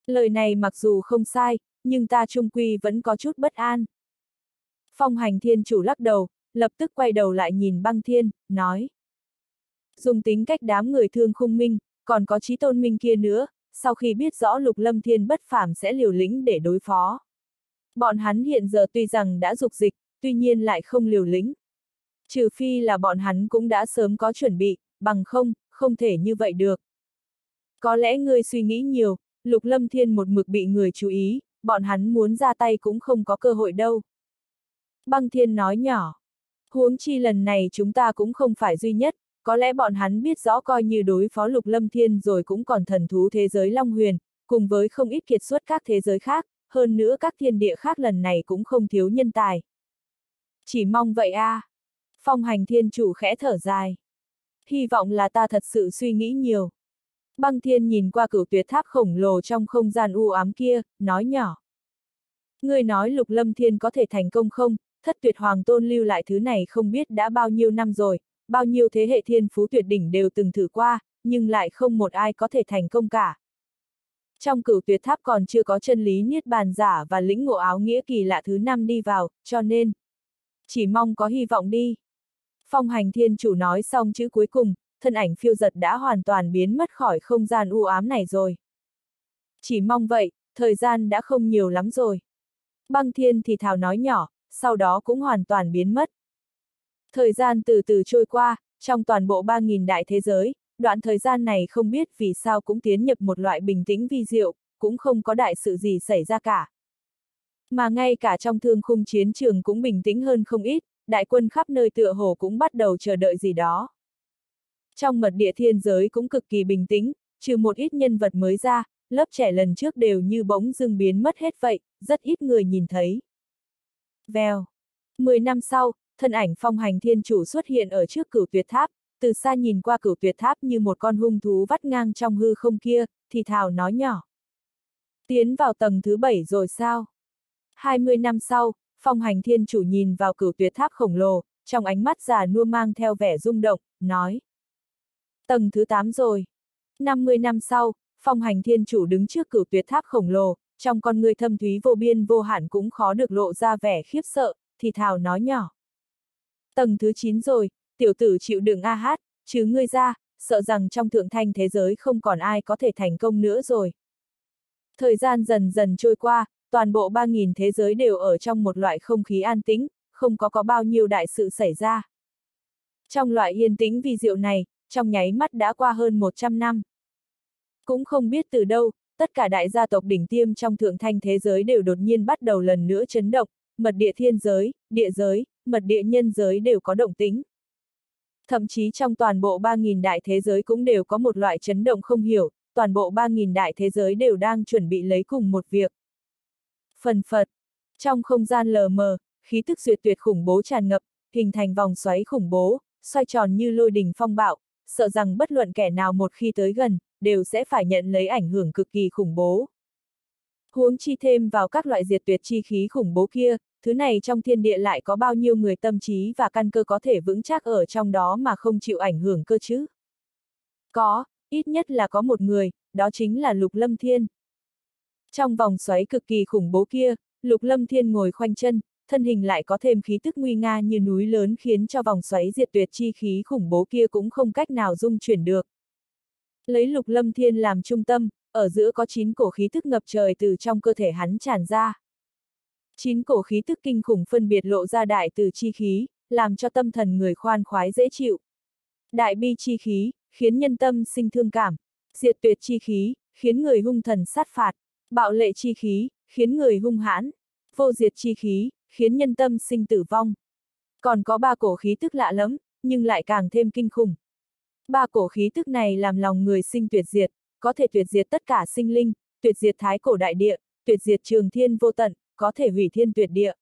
Lời này mặc dù không sai, nhưng ta chung quy vẫn có chút bất an. Phong Hành Thiên Chủ lắc đầu, lập tức quay đầu lại nhìn Băng Thiên, nói. Dùng tính cách đám người Thương Khung Minh, còn có Chí Tôn Minh kia nữa, sau khi biết rõ Lục Lâm Thiên bất phàm sẽ liều lĩnh để đối phó. Bọn hắn hiện giờ tuy rằng đã dục dịch, tuy nhiên lại không liều lĩnh. Trừ phi là bọn hắn cũng đã sớm có chuẩn bị, bằng không thể như vậy được. Có lẽ ngươi suy nghĩ nhiều, Lục Lâm Thiên một mực bị người chú ý, bọn hắn muốn ra tay cũng không có cơ hội đâu. Băng Thiên nói nhỏ. Huống chi lần này chúng ta cũng không phải duy nhất, có lẽ bọn hắn biết rõ coi như đối phó Lục Lâm Thiên rồi cũng còn thần thú thế giới Long Huyền, cùng với không ít kiệt xuất các thế giới khác, hơn nữa các thiên địa khác lần này cũng không thiếu nhân tài. Chỉ mong vậy a. Phong Hành Thiên Chủ khẽ thở dài. Hy vọng là ta thật sự suy nghĩ nhiều. Băng Thiên nhìn qua Cửu Tuyệt Tháp khổng lồ trong không gian u ám kia, nói nhỏ. Ngươi nói Lục Lâm Thiên có thể thành công không? Thất Tuyệt Hoàng Tôn lưu lại thứ này không biết đã bao nhiêu năm rồi, bao nhiêu thế hệ thiên phú tuyệt đỉnh đều từng thử qua, nhưng lại không một ai có thể thành công cả. Trong Cửu Tuyệt Tháp còn chưa có chân lý niết bàn giả và lĩnh ngộ áo nghĩa kỳ lạ thứ 5 đi vào, cho nên chỉ mong có hy vọng đi. Phong Hành Thiên Chủ nói xong chữ cuối cùng, thân ảnh phiêu giật đã hoàn toàn biến mất khỏi không gian u ám này rồi. Chỉ mong vậy, thời gian đã không nhiều lắm rồi. Băng Thiên thì thào nói nhỏ, sau đó cũng hoàn toàn biến mất. Thời gian từ từ trôi qua, trong toàn bộ 3.000 đại thế giới, đoạn thời gian này không biết vì sao cũng tiến nhập một loại bình tĩnh vi diệu, cũng không có đại sự gì xảy ra cả. Mà ngay cả trong Thương Khung chiến trường cũng bình tĩnh hơn không ít, đại quân khắp nơi tựa hồ cũng bắt đầu chờ đợi gì đó. Trong mật địa thiên giới cũng cực kỳ bình tĩnh, trừ một ít nhân vật mới ra, lớp trẻ lần trước đều như bỗng dưng biến mất hết vậy, rất ít người nhìn thấy. Vèo. 10 năm sau, thân ảnh Phong Hành Thiên Chủ xuất hiện ở trước Cửu Tuyệt Tháp, từ xa nhìn qua Cửu Tuyệt Tháp như một con hung thú vắt ngang trong hư không kia, thì thào nói nhỏ. Tiến vào tầng thứ 7 rồi sao? 20 năm sau, Phong Hành Thiên Chủ nhìn vào Cửu Tuyệt Tháp khổng lồ, trong ánh mắt già nua mang theo vẻ rung động, nói. Tầng thứ 8 rồi. 50 năm sau, Phong Hành Thiên Chủ đứng trước Cửu Tuyệt Tháp khổng lồ, trong con người thâm thúy vô biên vô hạn cũng khó được lộ ra vẻ khiếp sợ, thì thào nói nhỏ. Tầng thứ 9 rồi, tiểu tử chịu đựng a hát, chứ ngươi ra, sợ rằng trong thượng thanh thế giới không còn ai có thể thành công nữa rồi. Thời gian dần dần trôi qua, toàn bộ 3.000 thế giới đều ở trong một loại không khí an tĩnh, không có bao nhiêu đại sự xảy ra. Trong loại yên tĩnh vi diệu này, trong nháy mắt đã qua hơn 100 năm. Cũng không biết từ đâu, tất cả đại gia tộc đỉnh tiêm trong thượng thanh thế giới đều đột nhiên bắt đầu lần nữa chấn động, mật địa thiên giới, địa giới, mật địa nhân giới đều có động tĩnh. Thậm chí trong toàn bộ 3.000 đại thế giới cũng đều có một loại chấn động không hiểu, toàn bộ 3.000 đại thế giới đều đang chuẩn bị lấy cùng một việc. Phần phật, trong không gian lờ mờ, khí tức duyệt tuyệt khủng bố tràn ngập, hình thành vòng xoáy khủng bố, xoay tròn như lôi đình phong bạo, sợ rằng bất luận kẻ nào một khi tới gần, đều sẽ phải nhận lấy ảnh hưởng cực kỳ khủng bố. Huống chi thêm vào các loại diệt tuyệt chi khí khủng bố kia, thứ này trong thiên địa lại có bao nhiêu người tâm trí và căn cơ có thể vững chắc ở trong đó mà không chịu ảnh hưởng cơ chứ? Có, ít nhất là có một người, đó chính là Lục Lâm Thiên. Trong vòng xoáy cực kỳ khủng bố kia, Lục Lâm Thiên ngồi khoanh chân, thân hình lại có thêm khí tức nguy nga như núi lớn khiến cho vòng xoáy diệt tuyệt chi khí khủng bố kia cũng không cách nào dung chuyển được. Lấy Lục Lâm Thiên làm trung tâm, ở giữa có 9 cổ khí tức ngập trời từ trong cơ thể hắn tràn ra. 9 cổ khí tức kinh khủng phân biệt lộ ra đại từ chi khí, làm cho tâm thần người khoan khoái dễ chịu. Đại bi chi khí, khiến nhân tâm sinh thương cảm. Diệt tuyệt chi khí, khiến người hung thần sát phạt. Bạo lệ chi khí, khiến người hung hãn. Vô diệt chi khí, khiến nhân tâm sinh tử vong. Còn có 3 cổ khí tức lạ lắm, nhưng lại càng thêm kinh khủng. 3 cổ khí tức này làm lòng người sinh tuyệt diệt, có thể tuyệt diệt tất cả sinh linh, tuyệt diệt thái cổ đại địa, tuyệt diệt trường thiên vô tận, có thể hủy thiên tuyệt địa.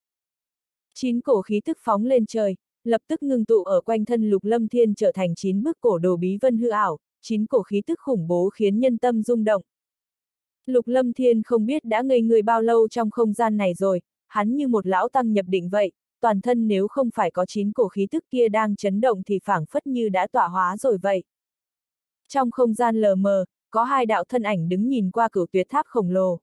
9 cổ khí tức phóng lên trời, lập tức ngưng tụ ở quanh thân Lục Lâm Thiên trở thành 9 bức cổ đồ bí vân hư ảo, 9 cổ khí tức khủng bố khiến nhân tâm rung động. Lục Lâm Thiên không biết đã ngây người bao lâu trong không gian này rồi, hắn như một lão tăng nhập định vậy, toàn thân nếu không phải có 9 cổ khí tức kia đang chấn động thì phảng phất như đã tọa hóa rồi vậy. Trong không gian lờ mờ, có hai đạo thân ảnh đứng nhìn qua cửu tuyệt tháp khổng lồ.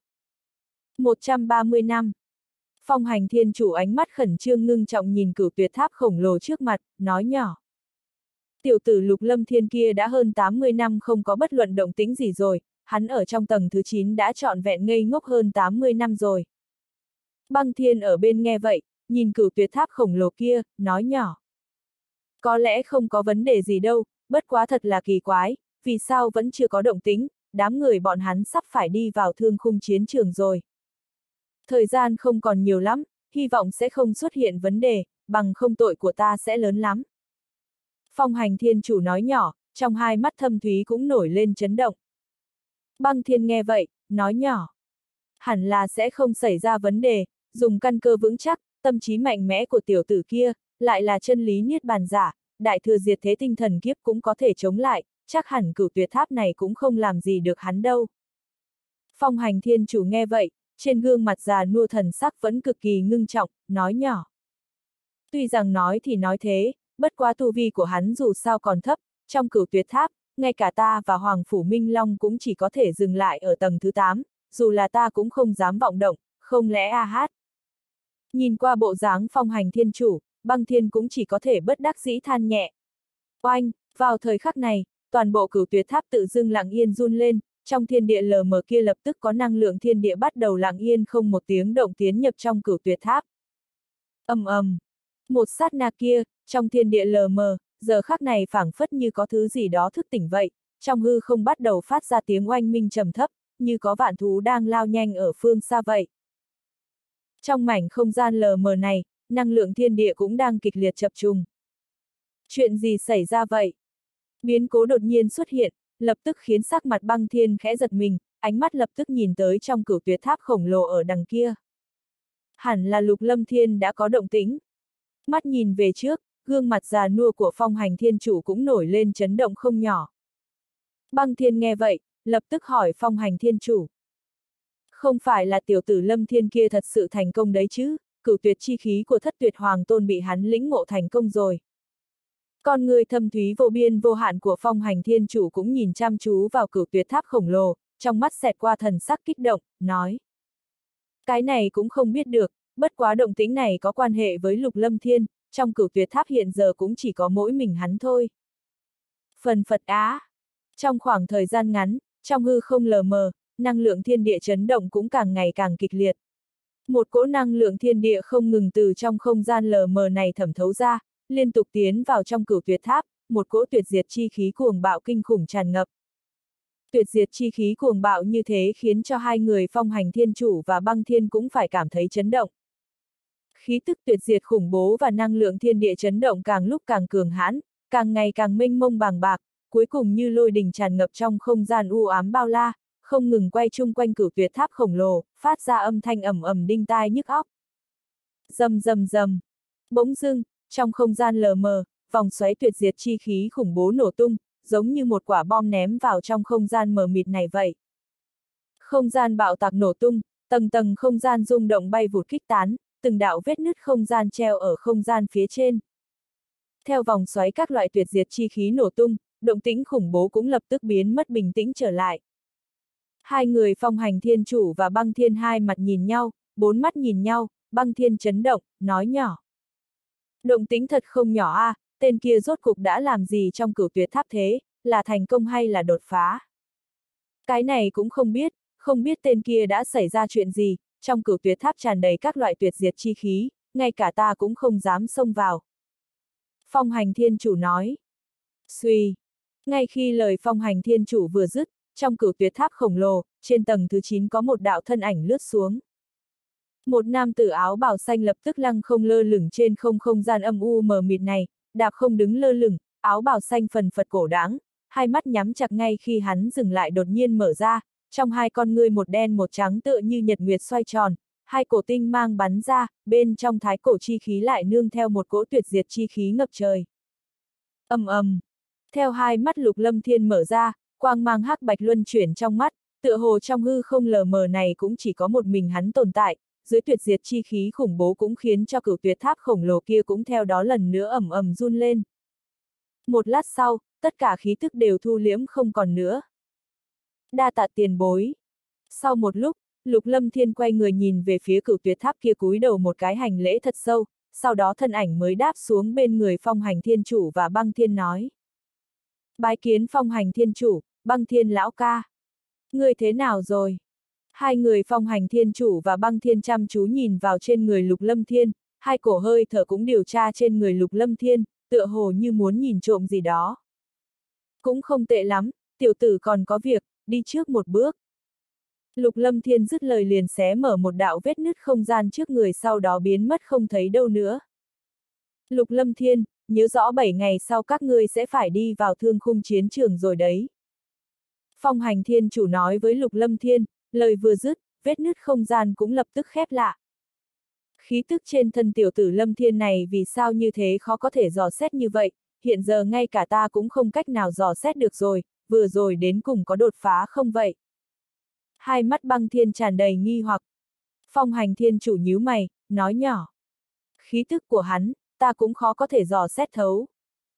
130 năm. Phong Hành Thiên Chủ ánh mắt khẩn trương ngưng trọng nhìn cửu tuyệt tháp khổng lồ trước mặt, nói nhỏ. Tiểu tử Lục Lâm Thiên kia đã hơn 80 năm không có bất luận động tĩnh gì rồi, hắn ở trong tầng thứ 9 đã trọn vẹn ngây ngốc hơn 80 năm rồi. Băng Thiên ở bên nghe vậy, nhìn cửu tuyệt tháp khổng lồ kia, nói nhỏ. Có lẽ không có vấn đề gì đâu, bất quá thật là kỳ quái, vì sao vẫn chưa có động tĩnh, đám người bọn hắn sắp phải đi vào thương khung chiến trường rồi. Thời gian không còn nhiều lắm, hy vọng sẽ không xuất hiện vấn đề, bằng không tội của ta sẽ lớn lắm. Phong Hành Thiên Chủ nói nhỏ, trong hai mắt thâm thúy cũng nổi lên chấn động. Băng Thiên nghe vậy, nói nhỏ. Hẳn là sẽ không xảy ra vấn đề, dùng căn cơ vững chắc, tâm trí mạnh mẽ của tiểu tử kia, lại là chân lý niết bàn giả, đại thừa diệt thế tinh thần kiếp cũng có thể chống lại, chắc hẳn cửu tuyệt tháp này cũng không làm gì được hắn đâu. Phong Hành Thiên Chủ nghe vậy, trên gương mặt già nua thần sắc vẫn cực kỳ ngưng trọng, nói nhỏ. Tuy rằng nói thì nói thế, bất quá tu vi của hắn dù sao còn thấp, trong cửu tuyệt tháp, ngay cả ta và Hoàng Phủ Minh Long cũng chỉ có thể dừng lại ở tầng thứ 8, dù là ta cũng không dám vọng động, không lẽ a hát. Nhìn qua bộ dáng Phong Hành Thiên Chủ, Băng Thiên cũng chỉ có thể bất đắc dĩ than nhẹ. Oanh, vào thời khắc này, toàn bộ cửu tuyệt tháp tự dưng lặng yên run lên, trong thiên địa lờ mờ kia lập tức có năng lượng thiên địa bắt đầu lặng yên không một tiếng động tiến nhập trong cửu tuyệt tháp. Ầm ầm. Một sát na kia, trong thiên địa lờ mờ, giờ khắc này phảng phất như có thứ gì đó thức tỉnh vậy, trong hư không bắt đầu phát ra tiếng oanh minh trầm thấp, như có vạn thú đang lao nhanh ở phương xa vậy. Trong mảnh không gian lờ mờ này, năng lượng thiên địa cũng đang kịch liệt chập trùng. Chuyện gì xảy ra vậy? Biến cố đột nhiên xuất hiện, lập tức khiến sắc mặt Băng Thiên khẽ giật mình, ánh mắt lập tức nhìn tới trong cửu tuyệt tháp khổng lồ ở đằng kia. Hẳn là Lục Lâm Thiên đã có động tĩnh. Mắt nhìn về trước, gương mặt già nua của Phong Hành Thiên Chủ cũng nổi lên chấn động không nhỏ. Băng Thiên nghe vậy, lập tức hỏi Phong Hành Thiên Chủ. Không phải là tiểu tử Lâm Thiên kia thật sự thành công đấy chứ, cửu tuyệt chi khí của Thất Tuyệt Hoàng Tôn bị hắn lĩnh ngộ thành công rồi. Con người thâm thúy vô biên vô hạn của Phong Hành Thiên Chủ cũng nhìn chăm chú vào cửu tuyệt tháp khổng lồ, trong mắt xẹt qua thần sắc kích động, nói. Cái này cũng không biết được, bất quá động tĩnh này có quan hệ với Lục Lâm Thiên, trong cửu tuyệt tháp hiện giờ cũng chỉ có mỗi mình hắn thôi. Phần Phật Á. Trong khoảng thời gian ngắn, trong hư không lờ mờ, năng lượng thiên địa chấn động cũng càng ngày càng kịch liệt. Một cỗ năng lượng thiên địa không ngừng từ trong không gian lờ mờ này thẩm thấu ra, liên tục tiến vào trong cửu tuyệt tháp, một cỗ tuyệt diệt chi khí cuồng bạo kinh khủng tràn ngập. Tuyệt diệt chi khí cuồng bạo như thế khiến cho hai người Phong Hành Thiên Chủ và Băng Thiên cũng phải cảm thấy chấn động. Khí tức tuyệt diệt khủng bố và năng lượng thiên địa chấn động càng lúc càng cường hãn, càng ngày càng mênh mông bàng bạc, cuối cùng như lôi đình tràn ngập trong không gian u ám bao la, không ngừng quay chung quanh cửu tuyệt tháp khổng lồ, phát ra âm thanh ầm ầm đinh tai nhức óc. Rầm rầm rầm. Bỗng dưng, trong không gian lờ mờ, vòng xoáy tuyệt diệt chi khí khủng bố nổ tung, giống như một quả bom ném vào trong không gian mờ mịt này vậy. Không gian bạo tạc nổ tung, tầng tầng không gian rung động bay vụt kích tán, từng đạo vết nứt không gian treo ở không gian phía trên. Theo vòng xoáy các loại tuyệt diệt chi khí nổ tung, động tĩnh khủng bố cũng lập tức biến mất bình tĩnh trở lại. Hai người Phong Hành Thiên Chủ và Băng Thiên hai mặt nhìn nhau, bốn mắt nhìn nhau, Băng Thiên chấn động, nói nhỏ. Động tĩnh thật không nhỏ a, tên kia rốt cục đã làm gì trong cửu tuyệt tháp thế, là thành công hay là đột phá? Cái này cũng không biết tên kia đã xảy ra chuyện gì, trong cửu tuyệt tháp tràn đầy các loại tuyệt diệt chi khí, ngay cả ta cũng không dám xông vào. Phong Hành Thiên Chủ nói. Suy. Ngay khi lời Phong Hành Thiên Chủ vừa dứt, trong cửu tuyệt tháp khổng lồ, trên tầng thứ 9 có một đạo thân ảnh lướt xuống. Một nam tử áo bào xanh lập tức lăng không lơ lửng trên không gian âm u mờ mịt này, đạp không đứng lơ lửng, áo bào xanh phần phật cổ đáng, hai mắt nhắm chặt ngay khi hắn dừng lại đột nhiên mở ra, trong hai con ngươi một đen một trắng tựa như nhật nguyệt xoay tròn, hai cổ tinh mang bắn ra, bên trong thái cổ chi khí lại nương theo một cỗ tuyệt diệt chi khí ngập trời. Ầm ầm. Theo hai mắt Lục Lâm Thiên mở ra, quang mang hắc bạch luân chuyển trong mắt, tựa hồ trong hư không lờ mờ này cũng chỉ có một mình hắn tồn tại, dưới tuyệt diệt chi khí khủng bố cũng khiến cho cửu tuyệt tháp khổng lồ kia cũng theo đó lần nữa ầm ầm run lên. Một lát sau, tất cả khí tức đều thu liễm không còn nữa. Đa tạ tiền bối. Sau một lúc, Lục Lâm Thiên quay người nhìn về phía Cửu Tuyệt Tháp kia cúi đầu một cái hành lễ thật sâu, sau đó thân ảnh mới đáp xuống bên người Phong Hành Thiên Chủ và Băng Thiên nói. Bái kiến Phong Hành Thiên Chủ, Băng Thiên lão ca. Ngươi thế nào rồi? Hai người Phong Hành Thiên Chủ và Băng Thiên chăm chú nhìn vào trên người Lục Lâm Thiên, hai cổ hơi thở cũng điều tra trên người Lục Lâm Thiên, tựa hồ như muốn nhìn trộm gì đó. Cũng không tệ lắm, tiểu tử còn có việc, đi trước một bước. Lục Lâm Thiên dứt lời liền xé mở một đạo vết nứt không gian trước người, sau đó biến mất không thấy đâu nữa. Lục Lâm Thiên, nhớ rõ 7 ngày sau các ngươi sẽ phải đi vào thương khung chiến trường rồi đấy. Phong Hành Thiên Chủ nói với Lục Lâm Thiên, lời vừa dứt, vết nứt không gian cũng lập tức khép lại. Khí tức trên thân tiểu tử Lâm Thiên này vì sao như thế khó có thể dò xét như vậy, hiện giờ ngay cả ta cũng không cách nào dò xét được rồi, vừa rồi đến cùng có đột phá không vậy? Hai mắt Băng Thiên tràn đầy nghi hoặc. Phong Hành Thiên Chủ nhíu mày, nói nhỏ. Khí tức của hắn, ta cũng khó có thể dò xét thấu.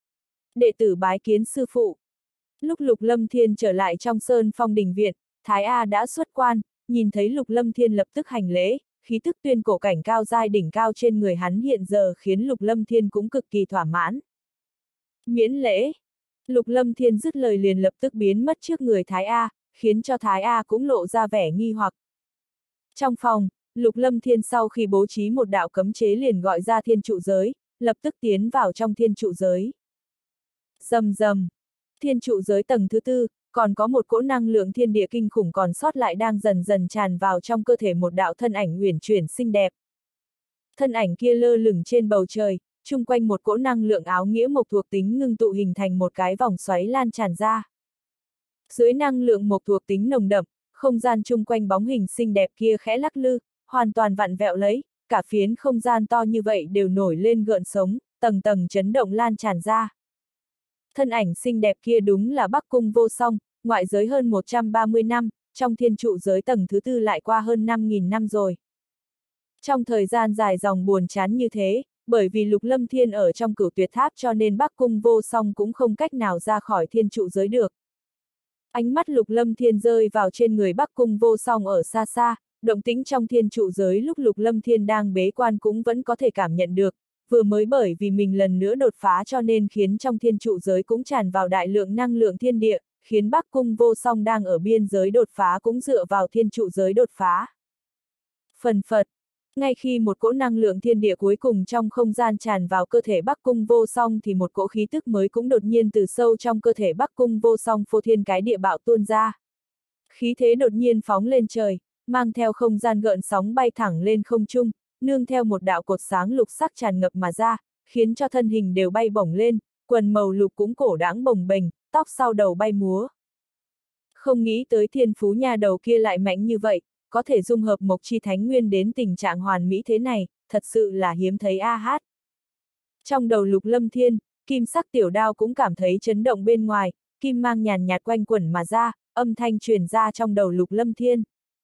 Đệ tử bái kiến sư phụ. Lúc Lục Lâm Thiên trở lại trong Sơn Phong Đình Viện, Thái A đã xuất quan, nhìn thấy Lục Lâm Thiên lập tức hành lễ, khí tức tuyên cổ cảnh cao giai đỉnh cao trên người hắn hiện giờ khiến Lục Lâm Thiên cũng cực kỳ thỏa mãn. Miễn lễ. Lục Lâm Thiên dứt lời liền lập tức biến mất trước người Thái A, khiến cho Thái A cũng lộ ra vẻ nghi hoặc. Trong phòng, Lục Lâm Thiên sau khi bố trí một đạo cấm chế liền gọi ra thiên trụ giới, lập tức tiến vào trong thiên trụ giới. Rầm rầm. Thiên trụ giới tầng thứ tư, còn có một cỗ năng lượng thiên địa kinh khủng còn sót lại đang dần dần tràn vào trong cơ thể một đạo thân ảnh uyển chuyển xinh đẹp. Thân ảnh kia lơ lửng trên bầu trời, chung quanh một cỗ năng lượng áo nghĩa mộc thuộc tính ngưng tụ hình thành một cái vòng xoáy lan tràn ra. Dưới năng lượng mộc thuộc tính nồng đậm, không gian chung quanh bóng hình xinh đẹp kia khẽ lắc lư, hoàn toàn vặn vẹo lấy, cả phiến không gian to như vậy đều nổi lên gợn sống, tầng tầng chấn động lan tràn ra. Thân ảnh xinh đẹp kia đúng là Bắc Cung Vô Song, ngoại giới hơn 130 năm, trong thiên trụ giới tầng thứ tư lại qua hơn 5.000 năm rồi. Trong thời gian dài dòng buồn chán như thế, bởi vì Lục Lâm Thiên ở trong Cửu Tuyệt Tháp cho nên Bắc Cung Vô Song cũng không cách nào ra khỏi thiên trụ giới được. Ánh mắt Lục Lâm Thiên rơi vào trên người Bắc Cung Vô Song ở xa xa, động tĩnh trong thiên trụ giới lúc Lục Lâm Thiên đang bế quan cũng vẫn có thể cảm nhận được, vừa mới bởi vì mình lần nữa đột phá cho nên khiến trong thiên trụ giới cũng tràn vào đại lượng năng lượng thiên địa, khiến Bắc Cung Vô Song đang ở biên giới đột phá cũng dựa vào thiên trụ giới đột phá. Phần phật, ngay khi một cỗ năng lượng thiên địa cuối cùng trong không gian tràn vào cơ thể Bắc Cung Vô Song thì một cỗ khí tức mới cũng đột nhiên từ sâu trong cơ thể Bắc Cung Vô Song phô thiên cái địa bạo tuôn ra. Khí thế đột nhiên phóng lên trời, mang theo không gian gợn sóng bay thẳng lên không trung, nương theo một đạo cột sáng lục sắc tràn ngập mà ra, khiến cho thân hình đều bay bổng lên, quần màu lục cũng cổ đãng bồng bềnh, tóc sau đầu bay múa. Không nghĩ tới thiên phú nhà đầu kia lại mạnh như vậy, có thể dung hợp mộc chi thánh nguyên đến tình trạng hoàn mỹ thế này, thật sự là hiếm thấy a hát. Trong đầu Lục Lâm Thiên, kim sắc tiểu đao cũng cảm thấy chấn động bên ngoài, kim mang nhàn nhạt quanh quẩn mà ra, âm thanh truyền ra trong đầu Lục Lâm Thiên.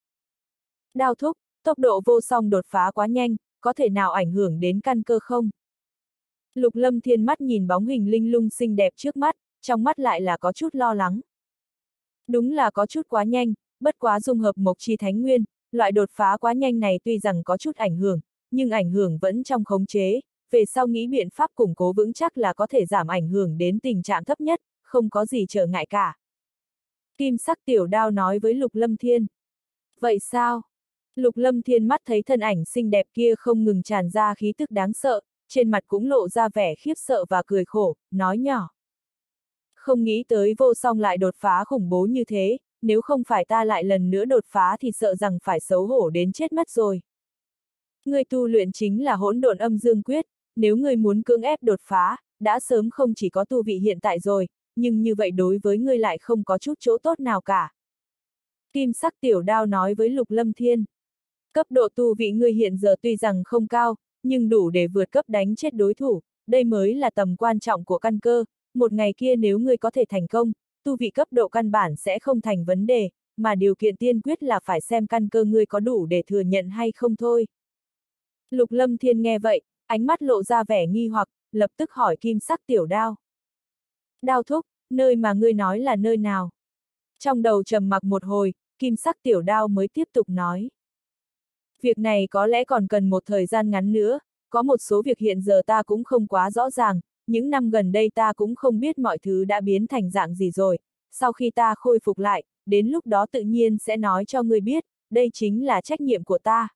Đao thúc, tốc độ Vô Song đột phá quá nhanh, có thể nào ảnh hưởng đến căn cơ không? Lục Lâm Thiên mắt nhìn bóng hình linh lung xinh đẹp trước mắt, trong mắt lại là có chút lo lắng. Đúng là có chút quá nhanh, bất quá dung hợp mộc chi thánh nguyên, loại đột phá quá nhanh này tuy rằng có chút ảnh hưởng, nhưng ảnh hưởng vẫn trong khống chế, về sau nghĩ biện pháp củng cố vững chắc là có thể giảm ảnh hưởng đến tình trạng thấp nhất, không có gì trở ngại cả. Kim sắc tiểu đao nói với Lục Lâm Thiên. Vậy sao? Lục Lâm Thiên mắt thấy thân ảnh xinh đẹp kia không ngừng tràn ra khí tức đáng sợ, trên mặt cũng lộ ra vẻ khiếp sợ và cười khổ, nói nhỏ. Không nghĩ tới Vô Song lại đột phá khủng bố như thế, nếu không phải ta lại lần nữa đột phá thì sợ rằng phải xấu hổ đến chết mất rồi. Người tu luyện chính là hỗn độn âm dương quyết, nếu người muốn cưỡng ép đột phá, đã sớm không chỉ có tu vị hiện tại rồi, nhưng như vậy đối với ngươi lại không có chút chỗ tốt nào cả. Kim sắc tiểu đao nói với Lục Lâm Thiên. Cấp độ tu vị ngươi hiện giờ tuy rằng không cao, nhưng đủ để vượt cấp đánh chết đối thủ, đây mới là tầm quan trọng của căn cơ, một ngày kia nếu ngươi có thể thành công, tu vị cấp độ căn bản sẽ không thành vấn đề, mà điều kiện tiên quyết là phải xem căn cơ ngươi có đủ để thừa nhận hay không thôi. Lục Lâm Thiên nghe vậy, ánh mắt lộ ra vẻ nghi hoặc, lập tức hỏi kim sắc tiểu đao. Đao thúc, nơi mà ngươi nói là nơi nào? Trong đầu trầm mặc một hồi, kim sắc tiểu đao mới tiếp tục nói. Việc này có lẽ còn cần một thời gian ngắn nữa, có một số việc hiện giờ ta cũng không quá rõ ràng, những năm gần đây ta cũng không biết mọi thứ đã biến thành dạng gì rồi, sau khi ta khôi phục lại, đến lúc đó tự nhiên sẽ nói cho ngươi biết, đây chính là trách nhiệm của ta.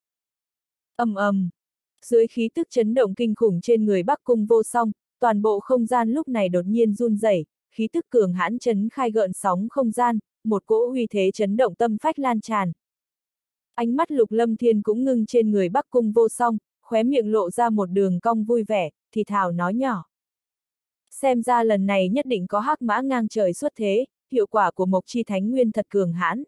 Ầm ầm. Dưới khí tức chấn động kinh khủng trên người Bắc Cung Vô Song, toàn bộ không gian lúc này đột nhiên run rẩy, khí tức cường hãn chấn khai gợn sóng không gian, một cỗ uy thế chấn động tâm phách lan tràn. Ánh mắt Lục Lâm Thiên cũng ngưng trên người Bắc Cung Vô Song, khóe miệng lộ ra một đường cong vui vẻ, thì thào nói nhỏ. Xem ra lần này nhất định có hắc mã ngang trời xuất thế, hiệu quả của Mộc Chi Thánh Nguyên thật cường hãn.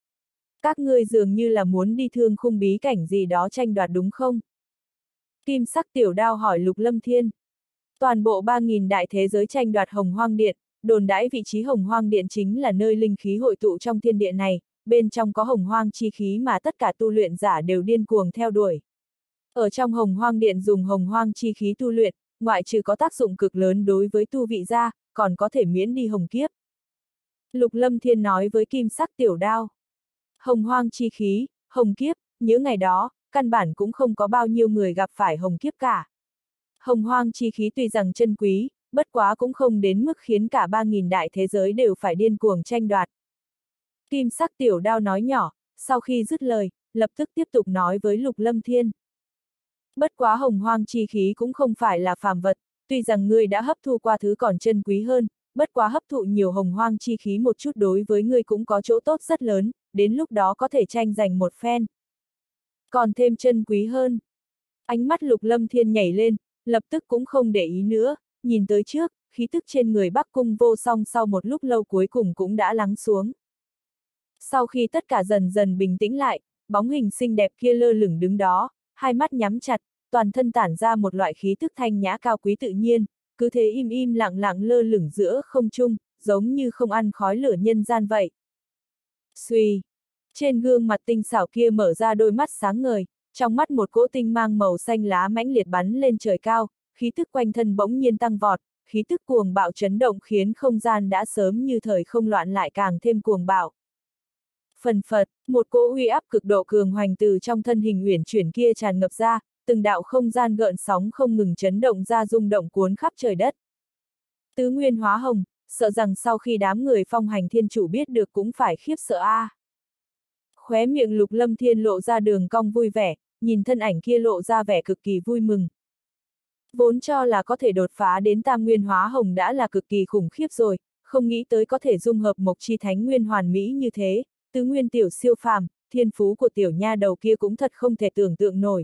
Các ngươi dường như là muốn đi thương khung bí cảnh gì đó tranh đoạt đúng không? Kim sắc tiểu đao hỏi Lục Lâm Thiên. Toàn bộ 3.000 đại thế giới tranh đoạt Hồng Hoang Điện, đồn đãi vị trí Hồng Hoang Điện chính là nơi linh khí hội tụ trong thiên địa này, bên trong có Hồng Hoang chi khí mà tất cả tu luyện giả đều điên cuồng theo đuổi. Ở trong Hồng Hoang Điện dùng Hồng Hoang chi khí tu luyện, ngoại trừ có tác dụng cực lớn đối với tu vị ra, còn có thể miễn đi hồng kiếp. Lục Lâm Thiên nói với kim sắc tiểu đao. Hồng Hoang chi khí, hồng kiếp, những ngày đó, căn bản cũng không có bao nhiêu người gặp phải hồng kiếp cả. Hồng Hoang chi khí tuy rằng chân quý, bất quá cũng không đến mức khiến cả 3.000 đại thế giới đều phải điên cuồng tranh đoạt. Kim sắc tiểu đao nói nhỏ, sau khi dứt lời, lập tức tiếp tục nói với Lục Lâm Thiên. Bất quá Hồng Hoang chi khí cũng không phải là phàm vật, tuy rằng ngươi đã hấp thu qua thứ còn chân quý hơn, bất quá hấp thụ nhiều Hồng Hoang chi khí một chút đối với ngươi cũng có chỗ tốt rất lớn, đến lúc đó có thể tranh giành một phen. Còn thêm chân quý hơn. Ánh mắt Lục Lâm Thiên nhảy lên, lập tức cũng không để ý nữa, nhìn tới trước, khí tức trên người Bắc Cung Vô Song sau một lúc lâu cuối cùng cũng đã lắng xuống. Sau khi tất cả dần dần bình tĩnh lại, bóng hình xinh đẹp kia lơ lửng đứng đó, hai mắt nhắm chặt, toàn thân tản ra một loại khí tức thanh nhã cao quý tự nhiên, cứ thế im im lặng lặng lơ lửng giữa không trung, giống như không ăn khói lửa nhân gian vậy. Xuy! Trên gương mặt tinh xảo kia mở ra đôi mắt sáng ngời, trong mắt một cỗ tinh mang màu xanh lá mãnh liệt bắn lên trời cao, khí tức quanh thân bỗng nhiên tăng vọt, khí tức cuồng bạo chấn động khiến không gian đã sớm như thời không loạn lại càng thêm cuồng bạo. Phần phật, một cỗ uy áp cực độ cường hoành từ trong thân hình uyển chuyển kia tràn ngập ra, từng đạo không gian gợn sóng không ngừng chấn động ra rung động cuốn khắp trời đất. Tứ Nguyên Hóa Hồng, sợ rằng sau khi đám người Phong Hành Thiên Chủ biết được cũng phải khiếp sợ a. Khóe miệng Lục Lâm Thiên lộ ra đường cong vui vẻ, nhìn thân ảnh kia lộ ra vẻ cực kỳ vui mừng. Vốn cho là có thể đột phá đến Tam Nguyên Hóa Hồng đã là cực kỳ khủng khiếp rồi, không nghĩ tới có thể dung hợp Mộc Chi Thánh Nguyên hoàn mỹ như thế, tứ nguyên tiểu siêu phàm, thiên phú của tiểu nha đầu kia cũng thật không thể tưởng tượng nổi.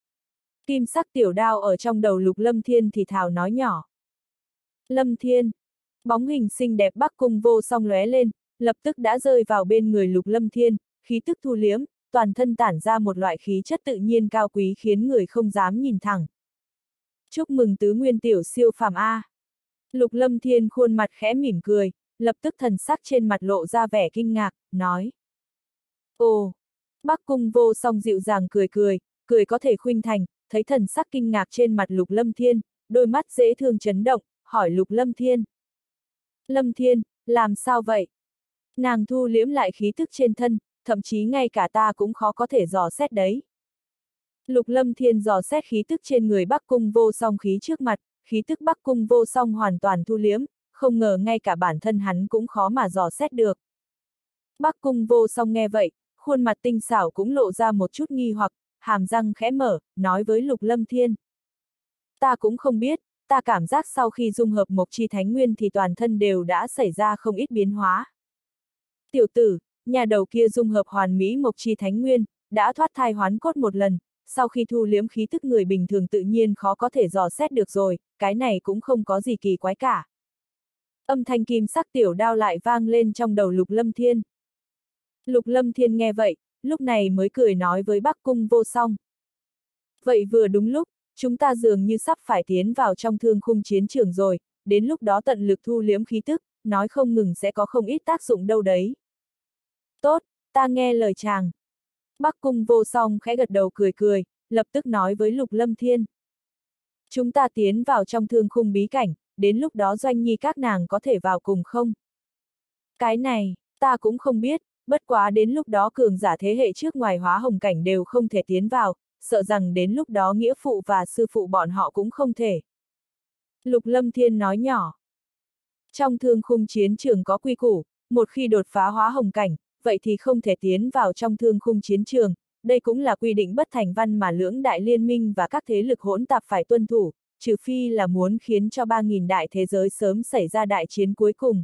Kim sắc tiểu đao ở trong đầu Lục Lâm Thiên thì thào nói nhỏ. Lâm Thiên, bóng hình xinh đẹp Bắc Cung Vô Song lóe lên, lập tức đã rơi vào bên người Lục Lâm Thiên, khí tức thu liếm, toàn thân tản ra một loại khí chất tự nhiên cao quý khiến người không dám nhìn thẳng. Chúc mừng tứ nguyên tiểu siêu phàm A. Lục Lâm Thiên khuôn mặt khẽ mỉm cười, lập tức thần sắc trên mặt lộ ra vẻ kinh ngạc, nói. Ồ! Bắc Cung Vô Song dịu dàng cười cười, cười có thể khuynh thành, thấy thần sắc kinh ngạc trên mặt Lục Lâm Thiên, đôi mắt dễ thương chấn động, hỏi Lục Lâm Thiên. Lâm Thiên, làm sao vậy? Nàng thu liễm lại khí tức trên thân, thậm chí ngay cả ta cũng khó có thể dò xét đấy. Lục Lâm Thiên dò xét khí tức trên người Bắc Cung Vô Song khí trước mặt, khí tức Bắc Cung Vô Song hoàn toàn thu liễm, không ngờ ngay cả bản thân hắn cũng khó mà dò xét được. Bắc Cung Vô Song nghe vậy, khuôn mặt tinh xảo cũng lộ ra một chút nghi hoặc, hàm răng khẽ mở, nói với Lục Lâm Thiên. Ta cũng không biết, ta cảm giác sau khi dung hợp Mộc Chi Thánh Nguyên thì toàn thân đều đã xảy ra không ít biến hóa. Tiểu tử, nhà đầu kia dung hợp hoàn mỹ Mộc Chi Thánh Nguyên, đã thoát thai hoán cốt một lần, sau khi thu liễm khí tức người bình thường tự nhiên khó có thể dò xét được rồi, cái này cũng không có gì kỳ quái cả. Âm thanh kim sắc tiểu đao lại vang lên trong đầu Lục Lâm Thiên. Lục Lâm Thiên nghe vậy, lúc này mới cười nói với Bắc Cung Vô Song. Vậy vừa đúng lúc, chúng ta dường như sắp phải tiến vào trong thương khung chiến trường rồi, đến lúc đó tận lực thu liễm khí tức, nói không ngừng sẽ có không ít tác dụng đâu đấy. Tốt, ta nghe lời chàng. Bắc Cung Vô Song khẽ gật đầu cười cười, lập tức nói với Lục Lâm Thiên. Chúng ta tiến vào trong thương khung bí cảnh, đến lúc đó Doanh Nhi các nàng có thể vào cùng không? Cái này, Ta cũng không biết, bất quá đến lúc đó cường giả thế hệ trước ngoài hóa hồng cảnh đều không thể tiến vào, sợ rằng đến lúc đó nghĩa phụ và sư phụ bọn họ cũng không thể. Lục Lâm Thiên nói nhỏ. Trong thương khung chiến trường có quy củ, một khi đột phá hóa hồng cảnh, vậy thì không thể tiến vào trong thương khung chiến trường, đây cũng là quy định bất thành văn mà lưỡng đại liên minh và các thế lực hỗn tạp phải tuân thủ, trừ phi là muốn khiến cho 3.000 đại thế giới sớm xảy ra đại chiến cuối cùng.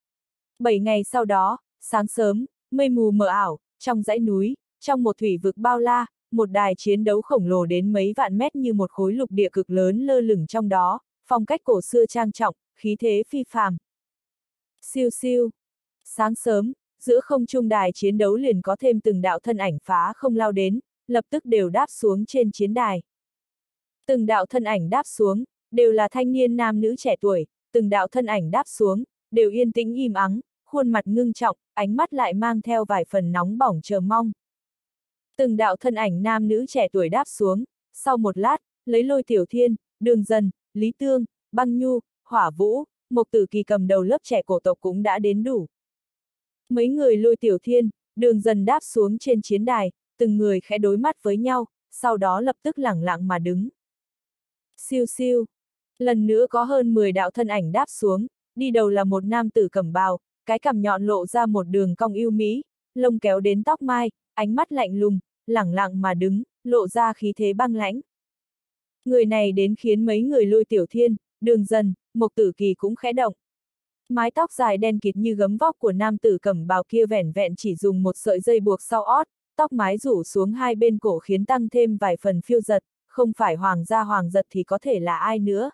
7 ngày sau đó, sáng sớm, mây mù mờ ảo, trong dãy núi, trong một thủy vực bao la, một đài chiến đấu khổng lồ đến mấy vạn mét như một khối lục địa cực lớn lơ lửng trong đó, phong cách cổ xưa trang trọng, khí thế phi phàm. Siêu siêu. Sáng sớm, giữa không trung đài chiến đấu liền có thêm từng đạo thân ảnh phá không lao đến, lập tức đều đáp xuống trên chiến đài. Từng đạo thân ảnh đáp xuống, đều là thanh niên nam nữ trẻ tuổi, từng đạo thân ảnh đáp xuống, đều yên tĩnh im ắng, khuôn mặt ngưng trọng, ánh mắt lại mang theo vài phần nóng bỏng chờ mong. Từng đạo thân ảnh nam nữ trẻ tuổi đáp xuống, sau một lát, lấy Lôi Tiểu Thiên, Đường Dần, Lý Tương, Băng Nhu, Hỏa Vũ, Mộc Tử Kỳ cầm đầu lớp trẻ cổ tộc cũng đã đến đủ. Mấy người Lôi Tiểu Thiên, Đường Dần đáp xuống trên chiến đài, từng người khẽ đối mắt với nhau, sau đó lập tức lẳng lặng mà đứng. Siêu siêu. Lần nữa có hơn 10 đạo thân ảnh đáp xuống, đi đầu là một nam tử cẩm bào, cái cằm nhọn lộ ra một đường cong yêu mỹ, lông kéo đến tóc mai, ánh mắt lạnh lùng, lẳng lặng mà đứng, lộ ra khí thế băng lãnh. Người này đến khiến mấy người Lôi Tiểu Thiên, Đường Dần, Mộc Tử Kỳ cũng khẽ động. Mái tóc dài đen kịt như gấm vóc của nam tử cẩm bào kia vẻn vẹn chỉ dùng một sợi dây buộc sau ót, tóc mái rủ xuống hai bên cổ khiến tăng thêm vài phần phiêu giật, không phải hoàng gia hoàng giật thì có thể là ai nữa.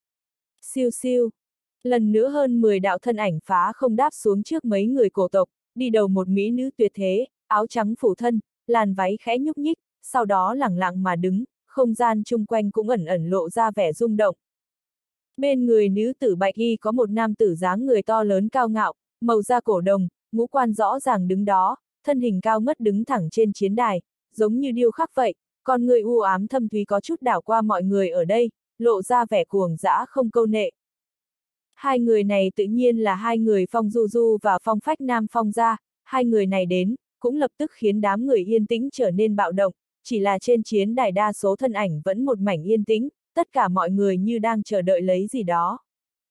Siêu siêu. Lần nữa hơn 10 đạo thân ảnh phá không đáp xuống trước mấy người cổ tộc, đi đầu một mỹ nữ tuyệt thế, áo trắng phủ thân, làn váy khẽ nhúc nhích, sau đó lẳng lặng mà đứng, không gian chung quanh cũng ẩn ẩn lộ ra vẻ rung động. Bên người nữ tử bạch y có một nam tử dáng người to lớn cao ngạo, màu da cổ đồng, ngũ quan rõ ràng đứng đó, thân hình cao ngất đứng thẳng trên chiến đài, giống như điêu khắc vậy, con người u ám thâm thúy có chút đảo qua mọi người ở đây, lộ ra vẻ cuồng dã không câu nệ. Hai người này tự nhiên là hai người Phong Du Du và Phong Phách Nam Phong gia, hai người này đến, cũng lập tức khiến đám người yên tĩnh trở nên bạo động, chỉ là trên chiến đài đa số thân ảnh vẫn một mảnh yên tĩnh, tất cả mọi người như đang chờ đợi lấy gì đó.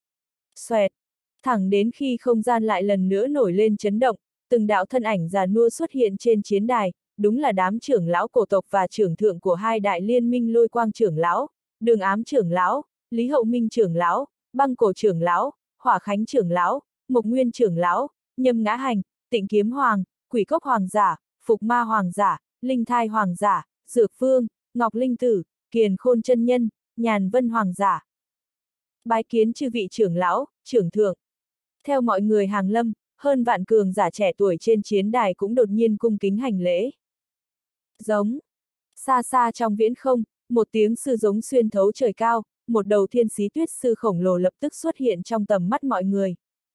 Xoẹt! Thẳng đến khi không gian lại lần nữa nổi lên chấn động, từng đạo thân ảnh già nua xuất hiện trên chiến đài, đúng là đám trưởng lão cổ tộc và trưởng thượng của hai đại liên minh Lôi Quang trưởng lão, Đường Ám trưởng lão, Lý Hậu Minh trưởng lão, Băng Cổ trưởng lão, Hỏa Khánh trưởng lão, Mộc Nguyên trưởng lão, Nhâm Ngã Hành, Tịnh Kiếm Hoàng, Quỷ Cốc Hoàng giả, Phục Ma Hoàng giả, Linh Thai Hoàng giả, Dược Vương, Ngọc Linh Tử, Kiền Khôn chân nhân, Nhàn Vân Hoàng giả. Bái kiến chư vị trưởng lão, trưởng thượng. Theo mọi người hàng lâm, hơn vạn cường giả trẻ tuổi trên chiến đài cũng đột nhiên cung kính hành lễ. Giống. Xa xa trong viễn không, một tiếng sư giống xuyên thấu trời cao, một đầu thiên sĩ tuyết sư khổng lồ lập tức xuất hiện trong tầm mắt mọi người.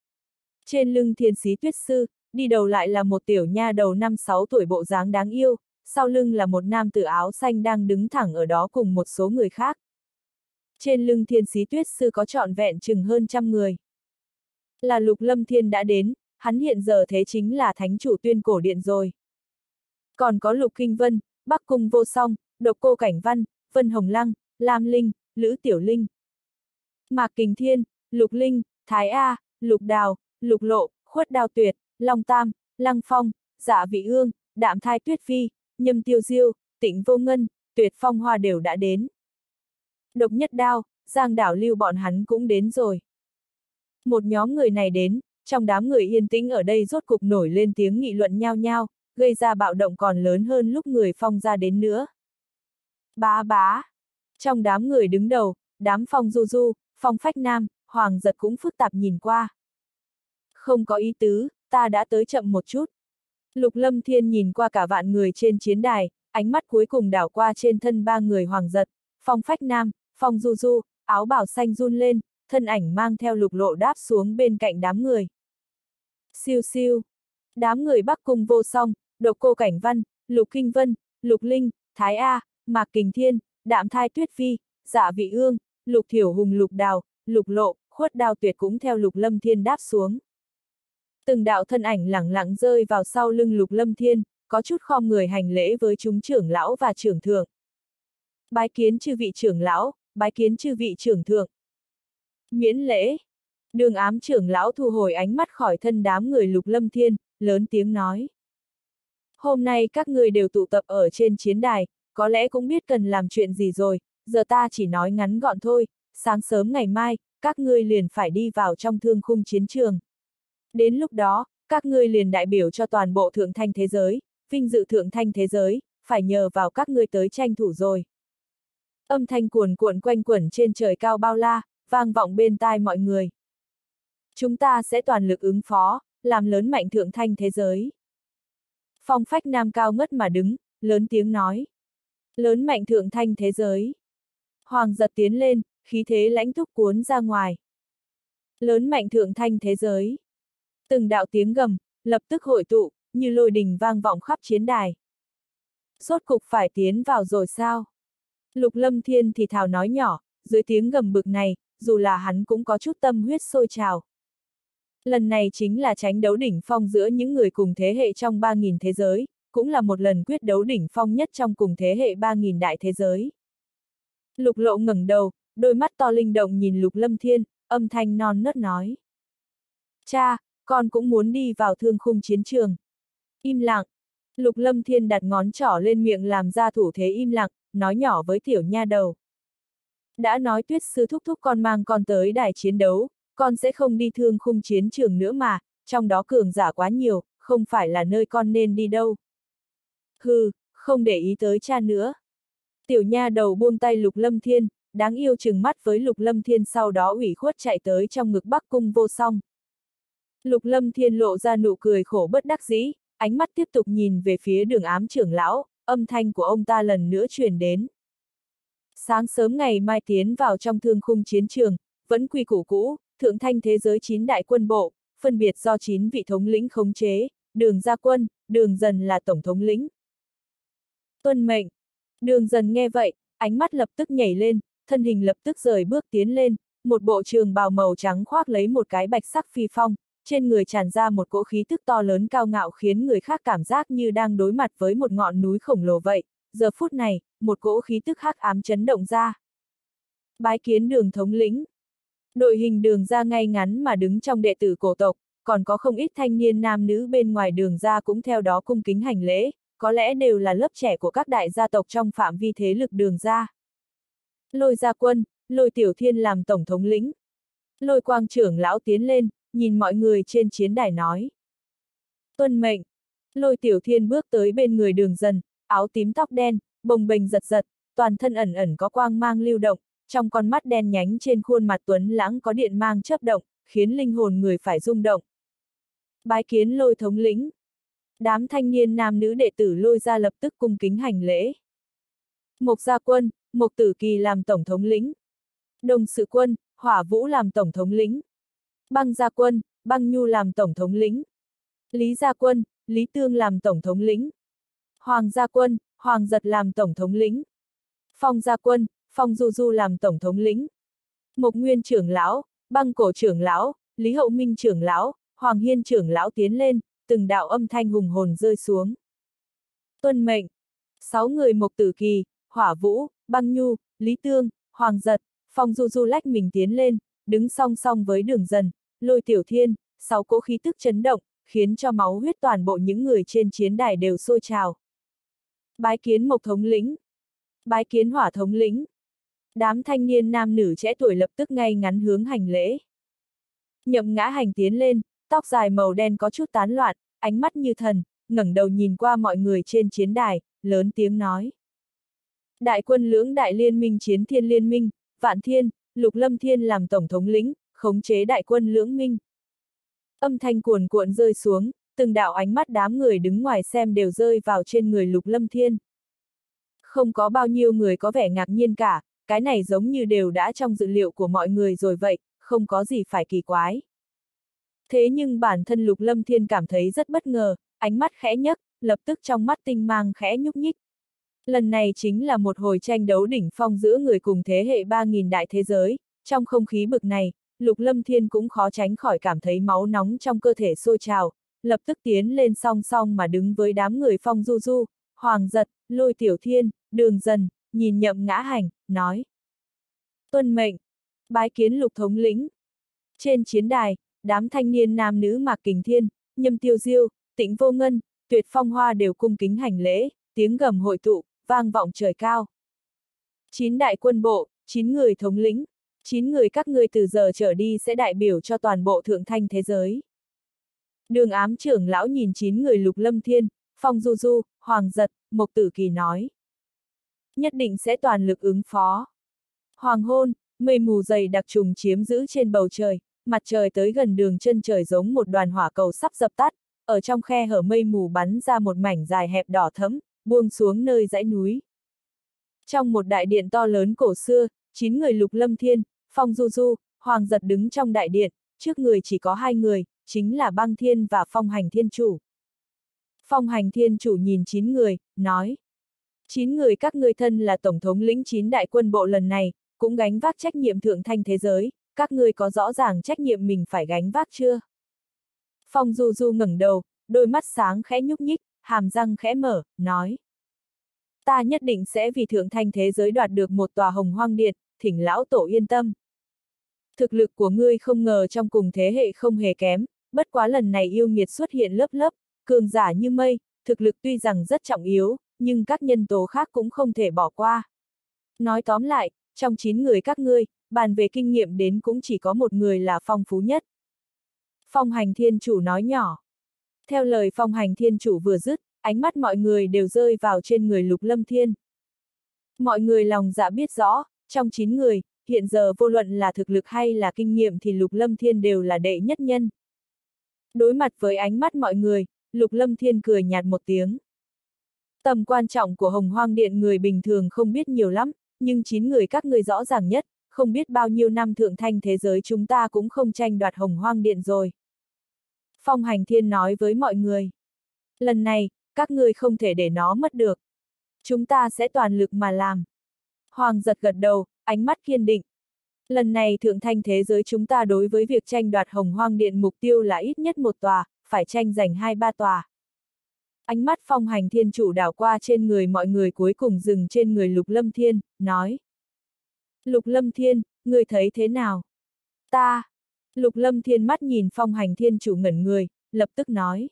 Trên lưng thiên sĩ tuyết sư, đi đầu lại là một tiểu nha đầu 5-6 tuổi bộ dáng đáng yêu, sau lưng là một nam tử áo xanh đang đứng thẳng ở đó cùng một số người khác. Trên lưng thiên sĩ tuyết sư có trọn vẹn chừng hơn 100 người. Là Lục Lâm Thiên đã đến, hắn hiện giờ thế chính là thánh chủ Tuyên Cổ Điện rồi. Còn có Lục Kinh Vân, Bắc Cung Vô Song, Độc Cô Cảnh Văn, Vân Hồng Lăng, Lam Linh, Lữ Tiểu Linh, Mạc Kình Thiên, Lục Linh, Thái A, Lục Đào, Lục Lộ, Khuất Đao Tuyệt, Long Tam, Lăng Phong, Dạ Vị Ương, Đạm Thai Tuyết Phi, Nhâm Tiêu Diêu, Tịnh Vô Ngân, Tuyệt Phong Hoa đều đã đến. Độc Nhất Đao, Giang Đảo Lưu bọn hắn cũng đến rồi. Một nhóm người này đến, trong đám người yên tĩnh ở đây rốt cục nổi lên tiếng nghị luận nhao nhao, gây ra bạo động còn lớn hơn lúc người Phong ra đến nữa. Bá bá! Trong đám người đứng đầu, đám Phong Du Du, Phong Phách Nam, Hoàng Giật cũng phức tạp nhìn qua. Không có ý tứ, ta đã tới chậm một chút. Lục Lâm Thiên nhìn qua cả vạn người trên chiến đài, ánh mắt cuối cùng đảo qua trên thân ba người Hoàng Giật, Phong Phách Nam, Phong Du Du, áo bào xanh run lên, thân ảnh mang theo Lục Lộ đáp xuống bên cạnh đám người. Siêu siêu. Đám người Bắc Cung Vô Song, Độc Cô Cảnh Văn, Lục Kinh Vân, Lục Linh, Thái A, Mạc Kình Thiên, Đạm Thai Tuyết Phi, Dạ Vị Ương, Lục Thiểu Hùng Lục Đào, Lục Lộ, Khuất Đao Tuyệt cũng theo Lục Lâm Thiên đáp xuống. Từng đạo thân ảnh lẳng lặng rơi vào sau lưng Lục Lâm Thiên, có chút khom người hành lễ với chúng trưởng lão và trưởng thượng. Bái kiến chư vị trưởng lão, bái kiến chư vị trưởng thượng. Miễn lễ. Đường Ám trưởng lão thu hồi ánh mắt khỏi thân đám người Lục Lâm Thiên, lớn tiếng nói. Hôm nay các người đều tụ tập ở trên chiến đài, có lẽ cũng biết cần làm chuyện gì rồi, giờ ta chỉ nói ngắn gọn thôi, sáng sớm ngày mai, các ngươi liền phải đi vào trong thương khung chiến trường. Đến lúc đó, các ngươi liền đại biểu cho toàn bộ thượng thanh thế giới, vinh dự thượng thanh thế giới, phải nhờ vào các ngươi tới tranh thủ rồi. Âm thanh cuồn cuộn quanh quẩn trên trời cao bao la, vang vọng bên tai mọi người. Chúng ta sẽ toàn lực ứng phó, làm lớn mạnh thượng thanh thế giới. Phong Phách Nam cao ngất mà đứng, lớn tiếng nói. Lớn mạnh thượng thanh thế giới. Hoàng Giật tiến lên, khí thế lãnh thúc cuốn ra ngoài. Lớn mạnh thượng thanh thế giới. Từng đạo tiếng gầm, lập tức hội tụ, như lôi đình vang vọng khắp chiến đài. Rốt cục phải tiến vào rồi sao? Lục Lâm Thiên thì thào nói nhỏ, dưới tiếng gầm bực này, dù là hắn cũng có chút tâm huyết sôi trào. Lần này chính là tranh đấu đỉnh phong giữa những người cùng thế hệ trong 3.000 thế giới, cũng là một lần quyết đấu đỉnh phong nhất trong cùng thế hệ 3.000 đại thế giới. Lục Lộ ngẩng đầu, đôi mắt to linh động nhìn Lục Lâm Thiên, âm thanh non nớt nói. Cha, con cũng muốn đi vào thương khung chiến trường. Im lặng. Lục Lâm Thiên đặt ngón trỏ lên miệng làm ra thủ thế im lặng, nói nhỏ với tiểu nha đầu. Đã nói Tuyết sư thúc thúc con mang con tới đài chiến đấu, con sẽ không đi thương khung chiến trường nữa mà, trong đó cường giả quá nhiều, không phải là nơi con nên đi đâu. Hừ, không để ý tới cha nữa. Tiểu nha đầu buông tay Lục Lâm Thiên, đáng yêu trừng mắt với Lục Lâm Thiên, sau đó ủy khuất chạy tới trong ngực Bắc Cung Vô Song. Lục Lâm Thiên lộ ra nụ cười khổ bất đắc dĩ, ánh mắt tiếp tục nhìn về phía Đường Ám trưởng lão, âm thanh của ông ta lần nữa truyền đến. Sáng sớm ngày mai tiến vào trong thương khung chiến trường, vẫn quy củ cũ, thượng thanh thế giới 9 đại quân bộ, phân biệt do 9 vị thống lĩnh khống chế, Đường Gia Quân, Đường Dần là tổng thống lĩnh. Tuân mệnh. Đường Dần nghe vậy, ánh mắt lập tức nhảy lên, thân hình lập tức rời bước tiến lên, một bộ trường bào màu trắng khoác lấy một cái bạch sắc phi phong, trên người tràn ra một cỗ khí tức to lớn cao ngạo khiến người khác cảm giác như đang đối mặt với một ngọn núi khổng lồ vậy. Giờ phút này, một cỗ khí tức hắc ám chấn động ra. Bái kiến Đường thống lĩnh. Đội hình Đường Gia ngay ngắn mà đứng trong đệ tử cổ tộc, còn có không ít thanh niên nam nữ bên ngoài Đường Gia cũng theo đó cung kính hành lễ, có lẽ đều là lớp trẻ của các đại gia tộc trong phạm vi thế lực Đường Gia. Lôi Gia Quân, Lôi Tiểu Thiên làm tổng thống lĩnh. Lôi Quang trưởng lão tiến lên, nhìn mọi người trên chiến đài nói. Tuân mệnh. Lôi Tiểu Thiên bước tới bên người Đường Dần, áo tím tóc đen, bồng bềnh giật giật, toàn thân ẩn ẩn có quang mang lưu động, trong con mắt đen nhánh trên khuôn mặt tuấn lãng có điện mang chớp động, khiến linh hồn người phải rung động. Bái kiến Lôi thống lĩnh. Đám thanh niên nam nữ đệ tử Lôi gia lập tức cung kính hành lễ. Mộc Gia Quân, Mộc Tử Kỳ làm tổng thống lĩnh. Đồng Sự Quân, Hỏa Vũ làm tổng thống lĩnh. Băng Gia Quân, Băng Nhu làm tổng thống lĩnh. Lý Gia Quân, Lý Tương làm tổng thống lĩnh. Hoàng Gia Quân, Hoàng Giật làm tổng thống lĩnh. Phong Gia Quân, Phong Du Du làm tổng thống lĩnh. Mộc Nguyên trưởng lão, Băng Cổ trưởng lão, Lý Hậu Minh trưởng lão, Hoàng Hiên trưởng lão tiến lên, từng đạo âm thanh hùng hồn rơi xuống. Tuân mệnh. 6 người Mộc Tử Kỳ, Hỏa Vũ, Băng Nhu, Lý Tương, Hoàng Giật, Phong Du Du lách mình tiến lên, đứng song song với Đường Dần, Lôi Tiểu Thiên, 6 cỗ khí tức chấn động, khiến cho máu huyết toàn bộ những người trên chiến đài đều sôi trào. Bái kiến Mộc thống lĩnh. Bái kiến Hỏa thống lĩnh. Đám thanh niên nam nữ trẻ tuổi lập tức ngay ngắn hướng hành lễ. Nhậm Ngã Hành tiến lên, tóc dài màu đen có chút tán loạn, ánh mắt như thần, ngẩng đầu nhìn qua mọi người trên chiến đài, lớn tiếng nói. Đại quân lưỡng đại liên minh Chiến Thiên liên minh, Vạn Thiên, Lục Lâm Thiên làm tổng thống lĩnh, khống chế đại quân lưỡng minh. Âm thanh cuồn cuộn rơi xuống, từng đạo ánh mắt đám người đứng ngoài xem đều rơi vào trên người Lục Lâm Thiên. Không có bao nhiêu người có vẻ ngạc nhiên cả, cái này giống như đều đã trong dự liệu của mọi người rồi vậy, không có gì phải kỳ quái. Thế nhưng bản thân Lục Lâm Thiên cảm thấy rất bất ngờ, ánh mắt khẽ nhấc, lập tức trong mắt tinh mang khẽ nhúc nhích. Lần này chính là một hồi tranh đấu đỉnh phong giữa người cùng thế hệ 3.000 đại thế giới, trong không khí bực này, Lục Lâm Thiên cũng khó tránh khỏi cảm thấy máu nóng trong cơ thể sôi trào, lập tức tiến lên song song mà đứng với đám người Phong Du Du, Hoàng Giật, Lôi Tiểu Thiên, Đường Dần, nhìn Nhậm Ngã Hành, nói. Tuân mệnh, bái kiến Lục thống lĩnh. Trên chiến đài, đám thanh niên nam nữ Mạc Kình Thiên, Nhâm Tiêu Diêu, Tĩnh Vô Ngân, Tuyệt Phong Hoa đều cung kính hành lễ, tiếng gầm hội tụ, vang vọng trời cao. 9 đại quân bộ, 9 người thống lĩnh, 9 người các ngươi từ giờ trở đi sẽ đại biểu cho toàn bộ thượng thanh thế giới. Đường ám trưởng lão nhìn 9 người Lục Lâm Thiên, Phong Du Du, Hoàng Giật, Mộc Tử Kỳ nói. Nhất định sẽ toàn lực ứng phó. Hoàng hôn, mây mù dày đặc trùng chiếm giữ trên bầu trời, mặt trời tới gần đường chân trời giống một đoàn hỏa cầu sắp dập tắt, ở trong khe hở mây mù bắn ra một mảnh dài hẹp đỏ thẫm, buông xuống nơi dãy núi. Trong một đại điện to lớn cổ xưa, 9 người Lục Lâm Thiên, Phong Du Du, Hoàng Giật đứng trong đại điện, trước người chỉ có 2 người, chính là Băng Thiên và Phong Hành Thiên Chủ. Phong Hành Thiên Chủ nhìn 9 người, nói. 9 người các ngươi thân là tổng thống lĩnh 9 đại quân bộ lần này, cũng gánh vác trách nhiệm thượng thanh thế giới, các ngươi có rõ ràng trách nhiệm mình phải gánh vác chưa? Phong Du Du ngẩng đầu, đôi mắt sáng khẽ nhúc nhích, hàm răng khẽ mở, nói. Ta nhất định sẽ vì thượng thanh thế giới đoạt được một tòa Hồng Hoang Điện, thỉnh lão tổ yên tâm. Thực lực của ngươi không ngờ trong cùng thế hệ không hề kém, bất quá lần này yêu nghiệt xuất hiện lớp lớp, cường giả như mây, thực lực tuy rằng rất trọng yếu, nhưng các nhân tố khác cũng không thể bỏ qua. Nói tóm lại, trong 9 người các ngươi, bàn về kinh nghiệm đến cũng chỉ có một người là phong phú nhất. Phong Hành Thiên Chủ nói nhỏ. Theo lời Phong Hành Thiên Chủ vừa dứt, ánh mắt mọi người đều rơi vào trên người Lục Lâm Thiên. Mọi người lòng dạ biết rõ, trong 9 người, hiện giờ vô luận là thực lực hay là kinh nghiệm thì Lục Lâm Thiên đều là đệ nhất nhân. Đối mặt với ánh mắt mọi người, Lục Lâm Thiên cười nhạt một tiếng. Tầm quan trọng của Hồng Hoang Điện người bình thường không biết nhiều lắm, nhưng 9 người các ngươi rõ ràng nhất, không biết bao nhiêu năm thượng thanh thế giới chúng ta cũng không tranh đoạt Hồng Hoang Điện rồi. Phong Hành Thiên nói với mọi người. Lần này, các ngươi không thể để nó mất được. Chúng ta sẽ toàn lực mà làm. Hoàng Giật gật đầu, ánh mắt kiên định. Lần này thượng thanh thế giới chúng ta đối với việc tranh đoạt Hồng Hoang Điện mục tiêu là ít nhất một tòa, phải tranh giành 2-3 tòa. Ánh mắt Phong Hành Thiên Chủ đảo qua trên người mọi người cuối cùng dừng trên người Lục Lâm Thiên, nói. Lục Lâm Thiên, ngươi thấy thế nào? Ta. Lục Lâm Thiên mắt nhìn Phong Hành Thiên Chủ ngẩn người, lập tức nói.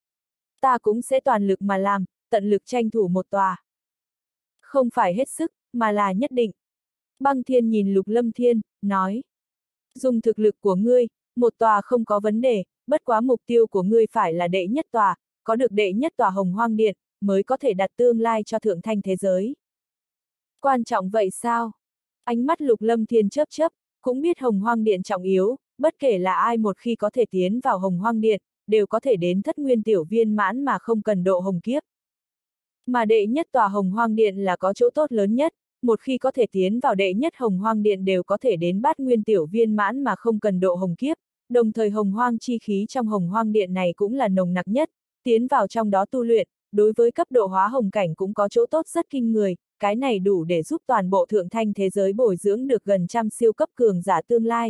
Ta cũng sẽ toàn lực mà làm, tận lực tranh thủ một tòa. Không phải hết sức, mà là nhất định. Băng Thiên nhìn Lục Lâm Thiên, nói. Dùng thực lực của ngươi, một tòa không có vấn đề, bất quá mục tiêu của ngươi phải là đệ nhất tòa, có được đệ nhất tòa Hồng Hoang Điện, mới có thể đặt tương lai cho thượng thanh thế giới. Quan trọng vậy sao? Ánh mắt Lục Lâm Thiên chớp chớp, cũng biết Hồng Hoang Điện trọng yếu, bất kể là ai một khi có thể tiến vào Hồng Hoang Điện, đều có thể đến thất nguyên tiểu viên mãn mà không cần độ hồng kiếp. Mà đệ nhất tòa Hồng Hoang Điện là có chỗ tốt lớn nhất, một khi có thể tiến vào đệ nhất Hồng Hoang Điện đều có thể đến bát nguyên tiểu viên mãn mà không cần độ hồng kiếp, đồng thời Hồng Hoang chi khí trong Hồng Hoang Điện này cũng là nồng nặc nhất, tiến vào trong đó tu luyện, đối với cấp độ hóa hồng cảnh cũng có chỗ tốt rất kinh người, cái này đủ để giúp toàn bộ thượng thanh thế giới bồi dưỡng được gần trăm siêu cấp cường giả tương lai.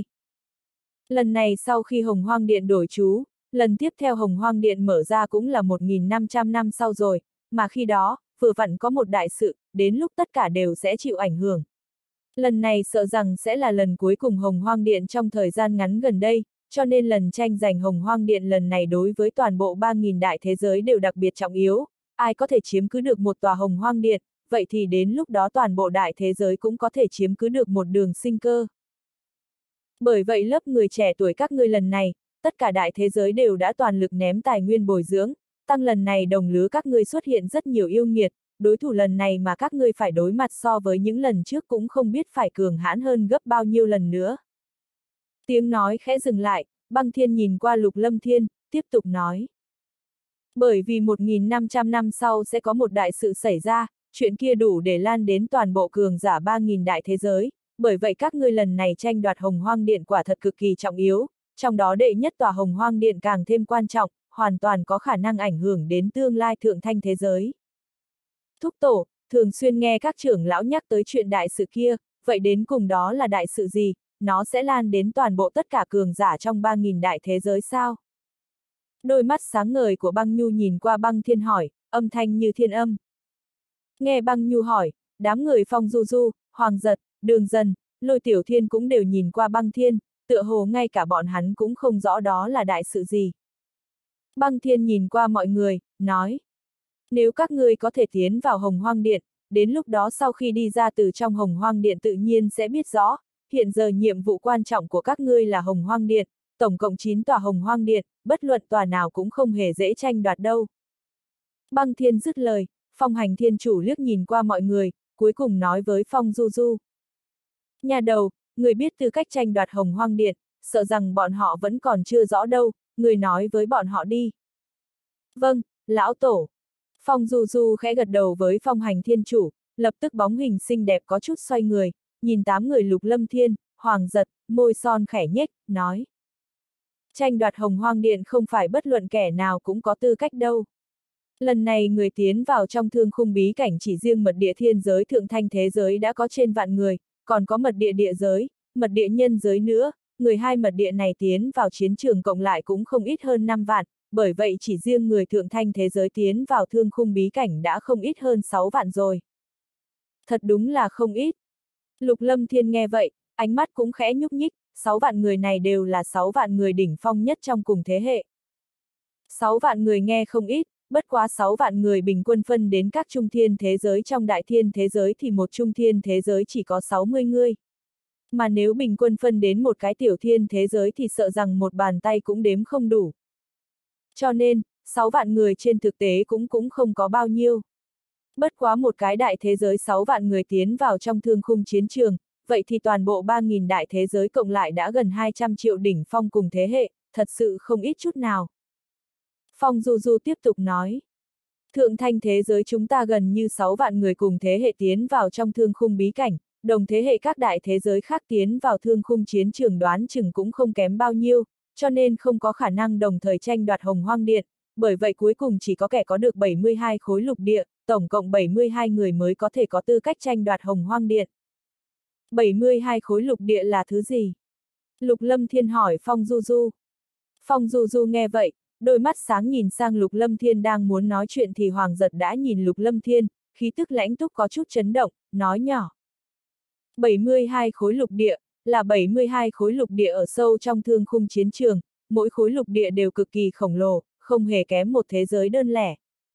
Lần này sau khi Hồng Hoang Điện đổi chú, lần tiếp theo Hồng Hoang Điện mở ra cũng là 1.500 năm sau rồi, mà khi đó, vừa vặn có một đại sự, đến lúc tất cả đều sẽ chịu ảnh hưởng. Lần này sợ rằng sẽ là lần cuối cùng Hồng Hoang Điện trong thời gian ngắn gần đây, cho nên lần tranh giành Hồng Hoang Điện lần này đối với toàn bộ 3.000 đại thế giới đều đặc biệt trọng yếu, ai có thể chiếm cứ được một tòa Hồng Hoang Điện, vậy thì đến lúc đó toàn bộ đại thế giới cũng có thể chiếm cứ được một đường sinh cơ. Bởi vậy lớp người trẻ tuổi các ngươi lần này, tất cả đại thế giới đều đã toàn lực ném tài nguyên bồi dưỡng, tăng lần này đồng lứa các ngươi xuất hiện rất nhiều yêu nghiệt, đối thủ lần này mà các ngươi phải đối mặt so với những lần trước cũng không biết phải cường hãn hơn gấp bao nhiêu lần nữa. Tiếng nói khẽ dừng lại, Băng Thiên nhìn qua Lục Lâm Thiên, tiếp tục nói. Bởi vì 1.500 năm sau sẽ có một đại sự xảy ra, chuyện kia đủ để lan đến toàn bộ cường giả 3.000 đại thế giới, bởi vậy các ngươi lần này tranh đoạt Hồng Hoang Điện quả thật cực kỳ trọng yếu, trong đó đệ nhất tòa Hồng Hoang Điện càng thêm quan trọng, hoàn toàn có khả năng ảnh hưởng đến tương lai thượng thanh thế giới. Thúc tổ, thường xuyên nghe các trưởng lão nhắc tới chuyện đại sự kia, vậy đến cùng đó là đại sự gì, nó sẽ lan đến toàn bộ tất cả cường giả trong 3.000 đại thế giới sao? Đôi mắt sáng ngời của Băng Nhu nhìn qua Băng Thiên hỏi, âm thanh như thiên âm. Nghe Băng Nhu hỏi, đám người Phong Du Du, Hoàng Giật, Đường Dần, Lôi Tiểu Thiên cũng đều nhìn qua Băng Thiên, tựa hồ ngay cả bọn hắn cũng không rõ đó là đại sự gì. Băng Thiên nhìn qua mọi người, nói. Nếu các ngươi có thể tiến vào Hồng Hoang Điện, đến lúc đó sau khi đi ra từ trong Hồng Hoang Điện tự nhiên sẽ biết rõ, hiện giờ nhiệm vụ quan trọng của các ngươi là Hồng Hoang Điện, tổng cộng 9 tòa Hồng Hoang Điện, bất luận tòa nào cũng không hề dễ tranh đoạt đâu. Băng Thiên dứt lời, Phong Hành Thiên Chủ liếc nhìn qua mọi người, cuối cùng nói với Phong Du Du. Nhà đầu, người biết tư cách tranh đoạt Hồng Hoang Điện, sợ rằng bọn họ vẫn còn chưa rõ đâu, người nói với bọn họ đi. Vâng, lão tổ. Phong Du Du khẽ gật đầu với Phong Hành Thiên Chủ, lập tức bóng hình xinh đẹp có chút xoay người, nhìn 8 người Lục Lâm Thiên, Hoàng Giật, môi son khẽ nhếch, nói. Tranh đoạt Hồng Hoang Điện không phải bất luận kẻ nào cũng có tư cách đâu. Lần này người tiến vào trong thương khung bí cảnh chỉ riêng mật địa thiên giới thượng thanh thế giới đã có trên vạn người, còn có mật địa địa giới, mật địa nhân giới nữa, người hai mật địa này tiến vào chiến trường cộng lại cũng không ít hơn 5 vạn, bởi vậy chỉ riêng người thượng thanh thế giới tiến vào thương khung bí cảnh đã không ít hơn 6 vạn rồi. Thật đúng là không ít. Lục Lâm Thiên nghe vậy, ánh mắt cũng khẽ nhúc nhích, 6 vạn người này đều là 6 vạn người đỉnh phong nhất trong cùng thế hệ. 6 vạn người nghe không ít, bất quá 6 vạn người bình quân phân đến các trung thiên thế giới trong đại thiên thế giới thì một trung thiên thế giới chỉ có 60 người. Mà nếu bình quân phân đến một cái tiểu thiên thế giới thì sợ rằng một bàn tay cũng đếm không đủ. Cho nên, 6 vạn người trên thực tế cũng không có bao nhiêu. Bất quá một cái đại thế giới 6 vạn người tiến vào trong thương khung chiến trường, vậy thì toàn bộ 3.000 đại thế giới cộng lại đã gần 200 triệu đỉnh phong cùng thế hệ, thật sự không ít chút nào. Phong Du Du tiếp tục nói. Thượng thanh thế giới chúng ta gần như 6 vạn người cùng thế hệ tiến vào trong thương khung bí cảnh, đồng thế hệ các đại thế giới khác tiến vào thương khung chiến trường đoán chừng cũng không kém bao nhiêu, cho nên không có khả năng đồng thời tranh đoạt Hồng Hoang Điện, bởi vậy cuối cùng chỉ có kẻ có được 72 khối lục địa, tổng cộng 72 người mới có thể có tư cách tranh đoạt Hồng Hoang Điện. 72 khối lục địa là thứ gì? Lục Lâm Thiên hỏi Phong Du Du. Phong Du Du nghe vậy, đôi mắt sáng nhìn sang Lục Lâm Thiên đang muốn nói chuyện thì Hoàng Giật đã nhìn Lục Lâm Thiên, khí tức lãnh túc có chút chấn động, nói nhỏ. 72 khối lục địa, là 72 khối lục địa ở sâu trong thương khung chiến trường, mỗi khối lục địa đều cực kỳ khổng lồ, không hề kém một thế giới đơn lẻ.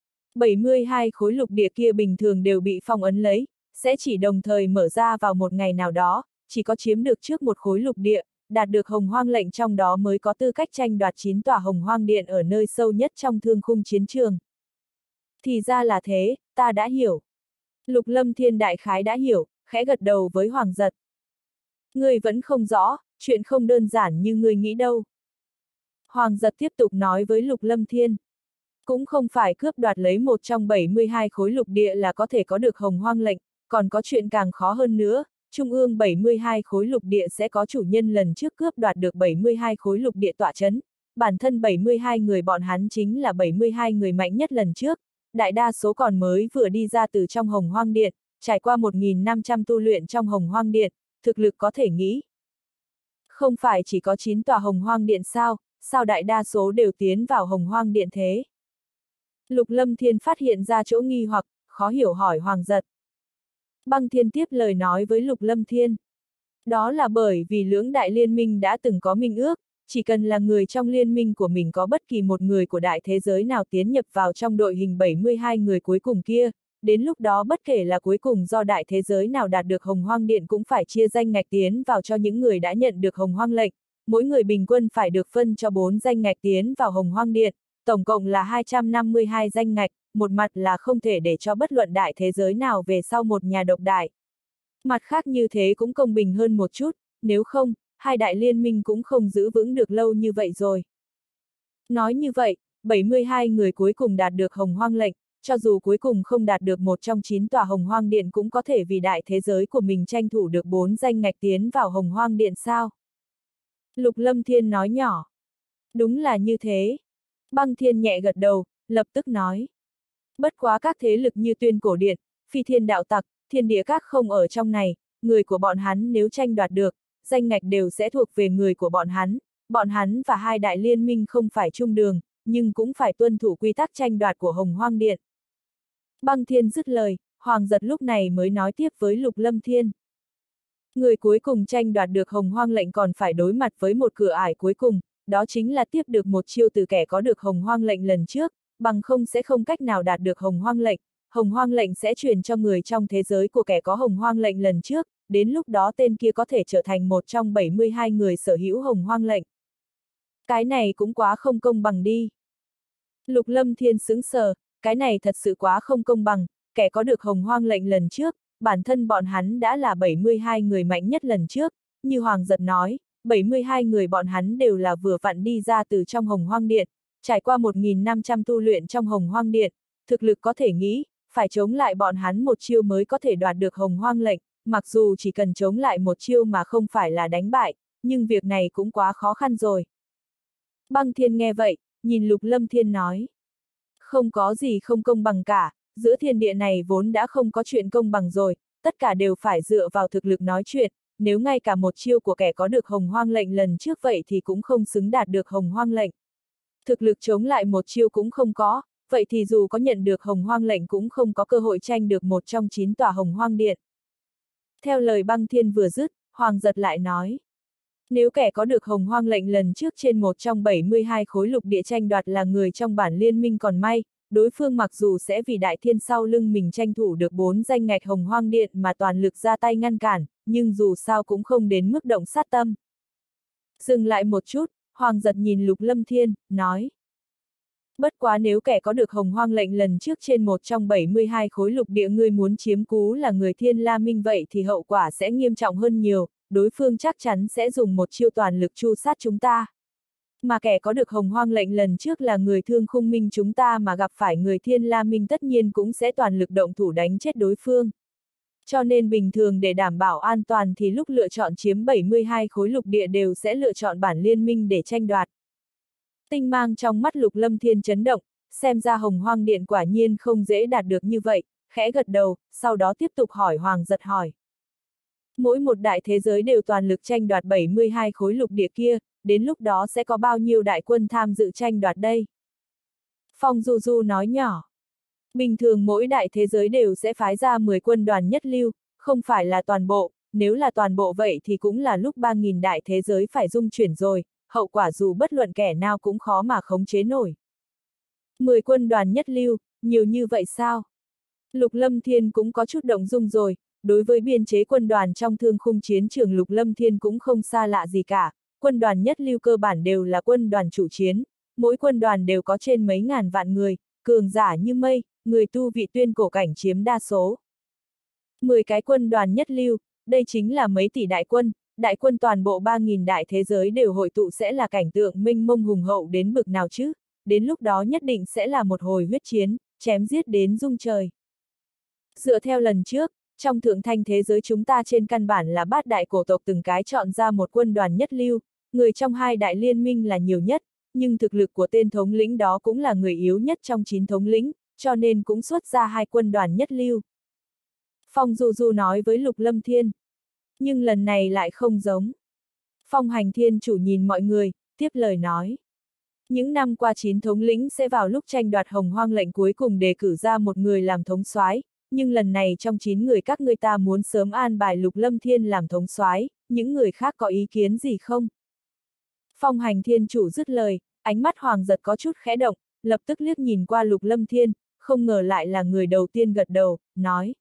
72 khối lục địa kia bình thường đều bị phong ấn lấy, sẽ chỉ đồng thời mở ra vào một ngày nào đó, chỉ có chiếm được trước một khối lục địa, đạt được Hồng Hoang lệnh trong đó mới có tư cách tranh đoạt 9 tòa Hồng Hoang Điện ở nơi sâu nhất trong thương khung chiến trường. Thì ra là thế, ta đã hiểu. Lục Lâm Thiên đại khái đã hiểu, khẽ gật đầu với Hoàng Giật. Ngươi vẫn không rõ, chuyện không đơn giản như ngươi nghĩ đâu. Hoàng Giật tiếp tục nói với Lục Lâm Thiên. Cũng không phải cướp đoạt lấy một trong 72 khối lục địa là có thể có được Hồng Hoang lệnh, còn có chuyện càng khó hơn nữa, Trung ương 72 khối lục địa sẽ có chủ nhân lần trước cướp đoạt được 72 khối lục địa tọa chấn, bản thân 72 người bọn hắn chính là 72 người mạnh nhất lần trước, đại đa số còn mới vừa đi ra từ trong Hồng Hoang Điện, trải qua 1.500 tu luyện trong Hồng Hoang Điện, thực lực có thể nghĩ. Không phải chỉ có 9 tòa Hồng Hoang Điện sao đại đa số đều tiến vào Hồng Hoang Điện thế? Lục Lâm Thiên phát hiện ra chỗ nghi hoặc, khó hiểu hỏi Hoàng Giật. Băng Thiên tiếp lời nói với Lục Lâm Thiên. Đó là bởi vì lưỡng đại liên minh đã từng có minh ước, chỉ cần là người trong liên minh của mình có bất kỳ một người của đại thế giới nào tiến nhập vào trong đội hình 72 người cuối cùng kia, đến lúc đó bất kể là cuối cùng do đại thế giới nào đạt được Hồng Hoang Điện cũng phải chia danh ngạch tiến vào cho những người đã nhận được Hồng Hoang lệnh, mỗi người bình quân phải được phân cho 4 danh ngạch tiến vào Hồng Hoang Điện, tổng cộng là 252 danh ngạch, một mặt là không thể để cho bất luận đại thế giới nào về sau một nhà độc đại. Mặt khác như thế cũng công bình hơn một chút, nếu không, hai đại liên minh cũng không giữ vững được lâu như vậy rồi. Nói như vậy, 72 người cuối cùng đạt được Hồng Hoang lệnh, cho dù cuối cùng không đạt được một trong 9 tòa Hồng Hoang Điện cũng có thể vì đại thế giới của mình tranh thủ được 4 danh ngạch tiến vào Hồng Hoang Điện sao? Lục Lâm Thiên nói nhỏ. Đúng là như thế. Băng Thiên nhẹ gật đầu, lập tức nói. Bất quá các thế lực như Tuyên Cổ Điện, Phi Thiên Đạo Tặc, Thiên Địa Các không ở trong này, người của bọn hắn nếu tranh đoạt được, danh ngạch đều sẽ thuộc về người của bọn hắn và hai đại liên minh không phải chung đường, nhưng cũng phải tuân thủ quy tắc tranh đoạt của Hồng Hoang Điện. Băng Thiên dứt lời, Hoàng Giật lúc này mới nói tiếp với Lục Lâm Thiên. Người cuối cùng tranh đoạt được Hồng Hoang lệnh còn phải đối mặt với một cửa ải cuối cùng, đó chính là tiếp được một chiêu từ kẻ có được Hồng Hoang lệnh lần trước, bằng không sẽ không cách nào đạt được Hồng Hoang lệnh. Hồng Hoang lệnh sẽ truyền cho người trong thế giới của kẻ có Hồng Hoang lệnh lần trước, đến lúc đó tên kia có thể trở thành một trong 72 người sở hữu Hồng Hoang lệnh. Cái này cũng quá không công bằng đi. Lục Lâm Thiên sững sờ, cái này thật sự quá không công bằng, kẻ có được Hồng Hoang lệnh lần trước, bản thân bọn hắn đã là 72 người mạnh nhất lần trước, như Hoàng Giật nói, 72 người bọn hắn đều là vừa vặn đi ra từ trong Hồng Hoang Điện, trải qua 1.500 tu luyện trong Hồng Hoang Điện, thực lực có thể nghĩ, phải chống lại bọn hắn một chiêu mới có thể đoạt được Hồng Hoang lệnh, mặc dù chỉ cần chống lại một chiêu mà không phải là đánh bại, nhưng việc này cũng quá khó khăn rồi. Băng Thiên nghe vậy, nhìn Lục Lâm Thiên nói. Không có gì không công bằng cả, giữa thiên địa này vốn đã không có chuyện công bằng rồi, tất cả đều phải dựa vào thực lực nói chuyện, nếu ngay cả một chiêu của kẻ có được Hồng Hoang lệnh lần trước vậy thì cũng không xứng đạt được Hồng Hoang lệnh. Thực lực chống lại một chiêu cũng không có, vậy thì dù có nhận được Hồng Hoang lệnh cũng không có cơ hội tranh được một trong 9 tòa Hồng Hoang Điện. Theo lời Băng Thiên vừa dứt, Hoàng Giật lại nói. Nếu kẻ có được Hồng Hoang lệnh lần trước trên một trong 72 khối lục địa tranh đoạt là người trong bản liên minh còn may, đối phương mặc dù sẽ vì đại thiên sau lưng mình tranh thủ được 4 danh ngạch Hồng Hoang Điện mà toàn lực ra tay ngăn cản, nhưng dù sao cũng không đến mức động sát tâm. Dừng lại một chút, Hoàng Giật nhìn Lục Lâm Thiên, nói. Bất quá nếu kẻ có được Hồng Hoang lệnh lần trước trên một trong 72 khối lục địa ngươi muốn chiếm cú là người Thiên La Minh vậy thì hậu quả sẽ nghiêm trọng hơn nhiều, đối phương chắc chắn sẽ dùng một chiêu toàn lực tru sát chúng ta. Mà kẻ có được Hồng Hoang lệnh lần trước là người Thương Khung Minh chúng ta mà gặp phải người Thiên La Minh tất nhiên cũng sẽ toàn lực động thủ đánh chết đối phương. Cho nên bình thường để đảm bảo an toàn thì lúc lựa chọn chiếm 72 khối lục địa đều sẽ lựa chọn bản liên minh để tranh đoạt. Tinh mang trong mắt Lục Lâm Thiên chấn động, xem ra Hồng Hoang Điện quả nhiên không dễ đạt được như vậy, khẽ gật đầu, sau đó tiếp tục hỏi Hoàng Giật hỏi. Mỗi một đại thế giới đều toàn lực tranh đoạt 72 khối lục địa kia, đến lúc đó sẽ có bao nhiêu đại quân tham dự tranh đoạt đây? Phong Du Du nói nhỏ. Bình thường mỗi đại thế giới đều sẽ phái ra 10 quân đoàn nhất lưu, không phải là toàn bộ, nếu là toàn bộ vậy thì cũng là lúc 3.000 đại thế giới phải dung chuyển rồi, hậu quả dù bất luận kẻ nào cũng khó mà khống chế nổi. 10 quân đoàn nhất lưu, nhiều như vậy sao? Lục Lâm Thiên cũng có chút động dung rồi, đối với biên chế quân đoàn trong Thương Khung chiến trường Lục Lâm Thiên cũng không xa lạ gì cả, quân đoàn nhất lưu cơ bản đều là quân đoàn chủ chiến, mỗi quân đoàn đều có trên mấy ngàn vạn người, cường giả như mây, người tu vị tuyên cổ cảnh chiếm đa số. 10 cái quân đoàn nhất lưu, đây chính là mấy tỷ đại quân toàn bộ 3.000 đại thế giới đều hội tụ sẽ là cảnh tượng mênh mông hùng hậu đến bực nào chứ, đến lúc đó nhất định sẽ là một hồi huyết chiến, chém giết đến rung trời. Dựa theo lần trước, trong thượng thanh thế giới chúng ta trên căn bản là bát đại cổ tộc từng cái chọn ra một quân đoàn nhất lưu, người trong hai đại liên minh là nhiều nhất, nhưng thực lực của tên thống lĩnh đó cũng là người yếu nhất trong 9 thống lĩnh, cho nên cũng xuất ra 2 quân đoàn nhất lưu. Phong Du Du nói với Lục Lâm Thiên. Nhưng lần này lại không giống. Phong Hành Thiên chủ nhìn mọi người, tiếp lời nói. Những năm qua 9 thống lĩnh sẽ vào lúc tranh đoạt Hồng Hoang lệnh cuối cùng đề cử ra một người làm thống soái, nhưng lần này trong 9 người các ngươi ta muốn sớm an bài Lục Lâm Thiên làm thống soái, những người khác có ý kiến gì không? Phong Hành Thiên chủ dứt lời, ánh mắt Hoàng Giật có chút khẽ động, lập tức liếc nhìn qua Lục Lâm Thiên, không ngờ lại là người đầu tiên gật đầu, nói.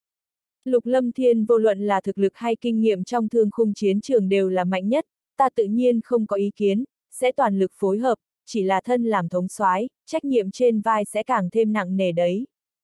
Lục Lâm Thiên vô luận là thực lực hay kinh nghiệm trong Thương Khung chiến trường đều là mạnh nhất, ta tự nhiên không có ý kiến, sẽ toàn lực phối hợp, chỉ là thân làm thống soái, trách nhiệm trên vai sẽ càng thêm nặng nề đấy.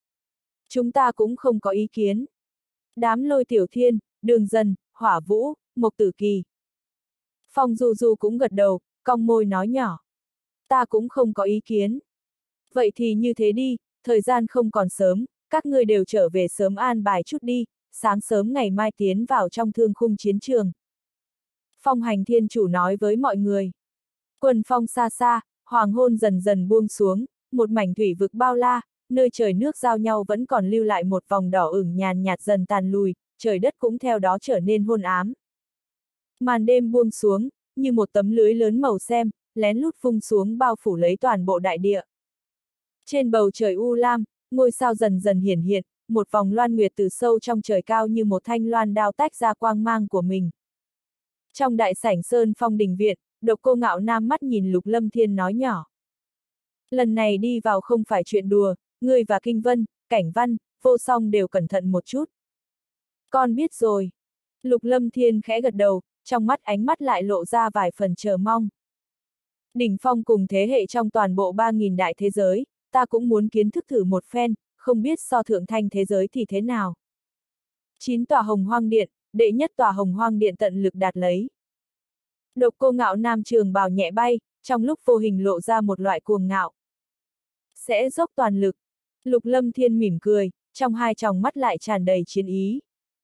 Chúng ta cũng không có ý kiến. Đám Lôi Tiểu Thiên, Đường Dần, Hỏa Vũ, Mộc Tử Kỳ. Phong Du Du cũng gật đầu, cong môi nói nhỏ. Ta cũng không có ý kiến. Vậy thì như thế đi, thời gian không còn sớm, các ngươi đều trở về sớm an bài chút đi, sáng sớm ngày mai tiến vào trong Thương Khung chiến trường. Phong Hành Thiên chủ nói với mọi người. Quần phong xa xa, hoàng hôn dần dần buông xuống, một mảnh thủy vực bao la, nơi trời nước giao nhau vẫn còn lưu lại một vòng đỏ ửng nhàn nhạt dần tàn lùi, trời đất cũng theo đó trở nên hôn ám. Màn đêm buông xuống, như một tấm lưới lớn màu xem, lén lút vung xuống bao phủ lấy toàn bộ đại địa. Trên bầu trời u lam, ngôi sao dần dần hiển hiện, một vòng loan nguyệt từ sâu trong trời cao như một thanh loan đao tách ra quang mang của mình. Trong đại sảnh Sơn Phong đình viện, Độc Cô Ngạo Nam mắt nhìn Lục Lâm Thiên nói nhỏ. Lần này đi vào không phải chuyện đùa, ngươi và Kinh Vân, Cảnh Văn, Vô Song đều cẩn thận một chút. Con biết rồi. Lục Lâm Thiên khẽ gật đầu, trong mắt ánh mắt lại lộ ra vài phần chờ mong. Đỉnh phong cùng thế hệ trong toàn bộ 3.000 đại thế giới, ta cũng muốn kiến thức thử một phen, không biết so thượng thanh thế giới thì thế nào. 9 tòa Hồng Hoang Điện, đệ nhất tòa Hồng Hoang Điện tận lực đạt lấy. Độc Cô Ngạo Nam trường bào nhẹ bay, trong lúc vô hình lộ ra một loại cuồng ngạo. Sẽ dốc toàn lực. Lục Lâm Thiên mỉm cười, trong hai tròng mắt lại tràn đầy chiến ý.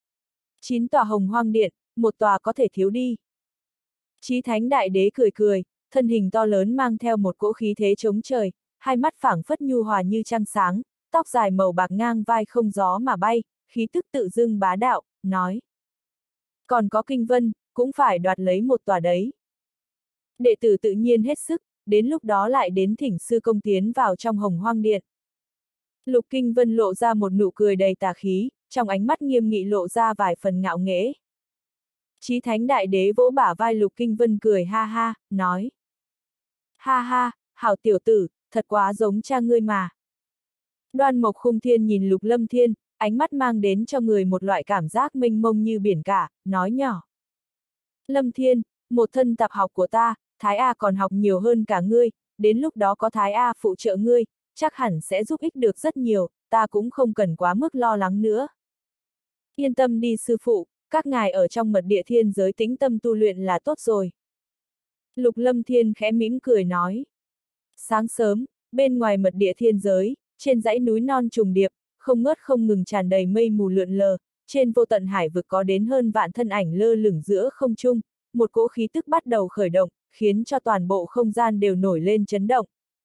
9 tòa Hồng Hoang Điện, một tòa có thể thiếu đi. Chí Thánh Đại Đế cười cười, thân hình to lớn mang theo một cỗ khí thế chống trời, hai mắt phảng phất nhu hòa như trăng sáng, tóc dài màu bạc ngang vai không gió mà bay, khí tức tự dưng bá đạo, nói. Còn có Kinh Vân, cũng phải đoạt lấy một tòa đấy. Đệ tử tự nhiên hết sức, đến lúc đó lại đến thỉnh sư công tiến vào trong Hồng Hoang Điện. Lục Kinh Vân lộ ra một nụ cười đầy tà khí, trong ánh mắt nghiêm nghị lộ ra vài phần ngạo nghễ. Chí Thánh Đại Đế vỗ bả vai Lục Kinh Vân cười ha ha, nói. Ha ha, hảo tiểu tử, thật quá giống cha ngươi mà. Đoan Mộc Khung Thiên nhìn Lục Lâm Thiên, ánh mắt mang đến cho người một loại cảm giác mênh mông như biển cả, nói nhỏ. Lâm Thiên, một thân tạp học của ta, Thái A còn học nhiều hơn cả ngươi, đến lúc đó có Thái A phụ trợ ngươi, chắc hẳn sẽ giúp ích được rất nhiều, ta cũng không cần quá mức lo lắng nữa. Yên tâm đi sư phụ, các ngài ở trong mật địa thiên giới tĩnh tâm tu luyện là tốt rồi. Lục Lâm Thiên khẽ mỉm cười nói. Sáng sớm, bên ngoài mật địa thiên giới, trên dãy núi non trùng điệp, không ngớt không ngừng tràn đầy mây mù lượn lờ, trên vô tận hải vực có đến hơn vạn thân ảnh lơ lửng giữa không trung, một cỗ khí tức bắt đầu khởi động, khiến cho toàn bộ không gian đều nổi lên chấn động.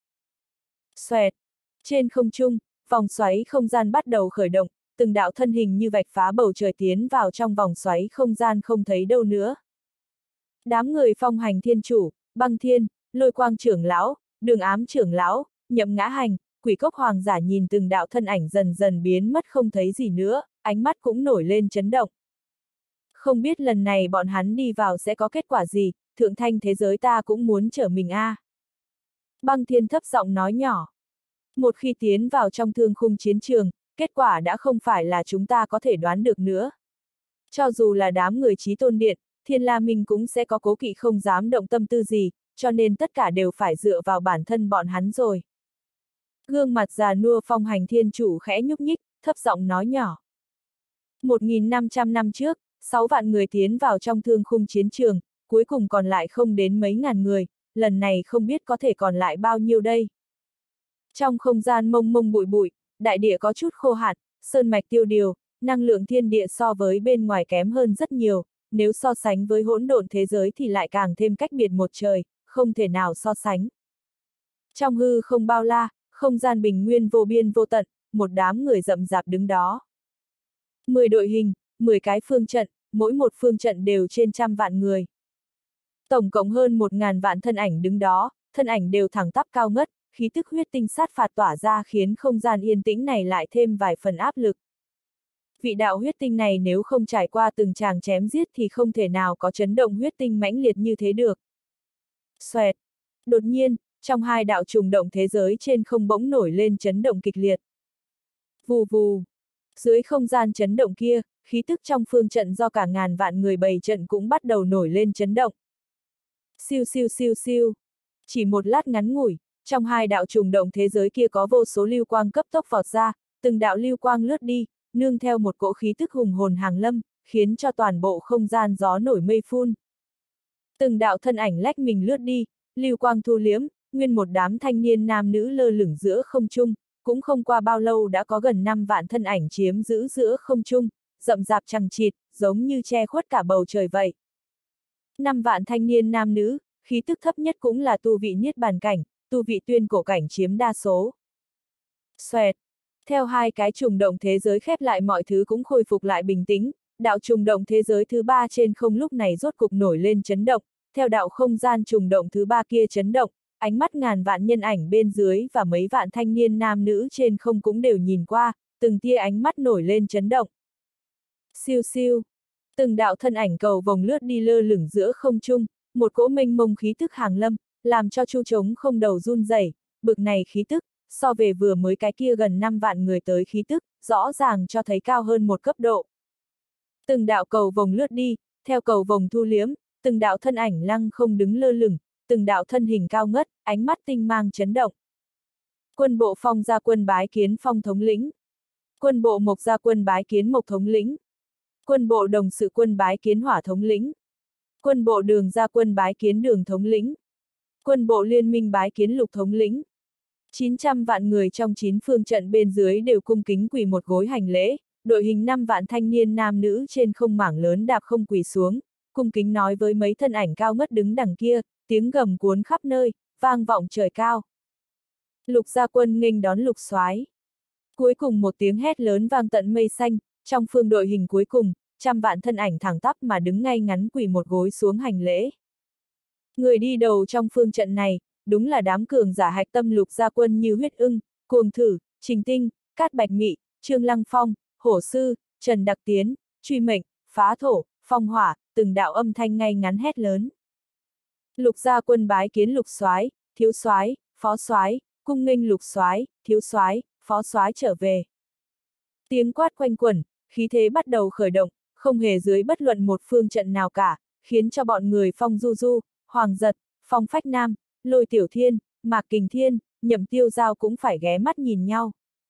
Xoẹt! Trên không trung, vòng xoáy không gian bắt đầu khởi động, từng đạo thân hình như vạch phá bầu trời tiến vào trong vòng xoáy không gian không thấy đâu nữa. Đám người Phong Hành Thiên Chủ, Băng Thiên, Lôi Quang trưởng lão, Đường Ám trưởng lão, Nhậm Ngã Hành, Quỷ Cốc Hoàng giả nhìn từng đạo thân ảnh dần dần biến mất không thấy gì nữa, ánh mắt cũng nổi lên chấn động. Không biết lần này bọn hắn đi vào sẽ có kết quả gì, thượng thanh thế giới ta cũng muốn trở mình a. Băng Thiên thấp giọng nói nhỏ. Một khi tiến vào trong thương khung chiến trường, kết quả đã không phải là chúng ta có thể đoán được nữa. Cho dù là đám người Chí Tôn Điện, Thiên La Minh cũng sẽ có cố kỵ không dám động tâm tư gì, cho nên tất cả đều phải dựa vào bản thân bọn hắn rồi. Gương mặt già nua Phong Hành Thiên Chủ khẽ nhúc nhích, thấp giọng nói nhỏ. 1.500 năm trước, 6 vạn người tiến vào trong thương khung chiến trường, cuối cùng còn lại không đến mấy ngàn người, lần này không biết có thể còn lại bao nhiêu đây. Trong không gian mông mông bụi bụi, đại địa có chút khô hạn, sơn mạch tiêu điều, năng lượng thiên địa so với bên ngoài kém hơn rất nhiều, nếu so sánh với hỗn độn thế giới thì lại càng thêm cách biệt một trời, không thể nào so sánh. Trong hư không bao la, không gian bình nguyên vô biên vô tận, một đám người rậm rạp đứng đó. 10 đội hình, 10 cái phương trận, mỗi một phương trận đều trên trăm vạn người. Tổng cộng hơn 1.000 vạn thân ảnh đứng đó, thân ảnh đều thẳng tắp cao ngất, khí tức huyết tinh sát phạt tỏa ra khiến không gian yên tĩnh này lại thêm vài phần áp lực. Vị đạo huyết tinh này nếu không trải qua từng tràng chém giết thì không thể nào có chấn động huyết tinh mãnh liệt như thế được. Xoẹt! Đột nhiên, trong hai đạo trùng động thế giới trên không bỗng nổi lên chấn động kịch liệt. Vù vù! Dưới không gian chấn động kia, khí tức trong phương trận do cả ngàn vạn người bày trận cũng bắt đầu nổi lên chấn động. Siêu siêu siêu siêu! Chỉ một lát ngắn ngủi, trong hai đạo trùng động thế giới kia có vô số lưu quang cấp tốc vọt ra, từng đạo lưu quang lướt đi, nương theo một cỗ khí tức hùng hồn hàng lâm, khiến cho toàn bộ không gian gió nổi mây phun. Từng đạo thân ảnh lách mình lướt đi, lưu quang thu liếm, nguyên một đám thanh niên nam nữ lơ lửng giữa không trung, cũng không qua bao lâu đã có gần 5 vạn thân ảnh chiếm giữ giữa không trung, rậm rạp chằng chịt, giống như che khuất cả bầu trời vậy. 5 vạn thanh niên nam nữ, khí tức thấp nhất cũng là tu vị niết bàn cảnh, tu vị tuyên cổ cảnh chiếm đa số. Xoẹt! Theo hai cái trùng động thế giới khép lại mọi thứ cũng khôi phục lại bình tĩnh, đạo trùng động thế giới thứ ba trên không lúc này rốt cục nổi lên chấn động, theo đạo không gian trùng động thứ ba kia chấn động, ánh mắt ngàn vạn nhân ảnh bên dưới và mấy vạn thanh niên nam nữ trên không cũng đều nhìn qua, từng tia ánh mắt nổi lên chấn động. Siêu siêu, từng đạo thân ảnh cầu vồng lướt đi lơ lửng giữa không trung, một cỗ mênh mông khí tức hàng lâm, làm cho Chu Trống không đầu run rẩy, bực này khí tức, so về vừa mới cái kia gần 5 vạn người tới khí tức, rõ ràng cho thấy cao hơn một cấp độ. Từng đạo cầu vồng lướt đi, theo cầu vồng thu liếm, từng đạo thân ảnh lăng không đứng lơ lửng, từng đạo thân hình cao ngất, ánh mắt tinh mang chấn động. Quân bộ Phong gia quân bái kiến Phong thống lĩnh. Quân bộ Mộc gia quân bái kiến Mộc thống lĩnh. Quân bộ Đồng sự quân bái kiến Hỏa thống lĩnh. Quân bộ Đường gia quân bái kiến Đường thống lĩnh. Quân bộ Liên minh bái kiến Lục thống lĩnh. 900 vạn người trong 9 phương trận bên dưới đều cung kính quỳ một gối hành lễ, đội hình 5 vạn thanh niên nam nữ trên không mảng lớn đạp không quỳ xuống, cung kính nói với mấy thân ảnh cao ngất đứng đằng kia, tiếng gầm cuốn khắp nơi, vang vọng trời cao. Lục gia quân nghênh đón Lục soái. Cuối cùng một tiếng hét lớn vang tận mây xanh, trong phương đội hình cuối cùng, trăm vạn thân ảnh thẳng tắp mà đứng ngay ngắn quỳ một gối xuống hành lễ. Người đi đầu trong phương trận này, đúng là đám cường giả hạch tâm Lục gia quân như Huyết Ưng, Cuồng Thử, Trình Tinh, Cát Bạch Mị, Trương Lăng Phong, Hổ Sư, Trần Đặc Tiến, Truy Mệnh, Phá Thổ, Phong Hỏa, từng đạo âm thanh ngay ngắn hét lớn. Lục gia quân bái kiến Lục soái, thiếu soái, phó soái, cung nghênh Lục soái, thiếu soái, phó soái trở về. Tiếng quát quanh quẩn, khí thế bắt đầu khởi động, không hề dưới bất luận một phương trận nào cả, khiến cho bọn người Phong Du Du, Hoàng Giật, Phong Phách Nam, Lôi Tiểu Thiên, Mạc Kình Thiên, Nhậm Tiêu Giao cũng phải ghé mắt nhìn nhau.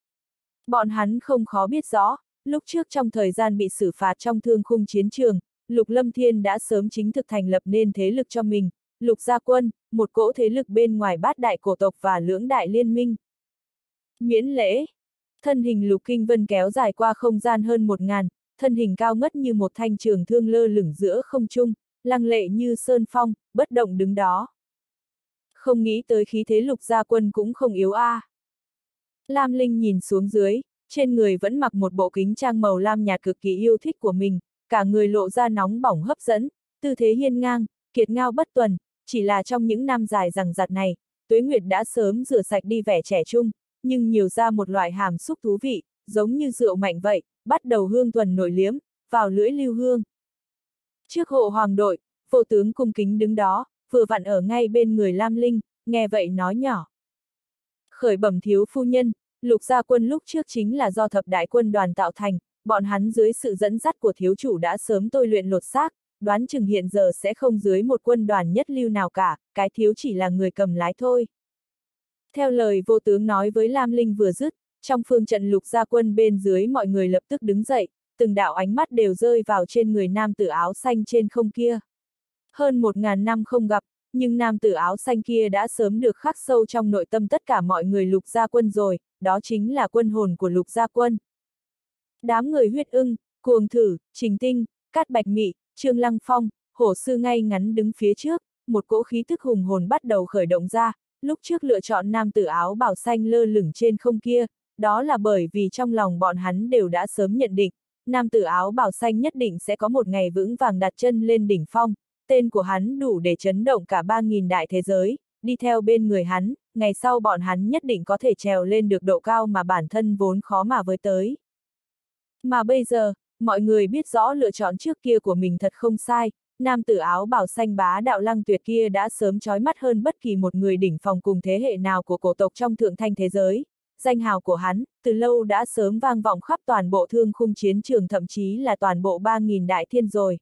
Bọn hắn không khó biết rõ, lúc trước trong thời gian bị xử phạt trong thương khung chiến trường, Lục Lâm Thiên đã sớm chính thực thành lập nên thế lực cho mình, Lục gia quân, một cỗ thế lực bên ngoài bát đại cổ tộc và lưỡng đại liên minh. Miễn lễ. Thân hình Lục Kinh Vân kéo dài qua không gian hơn 1000, thân hình cao ngất như một thanh trường thương lơ lửng giữa không trung, lăng lệ như sơn phong, bất động đứng đó. Không nghĩ tới khí thế Lục gia quân cũng không yếu a. Lam Linh nhìn xuống dưới, trên người vẫn mặc một bộ kính trang màu lam nhạt cực kỳ yêu thích của mình, cả người lộ ra nóng bỏng hấp dẫn, tư thế hiên ngang, kiệt ngao bất tuần, chỉ là trong những năm dài rằng rặt này, Tuế Nguyệt đã sớm rửa sạch đi vẻ trẻ trung, nhưng nhiều ra một loại hàm xúc thú vị, giống như rượu mạnh vậy, bắt đầu hương thuần nổi liếm, vào lưỡi lưu hương. Trước hộ hoàng đội, vô tướng cung kính đứng đó, vừa vặn ở ngay bên người Lam Linh, nghe vậy nói nhỏ. Khởi bẩm thiếu phu nhân, Lục gia quân lúc trước chính là do thập đại quân đoàn tạo thành, bọn hắn dưới sự dẫn dắt của thiếu chủ đã sớm tôi luyện lột xác, đoán chừng hiện giờ sẽ không dưới một quân đoàn nhất lưu nào cả, cái thiếu chỉ là người cầm lái thôi. Theo lời vô tướng nói với Lam Linh vừa dứt, trong phương trận Lục gia quân bên dưới mọi người lập tức đứng dậy, từng đạo ánh mắt đều rơi vào trên người nam tử áo xanh trên không kia. Hơn 1000 năm không gặp, nhưng nam tử áo xanh kia đã sớm được khắc sâu trong nội tâm tất cả mọi người Lục gia quân rồi, đó chính là quân hồn của Lục gia quân. Đám người Huyết Ưng, Cuồng Thử, Trình Tinh, Cát Bạch Mị, Trương Lăng Phong, Hổ Sư ngay ngắn đứng phía trước, một cỗ khí tức hùng hồn bắt đầu khởi động ra, lúc trước lựa chọn nam tử áo bào xanh lơ lửng trên không kia, đó là bởi vì trong lòng bọn hắn đều đã sớm nhận định, nam tử áo bào xanh nhất định sẽ có một ngày vững vàng đặt chân lên đỉnh phong, tên của hắn đủ để chấn động cả 3000 đại thế giới, đi theo bên người hắn, ngày sau bọn hắn nhất định có thể trèo lên được độ cao mà bản thân vốn khó mà với tới. Mà bây giờ, mọi người biết rõ lựa chọn trước kia của mình thật không sai, nam tử áo bào xanh bá đạo Lăng Tuyệt kia đã sớm chói mắt hơn bất kỳ một người đỉnh phong cùng thế hệ nào của cổ tộc trong thượng thanh thế giới. Danh hào của hắn, từ lâu đã sớm vang vọng khắp toàn bộ thương khung chiến trường thậm chí là toàn bộ 3000 đại thiên rồi.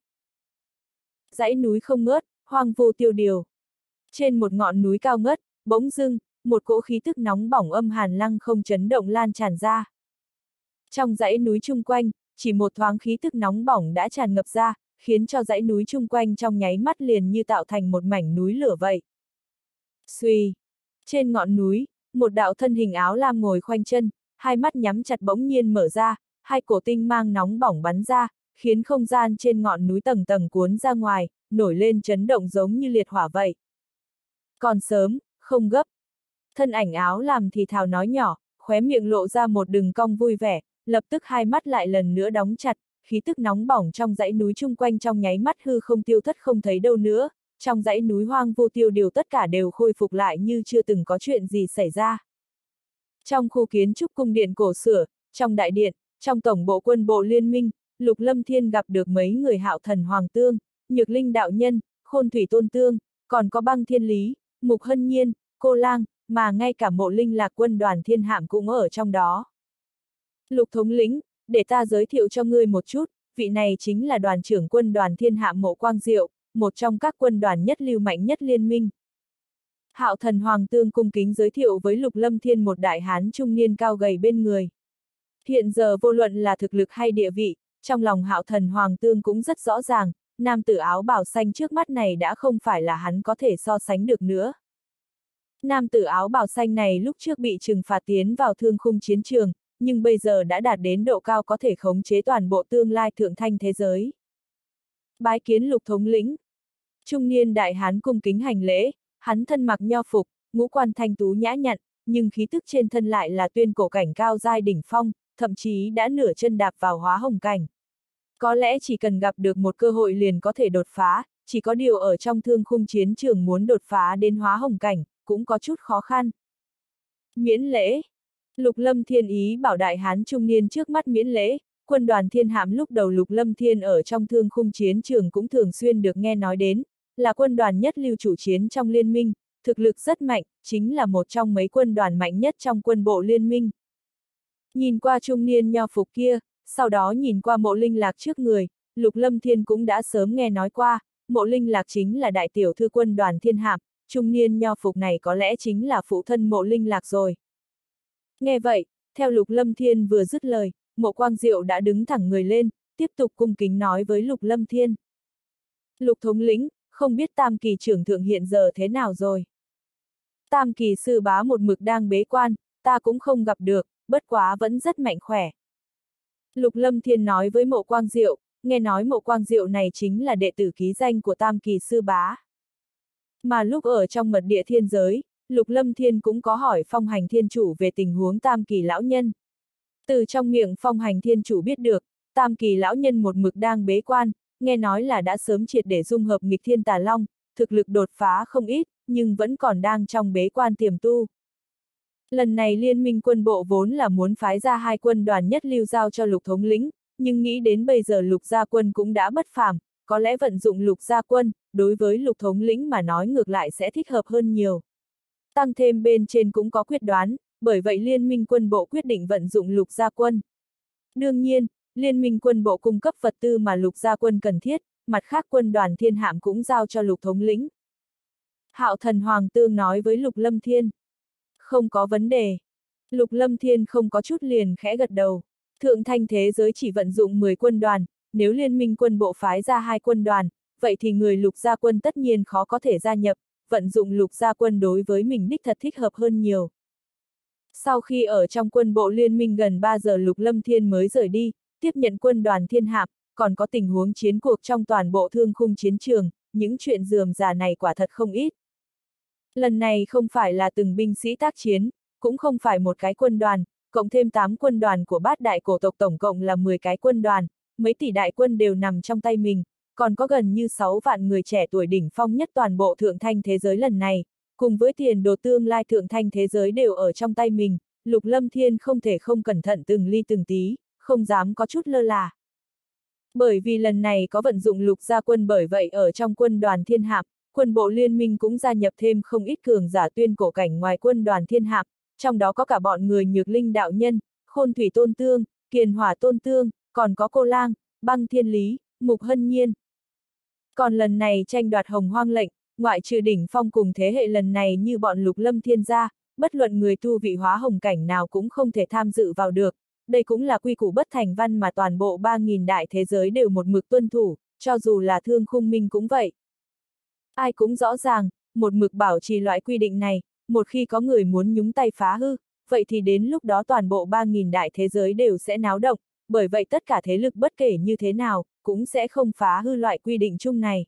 Dãy núi không ngớt, hoang vu tiêu điều. Trên một ngọn núi cao ngất, bỗng dưng, một cỗ khí tức nóng bỏng âm hàn lăng không chấn động lan tràn ra. Trong dãy núi chung quanh, chỉ một thoáng khí tức nóng bỏng đã tràn ngập ra, khiến cho dãy núi chung quanh trong nháy mắt liền như tạo thành một mảnh núi lửa vậy. Xuy! Trên ngọn núi, một đạo thân hình áo lam ngồi khoanh chân, hai mắt nhắm chặt bỗng nhiên mở ra, hai cổ tinh mang nóng bỏng bắn ra, khiến không gian trên ngọn núi tầng tầng cuốn ra ngoài, nổi lên chấn động giống như liệt hỏa vậy. Còn sớm, không gấp. Thân ảnh áo lam thì thào nói nhỏ, khóe miệng lộ ra một đường cong vui vẻ, lập tức hai mắt lại lần nữa đóng chặt, khí tức nóng bỏng trong dãy núi chung quanh trong nháy mắt hư không tiêu thất không thấy đâu nữa, trong dãy núi hoang vô tiêu điều tất cả đều khôi phục lại như chưa từng có chuyện gì xảy ra. Trong khu kiến trúc cung điện cổ xưa, trong đại điện, trong tổng bộ quân bộ liên minh, Lục Lâm Thiên gặp được mấy người Hạo Thần Hoàng Tương, Nhược Linh đạo nhân, Khôn Thủy Tôn Tương, còn có Băng Thiên Lý, Mục Hân Nhiên, Cô Lang, mà ngay cả Mộ Linh Lạc quân đoàn Thiên Hạm cũng ở trong đó. Lục thống lĩnh, để ta giới thiệu cho ngươi một chút, vị này chính là đoàn trưởng quân đoàn Thiên Hạm Mộ Quang Diệu, một trong các quân đoàn nhất lưu mạnh nhất liên minh. Hạo Thần Hoàng Tương cung kính giới thiệu với Lục Lâm Thiên một đại hán trung niên cao gầy bên người. Hiện giờ vô luận là thực lực hay địa vị, trong lòng Hạo Thần Hoàng Tương cũng rất rõ ràng, nam tử áo bào xanh trước mắt này đã không phải là hắn có thể so sánh được nữa. Nam tử áo bào xanh này lúc trước bị trừng phạt tiến vào thương khung chiến trường, nhưng bây giờ đã đạt đến độ cao có thể khống chế toàn bộ tương lai thượng thanh thế giới. Bái kiến Lục thống lĩnh. Trung niên đại hán cung kính hành lễ, hắn thân mặc nho phục, ngũ quan thanh tú nhã nhặn, nhưng khí tức trên thân lại là tuyên cổ cảnh cao giai đỉnh phong, thậm chí đã nửa chân đạp vào hóa hồng cảnh. Có lẽ chỉ cần gặp được một cơ hội liền có thể đột phá, chỉ có điều ở trong thương khung chiến trường muốn đột phá đến hóa hồng cảnh, cũng có chút khó khăn. Miễn lễ. Lục Lâm Thiên ý bảo đại hán trung niên trước mắt miễn lễ, quân đoàn Thiên Hạm lúc đầu Lục Lâm Thiên ở trong thương khung chiến trường cũng thường xuyên được nghe nói đến, là quân đoàn nhất lưu chủ chiến trong liên minh, thực lực rất mạnh, chính là một trong mấy quân đoàn mạnh nhất trong quân bộ liên minh. Nhìn qua trung niên nho phục kia, sau đó nhìn qua Mộ Linh Lạc trước người, Lục Lâm Thiên cũng đã sớm nghe nói qua, Mộ Linh Lạc chính là đại tiểu thư quân đoàn Thiên Hạm, trung niên nho phục này có lẽ chính là phụ thân Mộ Linh Lạc rồi. Nghe vậy, theo Lục Lâm Thiên vừa dứt lời, Mộ Quang Diệu đã đứng thẳng người lên, tiếp tục cung kính nói với Lục Lâm Thiên. Lục thống lĩnh, không biết Tam Kỳ trưởng thượng hiện giờ thế nào rồi? Tam Kỳ sư bá một mực đang bế quan, ta cũng không gặp được, bất quá vẫn rất mạnh khỏe. Lục Lâm Thiên nói với Mộ Quang Diệu, nghe nói Mộ Quang Diệu này chính là đệ tử ký danh của Tam Kỳ sư bá. Mà lúc ở trong mật địa thiên giới, Lục Lâm Thiên cũng có hỏi Phong Hành Thiên Chủ về tình huống Tam Kỳ lão nhân. Từ trong miệng Phong Hành Thiên Chủ biết được, Tam Kỳ lão nhân một mực đang bế quan, nghe nói là đã sớm triệt để dung hợp nghịch thiên tà long, thực lực đột phá không ít, nhưng vẫn còn đang trong bế quan tiềm tu. Lần này liên minh quân bộ vốn là muốn phái ra hai quân đoàn nhất lưu giao cho Lục thống lĩnh, nhưng nghĩ đến bây giờ Lục gia quân cũng đã bất phàm, có lẽ vận dụng Lục gia quân, đối với Lục thống lĩnh mà nói ngược lại sẽ thích hợp hơn nhiều. Tăng thêm bên trên cũng có quyết đoán, bởi vậy liên minh quân bộ quyết định vận dụng Lục gia quân. Đương nhiên, liên minh quân bộ cung cấp vật tư mà Lục gia quân cần thiết, mặt khác quân đoàn Thiên Hạm cũng giao cho Lục thống lĩnh. Hạo Thần Hoàng Tương nói với Lục Lâm Thiên. Không có vấn đề. Lục Lâm Thiên không có chút liền khẽ gật đầu. Thượng thanh thế giới chỉ vận dụng 10 quân đoàn, nếu liên minh quân bộ phái ra 2 quân đoàn, vậy thì người Lục gia quân tất nhiên khó có thể gia nhập, vận dụng Lục gia quân đối với mình đích thật thích hợp hơn nhiều. Sau khi ở trong quân bộ liên minh gần 3 giờ Lục Lâm Thiên mới rời đi, tiếp nhận quân đoàn Thiên Hạm, còn có tình huống chiến cuộc trong toàn bộ thương khung chiến trường, những chuyện rườm rà này quả thật không ít. Lần này không phải là từng binh sĩ tác chiến, cũng không phải một cái quân đoàn, cộng thêm 8 quân đoàn của bát đại cổ tộc tổng cộng là 10 cái quân đoàn, mấy tỷ đại quân đều nằm trong tay mình, còn có gần như 6 vạn người trẻ tuổi đỉnh phong nhất toàn bộ thượng thanh thế giới lần này, cùng với tiền đồ tương lai thượng thanh thế giới đều ở trong tay mình, Lục Lâm Thiên không thể không cẩn thận từng ly từng tí, không dám có chút lơ là. Bởi vì lần này có vận dụng Lục gia quân, bởi vậy ở trong quân đoàn Thiên Hạm, quân bộ liên minh cũng gia nhập thêm không ít cường giả tuyên cổ cảnh ngoài quân đoàn Thiên Hạm, trong đó có cả bọn người Nhược Linh đạo nhân, Khôn Thủy Tôn Tương, Kiền Hỏa Tôn Tương, còn có Cô Lang, Băng Thiên Lý, Mục Hân Nhiên. Còn lần này tranh đoạt Hồng Hoang lệnh, ngoại trừ đỉnh phong cùng thế hệ lần này như bọn Lục Lâm Thiên gia, bất luận người tu vị hóa hồng cảnh nào cũng không thể tham dự vào được. Đây cũng là quy củ bất thành văn mà toàn bộ 3.000 đại thế giới đều một mực tuân thủ, cho dù là Thương Khung Minh cũng vậy. Ai cũng rõ ràng, một mực bảo trì loại quy định này, một khi có người muốn nhúng tay phá hư, vậy thì đến lúc đó toàn bộ 3.000 đại thế giới đều sẽ náo động, bởi vậy tất cả thế lực bất kể như thế nào, cũng sẽ không phá hư loại quy định chung này.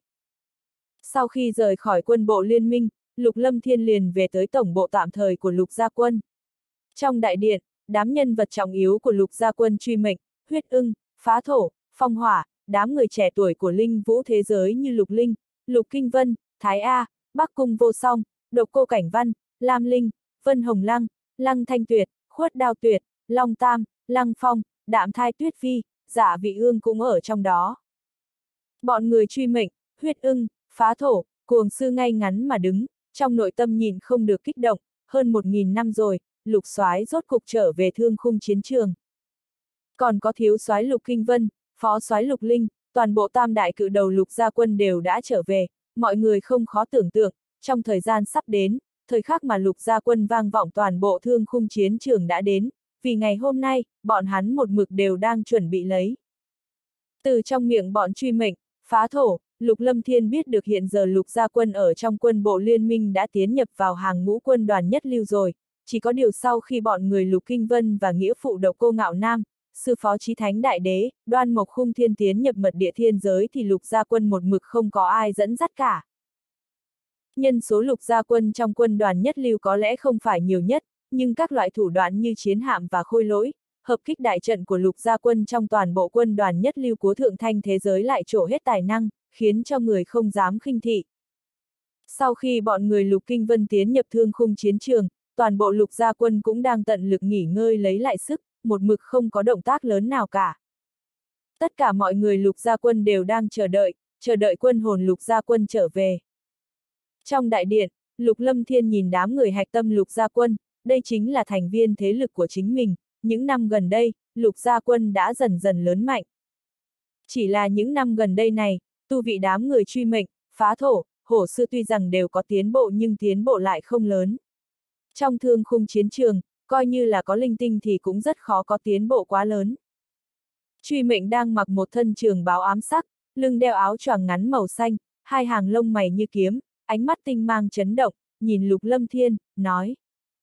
Sau khi rời khỏi quân bộ liên minh, Lục Lâm Thiên liền về tới tổng bộ tạm thời của Lục gia quân. Trong đại điện, đám nhân vật trọng yếu của Lục gia quân truy mệnh, Huyết Ưng, Phá Thổ, Phong Hỏa, đám người trẻ tuổi của Linh Vũ thế giới như Lục Linh, Lục Kinh Vân, Thái A, Bắc Cung Vô Song, Độc Cô Cảnh Văn, Lam Linh, Vân Hồng Lăng, Lăng Thanh Tuyệt, Khuất Đao Tuyệt, Long Tam, Lăng Phong, Đạm Thai Tuyết Phi, Dạ Vị Ương cũng ở trong đó. Bọn người truy mệnh, Huyết Ưng, Phá Thổ, Cuồng Sư ngay ngắn mà đứng, trong nội tâm nhìn không được kích động, hơn 1000 năm rồi, Lục Soái rốt cục trở về Thương Khung chiến trường. Còn có thiếu soái Lục Kinh Vân, phó soái Lục Linh, toàn bộ tam đại cự đầu Lục gia quân đều đã trở về, mọi người không khó tưởng tượng, trong thời gian sắp đến, thời khắc mà Lục gia quân vang vọng toàn bộ Thương Khung chiến trường đã đến, vì ngày hôm nay, bọn hắn một mực đều đang chuẩn bị lấy. Từ trong miệng bọn truy mệnh, Phá Thổ, Lục Lâm Thiên biết được hiện giờ Lục gia quân ở trong quân bộ liên minh đã tiến nhập vào hàng ngũ quân đoàn nhất lưu rồi, chỉ có điều sau khi bọn người Lục Kinh Vân và nghĩa phụ Độc Cô Ngạo Nam, sư phó Chí Thánh Đại Đế, Đoan Mộc Khung Thiên tiến nhập mật địa thiên giới thì Lục gia quân một mực không có ai dẫn dắt cả. Nhân số Lục gia quân trong quân đoàn nhất lưu có lẽ không phải nhiều nhất, nhưng các loại thủ đoạn như chiến hạm và khôi lỗi, hợp kích đại trận của Lục gia quân trong toàn bộ quân đoàn nhất lưu của thượng thanh thế giới lại trổ hết tài năng, khiến cho người không dám khinh thị. Sau khi bọn người Lục Kinh Vân tiến nhập Thương Khung chiến trường, toàn bộ Lục gia quân cũng đang tận lực nghỉ ngơi lấy lại sức, một mực không có động tác lớn nào cả. Tất cả mọi người Lục gia quân đều đang chờ đợi quân hồn Lục gia quân trở về. Trong đại điện, Lục Lâm Thiên nhìn đám người hạch tâm Lục gia quân, đây chính là thành viên thế lực của chính mình, những năm gần đây, Lục gia quân đã dần dần lớn mạnh. Chỉ là những năm gần đây này, tu vị đám người truy mệnh, Phá Thổ, Hổ Sư tuy rằng đều có tiến bộ nhưng tiến bộ lại không lớn. Trong Thương Khung chiến trường, coi như là có linh tinh thì cũng rất khó có tiến bộ quá lớn. Truy mệnh đang mặc một thân trường bào ám sắc, lưng đeo áo choàng ngắn màu xanh, hai hàng lông mày như kiếm, ánh mắt tinh mang chấn động, nhìn Lục Lâm Thiên, nói.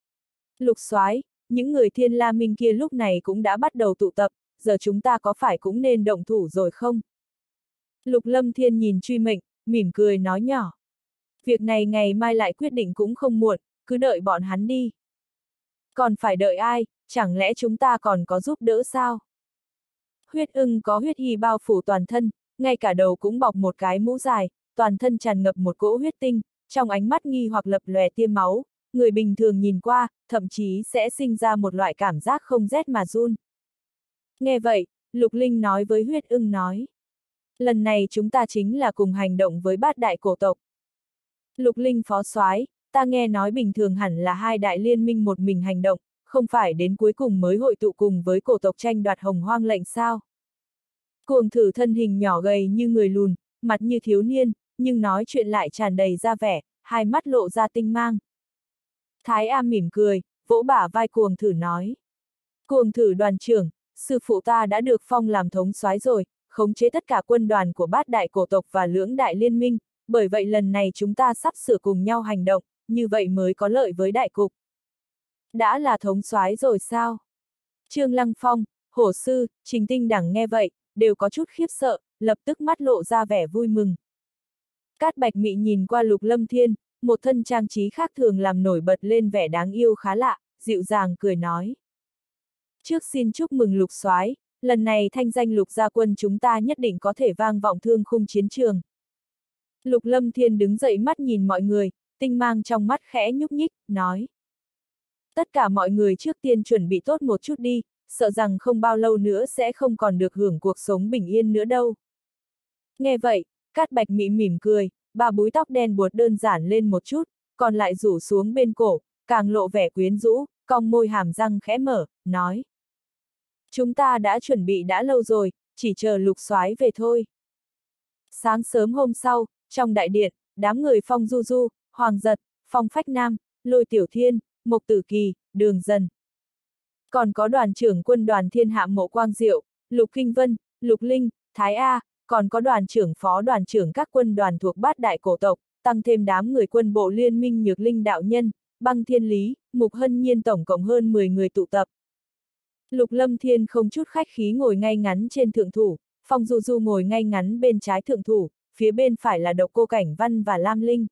Lục soái, những người Thiên La Minh kia lúc này cũng đã bắt đầu tụ tập, giờ chúng ta có phải cũng nên động thủ rồi không? Lục Lâm Thiên nhìn truy mệnh, mỉm cười nói nhỏ. Việc này ngày mai lại quyết định cũng không muộn, cứ đợi bọn hắn đi. Còn phải đợi ai, chẳng lẽ chúng ta còn có giúp đỡ sao? Huyết Ưng có huyết y bao phủ toàn thân, ngay cả đầu cũng bọc một cái mũ dài, toàn thân tràn ngập một cỗ huyết tinh, trong ánh mắt nghi hoặc lập lòe tia máu, người bình thường nhìn qua, thậm chí sẽ sinh ra một loại cảm giác không rét mà run. Nghe vậy, Lục Linh nói với Huyết Ưng nói. Lần này chúng ta chính là cùng hành động với bát đại cổ tộc. Lục Linh phó soái, ta nghe nói bình thường hẳn là hai đại liên minh một mình hành động, không phải đến cuối cùng mới hội tụ cùng với cổ tộc tranh đoạt Hồng Hoang lệnh sao? Cuồng Thử thân hình nhỏ gầy như người lùn, mặt như thiếu niên, nhưng nói chuyện lại tràn đầy ra vẻ, hai mắt lộ ra tinh mang. Thái A mỉm cười, vỗ bả vai Cuồng Thử nói. Cuồng Thử đoàn trưởng, sư phụ ta đã được phong làm thống soái rồi, khống chế tất cả quân đoàn của bát đại cổ tộc và lưỡng đại liên minh, bởi vậy lần này chúng ta sắp sửa cùng nhau hành động, như vậy mới có lợi với đại cục. Đã là thống soái rồi sao? Trương Lăng Phong, Hổ Sư, Trình Tinh Đẳng nghe vậy, đều có chút khiếp sợ, lập tức mắt lộ ra vẻ vui mừng. Cát Bạch Mị nhìn qua Lục Lâm Thiên, một thân trang trí khác thường làm nổi bật lên vẻ đáng yêu khá lạ, dịu dàng cười nói. Trước xin chúc mừng Lục soái, lần này thanh danh Lục gia quân chúng ta nhất định có thể vang vọng Thương Khung chiến trường. Lục Lâm Thiên đứng dậy mắt nhìn mọi người, tinh mang trong mắt khẽ nhúc nhích, nói. Tất cả mọi người trước tiên chuẩn bị tốt một chút đi, sợ rằng không bao lâu nữa sẽ không còn được hưởng cuộc sống bình yên nữa đâu. Nghe vậy, Cát Bạch Mị mỉm cười, ba búi tóc đen buột đơn giản lên một chút, còn lại rủ xuống bên cổ, càng lộ vẻ quyến rũ, cong môi hàm răng khẽ mở, nói. Chúng ta đã chuẩn bị đã lâu rồi, chỉ chờ Lục soái về thôi. Sáng sớm hôm sau, trong đại điện, đám người Phong Du Du, Hoàng Giật, Phong Phách Nam, Lôi Tiểu Thiên, Mộc Tử Kỳ, Đường Dần. Còn có đoàn trưởng quân đoàn Thiên Hạ Mộ Quang Diệu, Lục Kinh Vân, Lục Linh, Thái A, còn có đoàn trưởng phó đoàn trưởng các quân đoàn thuộc bát đại cổ tộc, tăng thêm đám người quân bộ liên minh Nhược Linh đạo nhân, Băng Thiên Lý, Mục Hân Nhiên tổng cộng hơn 10 người tụ tập. Lục Lâm Thiên không chút khách khí ngồi ngay ngắn trên thượng thủ, Phong Du Du ngồi ngay ngắn bên trái thượng thủ, phía bên phải là Độc Cô Cảnh Văn và Lam Linh.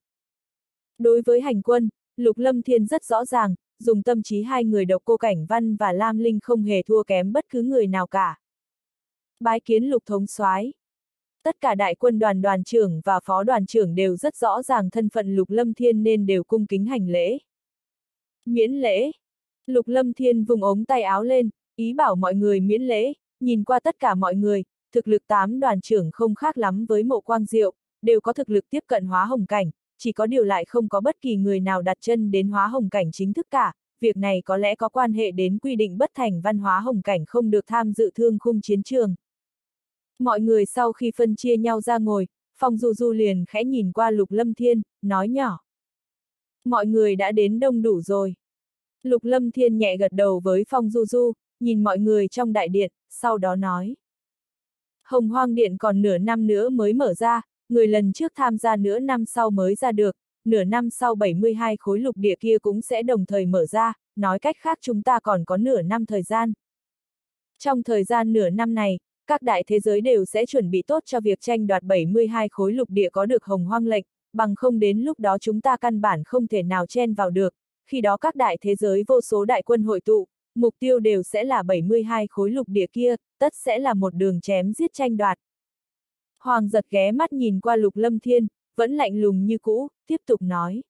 Đối với hành quân, Lục Lâm Thiên rất rõ ràng, dùng tâm trí hai người Độc Cô Cảnh Văn và Lam Linh không hề thua kém bất cứ người nào cả. Bái kiến Lục thống soái. Tất cả đại quân đoàn đoàn trưởng và phó đoàn trưởng đều rất rõ ràng thân phận Lục Lâm Thiên nên đều cung kính hành lễ. Miễn lễ. Lục Lâm Thiên vùng ống tay áo lên, ý bảo mọi người miễn lễ, nhìn qua tất cả mọi người, thực lực 8 đoàn trưởng không khác lắm với Mộ Quang Diệu, đều có thực lực tiếp cận hóa hồng cảnh, chỉ có điều lại không có bất kỳ người nào đặt chân đến hóa hồng cảnh chính thức cả, việc này có lẽ có quan hệ đến quy định bất thành văn hóa hồng cảnh không được tham dự thương khung chiến trường. Mọi người sau khi phân chia nhau ra ngồi, Phong Du Du liền khẽ nhìn qua Lục Lâm Thiên, nói nhỏ. Mọi người đã đến đông đủ rồi. Lục Lâm Thiên nhẹ gật đầu với Phong Du Du, nhìn mọi người trong đại điện, sau đó nói. Hồng Hoang Điện còn nửa năm nữa mới mở ra, người lần trước tham gia nửa năm sau mới ra được, nửa năm sau 72 khối lục địa kia cũng sẽ đồng thời mở ra, nói cách khác chúng ta còn có nửa năm thời gian. Trong thời gian nửa năm này, các đại thế giới đều sẽ chuẩn bị tốt cho việc tranh đoạt 72 khối lục địa có được Hồng Hoang lệnh, bằng không đến lúc đó chúng ta căn bản không thể nào chen vào được, khi đó các đại thế giới vô số đại quân hội tụ, mục tiêu đều sẽ là 72 khối lục địa kia, tất sẽ là một đường chém giết tranh đoạt. Hoàng Giật ghé mắt nhìn qua Lục Lâm Thiên, vẫn lạnh lùng như cũ, tiếp tục nói.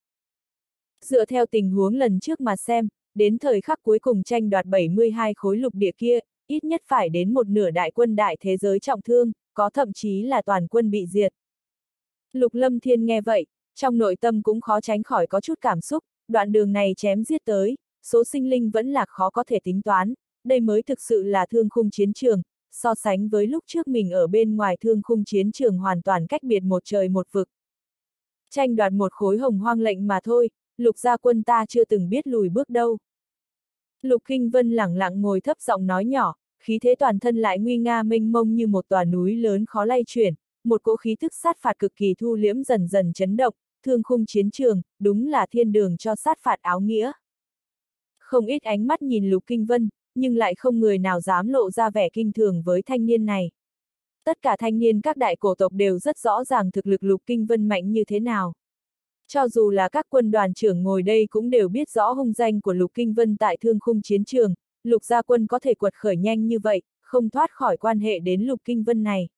Dựa theo tình huống lần trước mà xem, đến thời khắc cuối cùng tranh đoạt 72 khối lục địa kia, ít nhất phải đến một nửa đại quân đại thế giới trọng thương, có thậm chí là toàn quân bị diệt. Lục Lâm Thiên nghe vậy, trong nội tâm cũng khó tránh khỏi có chút cảm xúc, đoạn đường này chém giết tới, số sinh linh vẫn là khó có thể tính toán, đây mới thực sự là thương khung chiến trường, so sánh với lúc trước mình ở bên ngoài thương khung chiến trường hoàn toàn cách biệt một trời một vực. Tranh đoạt một khối Hồng Hoang lệnh mà thôi, Lục gia quân ta chưa từng biết lùi bước đâu. Lục Kinh Vân lẳng lặng ngồi thấp giọng nói nhỏ, khí thế toàn thân lại nguy nga mênh mông như một tòa núi lớn khó lay chuyển, một cỗ khí thức sát phạt cực kỳ thu liễm dần dần chấn động, thương khung chiến trường, đúng là thiên đường cho sát phạt áo nghĩa. Không ít ánh mắt nhìn Lục Kinh Vân, nhưng lại không người nào dám lộ ra vẻ kinh thường với thanh niên này. Tất cả thanh niên các đại cổ tộc đều rất rõ ràng thực lực Lục Kinh Vân mạnh như thế nào. Cho dù là các quân đoàn trưởng ngồi đây cũng đều biết rõ hung danh của Lục Kinh Vân tại thương khung chiến trường, Lục gia quân có thể quật khởi nhanh như vậy, không thoát khỏi quan hệ đến Lục Kinh Vân này.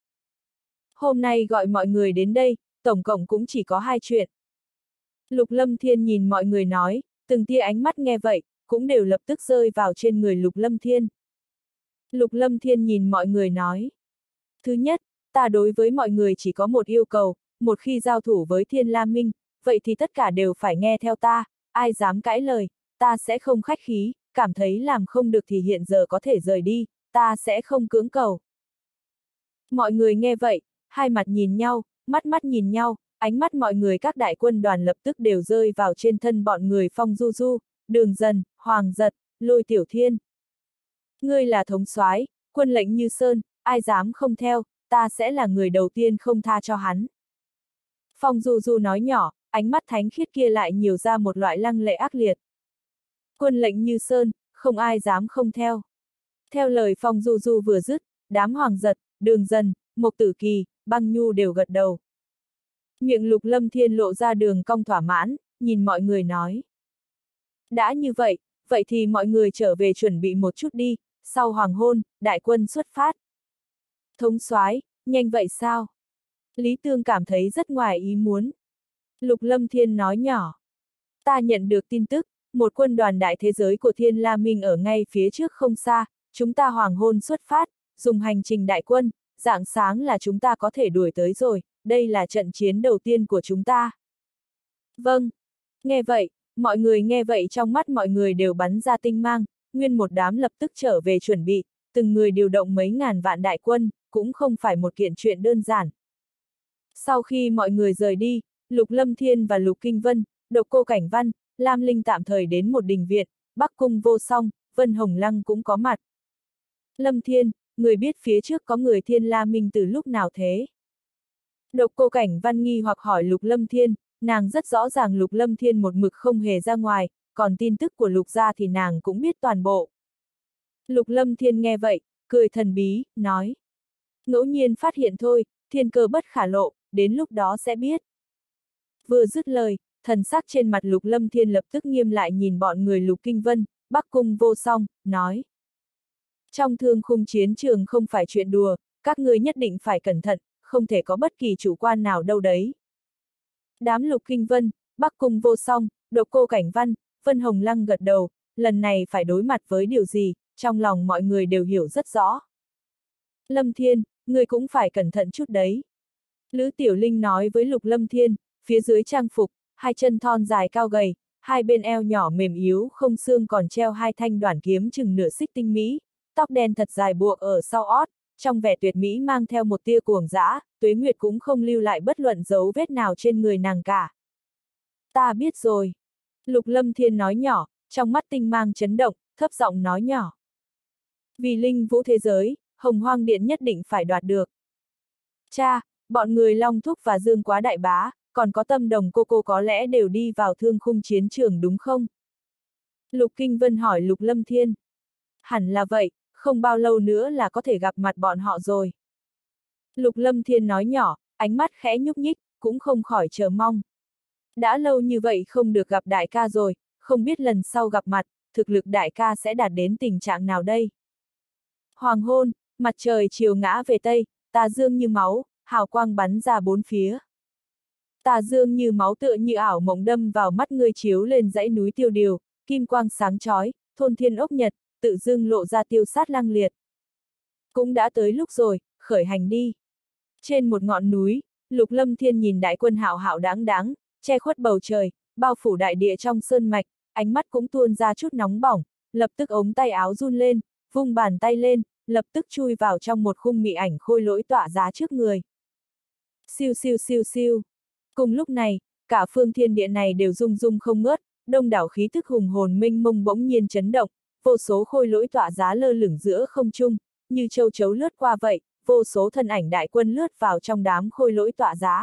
Hôm nay gọi mọi người đến đây, tổng cộng cũng chỉ có 2 chuyện. Lục Lâm Thiên nhìn mọi người nói, từng tia ánh mắt nghe vậy, cũng đều lập tức rơi vào trên người Lục Lâm Thiên. Lục Lâm Thiên nhìn mọi người nói. Thứ nhất, ta đối với mọi người chỉ có một yêu cầu, một khi giao thủ với Thiên La Minh, vậy thì tất cả đều phải nghe theo ta, ai dám cãi lời, ta sẽ không khách khí, cảm thấy làm không được thì hiện giờ có thể rời đi, ta sẽ không cưỡng cầu. Mọi người nghe vậy, hai mặt nhìn nhau, mắt mắt nhìn nhau, ánh mắt mọi người các đại quân đoàn lập tức đều rơi vào trên thân bọn người Phong Du Du, Đường Dần, Hoàng Giật, Lôi Tiểu Thiên. Ngươi là thống soái, quân lệnh như sơn, ai dám không theo, ta sẽ là người đầu tiên không tha cho hắn. Phong Du Du nói nhỏ, ánh mắt thánh khiết kia lại nhiều ra một loại lăng lệ ác liệt. Quân lệnh như sơn, không ai dám không theo. Theo lời Phong Du Du vừa dứt, đám Hoàng Giật, Đường Dần, Mộc Tử Kỳ, Băng Nhu đều gật đầu. Miệng Lục Lâm Thiên lộ ra đường cong thỏa mãn, nhìn mọi người nói. Đã như vậy, vậy thì mọi người trở về chuẩn bị một chút đi, sau hoàng hôn, đại quân xuất phát. Thống soái, nhanh vậy sao? Lý Tương cảm thấy rất ngoài ý muốn. Lục Lâm Thiên nói nhỏ. Ta nhận được tin tức, một quân đoàn đại thế giới của Thiên La Minh ở ngay phía trước không xa, chúng ta hoàng hôn xuất phát, dùng hành trình đại quân, rạng sáng là chúng ta có thể đuổi tới rồi, đây là trận chiến đầu tiên của chúng ta. Vâng. Nghe vậy, mọi người nghe vậy trong mắt mọi người đều bắn ra tinh mang, nguyên một đám lập tức trở về chuẩn bị, từng người điều động mấy ngàn vạn đại quân, cũng không phải một kiện chuyện đơn giản. Sau khi mọi người rời đi, Lục Lâm Thiên và Lục Kinh Vân, Độc Cô Cảnh Văn, Lam Linh tạm thời đến một đình viện, Bắc Cung Vô Song, Vân Hồng Lăng cũng có mặt. Lâm Thiên, người biết phía trước có người Thiên La Minh từ lúc nào thế? Độc Cô Cảnh Văn nghi hoặc hỏi Lục Lâm Thiên, nàng rất rõ ràng Lục Lâm Thiên một mực không hề ra ngoài, còn tin tức của Lục gia thì nàng cũng biết toàn bộ. Lục Lâm Thiên nghe vậy, cười thần bí, nói. Ngẫu nhiên phát hiện thôi, thiên cơ bất khả lộ, đến lúc đó sẽ biết. Vừa dứt lời, thần sắc trên mặt Lục Lâm Thiên lập tức nghiêm lại nhìn bọn người Lục Kinh Vân, Bắc Cung Vô Song, nói. Trong thương khung chiến trường không phải chuyện đùa, các ngươi nhất định phải cẩn thận, không thể có bất kỳ chủ quan nào đâu đấy. Đám Lục Kinh Vân, Bắc Cung Vô Song, Độc Cô Cảnh Văn, Vân Hồng Lăng gật đầu, lần này phải đối mặt với điều gì, trong lòng mọi người đều hiểu rất rõ. Lâm Thiên, ngươi cũng phải cẩn thận chút đấy. Lữ Tiểu Linh nói với Lục Lâm Thiên, phía dưới trang phục, hai chân thon dài cao gầy, hai bên eo nhỏ mềm yếu không xương còn treo hai thanh đoản kiếm chừng nửa xích tinh mỹ, tóc đen thật dài buộc ở sau ót, trong vẻ tuyệt mỹ mang theo một tia cuồng dã, Tuế Nguyệt cũng không lưu lại bất luận dấu vết nào trên người nàng cả. Ta biết rồi. Lục Lâm Thiên nói nhỏ, trong mắt tinh mang chấn động, thấp giọng nói nhỏ. Vì linh vũ thế giới, Hồng Hoang Điện nhất định phải đoạt được. Cha, bọn người Long Thúc và Dương Quá Đại Bá, còn có Tâm Đồng cô có lẽ đều đi vào thương khung chiến trường đúng không? Lục Kinh Vân hỏi Lục Lâm Thiên. Hẳn là vậy, không bao lâu nữa là có thể gặp mặt bọn họ rồi. Lục Lâm Thiên nói nhỏ, ánh mắt khẽ nhúc nhích, cũng không khỏi chờ mong. Đã lâu như vậy không được gặp đại ca rồi, không biết lần sau gặp mặt, thực lực đại ca sẽ đạt đến tình trạng nào đây? Hoàng hôn, mặt trời chiều ngã về Tây, tà dương như máu, hào quang bắn ra bốn phía. Tà dương như máu tựa như ảo mộng đâm vào mắt ngươi chiếu lên dãy núi tiêu điều, kim quang sáng chói, thôn thiên ốc nhật, tự dưng lộ ra tiêu sát lăng liệt. Cũng đã tới lúc rồi, khởi hành đi. Trên một ngọn núi, Lục Lâm Thiên nhìn đại quân hạo hạo đáng đáng, che khuất bầu trời, bao phủ đại địa trong sơn mạch, ánh mắt cũng tuôn ra chút nóng bỏng, lập tức ống tay áo run lên, vung bàn tay lên, lập tức chui vào trong một khung mị ảnh khôi lỗi tỏa giá trước người. Siêu siêu siêu siêu. Cùng lúc này, cả phương thiên địa này đều rung rung không ngớt, đông đảo khí thức hùng hồn mênh mông bỗng nhiên chấn động, vô số khôi lỗi tỏa giá lơ lửng giữa không trung, như châu chấu lướt qua vậy, vô số thân ảnh đại quân lướt vào trong đám khôi lỗi tỏa giá.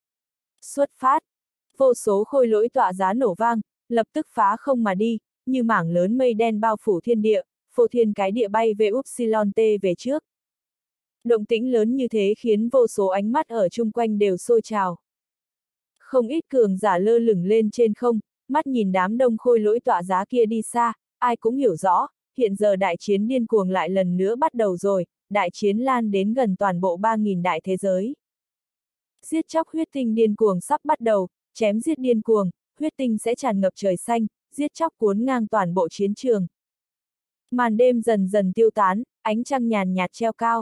Xuất phát! Vô số khôi lỗi tỏa giá nổ vang, lập tức phá không mà đi, như mảng lớn mây đen bao phủ thiên địa, phô thiên cái địa bay về Upsilon T về trước. Động tĩnh lớn như thế khiến vô số ánh mắt ở chung quanh đều sôi trào. Không ít cường giả lơ lửng lên trên không, mắt nhìn đám đông khôi lỗi tỏa giá kia đi xa, ai cũng hiểu rõ, hiện giờ đại chiến điên cuồng lại lần nữa bắt đầu rồi, đại chiến lan đến gần toàn bộ 3.000 đại thế giới. Giết chóc huyết tinh điên cuồng sắp bắt đầu, chém giết điên cuồng, huyết tinh sẽ tràn ngập trời xanh, giết chóc cuốn ngang toàn bộ chiến trường. Màn đêm dần dần tiêu tán, ánh trăng nhàn nhạt treo cao.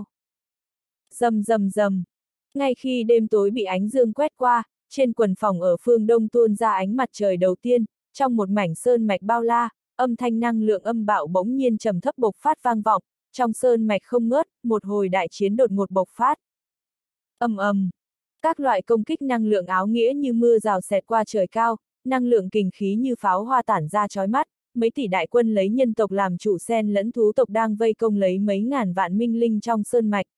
Rầm rầm rầm. Ngay khi đêm tối bị ánh dương quét qua, trên quần phòng ở phương đông tuôn ra ánh mặt trời đầu tiên, trong một mảnh sơn mạch bao la, âm thanh năng lượng âm bạo bỗng nhiên trầm thấp bộc phát vang vọng, trong sơn mạch không ngớt, một hồi đại chiến đột ngột bộc phát. Ầm ầm. Các loại công kích năng lượng áo nghĩa như mưa rào xẹt qua trời cao, năng lượng kình khí như pháo hoa tản ra chói mắt, mấy tỷ đại quân lấy nhân tộc làm chủ xen lẫn thú tộc đang vây công lấy mấy ngàn vạn minh linh trong sơn mạch.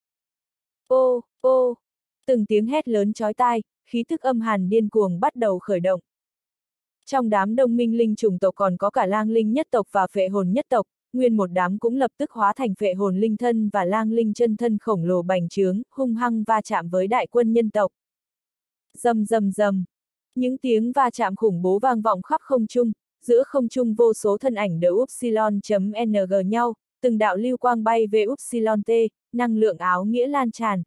Ô, ô, từng tiếng hét lớn chói tai, khí thức âm hàn điên cuồng bắt đầu khởi động. Trong đám đông minh linh chủng tộc còn có cả lang linh nhất tộc và phệ hồn nhất tộc, nguyên một đám cũng lập tức hóa thành phệ hồn linh thân và lang linh chân thân khổng lồ bành trướng, hung hăng va chạm với đại quân nhân tộc. Rầm rầm rầm. Những tiếng va chạm khủng bố vang vọng khắp không trung, giữa không trung vô số thân ảnh đỡ Upsilon.ng nhau, từng đạo lưu quang bay về Upsilon T, năng lượng áo nghĩa lan tràn.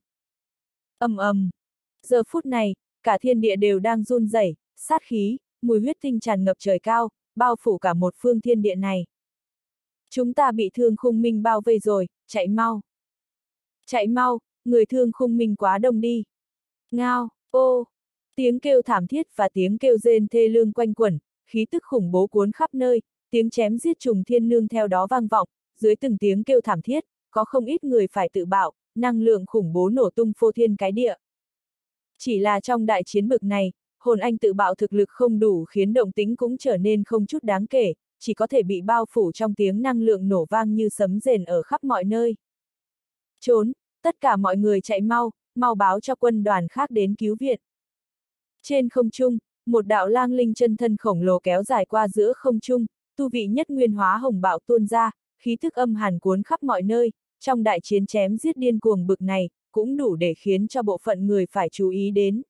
Ầm ầm. Giờ phút này, cả thiên địa đều đang run rẩy, sát khí, mùi huyết tinh tràn ngập trời cao, bao phủ cả một phương thiên địa này. Chúng ta bị thương khung minh bao vây rồi, chạy mau. Chạy mau, người thương khung minh quá đông đi. Ngao, ô, tiếng kêu thảm thiết và tiếng kêu rên thê lương quanh quẩn, khí tức khủng bố cuốn khắp nơi, tiếng chém giết trùng thiên nương theo đó vang vọng, dưới từng tiếng kêu thảm thiết, có không ít người phải tự bạo, năng lượng khủng bố nổ tung phô thiên cái địa. Chỉ là trong đại chiến bực này, hồn anh tự bạo thực lực không đủ khiến động tĩnh cũng trở nên không chút đáng kể, chỉ có thể bị bao phủ trong tiếng năng lượng nổ vang như sấm rền ở khắp mọi nơi. Trốn, tất cả mọi người chạy mau, mau báo cho quân đoàn khác đến cứu viện. Trên không trung, một đạo lang linh chân thân khổng lồ kéo dài qua giữa không trung, tu vị nhất nguyên hóa hồng bạo tuôn ra, khí thức âm hàn cuốn khắp mọi nơi, trong đại chiến chém giết điên cuồng bực này, cũng đủ để khiến cho bộ phận người phải chú ý đến.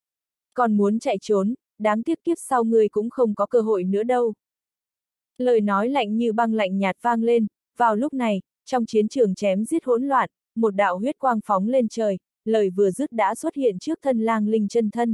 Còn muốn chạy trốn, đáng tiếc kiếp sau người cũng không có cơ hội nữa đâu. Lời nói lạnh như băng lạnh nhạt vang lên, vào lúc này, trong chiến trường chém giết hỗn loạn, một đạo huyết quang phóng lên trời, lời vừa dứt đã xuất hiện trước thân Lang Linh chân thân.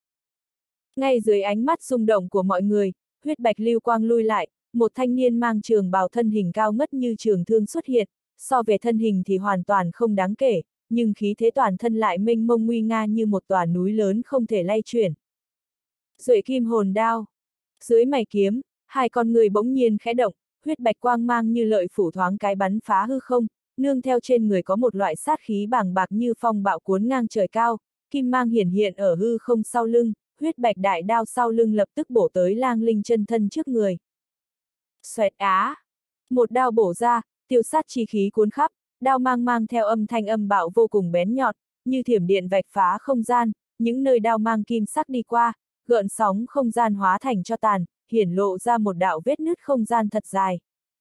Ngay dưới ánh mắt rung động của mọi người, huyết bạch lưu quang lui lại, một thanh niên mang trường bào thân hình cao ngất như trường thương xuất hiện, so về thân hình thì hoàn toàn không đáng kể, nhưng khí thế toàn thân lại mênh mông nguy nga như một tòa núi lớn không thể lay chuyển. Duệ kim hồn đao. Dưới mày kiếm, hai con người bỗng nhiên khẽ động, huyết bạch quang mang như lợi phủ thoáng cái bắn phá hư không, nương theo trên người có một loại sát khí bàng bạc như phong bạo cuốn ngang trời cao, kim mang hiển hiện ở hư không sau lưng, huyết bạch đại đao sau lưng lập tức bổ tới Lang Linh chân thân trước người. Xoẹt á! Một đao bổ ra, tiêu sát chi khí cuốn khắp, đao mang theo âm thanh âm bạo vô cùng bén nhọn, như thiểm điện vạch phá không gian, những nơi đao mang kim sắc đi qua, gợn sóng không gian hóa thành cho tàn, hiển lộ ra một đạo vết nứt không gian thật dài.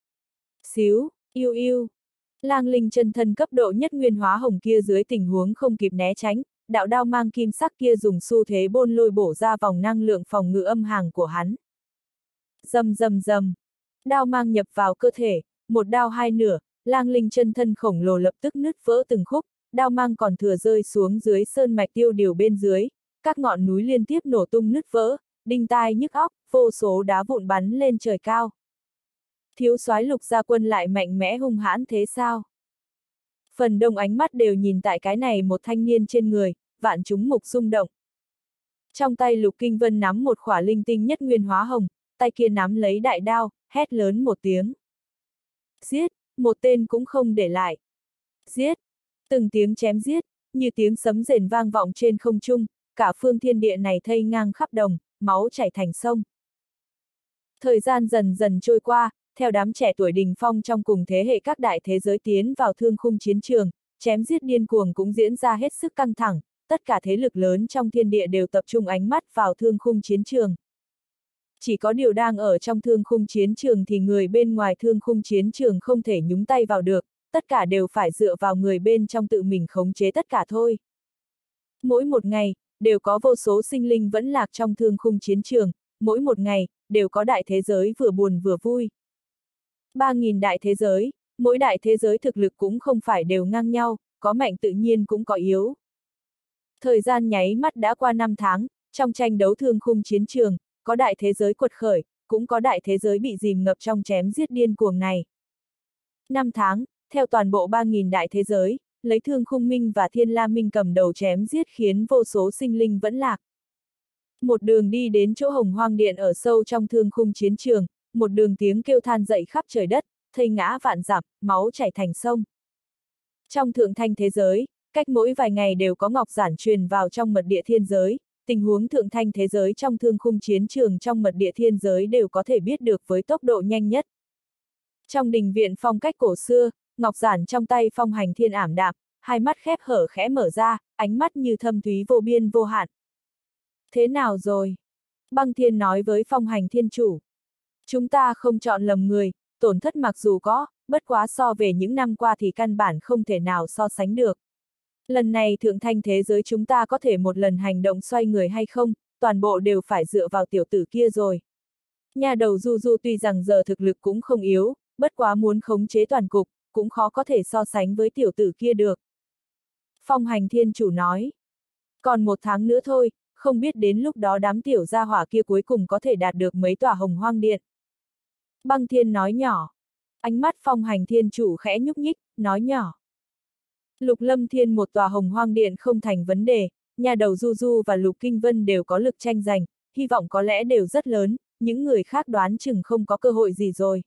Xíu, yêu yêu. Lang Linh chân thân cấp độ nhất nguyên hóa hồng kia dưới tình huống không kịp né tránh, đạo đao mang kim sắc kia dùng xu thế bôn lôi bổ ra vòng năng lượng phòng ngự âm hàng của hắn. Rầm rầm rầm. Đao mang nhập vào cơ thể, một đao hai nửa, Lang Linh chân thân khổng lồ lập tức nứt vỡ từng khúc, đao mang còn thừa rơi xuống dưới sơn mạch tiêu điều bên dưới, các ngọn núi liên tiếp nổ tung nứt vỡ, đinh tai nhức óc, vô số đá vụn bắn lên trời cao. Thiếu soái Lục Gia Quân lại mạnh mẽ hung hãn thế sao? Phần đông ánh mắt đều nhìn tại cái này một thanh niên trên người, vạn chúng mục rung động. Trong tay Lục Kinh Vân nắm một khỏa linh tinh nhất nguyên hóa hồng, tay kia nắm lấy đại đao, hét lớn một tiếng. Giết, một tên cũng không để lại. Giết, từng tiếng chém giết, như tiếng sấm rền vang vọng trên không trung, cả phương thiên địa này thây ngang khắp đồng, máu chảy thành sông. Thời gian dần dần trôi qua, theo đám trẻ tuổi đình phong trong cùng thế hệ các đại thế giới tiến vào thương khung chiến trường, chém giết điên cuồng cũng diễn ra hết sức căng thẳng, tất cả thế lực lớn trong thiên địa đều tập trung ánh mắt vào thương khung chiến trường. Chỉ có điều đang ở trong thương khung chiến trường thì người bên ngoài thương khung chiến trường không thể nhúng tay vào được, tất cả đều phải dựa vào người bên trong tự mình khống chế tất cả thôi. Mỗi một ngày, đều có vô số sinh linh vẫn lạc trong thương khung chiến trường, mỗi một ngày, đều có đại thế giới vừa buồn vừa vui. 3.000 đại thế giới, mỗi đại thế giới thực lực cũng không phải đều ngang nhau, có mạnh tự nhiên cũng có yếu. Thời gian nháy mắt đã qua 5 tháng, trong tranh đấu thương khung chiến trường, có đại thế giới quật khởi, cũng có đại thế giới bị dìm ngập trong chém giết điên cuồng này. 5 tháng, theo toàn bộ 3.000 đại thế giới, lấy Thương Khung Minh và Thiên La Minh cầm đầu chém giết khiến vô số sinh linh vẫn lạc. Một đường đi đến chỗ Hồng Hoang Điện ở sâu trong thương khung chiến trường, một đường tiếng kêu than dậy khắp trời đất, thây ngã vạn dặm, máu chảy thành sông. Trong thượng thanh thế giới, cách mỗi vài ngày đều có ngọc giản truyền vào trong mật địa thiên giới, tình huống thượng thanh thế giới trong thương khung chiến trường trong mật địa thiên giới đều có thể biết được với tốc độ nhanh nhất. Trong đình viện phong cách cổ xưa, ngọc giản trong tay Phong Hành Thiên ảm đạm, hai mắt khép hở khẽ mở ra, ánh mắt như thâm thúy vô biên vô hạn. Thế nào rồi? Băng Thiên nói với Phong Hành Thiên chủ. Chúng ta không chọn lầm người, tổn thất mặc dù có, bất quá so về những năm qua thì căn bản không thể nào so sánh được. Lần này thượng thanh thế giới chúng ta có thể một lần hành động xoay người hay không, toàn bộ đều phải dựa vào tiểu tử kia rồi. Nhà đầu Du Du tuy rằng giờ thực lực cũng không yếu, bất quá muốn khống chế toàn cục, cũng khó có thể so sánh với tiểu tử kia được. Phong Hành Thiên chủ nói. Còn 1 tháng nữa thôi, không biết đến lúc đó đám tiểu gia hỏa kia cuối cùng có thể đạt được mấy tòa Hồng Hoang Điện. Băng Thiên nói nhỏ. Ánh mắt Phong Hành Thiên chủ khẽ nhúc nhích, nói nhỏ. Lục Lâm Thiên một tòa Hồng Hoang Điện không thành vấn đề, nhà đầu Du Du và Lục Kinh Vân đều có lực tranh giành, hy vọng có lẽ đều rất lớn, những người khác đoán chừng không có cơ hội gì rồi.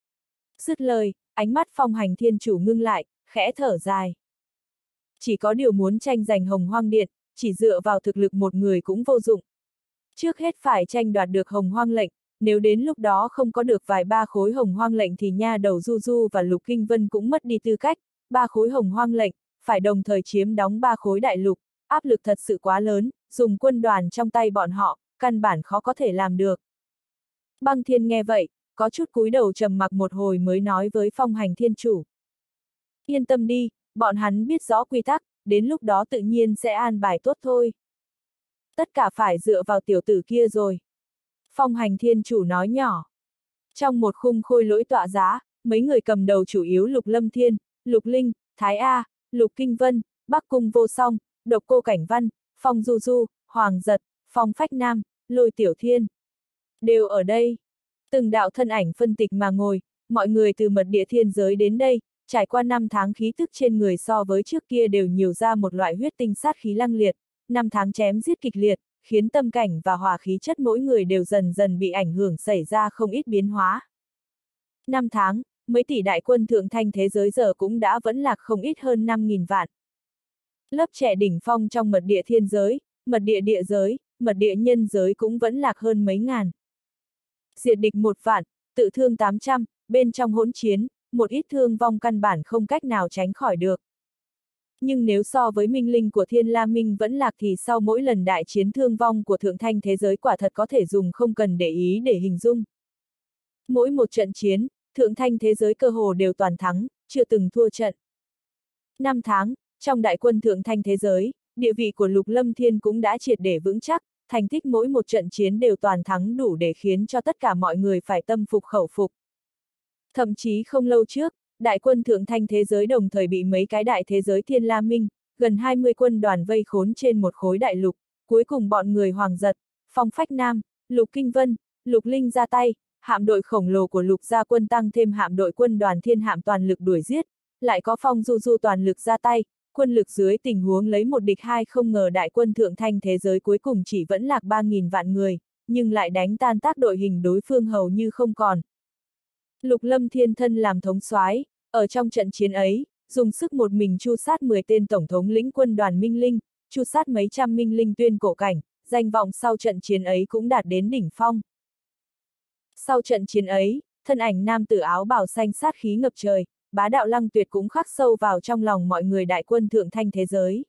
Dứt lời, ánh mắt Phong Hành Thiên chủ ngưng lại, khẽ thở dài. Chỉ có điều muốn tranh giành Hồng Hoang Điện, chỉ dựa vào thực lực một người cũng vô dụng. Trước hết phải tranh đoạt được Hồng Hoang lệnh, nếu đến lúc đó không có được vài ba khối Hồng Hoang lệnh thì nha đầu Du Du và Lục Kinh Vân cũng mất đi tư cách, 3 khối Hồng Hoang lệnh, phải đồng thời chiếm đóng 3 khối đại lục, áp lực thật sự quá lớn, dùng quân đoàn trong tay bọn họ, căn bản khó có thể làm được. Băng Thiên nghe vậy, có chút cúi đầu trầm mặc một hồi mới nói với Phong Hành Thiên chủ. Yên tâm đi, bọn hắn biết rõ quy tắc, đến lúc đó tự nhiên sẽ an bài tốt thôi. Tất cả phải dựa vào tiểu tử kia rồi. Phong Hành Thiên chủ nói nhỏ. Trong một khung khôi lỗi tọa giá, mấy người cầm đầu chủ yếu Lục Lâm Thiên, Lục Linh, Thái A, Lục Kinh Vân, Bắc Cung Vô Song, Độc Cô Cảnh Văn, Phong Du Du, Hoàng Giật, Phong Phách Nam, Lôi Tiểu Thiên. Đều ở đây. Từng đạo thân ảnh phân tịch mà ngồi, mọi người từ mật địa thiên giới đến đây, trải qua 5 tháng khí tức trên người so với trước kia đều nhiều ra một loại huyết tinh sát khí lăng liệt, 5 tháng chém giết kịch liệt, khiến tâm cảnh và hỏa khí chất mỗi người đều dần dần bị ảnh hưởng xảy ra không ít biến hóa. 5 tháng, mấy tỷ đại quân thượng thanh thế giới giờ cũng đã vẫn lạc không ít hơn 5.000 vạn. Lớp trẻ đỉnh phong trong mật địa thiên giới, mật địa địa giới, mật địa nhân giới cũng vẫn lạc hơn mấy ngàn. Diệt địch 1 vạn, tự thương 800, bên trong hỗn chiến, một ít thương vong căn bản không cách nào tránh khỏi được. Nhưng nếu so với minh linh của Thiên La Minh vẫn lạc thì sau mỗi lần đại chiến thương vong của thượng thanh thế giới quả thật có thể dùng không cần để ý để hình dung. Mỗi một trận chiến, thượng thanh thế giới cơ hồ đều toàn thắng, chưa từng thua trận. 5 tháng, trong đại quân thượng thanh thế giới, địa vị của Lục Lâm Thiên cũng đã triệt để vững chắc, thành tích mỗi một trận chiến đều toàn thắng đủ để khiến cho tất cả mọi người phải tâm phục khẩu phục. Thậm chí không lâu trước, đại quân thượng thanh thế giới đồng thời bị mấy cái đại thế giới Thiên La Minh, gần 20 quân đoàn vây khốn trên một khối đại lục, cuối cùng bọn người Hoàng Giật, Phong Phách Nam, Lục Kinh Vân, Lục Linh ra tay, hạm đội khổng lồ của Lục gia quân tăng thêm hạm đội quân đoàn Thiên Hạm toàn lực đuổi giết, lại có Phong Du Du toàn lực ra tay, quân lực dưới tình huống lấy 1 địch 2 không ngờ đại quân thượng thanh thế giới cuối cùng chỉ vẫn lạc 3.000 vạn người, nhưng lại đánh tan tác đội hình đối phương hầu như không còn. Lục Lâm Thiên thân làm thống soái, ở trong trận chiến ấy, dùng sức một mình tru sát 10 tên tổng thống lĩnh quân đoàn Minh Linh, tru sát mấy trăm Minh Linh tuyên cổ cảnh, danh vọng sau trận chiến ấy cũng đạt đến đỉnh phong. Sau trận chiến ấy, thân ảnh nam tử áo bào xanh sát khí ngập trời, bá đạo lăng tuyệt cũng khắc sâu vào trong lòng mọi người đại quân thượng thanh thế giới.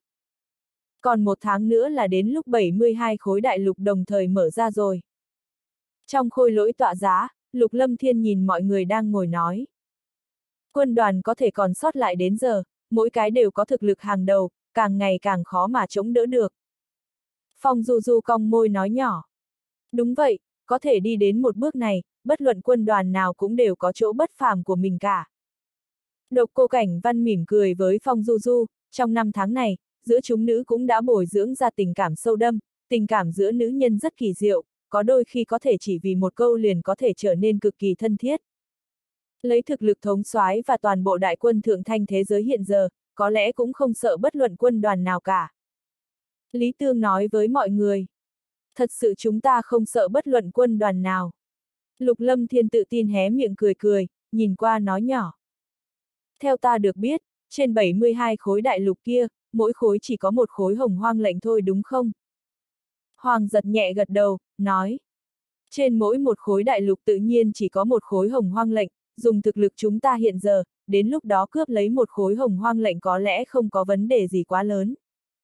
Còn 1 tháng nữa là đến lúc 72 khối đại lục đồng thời mở ra rồi. Trong khôi lỗi tọa giá, Lục Lâm Thiên nhìn mọi người đang ngồi nói. Quân đoàn có thể còn sót lại đến giờ, mỗi cái đều có thực lực hàng đầu, càng ngày càng khó mà chống đỡ được. Phong Du Du cong môi nói nhỏ. Đúng vậy, có thể đi đến một bước này, bất luận quân đoàn nào cũng đều có chỗ bất phàm của mình cả. Độc Cô Cảnh Văn mỉm cười với Phong Du Du, trong 5 tháng này, giữa chúng nữ cũng đã bồi dưỡng ra tình cảm sâu đậm, tình cảm giữa nữ nhân rất kỳ diệu, có đôi khi có thể chỉ vì một câu liền có thể trở nên cực kỳ thân thiết. Lấy thực lực thống soái và toàn bộ đại quân thượng thanh thế giới hiện giờ, có lẽ cũng không sợ bất luận quân đoàn nào cả. Lý Tương nói với mọi người. Thật sự chúng ta không sợ bất luận quân đoàn nào. Lục Lâm Thiên tự tin hé miệng cười cười, nhìn qua nói nhỏ. Theo ta được biết, trên 72 khối đại lục kia, mỗi khối chỉ có một khối hồng hoang lệnh thôi đúng không? Hoàng Giật nhẹ gật đầu, nói. Trên mỗi một khối đại lục tự nhiên chỉ có một khối hồng hoang lệnh, dùng thực lực chúng ta hiện giờ, đến lúc đó cướp lấy một khối hồng hoang lệnh có lẽ không có vấn đề gì quá lớn.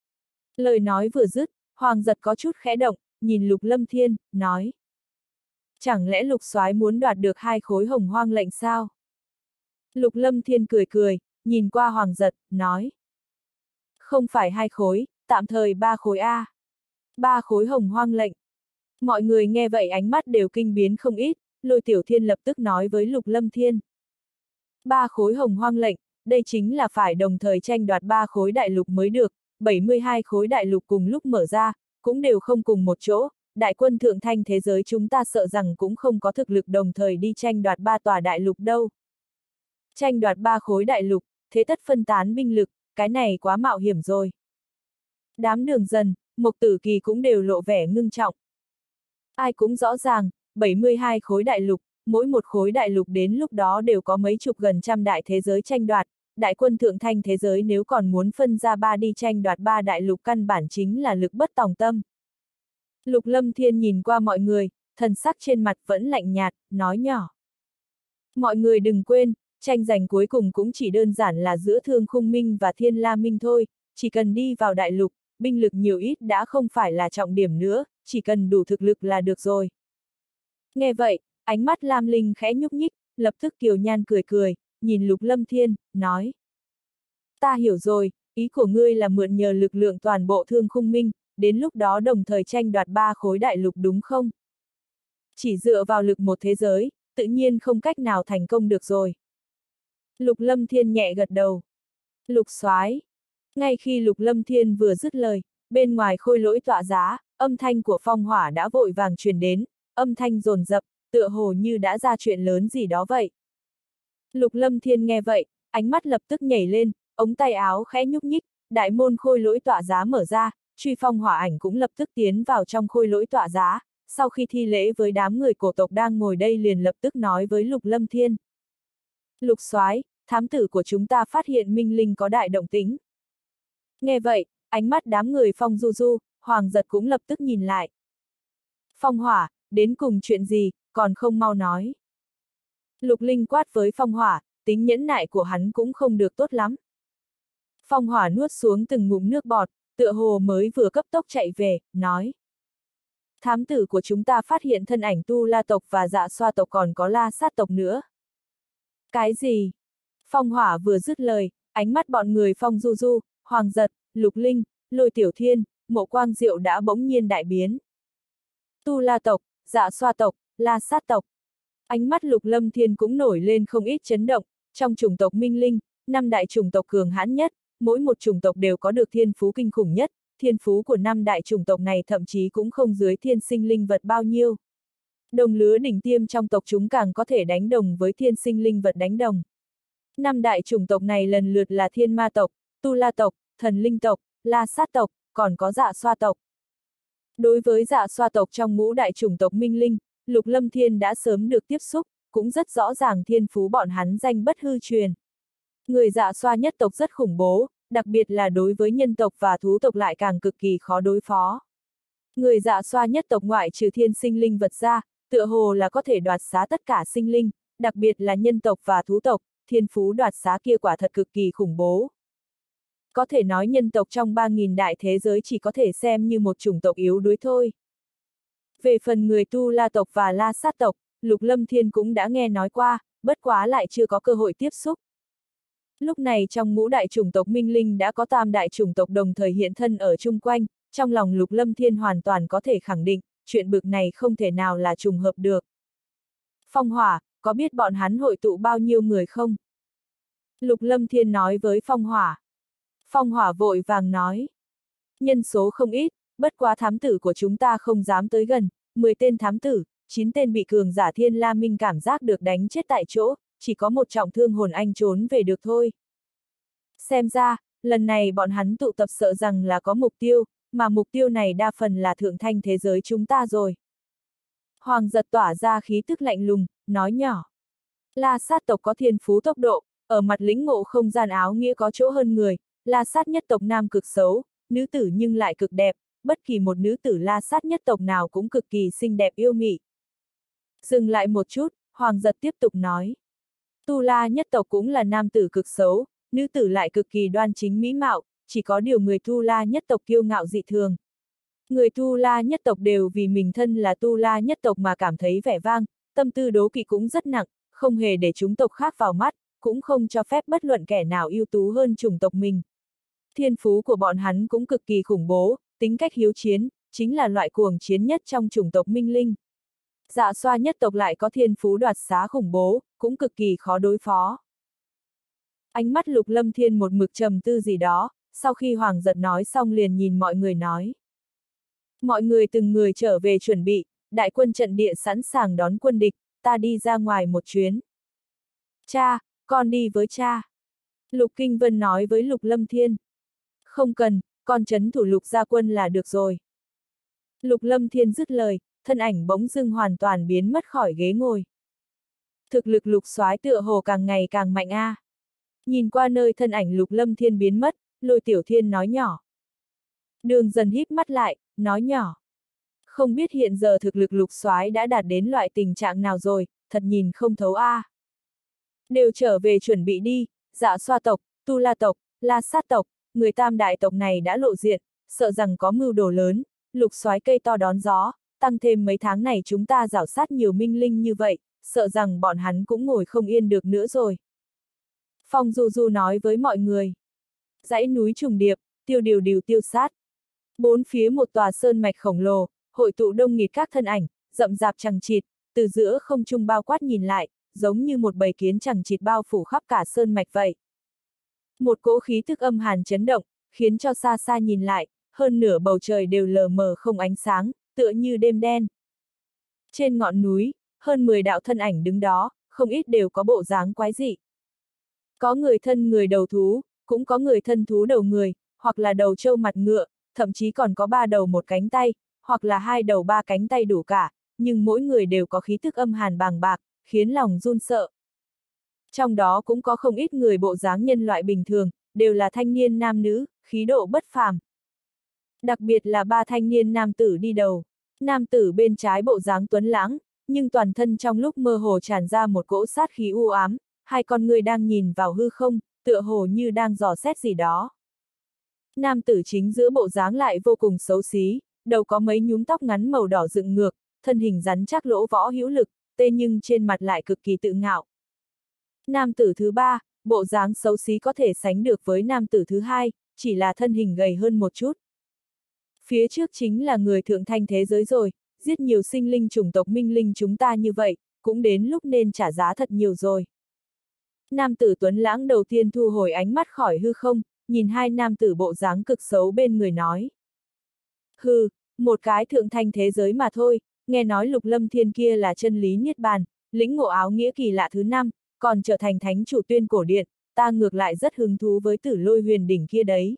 Lời nói vừa dứt, Hoàng Giật có chút khẽ động, nhìn Lục Lâm Thiên, nói. Chẳng lẽ Lục soái muốn đoạt được 2 khối hồng hoang lệnh sao? Lục Lâm Thiên cười cười, nhìn qua Hoàng Giật, nói. Không phải 2 khối, tạm thời 3 khối A. 3 khối hồng hoang lệnh. Mọi người nghe vậy ánh mắt đều kinh biến không ít, Lôi Tiểu Thiên lập tức nói với Lục Lâm Thiên. 3 khối hồng hoang lệnh, đây chính là phải đồng thời tranh đoạt 3 khối đại lục mới được, 72 khối đại lục cùng lúc mở ra, cũng đều không cùng một chỗ, đại quân thượng thanh thế giới chúng ta sợ rằng cũng không có thực lực đồng thời đi tranh đoạt 3 tòa đại lục đâu. Tranh đoạt 3 khối đại lục, thế tất phân tán binh lực, cái này quá mạo hiểm rồi. Đám Đường Dần, Mộc Tử Kỳ cũng đều lộ vẻ ngưng trọng. Ai cũng rõ ràng, 72 khối đại lục, mỗi một khối đại lục đến lúc đó đều có mấy chục gần trăm đại thế giới tranh đoạt, đại quân thượng thanh thế giới nếu còn muốn phân ra 3 đi tranh đoạt 3 đại lục căn bản chính là lực bất tòng tâm. Lục Lâm Thiên nhìn qua mọi người, thần sắc trên mặt vẫn lạnh nhạt, nói nhỏ. Mọi người đừng quên, tranh giành cuối cùng cũng chỉ đơn giản là giữa Thương Khung Minh và Thiên La Minh thôi, chỉ cần đi vào đại lục, binh lực nhiều ít đã không phải là trọng điểm nữa, chỉ cần đủ thực lực là được rồi. Nghe vậy, ánh mắt Lam Linh khẽ nhúc nhích, lập tức kiều nhan cười cười, nhìn Lục Lâm Thiên, nói. Ta hiểu rồi, ý của ngươi là mượn nhờ lực lượng toàn bộ Thương Khung Minh, đến lúc đó đồng thời tranh đoạt 3 khối đại lục đúng không? Chỉ dựa vào lực một thế giới, tự nhiên không cách nào thành công được rồi. Lục Lâm Thiên nhẹ gật đầu. Lục soái, Ngay khi Lục Lâm Thiên vừa dứt lời, bên ngoài khôi lỗi tọa giá, âm thanh của phong hỏa đã vội vàng truyền đến, âm thanh dồn dập, tựa hồ như đã ra chuyện lớn gì đó vậy. Lục Lâm Thiên nghe vậy, ánh mắt lập tức nhảy lên, ống tay áo khẽ nhúc nhích, đại môn khôi lỗi tọa giá mở ra, truy phong hỏa ảnh cũng lập tức tiến vào trong khôi lỗi tọa giá, sau khi thi lễ với đám người cổ tộc đang ngồi đây liền lập tức nói với Lục Lâm Thiên. Lục soái, thám tử của chúng ta phát hiện minh linh có đại động tĩnh. Nghe vậy, ánh mắt đám người Phong Du Du, Hoàng Giật cũng lập tức nhìn lại. Phong hỏa, đến cùng chuyện gì, còn không mau nói. Lục Linh quát với Phong hỏa, tính nhẫn nại của hắn cũng không được tốt lắm. Phong hỏa nuốt xuống từng ngụm nước bọt, tựa hồ mới vừa cấp tốc chạy về, nói. Thám tử của chúng ta phát hiện thân ảnh Tu La tộc và Dạ Xoa tộc còn có La Sát tộc nữa. Cái gì? Phong hỏa vừa dứt lời, ánh mắt bọn người Phong Du Du, Hoàng Giật, Lục Linh, Lôi Tiểu Thiên, Mộ Quang Diệu đã bỗng nhiên đại biến. Tu La tộc, Dạ Xoa tộc, La Sát tộc. Ánh mắt Lục Lâm Thiên cũng nổi lên không ít chấn động, trong chủng tộc Minh Linh, 5 đại chủng tộc cường hãn nhất, mỗi một chủng tộc đều có được thiên phú kinh khủng nhất, thiên phú của 5 đại chủng tộc này thậm chí cũng không dưới thiên sinh linh vật bao nhiêu. Đồng lứa đỉnh tiêm trong tộc chúng càng có thể đánh đồng với thiên sinh linh vật đánh đồng. 5 đại chủng tộc này lần lượt là Thiên Ma tộc, Tu La tộc, Thần Linh tộc, La Sát tộc, còn có Dạ Xoa tộc. Đối với Dạ Xoa tộc trong ngũ đại chủng tộc Minh Linh, Lục Lâm Thiên đã sớm được tiếp xúc, cũng rất rõ ràng thiên phú bọn hắn danh bất hư truyền. Người Dạ Xoa nhất tộc rất khủng bố, đặc biệt là đối với nhân tộc và thú tộc lại càng cực kỳ khó đối phó. Người Dạ Xoa nhất tộc ngoại trừ thiên sinh linh vật ra, tựa hồ là có thể đoạt xá tất cả sinh linh, đặc biệt là nhân tộc và thú tộc, thiên phú đoạt xá kia quả thật cực kỳ khủng bố. Có thể nói nhân tộc trong 3.000 đại thế giới chỉ có thể xem như một chủng tộc yếu đuối thôi. Về phần người Tu La tộc và La Sát tộc, Lục Lâm Thiên cũng đã nghe nói qua, bất quá lại chưa có cơ hội tiếp xúc. Lúc này trong ngũ đại chủng tộc Minh Linh đã có tam đại chủng tộc đồng thời hiện thân ở chung quanh, trong lòng Lục Lâm Thiên hoàn toàn có thể khẳng định, chuyện bực này không thể nào là trùng hợp được. Phong hỏa, có biết bọn hắn hội tụ bao nhiêu người không? Lục Lâm Thiên nói với Phong hỏa. Phong hỏa vội vàng nói. Nhân số không ít, bất quá thám tử của chúng ta không dám tới gần, 10 tên thám tử, 9 tên bị cường giả Thiên La Minh cảm giác được đánh chết tại chỗ, chỉ có một trọng thương hồn anh trốn về được thôi. Xem ra, lần này bọn hắn tụ tập sợ rằng là có mục tiêu, mà mục tiêu này đa phần là thượng thanh thế giới chúng ta rồi. Hoàng Giật tỏa ra khí tức lạnh lùng, nói nhỏ. La Sát tộc có thiên phú tốc độ, ở mặt lĩnh ngộ không gian áo nghĩa có chỗ hơn người, La Sát nhất tộc nam cực xấu, nữ tử nhưng lại cực đẹp, bất kỳ một nữ tử La Sát nhất tộc nào cũng cực kỳ xinh đẹp yêu mị. Dừng lại một chút, Hoàng Giật tiếp tục nói. Tu La nhất tộc cũng là nam tử cực xấu, nữ tử lại cực kỳ đoan chính mỹ mạo, chỉ có điều người Tu La nhất tộc kiêu ngạo dị thường. Người Tu La nhất tộc đều vì mình thân là Tu La nhất tộc mà cảm thấy vẻ vang, tâm tư đố kỵ cũng rất nặng, không hề để chúng tộc khác vào mắt, cũng không cho phép bất luận kẻ nào ưu tú hơn chủng tộc mình. Thiên phú của bọn hắn cũng cực kỳ khủng bố, tính cách hiếu chiến, chính là loại cuồng chiến nhất trong chủng tộc Minh Linh. Dạ Xoa nhất tộc lại có thiên phú đoạt xá khủng bố, cũng cực kỳ khó đối phó. Ánh mắt Lục Lâm Thiên một mực trầm tư gì đó, sau khi Hoàng Giật nói xong liền nhìn mọi người nói. Mọi người từng người trở về chuẩn bị, đại quân trận địa sẵn sàng đón quân địch, ta đi ra ngoài một chuyến. Cha, con đi với cha. Lục Kinh Vân nói với Lục Lâm Thiên. Không cần, con trấn thủ Lục gia quân là được rồi. Lục Lâm Thiên dứt lời, thân ảnh bỗng dưng hoàn toàn biến mất khỏi ghế ngồi. Thực lực Lục soái tựa hồ càng ngày càng mạnh a. Nhìn qua nơi thân ảnh Lục Lâm Thiên biến mất, Lôi Tiểu Thiên nói nhỏ. Đường dần híp mắt lại, nói nhỏ. Không biết hiện giờ thực lực Lục soái đã đạt đến loại tình trạng nào rồi, thật nhìn không thấu a. Đều trở về chuẩn bị đi, Dạ Xoa tộc, Tu La tộc, La Sát tộc, người tam đại tộc này đã lộ diện, sợ rằng có mưu đồ lớn, Lục soái cây to đón gió, tăng thêm mấy tháng này chúng ta rảo sát nhiều minh linh như vậy, sợ rằng bọn hắn cũng ngồi không yên được nữa rồi. Phong Du Du nói với mọi người. Dãy núi trùng điệp, tiêu điều điều tiêu sát. Bốn phía một tòa sơn mạch khổng lồ, hội tụ đông nghịt các thân ảnh, rậm rạp chằng chịt, từ giữa không trung bao quát nhìn lại, giống như một bầy kiến chằng chịt bao phủ khắp cả sơn mạch vậy. Một cỗ khí tức âm hàn chấn động, khiến cho xa xa nhìn lại, hơn nửa bầu trời đều lờ mờ không ánh sáng, tựa như đêm đen. Trên ngọn núi, hơn 10 đạo thân ảnh đứng đó, không ít đều có bộ dáng quái dị. Có người thân người đầu thú, cũng có người thân thú đầu người, hoặc là đầu trâu mặt ngựa, thậm chí còn có 3 đầu 1 cánh tay, hoặc là 2 đầu 3 cánh tay đủ cả, nhưng mỗi người đều có khí tức âm hàn bàng bạc, khiến lòng run sợ. Trong đó cũng có không ít người bộ dáng nhân loại bình thường, đều là thanh niên nam nữ, khí độ bất phàm. Đặc biệt là 3 thanh niên nam tử đi đầu. Nam tử bên trái bộ dáng tuấn lãng, nhưng toàn thân trong lúc mơ hồ tràn ra một cỗ sát khí u ám, hai con người đang nhìn vào hư không, tựa hồ như đang dò xét gì đó. Nam tử chính giữa bộ dáng lại vô cùng xấu xí, đầu có mấy nhúm tóc ngắn màu đỏ dựng ngược, thân hình rắn chắc lỗ võ hữu lực, tê nhưng trên mặt lại cực kỳ tự ngạo. Nam tử thứ 3, bộ dáng xấu xí có thể sánh được với nam tử thứ 2, chỉ là thân hình gầy hơn một chút. Phía trước chính là người thượng thanh thế giới rồi, giết nhiều sinh linh chủng tộc minh linh chúng ta như vậy, cũng đến lúc nên trả giá thật nhiều rồi. Nam tử tuấn lãng đầu tiên thu hồi ánh mắt khỏi hư không, nhìn hai nam tử bộ dáng cực xấu bên người nói. Hừ, một cái thượng thanh thế giới mà thôi, nghe nói Lục Lâm Thiên kia là chân lý niết bàn, lĩnh ngộ áo nghĩa kỳ lạ thứ 5, còn trở thành thánh chủ tuyên cổ điện, ta ngược lại rất hứng thú với Tử Lôi huyền đỉnh kia đấy.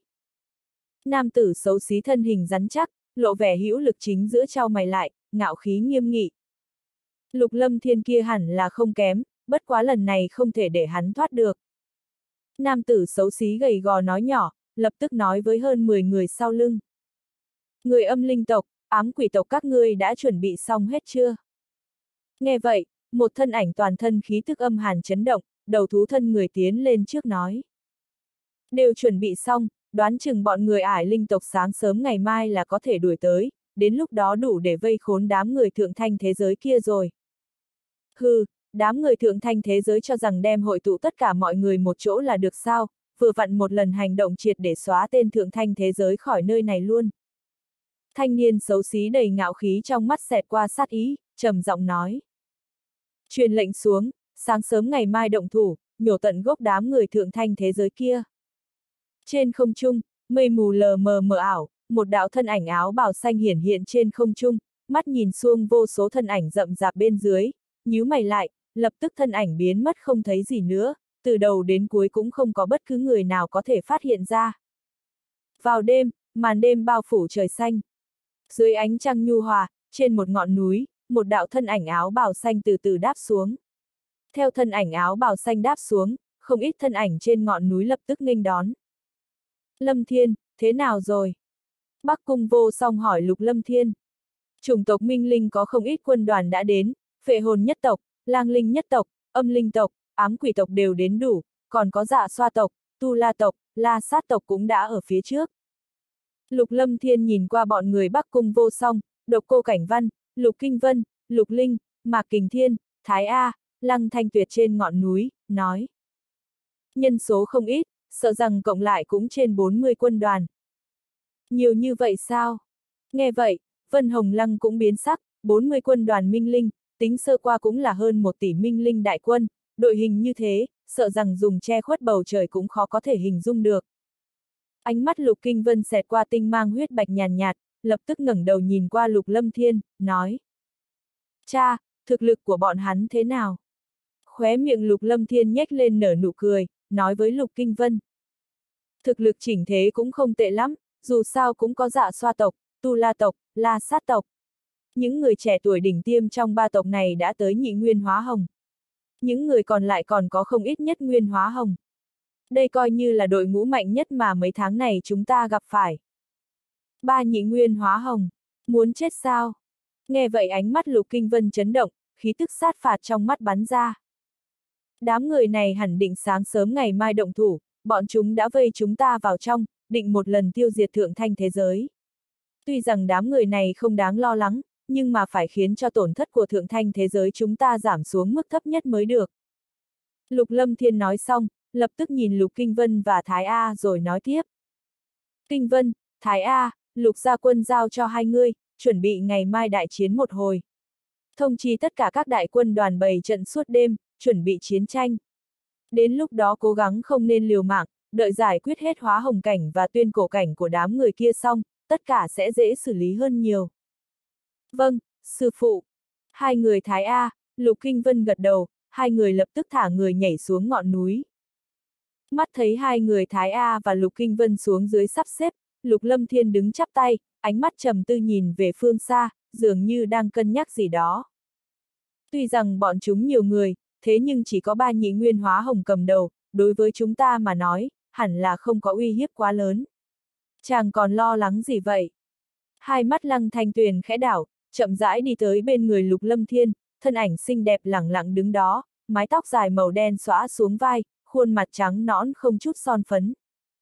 Nam tử xấu xí thân hình rắn chắc, lộ vẻ hữu lực chính giữa trao mày lại, ngạo khí nghiêm nghị. Lục Lâm Thiên kia hẳn là không kém, bất quá lần này không thể để hắn thoát được. Nam tử xấu xí gầy gò nói nhỏ, lập tức nói với hơn 10 người sau lưng. Người âm linh tộc, ám quỷ tộc các ngươi đã chuẩn bị xong hết chưa? Nghe vậy, một thân ảnh toàn thân khí tức âm hàn chấn động, đầu thú thân người tiến lên trước nói. Đều chuẩn bị xong, đoán chừng bọn người ải linh tộc sáng sớm ngày mai là có thể đuổi tới, đến lúc đó đủ để vây khốn đám người thượng thanh thế giới kia rồi. Hừ, đám người thượng thanh thế giới cho rằng đem hội tụ tất cả mọi người một chỗ là được sao, vừa vặn một lần hành động triệt để xóa tên thượng thanh thế giới khỏi nơi này luôn. Thanh niên xấu xí đầy ngạo khí trong mắt xẹt qua sát ý, trầm giọng nói. Truyền lệnh xuống, sáng sớm ngày mai động thủ, nhổ tận gốc đám người thượng thanh thế giới kia. Trên không trung, mây mù lờ mờ mờ ảo, một đạo thân ảnh áo bào xanh hiển hiện trên không trung, mắt nhìn xuông vô số thân ảnh rậm rạp bên dưới, nhíu mày lại, lập tức thân ảnh biến mất không thấy gì nữa, từ đầu đến cuối cũng không có bất cứ người nào có thể phát hiện ra. Vào đêm, màn đêm bao phủ trời xanh. Dưới ánh trăng nhu hòa, trên một ngọn núi, một đạo thân ảnh áo bào xanh từ từ đáp xuống. Theo thân ảnh áo bào xanh đáp xuống, không ít thân ảnh trên ngọn núi lập tức nghênh đón. Lâm Thiên, thế nào rồi? Bắc Cung Vô Song hỏi Lục Lâm Thiên. Chủng tộc Minh Linh có không ít quân đoàn đã đến, Phệ Hồn nhất tộc, Lang Linh nhất tộc, Âm Linh tộc, Ám Quỷ tộc đều đến đủ, còn có Dạ Xoa tộc, Tu La tộc, La Sát tộc cũng đã ở phía trước. Lục Lâm Thiên nhìn qua bọn người Bắc Cung Vô Song, Độc Cô Cảnh Văn, Lục Kinh Vân, Lục Linh, Mạc Kình Thiên, Thái A, Lăng Thanh Tuyệt trên ngọn núi, nói. Nhân số không ít, sợ rằng cộng lại cũng trên 40 quân đoàn. Nhiều như vậy sao? Nghe vậy, Vân Hồng Lăng cũng biến sắc, 40 quân đoàn Minh Linh, tính sơ qua cũng là hơn 1 tỷ Minh Linh đại quân, đội hình như thế, sợ rằng dùng che khuất bầu trời cũng khó có thể hình dung được. Ánh mắt Lục Kinh Vân xẹt qua tinh mang huyết bạch nhàn nhạt, lập tức ngẩng đầu nhìn qua Lục Lâm Thiên, nói. Cha, thực lực của bọn hắn thế nào? Khóe miệng Lục Lâm Thiên nhếch lên nở nụ cười, nói với Lục Kinh Vân. Thực lực chỉnh thế cũng không tệ lắm, dù sao cũng có Dạ Xoa tộc, Tu La tộc, La Sát tộc. Những người trẻ tuổi đỉnh tiêm trong 3 tộc này đã tới nhị nguyên hóa hồng. Những người còn lại còn có không ít nhất nguyên hóa hồng. Đây coi như là đội ngũ mạnh nhất mà mấy tháng này chúng ta gặp phải. 3 nhị nguyên hóa hồng, muốn chết sao? Nghe vậy ánh mắt Lục Kinh Vân chấn động, khí tức sát phạt trong mắt bắn ra. Đám người này hẳn định sáng sớm ngày mai động thủ, bọn chúng đã vây chúng ta vào trong, định một lần tiêu diệt thượng thanh thế giới. Tuy rằng đám người này không đáng lo lắng, nhưng mà phải khiến cho tổn thất của thượng thanh thế giới chúng ta giảm xuống mức thấp nhất mới được. Lục Lâm Thiên nói xong, lập tức nhìn Lục Kinh Vân và Thái A rồi nói tiếp. Kinh Vân, Thái A, Lục gia quân giao cho hai ngươi, chuẩn bị ngày mai đại chiến một hồi. Thông chi tất cả các đại quân đoàn bày trận suốt đêm, chuẩn bị chiến tranh. Đến lúc đó cố gắng không nên liều mạng, đợi giải quyết hết hóa hồng cảnh và tuyên cổ cảnh của đám người kia xong, tất cả sẽ dễ xử lý hơn nhiều. Vâng, sư phụ. Hai người Thái A, Lục Kinh Vân gật đầu, hai người lập tức thả người nhảy xuống ngọn núi. Mắt thấy hai người Thái A và Lục Kinh Vân xuống dưới sắp xếp, Lục Lâm Thiên đứng chắp tay, ánh mắt trầm tư nhìn về phương xa, dường như đang cân nhắc gì đó. Tuy rằng bọn chúng nhiều người, thế nhưng chỉ có 3 nhị nguyên hóa hồng cầm đầu, đối với chúng ta mà nói, hẳn là không có uy hiếp quá lớn. Chàng còn lo lắng gì vậy? Hai mắt Lăng Thanh Tuyền khẽ đảo, chậm rãi đi tới bên người Lục Lâm Thiên, thân ảnh xinh đẹp lẳng lặng đứng đó, mái tóc dài màu đen xõa xuống vai, khuôn mặt trắng nõn không chút son phấn.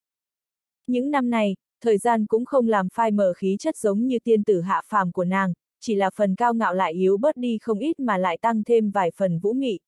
Những năm này, thời gian cũng không làm phai mờ khí chất giống như tiên tử hạ phàm của nàng, chỉ là phần cao ngạo lại yếu bớt đi không ít mà lại tăng thêm vài phần vũ mị.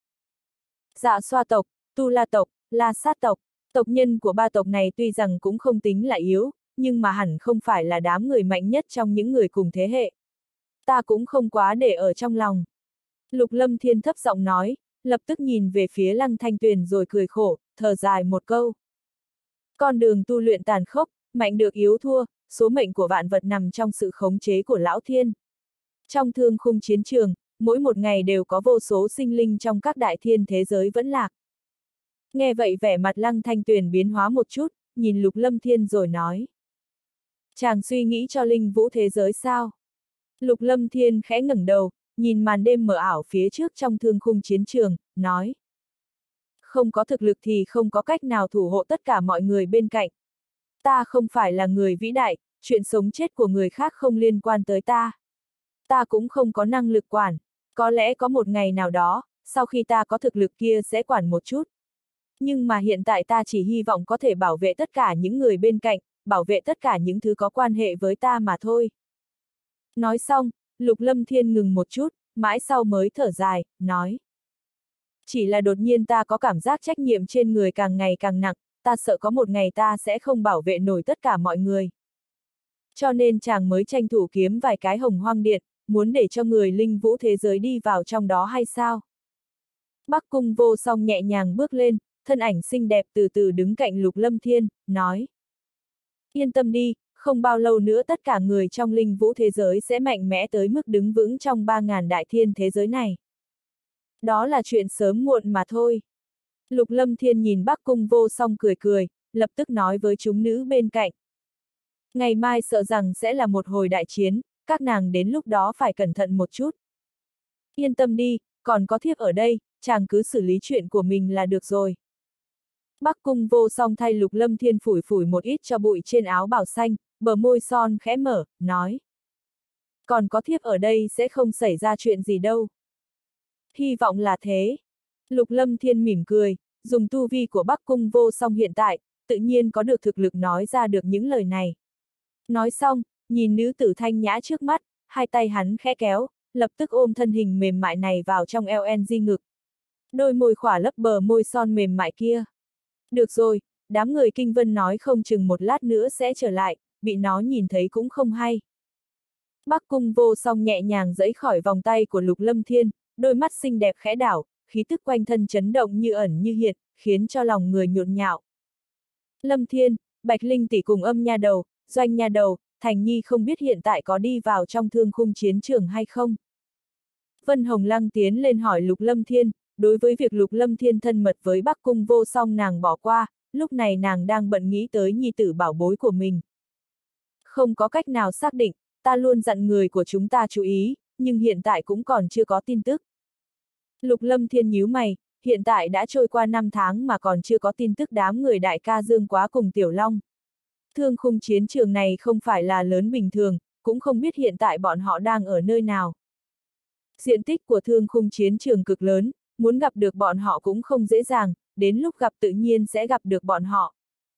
Dạ Xoa tộc, Tu La tộc, La Sát tộc, tộc nhân của ba tộc này tuy rằng cũng không tính là yếu, nhưng mà hẳn không phải là đám người mạnh nhất trong những người cùng thế hệ. Ta cũng không quá để ở trong lòng. Lục Lâm Thiên thấp giọng nói, lập tức nhìn về phía Lăng Thanh Tuyền rồi cười khổ, thở dài một câu. Con đường tu luyện tàn khốc, mạnh được yếu thua, số mệnh của vạn vật nằm trong sự khống chế của Lão Thiên. Trong thương khung chiến trường, mỗi một ngày đều có vô số sinh linh trong các đại thiên thế giới vẫn lạc. Nghe vậy vẻ mặt Lăng Thanh Tuyền biến hóa một chút, nhìn Lục Lâm Thiên rồi nói. Chàng suy nghĩ cho linh vũ thế giới sao? Lục Lâm Thiên khẽ ngẩng đầu, nhìn màn đêm mờ ảo phía trước trong thương khung chiến trường, nói. Không có thực lực thì không có cách nào thủ hộ tất cả mọi người bên cạnh. Ta không phải là người vĩ đại, chuyện sống chết của người khác không liên quan tới ta. Ta cũng không có năng lực quản, có lẽ có một ngày nào đó, sau khi ta có thực lực kia sẽ quản một chút. Nhưng mà hiện tại ta chỉ hy vọng có thể bảo vệ tất cả những người bên cạnh, bảo vệ tất cả những thứ có quan hệ với ta mà thôi. Nói xong, Lục Lâm Thiên ngừng một chút, mãi sau mới thở dài, nói. Chỉ là đột nhiên ta có cảm giác trách nhiệm trên người càng ngày càng nặng, ta sợ có một ngày ta sẽ không bảo vệ nổi tất cả mọi người. Cho nên chàng mới tranh thủ kiếm vài cái hồng hoang điện, muốn để cho người linh vũ thế giới đi vào trong đó hay sao? Bắc Cung Vô Song nhẹ nhàng bước lên, thân ảnh xinh đẹp từ từ đứng cạnh Lục Lâm Thiên, nói. Yên tâm đi, không bao lâu nữa tất cả người trong linh vũ thế giới sẽ mạnh mẽ tới mức đứng vững trong 3.000 đại thiên thế giới này. Đó là chuyện sớm muộn mà thôi. Lục Lâm Thiên nhìn Bắc Cung Vô Song cười cười, lập tức nói với chúng nữ bên cạnh. Ngày mai sợ rằng sẽ là một hồi đại chiến, các nàng đến lúc đó phải cẩn thận một chút. Yên tâm đi, còn có thiếp ở đây, chàng cứ xử lý chuyện của mình là được rồi. Bắc Cung Vô Song thay Lục Lâm Thiên phủi phủi một ít cho bụi trên áo bào xanh, bờ môi son khẽ mở, nói. Còn có thiếp ở đây sẽ không xảy ra chuyện gì đâu. Hy vọng là thế. Lục Lâm Thiên mỉm cười, dùng tu vi của Bắc Cung Vô Song hiện tại, tự nhiên có được thực lực nói ra được những lời này. Nói xong, nhìn nữ tử thanh nhã trước mắt, hai tay hắn khẽ kéo, lập tức ôm thân hình mềm mại này vào trong eo LNG ngực. Đôi môi khỏa lấp bờ môi son mềm mại kia. Được rồi, đám người Kinh Vân nói không chừng một lát nữa sẽ trở lại, bị nó nhìn thấy cũng không hay. Bắc Cung Vô Song nhẹ nhàng giãy khỏi vòng tay của Lục Lâm Thiên, đôi mắt xinh đẹp khẽ đảo, khí tức quanh thân chấn động như ẩn như hiện, khiến cho lòng người nhộn nhạo. Lâm Thiên, Bạch Linh tỷ cùng Âm nha đầu, Doanh nha đầu, Thành Nhi không biết hiện tại có đi vào trong thương khung chiến trường hay không? Vân Hồng Lăng tiến lên hỏi Lục Lâm Thiên, đối với việc Lục Lâm Thiên thân mật với Bắc Cung Vô Song nàng bỏ qua, lúc này nàng đang bận nghĩ tới nhi tử bảo bối của mình. Không có cách nào xác định, ta luôn dặn người của chúng ta chú ý, nhưng hiện tại cũng còn chưa có tin tức. Lục Lâm Thiên nhíu mày, hiện tại đã trôi qua 5 tháng mà còn chưa có tin tức đám người đại ca Dương Quá cùng Tiểu Long. Thương khung chiến trường này không phải là lớn bình thường, cũng không biết hiện tại bọn họ đang ở nơi nào. Diện tích của thương khung chiến trường cực lớn, muốn gặp được bọn họ cũng không dễ dàng, đến lúc gặp tự nhiên sẽ gặp được bọn họ.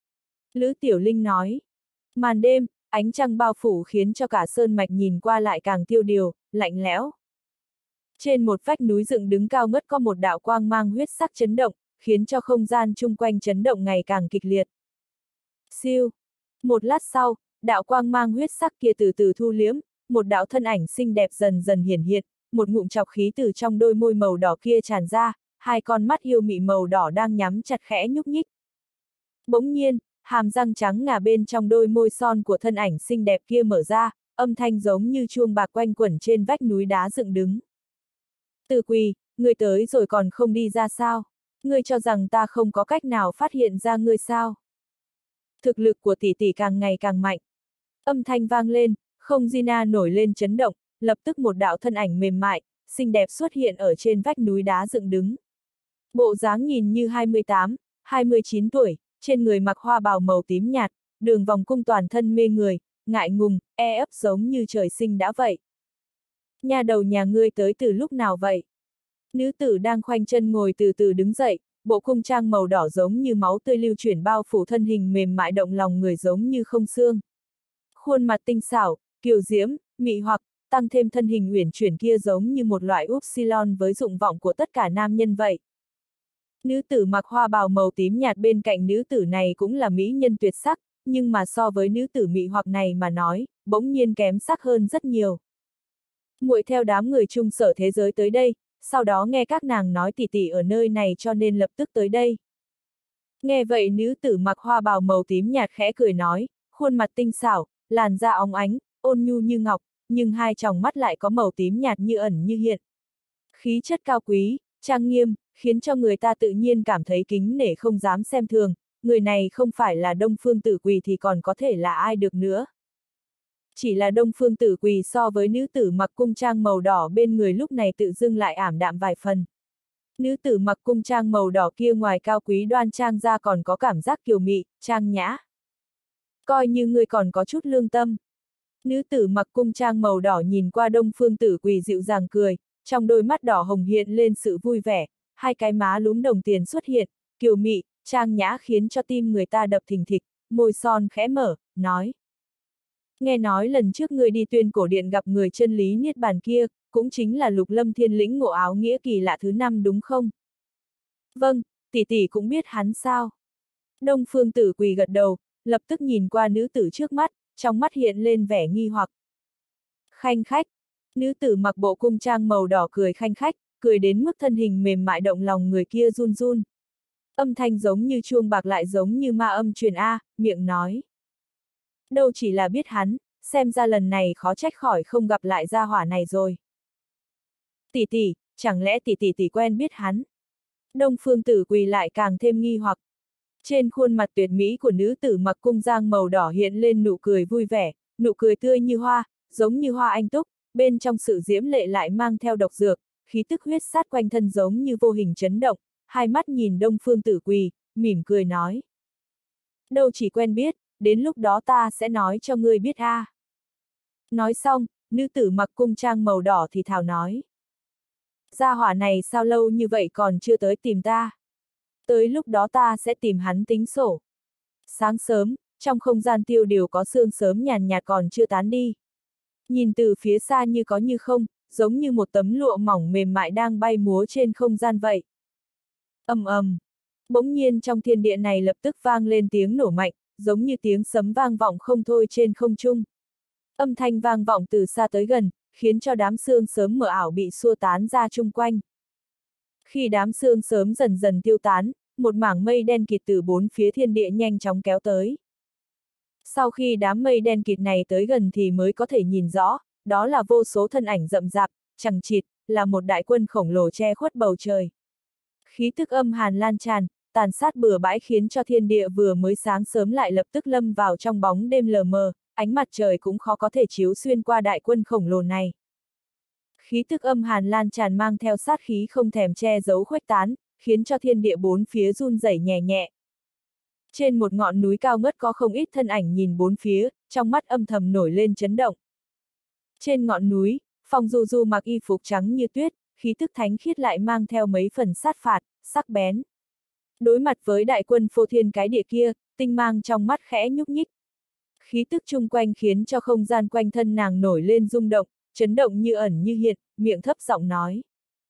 Lữ Tiểu Linh nói. Màn đêm, ánh trăng bao phủ khiến cho cả sơn mạch nhìn qua lại càng tiêu điều, lạnh lẽo. Trên một vách núi dựng đứng cao ngất có một đạo quang mang huyết sắc chấn động, khiến cho không gian chung quanh chấn động ngày càng kịch liệt. Siêu. Một lát sau, đạo quang mang huyết sắc kia từ từ thu liếm, một đạo thân ảnh xinh đẹp dần dần hiển hiện, một ngụm chọc khí từ trong đôi môi màu đỏ kia tràn ra, hai con mắt yêu mị màu đỏ đang nhắm chặt khẽ nhúc nhích. Bỗng nhiên, hàm răng trắng ngà bên trong đôi môi son của thân ảnh xinh đẹp kia mở ra, âm thanh giống như chuông bạc quanh quẩn trên vách núi đá dựng đứng. Từ Quỳ, ngươi tới rồi còn không đi ra sao? Ngươi cho rằng ta không có cách nào phát hiện ra ngươi sao? Thực lực của tỷ tỷ càng ngày càng mạnh. Âm thanh vang lên, không Gina nổi lên chấn động, lập tức một đạo thân ảnh mềm mại, xinh đẹp xuất hiện ở trên vách núi đá dựng đứng. Bộ dáng nhìn như 28, 29 tuổi, trên người mặc hoa bào màu tím nhạt, đường vòng cung toàn thân mê người, ngại ngùng, ấp giống như trời sinh đã vậy. Nhà đầu nhà ngươi tới từ lúc nào vậy? Nữ tử đang khoanh chân ngồi từ từ đứng dậy, bộ cung trang màu đỏ giống như máu tươi lưu chuyển bao phủ thân hình mềm mại động lòng người giống như không xương. Khuôn mặt tinh xảo, kiều diễm, mị hoặc, tăng thêm thân hình uyển chuyển kia giống như một loại upsilon với dụng vọng của tất cả nam nhân vậy. Nữ tử mặc hoa bào màu tím nhạt bên cạnh nữ tử này cũng là mỹ nhân tuyệt sắc, nhưng mà so với nữ tử mị hoặc này mà nói, bỗng nhiên kém sắc hơn rất nhiều. Muội theo đám người trung sở thế giới tới đây, sau đó nghe các nàng nói tỷ tỷ ở nơi này cho nên lập tức tới đây. Nghe vậy nữ tử mặc hoa bào màu tím nhạt khẽ cười nói, khuôn mặt tinh xảo, làn da óng ánh, ôn nhu như ngọc, nhưng hai tròng mắt lại có màu tím nhạt như ẩn như hiện. Khí chất cao quý, trang nghiêm, khiến cho người ta tự nhiên cảm thấy kính nể không dám xem thường, người này không phải là Đông Phương Tử Quỳ thì còn có thể là ai được nữa. Chỉ là Đông Phương Tử Quỳ so với nữ tử mặc cung trang màu đỏ bên người lúc này tự dưng lại ảm đạm vài phần. Nữ tử mặc cung trang màu đỏ kia ngoài cao quý đoan trang ra còn có cảm giác kiều mị, trang nhã. Coi như người còn có chút lương tâm. Nữ tử mặc cung trang màu đỏ nhìn qua Đông Phương Tử Quỳ dịu dàng cười, trong đôi mắt đỏ hồng hiện lên sự vui vẻ, hai cái má lúm đồng tiền xuất hiện, kiều mị, trang nhã khiến cho tim người ta đập thình thịch, môi son khẽ mở, nói. Nghe nói lần trước người đi Tuyên Cổ Điện gặp người chân lý niết bàn kia, cũng chính là Lục Lâm Thiên lĩnh ngộ áo nghĩa kỳ lạ thứ 5 đúng không? Vâng, tỷ tỷ cũng biết hắn sao? Đông Phương Tử Quỳ gật đầu, lập tức nhìn qua nữ tử trước mắt, trong mắt hiện lên vẻ nghi hoặc. Khanh khách, nữ tử mặc bộ cung trang màu đỏ cười khanh khách, cười đến mức thân hình mềm mại động lòng người kia run run. Âm thanh giống như chuông bạc lại giống như ma âm truyền A, miệng nói. Đâu chỉ là biết hắn, xem ra lần này khó trách khỏi không gặp lại gia hỏa này rồi. Tỷ tỷ, chẳng lẽ tỷ quen biết hắn? Đông Phương Tử Quỳ lại càng thêm nghi hoặc. Trên khuôn mặt tuyệt mỹ của nữ tử mặc cung giang màu đỏ hiện lên nụ cười vui vẻ, nụ cười tươi như hoa, giống như hoa anh túc, bên trong sự diễm lệ lại mang theo độc dược, khí tức huyết sát quanh thân giống như vô hình chấn động, hai mắt nhìn Đông Phương Tử Quỳ, mỉm cười nói. Đâu chỉ quen biết, đến lúc đó ta sẽ nói cho ngươi biết a. Nói xong, nữ tử mặc cung trang màu đỏ thì thào nói. Gia hỏa này sao lâu như vậy còn chưa tới tìm ta? Tới lúc đó ta sẽ tìm hắn tính sổ. Sáng sớm, trong không gian tiêu điều có sương sớm nhàn nhạt còn chưa tán đi. Nhìn từ phía xa như có như không, giống như một tấm lụa mỏng mềm mại đang bay múa trên không gian vậy. Ầm ầm. Bỗng nhiên trong thiên địa này lập tức vang lên tiếng nổ mạnh, giống như tiếng sấm vang vọng không thôi trên không trung. Âm thanh vang vọng từ xa tới gần, khiến cho đám sương sớm mờ ảo bị xua tán ra chung quanh. Khi đám sương sớm dần dần tiêu tán, một mảng mây đen kịt từ bốn phía thiên địa nhanh chóng kéo tới. Sau khi đám mây đen kịt này tới gần thì mới có thể nhìn rõ, đó là vô số thân ảnh rậm rạp, chằng chịt, là một đại quân khổng lồ che khuất bầu trời. Khí tức âm hàn lan tràn, tàn sát bừa bãi khiến cho thiên địa vừa mới sáng sớm lại lập tức lâm vào trong bóng đêm lờ mờ, ánh mặt trời cũng khó có thể chiếu xuyên qua đại quân khổng lồ này. Khí tức âm hàn lan tràn mang theo sát khí không thèm che giấu khuếch tán, khiến cho thiên địa bốn phía run rẩy nhẹ nhẹ. Trên một ngọn núi cao ngất có không ít thân ảnh nhìn bốn phía, trong mắt âm thầm nổi lên chấn động. Trên ngọn núi, Phong Du Du mặc y phục trắng như tuyết, khí tức thánh khiết lại mang theo mấy phần sát phạt, sắc bén. Đối mặt với đại quân phô thiên cái địa kia, tinh mang trong mắt khẽ nhúc nhích. Khí tức chung quanh khiến cho không gian quanh thân nàng nổi lên rung động, chấn động như ẩn như hiện, miệng thấp giọng nói.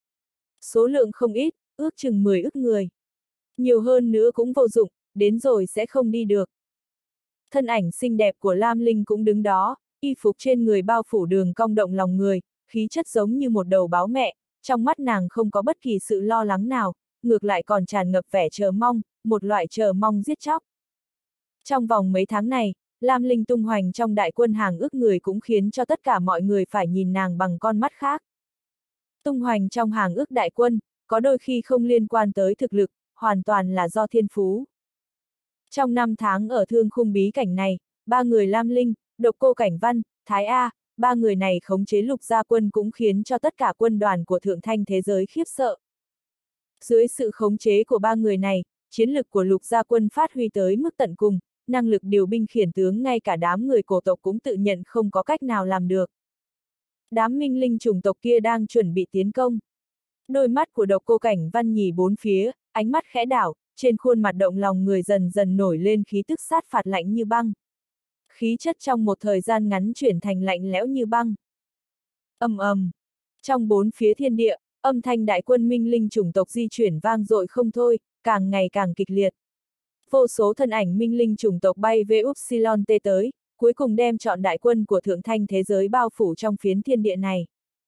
Số lượng không ít, ước chừng 10 ức người. Nhiều hơn nữa cũng vô dụng, đến rồi sẽ không đi được. Thân ảnh xinh đẹp của Lam Linh cũng đứng đó, y phục trên người bao phủ đường cong động lòng người, khí chất giống như một đầu báo mẹ, trong mắt nàng không có bất kỳ sự lo lắng nào, ngược lại còn tràn ngập vẻ chờ mong, một loại chờ mong giết chóc. Trong vòng mấy tháng này, Lam Linh tung hoành trong đại quân hàng ước người cũng khiến cho tất cả mọi người phải nhìn nàng bằng con mắt khác. Tung hoành trong hàng ước đại quân, có đôi khi không liên quan tới thực lực, hoàn toàn là do thiên phú. Trong 5 tháng ở thương khung bí cảnh này, 3 người Lam Linh, Độc Cô Cảnh Văn, Thái A, 3 người này khống chế Lục Gia quân cũng khiến cho tất cả quân đoàn của Thượng Thanh thế giới khiếp sợ. Dưới sự khống chế của 3 người này, chiến lực của Lục Gia quân phát huy tới mức tận cùng, năng lực điều binh khiển tướng ngay cả đám người cổ tộc cũng tự nhận không có cách nào làm được. Đám minh linh chủng tộc kia đang chuẩn bị tiến công. Đôi mắt của Độc Cô Cảnh Văn nhìn bốn phía, ánh mắt khẽ đảo, trên khuôn mặt động lòng người dần dần nổi lên khí tức sát phạt lạnh như băng. Khí chất trong một thời gian ngắn chuyển thành lạnh lẽo như băng. Ầm ầm. Trong bốn phía thiên địa, âm thanh đại quân minh linh chủng tộc di chuyển vang dội không thôi, càng ngày càng kịch liệt. Vô số thân ảnh minh linh chủng tộc bay về Upsilon T tới, cuối cùng đem trọn đại quân của Thượng Thanh thế giới bao phủ trong phiến thiên địa này.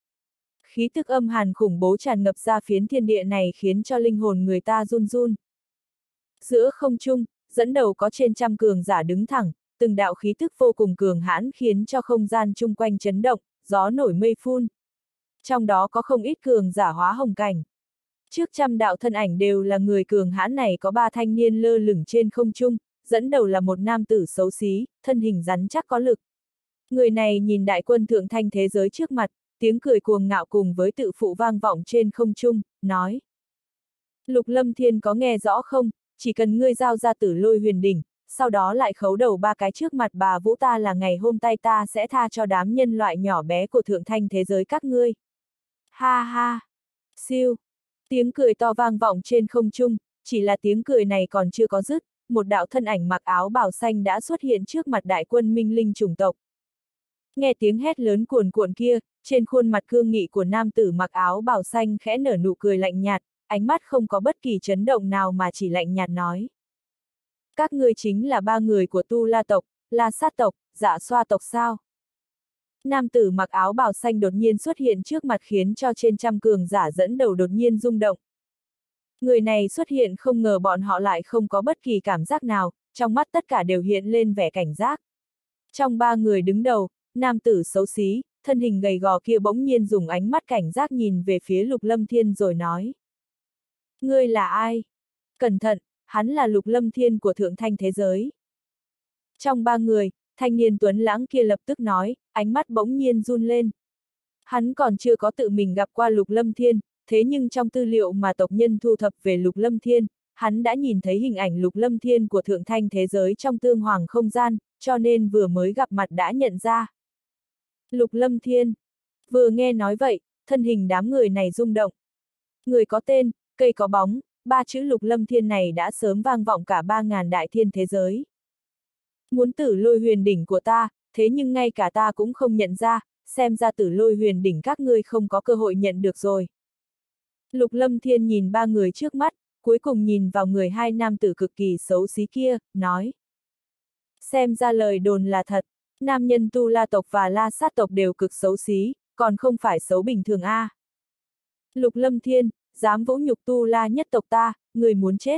Khí tức âm hàn khủng bố tràn ngập ra phiến thiên địa này khiến cho linh hồn người ta run run. Giữa không trung, dẫn đầu có trên trăm cường giả đứng thẳng, từng đạo khí tức vô cùng cường hãn khiến cho không gian chung quanh chấn động, gió nổi mây phun. Trong đó có không ít cường giả hóa hồng cảnh. Trước trăm đạo thân ảnh đều là người cường hãn này có 3 thanh niên lơ lửng trên không trung, dẫn đầu là một nam tử xấu xí, thân hình rắn chắc có lực. Người này nhìn đại quân Thượng Thanh thế giới trước mặt, tiếng cười cuồng ngạo cùng với tự phụ vang vọng trên không trung, nói. Lục Lâm Thiên có nghe rõ không, chỉ cần ngươi giao ra Tử Lôi Huyền Đỉnh, sau đó lại khấu đầu 3 cái trước mặt bà Vũ ta là ngày hôm nay ta sẽ tha cho đám nhân loại nhỏ bé của Thượng Thanh thế giới các ngươi. Ha ha! Siêu! Tiếng cười to vang vọng trên không trung, chỉ là tiếng cười này còn chưa có dứt, một đạo thân ảnh mặc áo bào xanh đã xuất hiện trước mặt đại quân minh linh chủng tộc. Nghe tiếng hét lớn cuồn cuộn kia, trên khuôn mặt cương nghị của nam tử mặc áo bào xanh khẽ nở nụ cười lạnh nhạt, ánh mắt không có bất kỳ chấn động nào mà chỉ lạnh nhạt nói. Các ngươi chính là 3 người của Tu La tộc, La Sát tộc, Dạ Xoa tộc sao? Nam tử mặc áo bào xanh đột nhiên xuất hiện trước mặt khiến cho trên trăm cường giả dẫn đầu đột nhiên rung động. Người này xuất hiện không ngờ bọn họ lại không có bất kỳ cảm giác nào, trong mắt tất cả đều hiện lên vẻ cảnh giác. Trong 3 người đứng đầu, nam tử xấu xí, thân hình gầy gò kia bỗng nhiên dùng ánh mắt cảnh giác nhìn về phía Lục Lâm Thiên rồi nói. Ngươi là ai? Cẩn thận, hắn là Lục Lâm Thiên của Thượng Thanh thế giới. Trong 3 người, thanh niên tuấn lãng kia lập tức nói, ánh mắt bỗng nhiên run lên. Hắn còn chưa có tự mình gặp qua Lục Lâm Thiên, thế nhưng trong tư liệu mà tộc nhân thu thập về Lục Lâm Thiên, hắn đã nhìn thấy hình ảnh Lục Lâm Thiên của Thượng Thanh thế giới trong tương hoàng không gian, cho nên vừa mới gặp mặt đã nhận ra. Lục Lâm Thiên. Vừa nghe nói vậy, thân hình đám người này rung động. Người có tên, cây có bóng, 3 chữ Lục Lâm Thiên này đã sớm vang vọng cả 3.000 đại thiên thế giới. Muốn Tử Lôi Huyền Đỉnh của ta, thế nhưng ngay cả ta cũng không nhận ra, xem ra Tử Lôi Huyền Đỉnh các ngươi không có cơ hội nhận được rồi. Lục Lâm Thiên nhìn 3 người trước mắt, cuối cùng nhìn vào người 2 nam tử cực kỳ xấu xí kia, nói. Xem ra lời đồn là thật, nam nhân Tu La tộc và La Sát tộc đều cực xấu xí, còn không phải xấu bình thường a. Lục Lâm Thiên, dám vũ nhục Tu La nhất tộc ta, người muốn chết.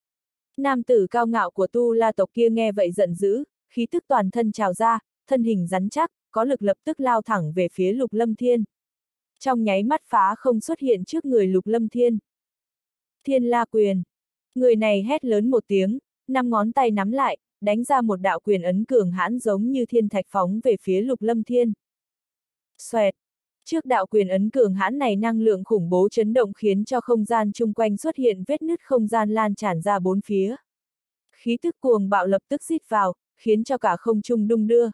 Nam tử cao ngạo của Tu La tộc kia nghe vậy giận dữ, khí tức toàn thân trào ra, thân hình rắn chắc, có lực lập tức lao thẳng về phía Lục Lâm Thiên. Trong nháy mắt phá không xuất hiện trước người Lục Lâm Thiên. Thiên La Quyền. Người này hét lớn một tiếng, 5 ngón tay nắm lại, đánh ra một đạo quyền ấn cường hãn giống như thiên thạch phóng về phía Lục Lâm Thiên. Xoẹt. Trước đạo quyền ấn cường hãn này năng lượng khủng bố chấn động khiến cho không gian chung quanh xuất hiện vết nứt không gian lan tràn ra bốn phía. Khí tức cuồng bạo lập tức rít vào, khiến cho cả không trung đung đưa.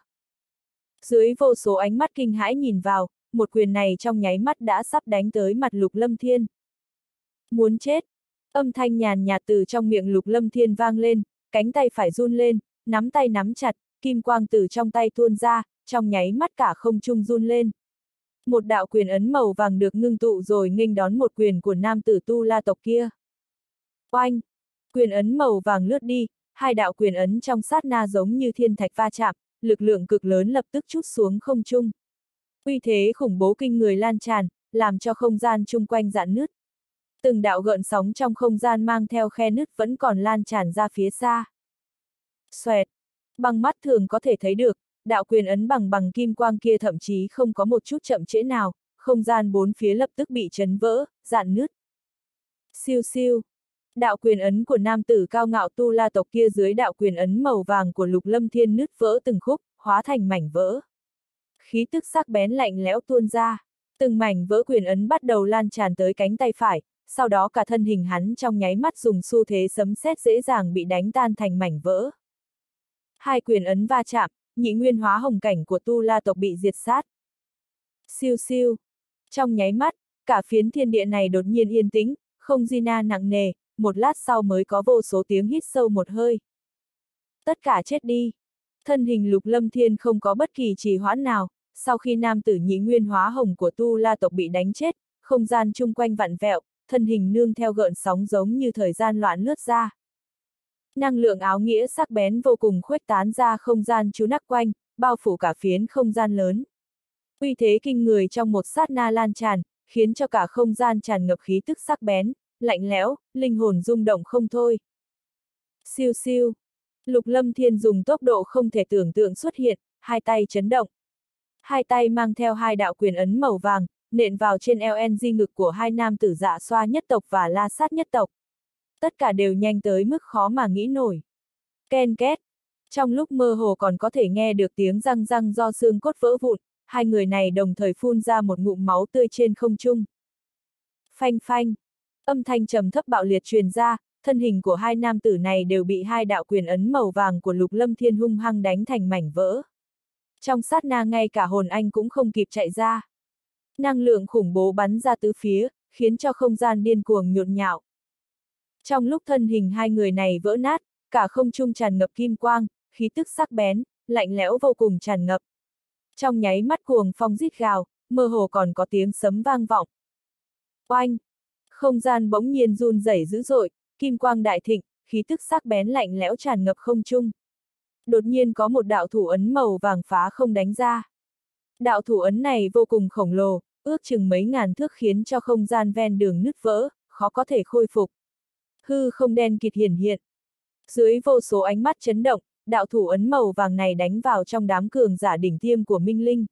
Dưới vô số ánh mắt kinh hãi nhìn vào, một quyền này trong nháy mắt đã sắp đánh tới mặt Lục Lâm Thiên. Muốn chết! Âm thanh nhàn nhạt từ trong miệng Lục Lâm Thiên vang lên, cánh tay phải run lên, nắm tay nắm chặt, kim quang từ trong tay tuôn ra, trong nháy mắt cả không trung run lên. Một đạo quyền ấn màu vàng được ngưng tụ rồi nghênh đón một quyền của nam tử Tu La tộc kia. Oanh! Quyền ấn màu vàng lướt đi, 2 đạo quyền ấn trong sát na giống như thiên thạch va chạm, lực lượng cực lớn lập tức trút xuống không trung. Uy thế khủng bố kinh người lan tràn, làm cho không gian chung quanh rạn nứt. Từng đạo gợn sóng trong không gian mang theo khe nứt vẫn còn lan tràn ra phía xa. Xoẹt, bằng mắt thường có thể thấy được, đạo quyền ấn bằng kim quang kia thậm chí không có một chút chậm trễ nào, không gian bốn phía lập tức bị chấn vỡ, rạn nứt. Siêu siêu. Đạo quyền ấn của nam tử cao ngạo Tu La tộc kia dưới đạo quyền ấn màu vàng của Lục Lâm Thiên nứt vỡ từng khúc, hóa thành mảnh vỡ. Khí tức sắc bén lạnh lẽo tuôn ra, từng mảnh vỡ quyền ấn bắt đầu lan tràn tới cánh tay phải, sau đó cả thân hình hắn trong nháy mắt dùng xu thế sấm sét dễ dàng bị đánh tan thành mảnh vỡ. Hai quyền ấn va chạm, nhị nguyên hóa hồng cảnh của Tu La tộc bị diệt sát. Siêu siêu. Trong nháy mắt, cả phiến thiên địa này đột nhiên yên tĩnh, không gian nặng nề, một lát sau mới có vô số tiếng hít sâu một hơi. Tất cả chết đi. Thân hình Lục Lâm Thiên không có bất kỳ trì hoãn nào, sau khi nam tử nhị nguyên hóa hồng của Tu La tộc bị đánh chết, không gian chung quanh vặn vẹo, thân hình nương theo gợn sóng giống như thời gian loạn lướt ra. Năng lượng áo nghĩa sắc bén vô cùng khuếch tán ra không gian trú nắc quanh, bao phủ cả phiến không gian lớn. Uy thế kinh người trong một sát na lan tràn, khiến cho cả không gian tràn ngập khí tức sắc bén, lạnh lẽo, linh hồn rung động không thôi. Siêu siêu. Lục Lâm Thiên dùng tốc độ không thể tưởng tượng xuất hiện, hai tay chấn động. Hai tay mang theo hai đạo quyền ấn màu vàng, nện vào trên LNG ngực của hai nam tử Dạ Xoa nhất tộc và La Sát nhất tộc. Tất cả đều nhanh tới mức khó mà nghĩ nổi. Ken két. Trong lúc mơ hồ còn có thể nghe được tiếng răng răng do xương cốt vỡ vụn, hai người này đồng thời phun ra một ngụm máu tươi trên không trung. Phanh phanh. Âm thanh trầm thấp bạo liệt truyền ra, thân hình của hai nam tử này đều bị hai đạo quyền ấn màu vàng của Lục Lâm Thiên hung hăng đánh thành mảnh vỡ. Trong sát na ngay cả hồn anh cũng không kịp chạy ra. Năng lượng khủng bố bắn ra tứ phía, khiến cho không gian điên cuồng nhộn nhạo. Trong lúc thân hình hai người này vỡ nát, cả không trung tràn ngập kim quang, khí tức sắc bén, lạnh lẽo vô cùng tràn ngập. Trong nháy mắt cuồng phong rít gào, mơ hồ còn có tiếng sấm vang vọng. Oanh! Không gian bỗng nhiên run rẩy dữ dội, kim quang đại thịnh, khí tức sắc bén lạnh lẽo tràn ngập không trung. Đột nhiên có một đạo thủ ấn màu vàng phá không đánh ra. Đạo thủ ấn này vô cùng khổng lồ, ước chừng mấy ngàn thước khiến cho không gian ven đường nứt vỡ, khó có thể khôi phục. Hư không đen kịt hiển hiện. Dưới vô số ánh mắt chấn động, đạo thủ ấn màu vàng này đánh vào trong đám cường giả đỉnh tiêm của Minh Linh.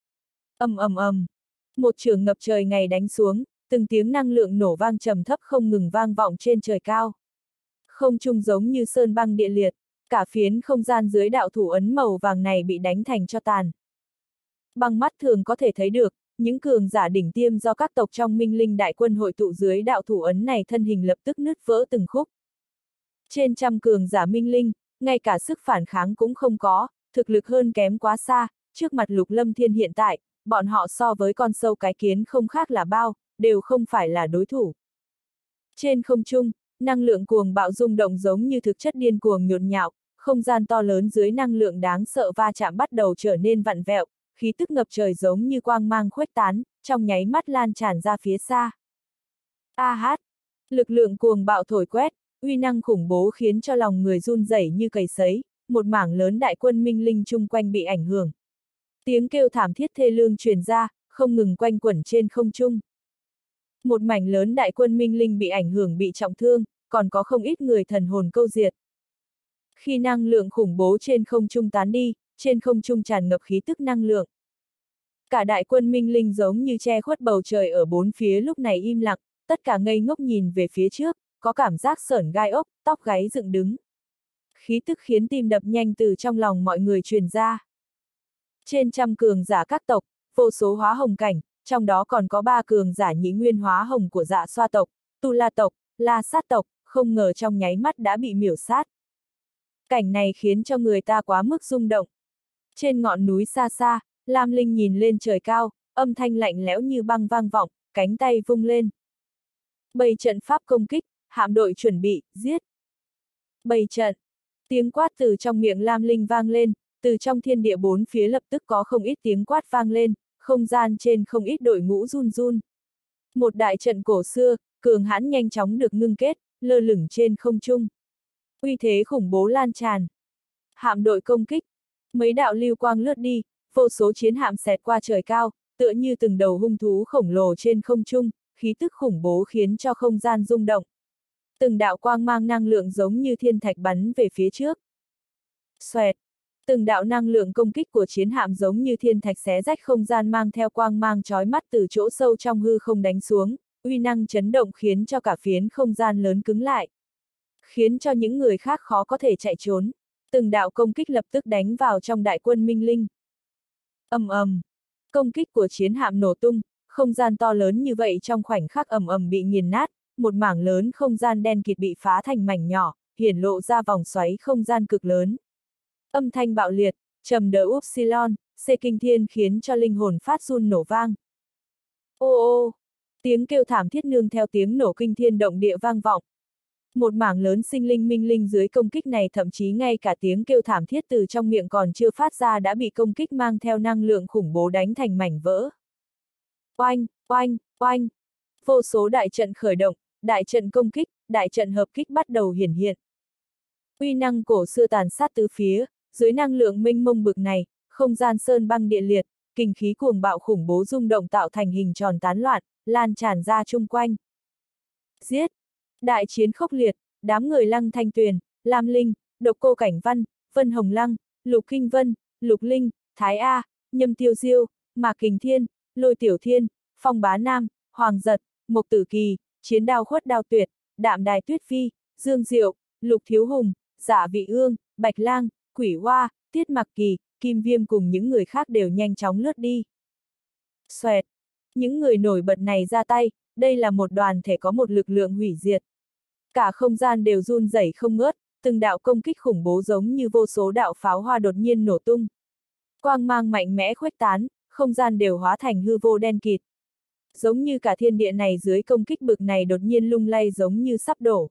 Ầm ầm ầm. Một chưởng ngập trời ngày đánh xuống, từng tiếng năng lượng nổ vang trầm thấp không ngừng vang vọng trên trời cao. Không trung giống như sơn băng địa liệt, cả phiến không gian dưới đạo thủ ấn màu vàng này bị đánh thành tro tàn. Bằng mắt thường có thể thấy được, những cường giả đỉnh tiêm do các tộc trong Minh Linh đại quân hội tụ dưới đạo thủ ấn này thân hình lập tức nứt vỡ từng khúc. Trên trăm cường giả Minh Linh, ngay cả sức phản kháng cũng không có, thực lực hơn kém quá xa, trước mặt Lục Lâm Thiên hiện tại, bọn họ so với con sâu cái kiến không khác là bao, đều không phải là đối thủ. Trên không trung, năng lượng cuồng bạo rung động giống như thực chất điên cuồng nhộn nhạo, không gian to lớn dưới năng lượng đáng sợ va chạm bắt đầu trở nên vặn vẹo, khí tức ngập trời giống như quang mang khuếch tán, trong nháy mắt lan tràn ra phía xa. A hát! Lực lượng cuồng bạo thổi quét, uy năng khủng bố khiến cho lòng người run rẩy như cầy sấy, một mảng lớn đại quân Minh Linh chung quanh bị ảnh hưởng. Tiếng kêu thảm thiết thê lương truyền ra, không ngừng quanh quẩn trên không trung. Một mảnh lớn đại quân Minh Linh bị ảnh hưởng bị trọng thương, còn có không ít người thần hồn câu diệt. Khi năng lượng khủng bố trên không trung tán đi, trên không trung tràn ngập khí tức năng lượng. Cả đại quân Minh Linh giống như che khuất bầu trời ở bốn phía lúc này im lặng, tất cả ngây ngốc nhìn về phía trước, có cảm giác sởn gai ốc, tóc gáy dựng đứng. Khí tức khiến tim đập nhanh từ trong lòng mọi người truyền ra. Trên trăm cường giả các tộc, vô số hóa hồng cảnh, trong đó còn có 3 cường giả nhị nguyên hóa hồng của Dạ Xoa tộc, Tu La tộc, La Sát tộc, không ngờ trong nháy mắt đã bị miểu sát. Cảnh này khiến cho người ta quá mức rung động. Trên ngọn núi xa xa, Lam Linh nhìn lên trời cao, âm thanh lạnh lẽo như băng vang vọng, cánh tay vung lên. Bày trận pháp công kích, hạm đội chuẩn bị, giết. Bày trận. Tiếng quát từ trong miệng Lam Linh vang lên, từ trong thiên địa bốn phía lập tức có không ít tiếng quát vang lên, không gian trên không ít đội ngũ run run. Một đại trận cổ xưa, cường hãn nhanh chóng được ngưng kết, lơ lửng trên không trung. Uy thế khủng bố lan tràn. Hạm đội công kích. Mấy đạo lưu quang lướt đi, vô số chiến hạm xẹt qua trời cao, tựa như từng đầu hung thú khổng lồ trên không trung, khí tức khủng bố khiến cho không gian rung động. Từng đạo quang mang năng lượng giống như thiên thạch bắn về phía trước. Xoẹt. Từng đạo năng lượng công kích của chiến hạm giống như thiên thạch xé rách không gian mang theo quang mang chói mắt từ chỗ sâu trong hư không đánh xuống, uy năng chấn động khiến cho cả phiến không gian lớn cứng lại. Khiến cho những người khác khó có thể chạy trốn. Từng đạo công kích lập tức đánh vào trong đại quân Minh Linh. Ầm ầm. Công kích của chiến hạm nổ tung, không gian to lớn như vậy trong khoảnh khắc ầm ầm bị nghiền nát, một mảng lớn không gian đen kịt bị phá thành mảnh nhỏ, hiển lộ ra vòng xoáy không gian cực lớn. Âm thanh bạo liệt, trầm đỡ upsilon, C kinh thiên khiến cho linh hồn phát run nổ vang. Ô ô, tiếng kêu thảm thiết nương theo tiếng nổ kinh thiên động địa vang vọng. Một mảng lớn sinh linh minh linh dưới công kích này thậm chí ngay cả tiếng kêu thảm thiết từ trong miệng còn chưa phát ra đã bị công kích mang theo năng lượng khủng bố đánh thành mảnh vỡ. Oanh, oanh, oanh. Vô số đại trận khởi động, đại trận công kích, đại trận hợp kích bắt đầu hiển hiện. Uy năng cổ xưa tàn sát tứ phía, dưới năng lượng mênh mông bực này, không gian sơn băng địa liệt, kinh khí cuồng bạo khủng bố rung động tạo thành hình tròn tán loạn, lan tràn ra chung quanh. Giết! Đại chiến khốc liệt, đám người Lăng Thanh Tuyền, Lam Linh, Độc Cô Cảnh Văn, Vân Hồng Lăng, Lục Kinh Vân, Lục Linh, Thái A, Nhâm Tiêu Diêu, Mạc Kình Thiên, Lôi Tiểu Thiên, Phong Bá Nam, Hoàng Giật, Mộc Tử Kỳ, Chiến Đao Khuất Đao Tuyệt, Đạm Đài Tuyết Phi, Dương Diệu, Lục Thiếu Hùng, Giả Vị Ương, Bạch Lang, Quỷ Hoa, Tiết Mặc Kỳ, Kim Viêm cùng những người khác đều nhanh chóng lướt đi. Xoẹt! Những người nổi bật này ra tay, đây là một đoàn thể có một lực lượng hủy diệt. Cả không gian đều run rẩy không ngớt, từng đạo công kích khủng bố giống như vô số đạo pháo hoa đột nhiên nổ tung. Quang mang mạnh mẽ khuếch tán, không gian đều hóa thành hư vô đen kịt. Giống như cả thiên địa này dưới công kích bực này đột nhiên lung lay giống như sắp đổ.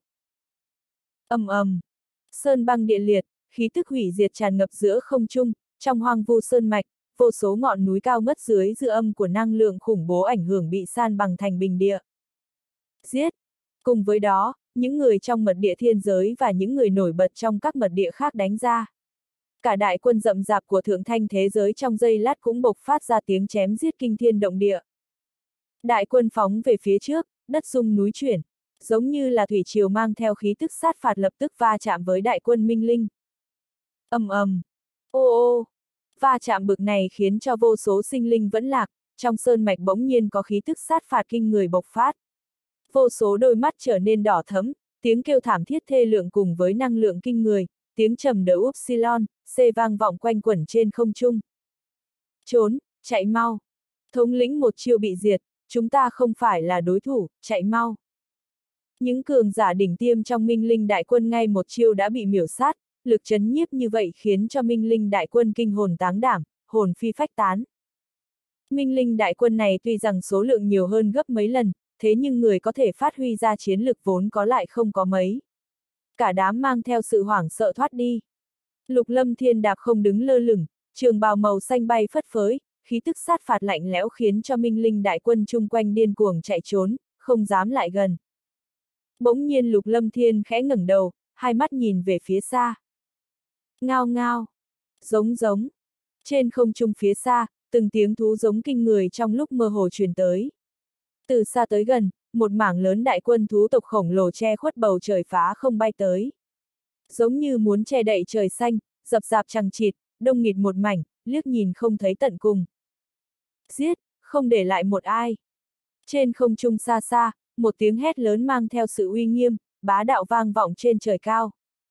Ầm ầm. Sơn băng địa liệt, khí tức hủy diệt tràn ngập giữa không trung, trong hoang vu sơn mạch, vô số ngọn núi cao ngất dưới dư âm của năng lượng khủng bố ảnh hưởng bị san bằng thành bình địa. Giết! Cùng với đó, những người trong mật địa thiên giới và những người nổi bật trong các mật địa khác đánh ra. Cả đại quân rậm rạp của thượng thanh thế giới trong giây lát cũng bộc phát ra tiếng chém giết kinh thiên động địa. Đại quân phóng về phía trước, đất rung núi chuyển, giống như là thủy triều mang theo khí tức sát phạt lập tức va chạm với đại quân Minh Linh. Ầm ầm, ô ô, va chạm bực này khiến cho vô số sinh linh vẫn lạc, trong sơn mạch bỗng nhiên có khí tức sát phạt kinh người bộc phát. Vô số đôi mắt trở nên đỏ thẫm, tiếng kêu thảm thiết thê lượng cùng với năng lượng kinh người, tiếng trầm đỡ upsilon, C vang vọng quanh quẩn trên không trung. Trốn, chạy mau. Thống lĩnh một chiêu bị diệt, chúng ta không phải là đối thủ, chạy mau. Những cường giả đỉnh tiêm trong Minh Linh đại quân ngay một chiêu đã bị miểu sát, lực chấn nhiếp như vậy khiến cho Minh Linh đại quân kinh hồn táng đảm, hồn phi phách tán. Minh Linh đại quân này tuy rằng số lượng nhiều hơn gấp mấy lần, thế nhưng người có thể phát huy ra chiến lực vốn có lại không có mấy. Cả đám mang theo sự hoảng sợ thoát đi. Lục Lâm Thiên đạp không đứng lơ lửng, trường bào màu xanh bay phất phới, khí tức sát phạt lạnh lẽo khiến cho Minh Linh đại quân chung quanh điên cuồng chạy trốn, không dám lại gần. Bỗng nhiên Lục Lâm Thiên khẽ ngẩng đầu, hai mắt nhìn về phía xa. Ngao ngao, giống giống. Trên không trung phía xa, từng tiếng thú giống kinh người trong lúc mơ hồ truyền tới. Từ xa tới gần, một mảng lớn đại quân thú tộc khổng lồ che khuất bầu trời phá không bay tới. Giống như muốn che đậy trời xanh, rập rạp chằng chịt, đông nghịt một mảnh, liếc nhìn không thấy tận cùng. Giết, không để lại một ai. Trên không trung xa xa, một tiếng hét lớn mang theo sự uy nghiêm, bá đạo vang vọng trên trời cao.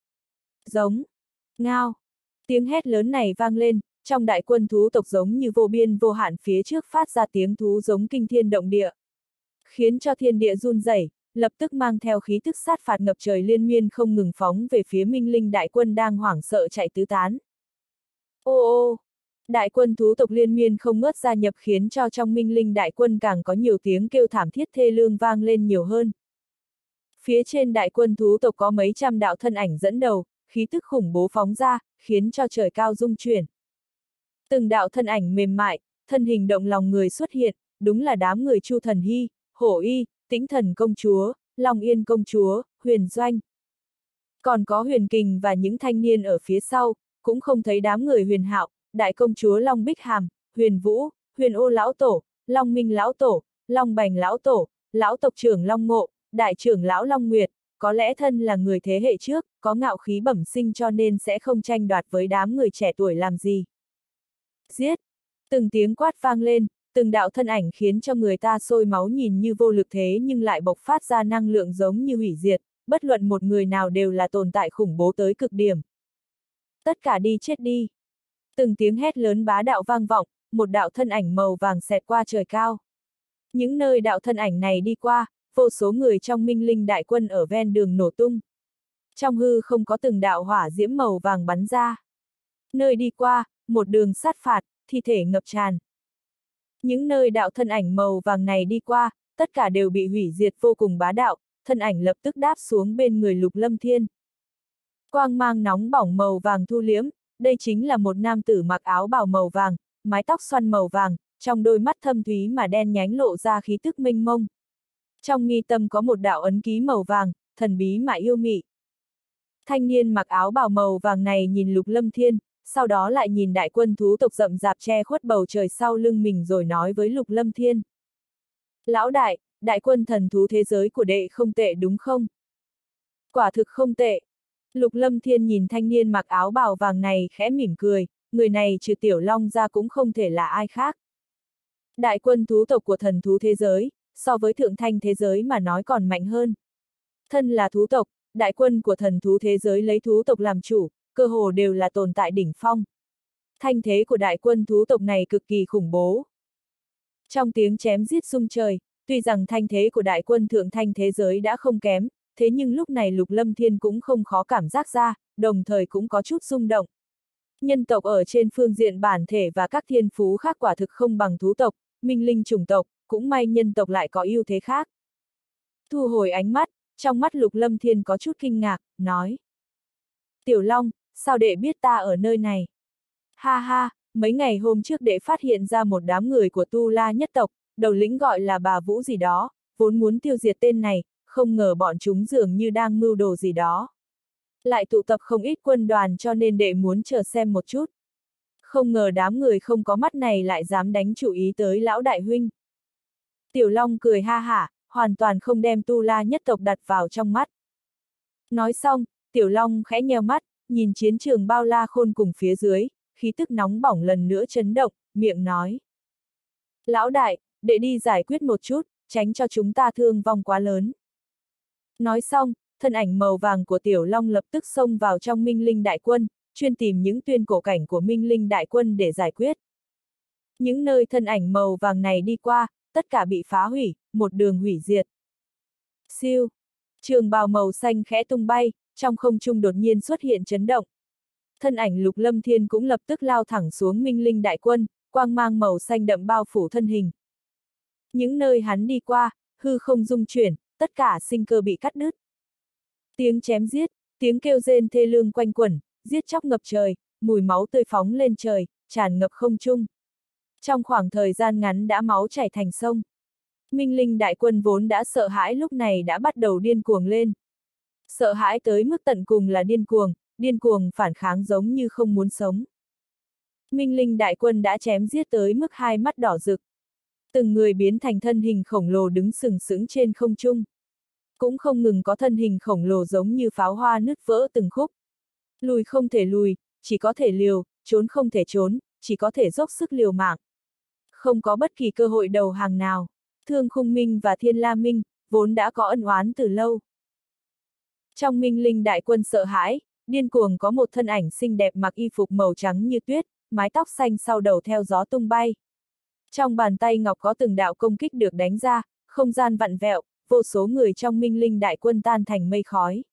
Giống, ngao. Tiếng hét lớn này vang lên, trong đại quân thú tộc giống như vô biên vô hạn phía trước phát ra tiếng thú giống kinh thiên động địa. Khiến cho thiên địa run rẩy, lập tức mang theo khí tức sát phạt ngập trời liên miên không ngừng phóng về phía Minh Linh đại quân đang hoảng sợ chạy tứ tán. Ô ô, đại quân thú tộc liên miên không ngớt gia nhập khiến cho trong Minh Linh đại quân càng có nhiều tiếng kêu thảm thiết thê lương vang lên nhiều hơn. Phía trên đại quân thú tộc có mấy trăm đạo thân ảnh dẫn đầu, khí tức khủng bố phóng ra, khiến cho trời cao rung chuyển. Từng đạo thân ảnh mềm mại, thân hình động lòng người xuất hiện, đúng là đám người Chu Thần Hy, Hổ Y, Tĩnh Thần công chúa, Long Yên công chúa, Huyền Doanh. Còn có Huyền Kình và những thanh niên ở phía sau, cũng không thấy đám người Huyền Hạo, đại công chúa Long Bích Hàm, Huyền Vũ, Huyền Ô lão tổ, Long Minh lão tổ, Long Bành lão tổ, lão tộc trưởng Long Ngộ, đại trưởng lão Long Nguyệt, có lẽ thân là người thế hệ trước, có ngạo khí bẩm sinh cho nên sẽ không tranh đoạt với đám người trẻ tuổi làm gì. Giết! Từng tiếng quát vang lên, từng đạo thân ảnh khiến cho người ta sôi máu nhìn như vô lực thế nhưng lại bộc phát ra năng lượng giống như hủy diệt, bất luận một người nào đều là tồn tại khủng bố tới cực điểm. Tất cả đi chết đi! Từng tiếng hét lớn bá đạo vang vọng, một đạo thân ảnh màu vàng xẹt qua trời cao. Những nơi đạo thân ảnh này đi qua, vô số người trong Minh Linh đại quân ở ven đường nổ tung. Trong hư không có từng đạo hỏa diễm màu vàng bắn ra. Nơi đi qua, một đường sát phạt, thi thể ngập tràn. Những nơi đạo thân ảnh màu vàng này đi qua, tất cả đều bị hủy diệt vô cùng bá đạo, thân ảnh lập tức đáp xuống bên người Lục Lâm Thiên. Quang mang nóng bỏng màu vàng thu liễm, đây chính là một nam tử mặc áo bào màu vàng, mái tóc xoăn màu vàng, trong đôi mắt thâm thúy mà đen nhánh lộ ra khí tức mênh mông. Trong mi tâm có một đạo ấn ký màu vàng, thần bí mà yêu mị. Thanh niên mặc áo bào màu vàng này nhìn Lục Lâm Thiên, sau đó lại nhìn đại quân thú tộc rậm rạp che khuất bầu trời sau lưng mình rồi nói với Lục Lâm Thiên. Lão đại, đại quân thần thú thế giới của đệ không tệ đúng không? Quả thực không tệ. Lục Lâm Thiên nhìn thanh niên mặc áo bào vàng này khẽ mỉm cười, người này trừ Tiểu Long ra cũng không thể là ai khác. Đại quân thú tộc của thần thú thế giới, so với thượng thanh thế giới mà nói còn mạnh hơn. Thân là thú tộc, đại quân của thần thú thế giới lấy thú tộc làm chủ, cơ hồ đều là tồn tại đỉnh phong. Thanh thế của đại quân thú tộc này cực kỳ khủng bố. Trong tiếng chém giết rung trời, tuy rằng thanh thế của đại quân thượng thanh thế giới đã không kém, thế nhưng lúc này Lục Lâm Thiên cũng không khó cảm giác ra, đồng thời cũng có chút rung động. Nhân tộc ở trên phương diện bản thể và các thiên phú khác quả thực không bằng thú tộc, minh linh chủng tộc, cũng may nhân tộc lại có ưu thế khác. Thu hồi ánh mắt, trong mắt Lục Lâm Thiên có chút kinh ngạc, nói. Tiểu Long, sao đệ biết ta ở nơi này? Ha ha, mấy ngày hôm trước đệ phát hiện ra một đám người của Tu La nhất tộc, đầu lĩnh gọi là bà Vũ gì đó, vốn muốn tiêu diệt tên này, không ngờ bọn chúng dường như đang mưu đồ gì đó. Lại tụ tập không ít quân đoàn cho nên đệ muốn chờ xem một chút. Không ngờ đám người không có mắt này lại dám đánh chủ ý tới lão đại huynh. Tiểu Long cười ha hả, hoàn toàn không đem Tu La nhất tộc đặt vào trong mắt. Nói xong, Tiểu Long khẽ nheo mắt, nhìn chiến trường bao la khôn cùng phía dưới, khí tức nóng bỏng lần nữa chấn động, miệng nói. Lão đại, đệ đi giải quyết một chút, tránh cho chúng ta thương vong quá lớn. Nói xong, thân ảnh màu vàng của Tiểu Long lập tức xông vào trong Minh Linh đại quân, chuyên tìm những tuyên cổ cảnh của Minh Linh đại quân để giải quyết. Những nơi thân ảnh màu vàng này đi qua, tất cả bị phá hủy, một đường hủy diệt. Siêu! Trường bào màu xanh khẽ tung bay, trong không trung đột nhiên xuất hiện chấn động. Thân ảnh Lục Lâm Thiên cũng lập tức lao thẳng xuống Minh Linh đại quân, quang mang màu xanh đậm bao phủ thân hình. Những nơi hắn đi qua, hư không rung chuyển, tất cả sinh cơ bị cắt đứt. Tiếng chém giết, tiếng kêu rên thê lương quanh quẩn, giết chóc ngập trời, mùi máu tươi phóng lên trời, tràn ngập không trung. Trong khoảng thời gian ngắn đã máu chảy thành sông. Minh Linh đại quân vốn đã sợ hãi lúc này đã bắt đầu điên cuồng lên. Sợ hãi tới mức tận cùng là điên cuồng phản kháng giống như không muốn sống. Minh Linh đại quân đã chém giết tới mức hai mắt đỏ rực. Từng người biến thành thân hình khổng lồ đứng sừng sững trên không trung. Cũng không ngừng có thân hình khổng lồ giống như pháo hoa nứt vỡ từng khúc. Lùi không thể lùi, chỉ có thể liều, trốn không thể trốn, chỉ có thể dốc sức liều mạng. Không có bất kỳ cơ hội đầu hàng nào. Thương Khung Minh và Thiên La Minh, vốn đã có ân oán từ lâu. Trong Minh Linh đại quân sợ hãi, điên cuồng có một thân ảnh xinh đẹp mặc y phục màu trắng như tuyết, mái tóc xanh sau đầu theo gió tung bay. Trong bàn tay ngọc có từng đạo công kích được đánh ra, không gian vặn vẹo, vô số người trong Minh Linh đại quân tan thành mây khói.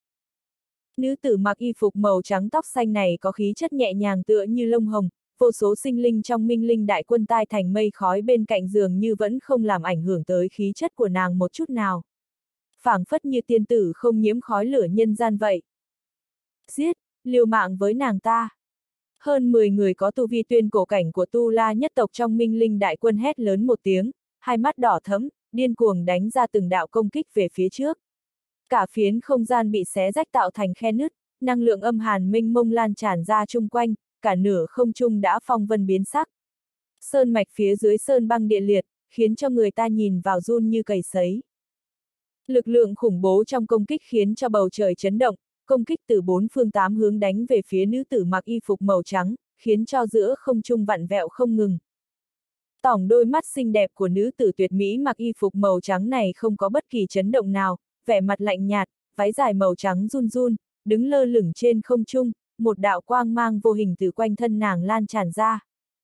Nữ tử mặc y phục màu trắng tóc xanh này có khí chất nhẹ nhàng tựa như lông hồng, vô số sinh linh trong Minh Linh đại quân tai thành mây khói bên cạnh giường như vẫn không làm ảnh hưởng tới khí chất của nàng một chút nào. Phảng phất như tiên tử không nhiễm khói lửa nhân gian vậy. Giết, liều mạng với nàng ta. Hơn 10 người có tu vi tuyên cổ cảnh của Tu La nhất tộc trong Minh Linh đại quân hét lớn một tiếng, hai mắt đỏ thẫm, điên cuồng đánh ra từng đạo công kích về phía trước. Cả phiến không gian bị xé rách tạo thành khe nứt, năng lượng âm hàn mênh mông lan tràn ra chung quanh, cả nửa không trung đã phong vân biến sắc. Sơn mạch phía dưới sơn băng địa liệt, khiến cho người ta nhìn vào run như cầy sấy. Lực lượng khủng bố trong công kích khiến cho bầu trời chấn động, công kích từ bốn phương tám hướng đánh về phía nữ tử mặc y phục màu trắng, khiến cho giữa không trung vặn vẹo không ngừng. Tỏng đôi mắt xinh đẹp của nữ tử tuyệt mỹ mặc y phục màu trắng này không có bất kỳ chấn động nào, vẻ mặt lạnh nhạt, váy dài màu trắng run run, đứng lơ lửng trên không trung, một đạo quang mang vô hình từ quanh thân nàng lan tràn ra.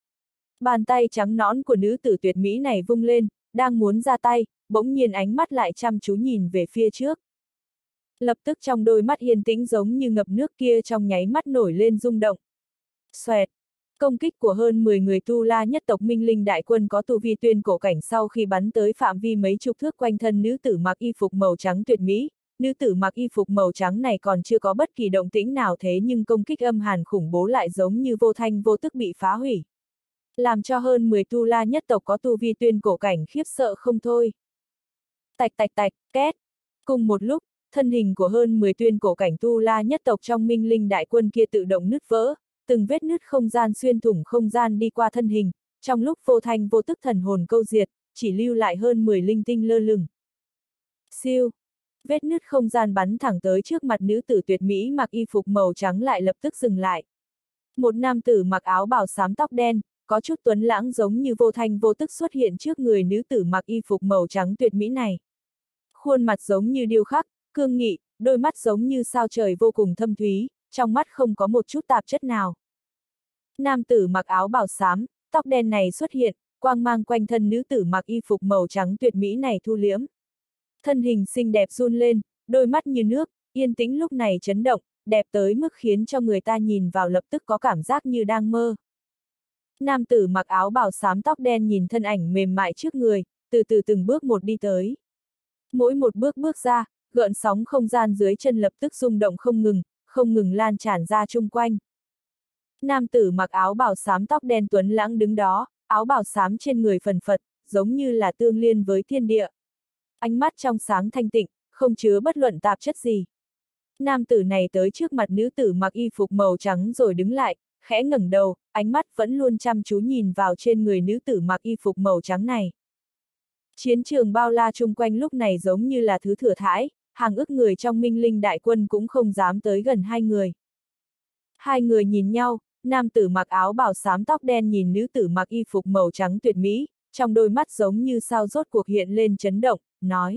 Bàn tay trắng nõn của nữ tử tuyệt mỹ này vung lên, đang muốn ra tay, bỗng nhiên ánh mắt lại chăm chú nhìn về phía trước. Lập tức trong đôi mắt yên tĩnh giống như ngập nước kia trong nháy mắt nổi lên rung động. Xoẹt! Công kích của hơn 10 người Tu La nhất tộc Minh Linh đại quân có tu vi tuyên cổ cảnh sau khi bắn tới phạm vi mấy chục thước quanh thân nữ tử mặc y phục màu trắng tuyệt mỹ. Nữ tử mặc y phục màu trắng này còn chưa có bất kỳ động tĩnh nào thế nhưng công kích âm hàn khủng bố lại giống như vô thanh vô tức bị phá hủy. Làm cho hơn 10 Tu La nhất tộc có tu vi tuyên cổ cảnh khiếp sợ không thôi. Tạch tạch tạch, két. Cùng một lúc, thân hình của hơn 10 tuyên cổ cảnh Tu La nhất tộc trong Minh Linh đại quân kia tự động nứt vỡ, từng vết nứt không gian xuyên thủng không gian đi qua thân hình, trong lúc vô thanh vô tức thần hồn câu diệt, chỉ lưu lại hơn 10 linh tinh lơ lửng. Siêu! Vết nứt không gian bắn thẳng tới trước mặt nữ tử tuyệt mỹ mặc y phục màu trắng lại lập tức dừng lại. Một nam tử mặc áo bào xám tóc đen, có chút tuấn lãng giống như vô thanh vô tức xuất hiện trước người nữ tử mặc y phục màu trắng tuyệt mỹ này. Khuôn mặt giống như điêu khắc, cương nghị, đôi mắt giống như sao trời vô cùng thâm thúy, trong mắt không có một chút tạp chất nào. Nam tử mặc áo bào xám, tóc đen này xuất hiện, quang mang quanh thân nữ tử mặc y phục màu trắng tuyệt mỹ này thu liễm. Thân hình xinh đẹp run lên, đôi mắt như nước, yên tĩnh lúc này chấn động, đẹp tới mức khiến cho người ta nhìn vào lập tức có cảm giác như đang mơ. Nam tử mặc áo bào xám tóc đen nhìn thân ảnh mềm mại trước người, từ từ từng bước một đi tới. Mỗi một bước bước ra, gợn sóng không gian dưới chân lập tức rung động không ngừng lan tràn ra chung quanh. Nam tử mặc áo bào xám tóc đen tuấn lãng đứng đó, áo bào xám trên người phần phật, giống như là tương liên với thiên địa. Ánh mắt trong sáng thanh tịnh, không chứa bất luận tạp chất gì. Nam tử này tới trước mặt nữ tử mặc y phục màu trắng rồi đứng lại, khẽ ngẩng đầu, ánh mắt vẫn luôn chăm chú nhìn vào trên người nữ tử mặc y phục màu trắng này. Chiến trường bao la chung quanh lúc này giống như là thứ thừa thãi, hàng ức người trong Minh Linh đại quân cũng không dám tới gần hai người. Hai người nhìn nhau, nam tử mặc áo bào xám tóc đen nhìn nữ tử mặc y phục màu trắng tuyệt mỹ, trong đôi mắt giống như sao rốt cuộc hiện lên chấn động, nói.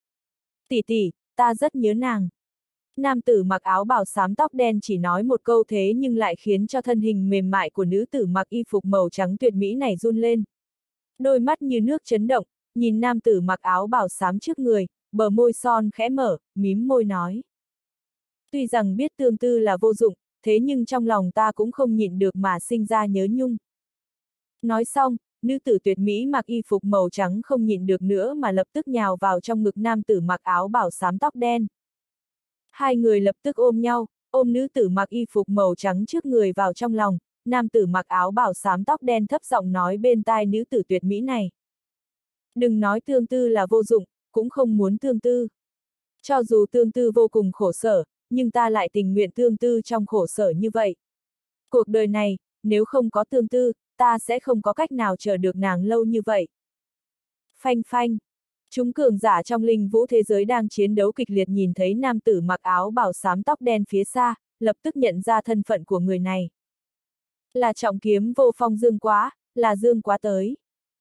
Tỷ tỷ, ta rất nhớ nàng. Nam tử mặc áo bào xám tóc đen chỉ nói một câu thế nhưng lại khiến cho thân hình mềm mại của nữ tử mặc y phục màu trắng tuyệt mỹ này run lên. Đôi mắt như nước chấn động, nhìn nam tử mặc áo bào xám trước người, bờ môi son khẽ mở, mím môi nói. Tuy rằng biết tương tư là vô dụng, thế nhưng trong lòng ta cũng không nhịn được mà sinh ra nhớ nhung. Nói xong, nữ tử tuyệt mỹ mặc y phục màu trắng không nhịn được nữa mà lập tức nhào vào trong ngực nam tử mặc áo bào xám tóc đen. Hai người lập tức ôm nhau, ôm nữ tử mặc y phục màu trắng trước người vào trong lòng, nam tử mặc áo bào xám tóc đen thấp giọng nói bên tai nữ tử tuyệt mỹ này. Đừng nói tương tư là vô dụng, cũng không muốn tương tư. Cho dù tương tư vô cùng khổ sở, nhưng ta lại tình nguyện tương tư trong khổ sở như vậy. Cuộc đời này, nếu không có tương tư, ta sẽ không có cách nào chờ được nàng lâu như vậy. Phanh phanh. Chúng cường giả trong linh vũ thế giới đang chiến đấu kịch liệt nhìn thấy nam tử mặc áo bào xám tóc đen phía xa, lập tức nhận ra thân phận của người này. Là trọng kiếm vô phong Dương Quá, là Dương Quá tới.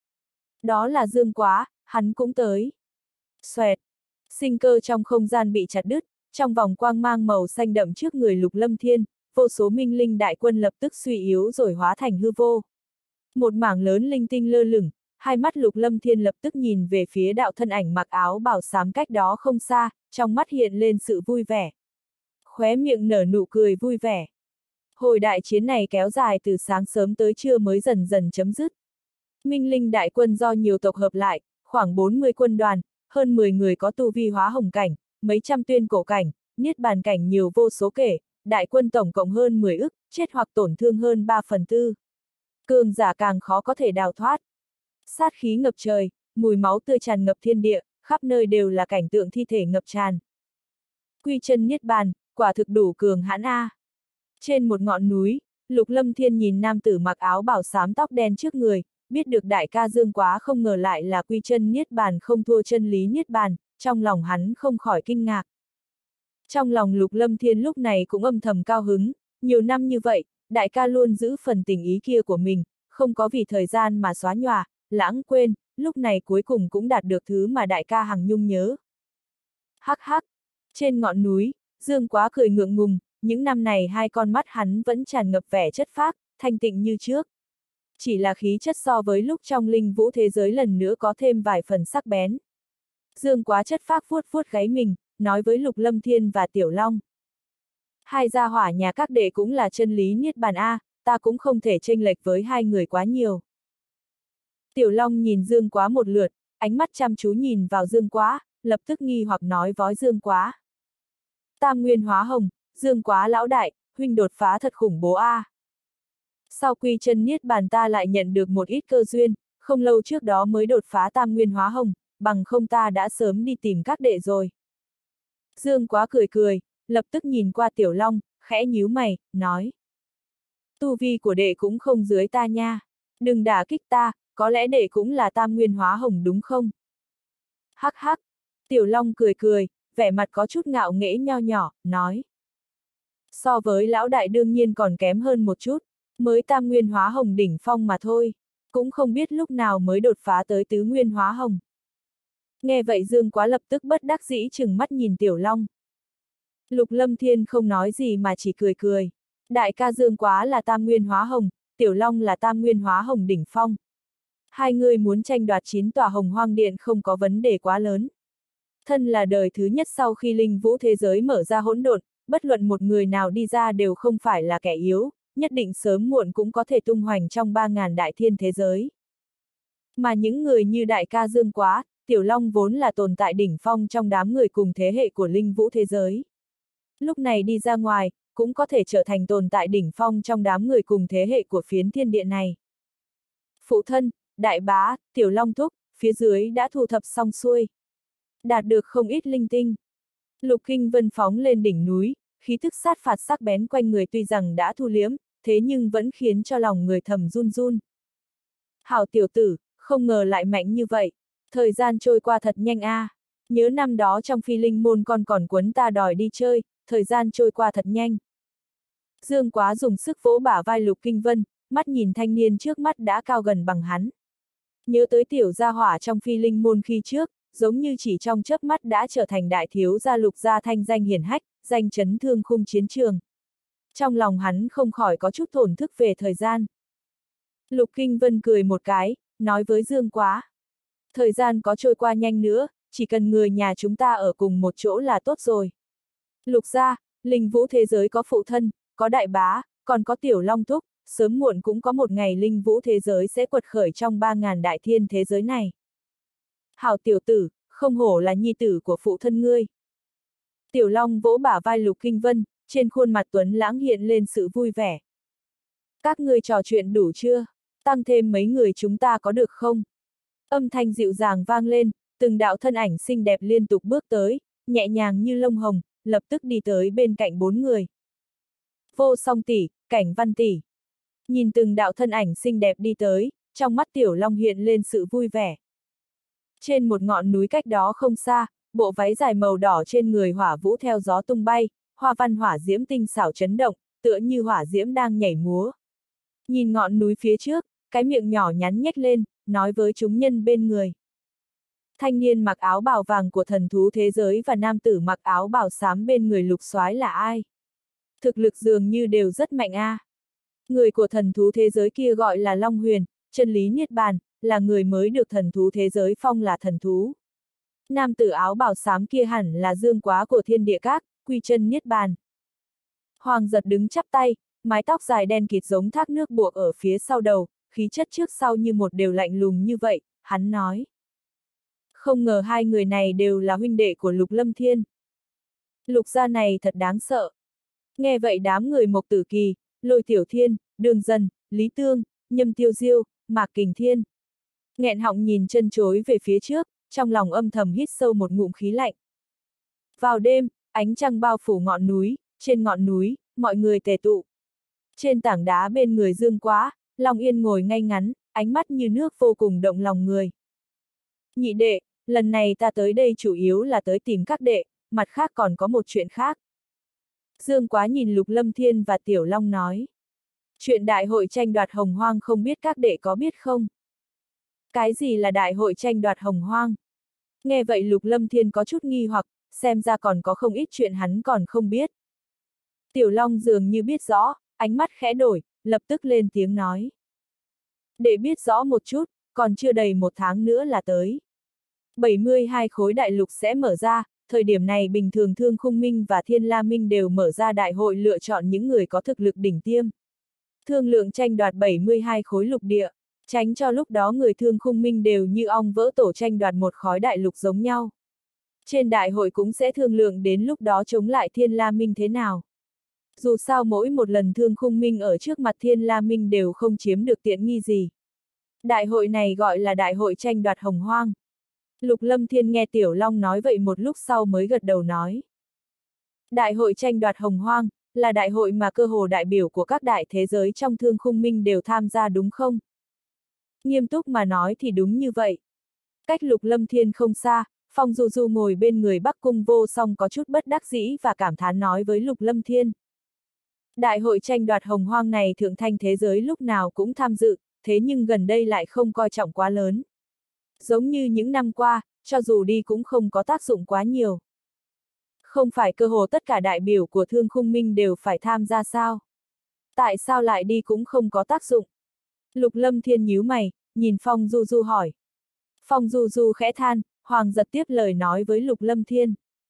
Đó là Dương Quá, hắn cũng tới. Xoẹt. Sinh cơ trong không gian bị chặt đứt, trong vòng quang mang màu xanh đậm trước người Lục Lâm Thiên, vô số minh linh đại quân lập tức suy yếu rồi hóa thành hư vô. Một mảng lớn linh tinh lơ lửng, hai mắt Lục Lâm Thiên lập tức nhìn về phía đạo thân ảnh mặc áo bào xám cách đó không xa, trong mắt hiện lên sự vui vẻ. Khóe miệng nở nụ cười vui vẻ. Hồi đại chiến này kéo dài từ sáng sớm tới trưa mới dần dần chấm dứt. Minh linh đại quân do nhiều tộc hợp lại, khoảng 40 quân đoàn, hơn 10 người có tu vi hóa hồng cảnh, mấy trăm tuyên cổ cảnh, niết bàn cảnh nhiều vô số kể, đại quân tổng cộng hơn 10 ức, chết hoặc tổn thương hơn 3/4. Cường giả càng khó có thể đào thoát. Sát khí ngập trời, mùi máu tươi tràn ngập thiên địa, khắp nơi đều là cảnh tượng thi thể ngập tràn. Quy chân niết bàn, quả thực đủ cường hãn a. Trên một ngọn núi, Lục Lâm Thiên nhìn nam tử mặc áo bào xám tóc đen trước người, biết được đại ca Dương Quá không ngờ lại là quy chân niết bàn không thua chân lý niết bàn, trong lòng hắn không khỏi kinh ngạc. Trong lòng Lục Lâm Thiên lúc này cũng âm thầm cao hứng, nhiều năm như vậy, đại ca luôn giữ phần tình ý kia của mình, không có vì thời gian mà xóa nhòa, lãng quên, lúc này cuối cùng cũng đạt được thứ mà đại ca hằng nhung nhớ. Hắc hắc, trên ngọn núi, Dương Quá cười ngượng ngùng, những năm này hai con mắt hắn vẫn tràn ngập vẻ chất phác, thanh tịnh như trước. Chỉ là khí chất so với lúc trong linh vũ thế giới lần nữa có thêm vài phần sắc bén. Dương Quá chất phác vuốt vuốt gáy mình, nói với Lục Lâm Thiên và Tiểu Long. Hai gia hỏa nhà các đệ cũng là chân lý niết bàn a, ta cũng không thể chênh lệch với hai người quá nhiều. Tiểu Long nhìn Dương Quá một lượt, ánh mắt chăm chú nhìn vào Dương Quá, lập tức nghi hoặc nói với Dương Quá. Tam nguyên hóa hồng, Dương Quá lão đại, huynh đột phá thật khủng bố a. Sau quy chân niết bàn ta lại nhận được một ít cơ duyên, không lâu trước đó mới đột phá tam nguyên hóa hồng, bằng không ta đã sớm đi tìm các đệ rồi. Dương Quá cười cười, lập tức nhìn qua Tiểu Long, khẽ nhíu mày, nói. Tu vi của đệ cũng không dưới ta nha, đừng đả kích ta, có lẽ đệ cũng là tam nguyên hóa hồng đúng không? Hắc hắc, Tiểu Long cười cười, vẻ mặt có chút ngạo nghễ nho nhỏ, nói. So với lão đại đương nhiên còn kém hơn một chút, mới tam nguyên hóa hồng đỉnh phong mà thôi, cũng không biết lúc nào mới đột phá tới tứ nguyên hóa hồng. Nghe vậy Dương Quá lập tức bất đắc dĩ chừng mắt nhìn Tiểu Long. Lục Lâm Thiên không nói gì mà chỉ cười cười. Đại ca Dương Quá là tam nguyên hóa hồng, Tiểu Long là tam nguyên hóa hồng đỉnh phong. Hai người muốn tranh đoạt 9 tòa hồng hoang điện không có vấn đề quá lớn. Thân là đời thứ nhất sau khi linh vũ thế giới mở ra hỗn độn, bất luận một người nào đi ra đều không phải là kẻ yếu, nhất định sớm muộn cũng có thể tung hoành trong 3.000 đại thiên thế giới. Mà những người như đại ca Dương Quá, Tiểu Long vốn là tồn tại đỉnh phong trong đám người cùng thế hệ của linh vũ thế giới. Lúc này đi ra ngoài, cũng có thể trở thành tồn tại đỉnh phong trong đám người cùng thế hệ của phiến thiên địa này. Phụ thân, đại bá, Tiểu Long thúc, phía dưới đã thu thập xong xuôi. Đạt được không ít linh tinh. Lục Kinh Vân phóng lên đỉnh núi, khí thức sát phạt sắc bén quanh người tuy rằng đã thu liếm, thế nhưng vẫn khiến cho lòng người thầm run run. Hảo tiểu tử, không ngờ lại mạnh như vậy. Thời gian trôi qua thật nhanh a. Nhớ năm đó trong phi linh môn con còn quấn ta đòi đi chơi, thời gian trôi qua thật nhanh. Dương Quá dùng sức vỗ bả vai Lục Kinh Vân, mắt nhìn thanh niên trước mắt đã cao gần bằng hắn. Nhớ tới tiểu gia hỏa trong phi linh môn khi trước, giống như chỉ trong chớp mắt đã trở thành đại thiếu gia Lục gia thanh danh hiển hách, danh chấn thương khung chiến trường. Trong lòng hắn không khỏi có chút thổn thức về thời gian. Lục Kinh Vân cười một cái, nói với Dương Quá. Thời gian có trôi qua nhanh nữa, chỉ cần người nhà chúng ta ở cùng một chỗ là tốt rồi. Lục gia, linh vũ thế giới có phụ thân, có đại bá, còn có Tiểu Long thúc, sớm muộn cũng có một ngày linh vũ thế giới sẽ quật khởi trong 3.000 đại thiên thế giới này. Hảo tiểu tử, không hổ là nhi tử của phụ thân ngươi. Tiểu Long vỗ bả vai Lục Kinh Vân, trên khuôn mặt tuấn lãng hiện lên sự vui vẻ. Các ngươi trò chuyện đủ chưa? Tăng thêm mấy người chúng ta có được không? Âm thanh dịu dàng vang lên, từng đạo thân ảnh xinh đẹp liên tục bước tới, nhẹ nhàng như lông hồng, lập tức đi tới bên cạnh 4 người. Vô Song tỷ, Cảnh Văn tỷ. Nhìn từng đạo thân ảnh xinh đẹp đi tới, trong mắt Tiểu Long hiện lên sự vui vẻ. Trên một ngọn núi cách đó không xa, bộ váy dài màu đỏ trên người hỏa vũ theo gió tung bay, hoa văn hỏa diễm tinh xảo chấn động, tựa như hỏa diễm đang nhảy múa. Nhìn ngọn núi phía trước, cái miệng nhỏ nhắn nhếch lên, nói với chúng nhân bên người. Thanh niên mặc áo bào vàng của thần thú thế giới và nam tử mặc áo bào xám bên người Lục Soái là ai? Thực lực dường như đều rất mạnh a. Người của thần thú thế giới kia gọi là Long Huyền, chân lý niết bàn, là người mới được thần thú thế giới phong là thần thú. Nam tử áo bào xám kia hẳn là Dương Quá của Thiên Địa Các, quy chân niết bàn. Hoàng Giật đứng chắp tay, mái tóc dài đen kịt giống thác nước buộc ở phía sau đầu, khí chất trước sau như một đều lạnh lùng như vậy, hắn nói. Không ngờ hai người này đều là huynh đệ của Lục Lâm Thiên. Lục gia này thật đáng sợ. Nghe vậy đám người Mộc Tử Kỳ, Lôi Tiểu Thiên, Đường Dần, Lý Tương, Nhâm Tiêu Diêu, Mạc Kình Thiên. Nghẹn họng nhìn chân chối về phía trước, trong lòng âm thầm hít sâu một ngụm khí lạnh. Vào đêm, ánh trăng bao phủ ngọn núi, trên ngọn núi, mọi người tề tụ. Trên tảng đá bên người Dương Quá, Long Yên ngồi ngay ngắn, ánh mắt như nước vô cùng động lòng người. Nhị đệ, lần này ta tới đây chủ yếu là tới tìm các đệ, mặt khác còn có một chuyện khác. Dương Quá nhìn Lục Lâm Thiên và Tiểu Long nói. Chuyện đại hội tranh đoạt hồng hoang không biết các đệ có biết không? Cái gì là đại hội tranh đoạt hồng hoang? Nghe vậy Lục Lâm Thiên có chút nghi hoặc, xem ra còn có không ít chuyện hắn còn không biết. Tiểu Long dường như biết rõ, ánh mắt khẽ đổi, lập tức lên tiếng nói. Để biết rõ một chút, còn chưa đầy 1 tháng nữa là tới. 72 khối đại lục sẽ mở ra, thời điểm này bình thường Thương Khung Minh và Thiên La Minh đều mở ra đại hội lựa chọn những người có thực lực đỉnh tiêm. Thương lượng tranh đoạt 72 khối lục địa, tránh cho lúc đó người Thương Khung Minh đều như ong vỡ tổ tranh đoạt một khối đại lục giống nhau. Trên đại hội cũng sẽ thương lượng đến lúc đó chống lại Thiên La Minh thế nào. Dù sao mỗi một lần Thương Khung Minh ở trước mặt Thiên La Minh đều không chiếm được tiện nghi gì. Đại hội này gọi là đại hội tranh đoạt hồng hoang. Lục Lâm Thiên nghe Tiểu Long nói vậy một lúc sau mới gật đầu nói. Đại hội tranh đoạt hồng hoang, là đại hội mà cơ hồ đại biểu của các đại thế giới trong Thương Khung Minh đều tham gia đúng không? Nghiêm túc mà nói thì đúng như vậy. Cách Lục Lâm Thiên không xa, Phong Du Du ngồi bên người Bắc Cung Vô Song có chút bất đắc dĩ và cảm thán nói với Lục Lâm Thiên. Đại hội tranh đoạt hồng hoang này thượng thanh thế giới lúc nào cũng tham dự, thế nhưng gần đây lại không coi trọng quá lớn. Giống như những năm qua, cho dù đi cũng không có tác dụng quá nhiều. Không phải cơ hồ tất cả đại biểu của Thương Khung Minh đều phải tham gia sao? Tại sao lại đi cũng không có tác dụng? Lục Lâm Thiên nhíu mày, nhìn Phong Du Du hỏi. Phong Du Du khẽ than, Hoàng Giật tiếp lời nói với Lục Lâm Thiên.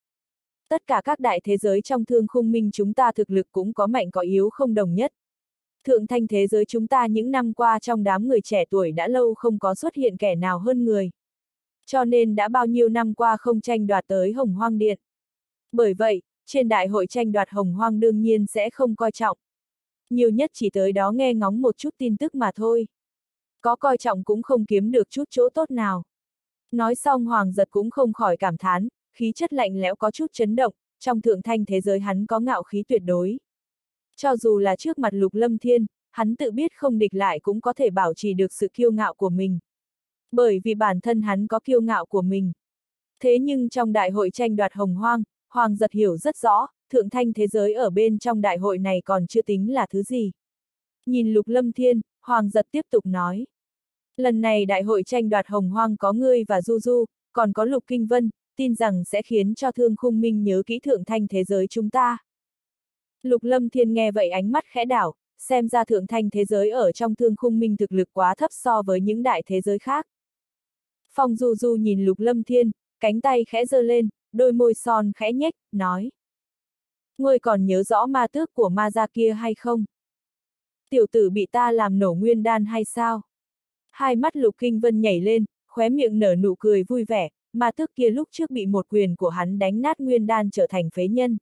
Tất cả các đại thế giới trong Thương Khung Minh chúng ta thực lực cũng có mạnh có yếu không đồng nhất. Thượng thanh thế giới chúng ta những năm qua trong đám người trẻ tuổi đã lâu không có xuất hiện kẻ nào hơn người. Cho nên đã bao nhiêu năm qua không tranh đoạt tới Hồng Hoang Điện. Bởi vậy, trên đại hội tranh đoạt Hồng Hoang đương nhiên sẽ không coi trọng. Nhiều nhất chỉ tới đó nghe ngóng một chút tin tức mà thôi. Có coi trọng cũng không kiếm được chút chỗ tốt nào. Nói xong Hoàng Giật cũng không khỏi cảm thán, khí chất lạnh lẽo có chút chấn động, trong thượng thanh thế giới hắn có ngạo khí tuyệt đối. Cho dù là trước mặt Lục Lâm Thiên, hắn tự biết không địch lại cũng có thể bảo trì được sự kiêu ngạo của mình. Bởi vì bản thân hắn có kiêu ngạo của mình. Thế nhưng trong đại hội tranh đoạt hồng hoang, Hoàng Giật hiểu rất rõ, thượng thanh thế giới ở bên trong đại hội này còn chưa tính là thứ gì. Nhìn Lục Lâm Thiên, Hoàng Giật tiếp tục nói. Lần này đại hội tranh đoạt hồng hoang có ngươi và Du Du, còn có Lục Kinh Vân, tin rằng sẽ khiến cho Thương Khung Minh nhớ kỹ thượng thanh thế giới chúng ta. Lục Lâm Thiên nghe vậy ánh mắt khẽ đảo, xem ra thượng thanh thế giới ở trong Thương Khung Minh thực lực quá thấp so với những đại thế giới khác. Phong Du Du nhìn Lục Lâm Thiên, cánh tay khẽ giơ lên, đôi môi son khẽ nhếch, nói. Ngươi còn nhớ rõ ma tước của ma gia kia hay không? Tiểu tử bị ta làm nổ nguyên đan hay sao? Hai mắt Lục Kinh Vân nhảy lên, khóe miệng nở nụ cười vui vẻ, ma tước kia lúc trước bị một quyền của hắn đánh nát nguyên đan trở thành phế nhân.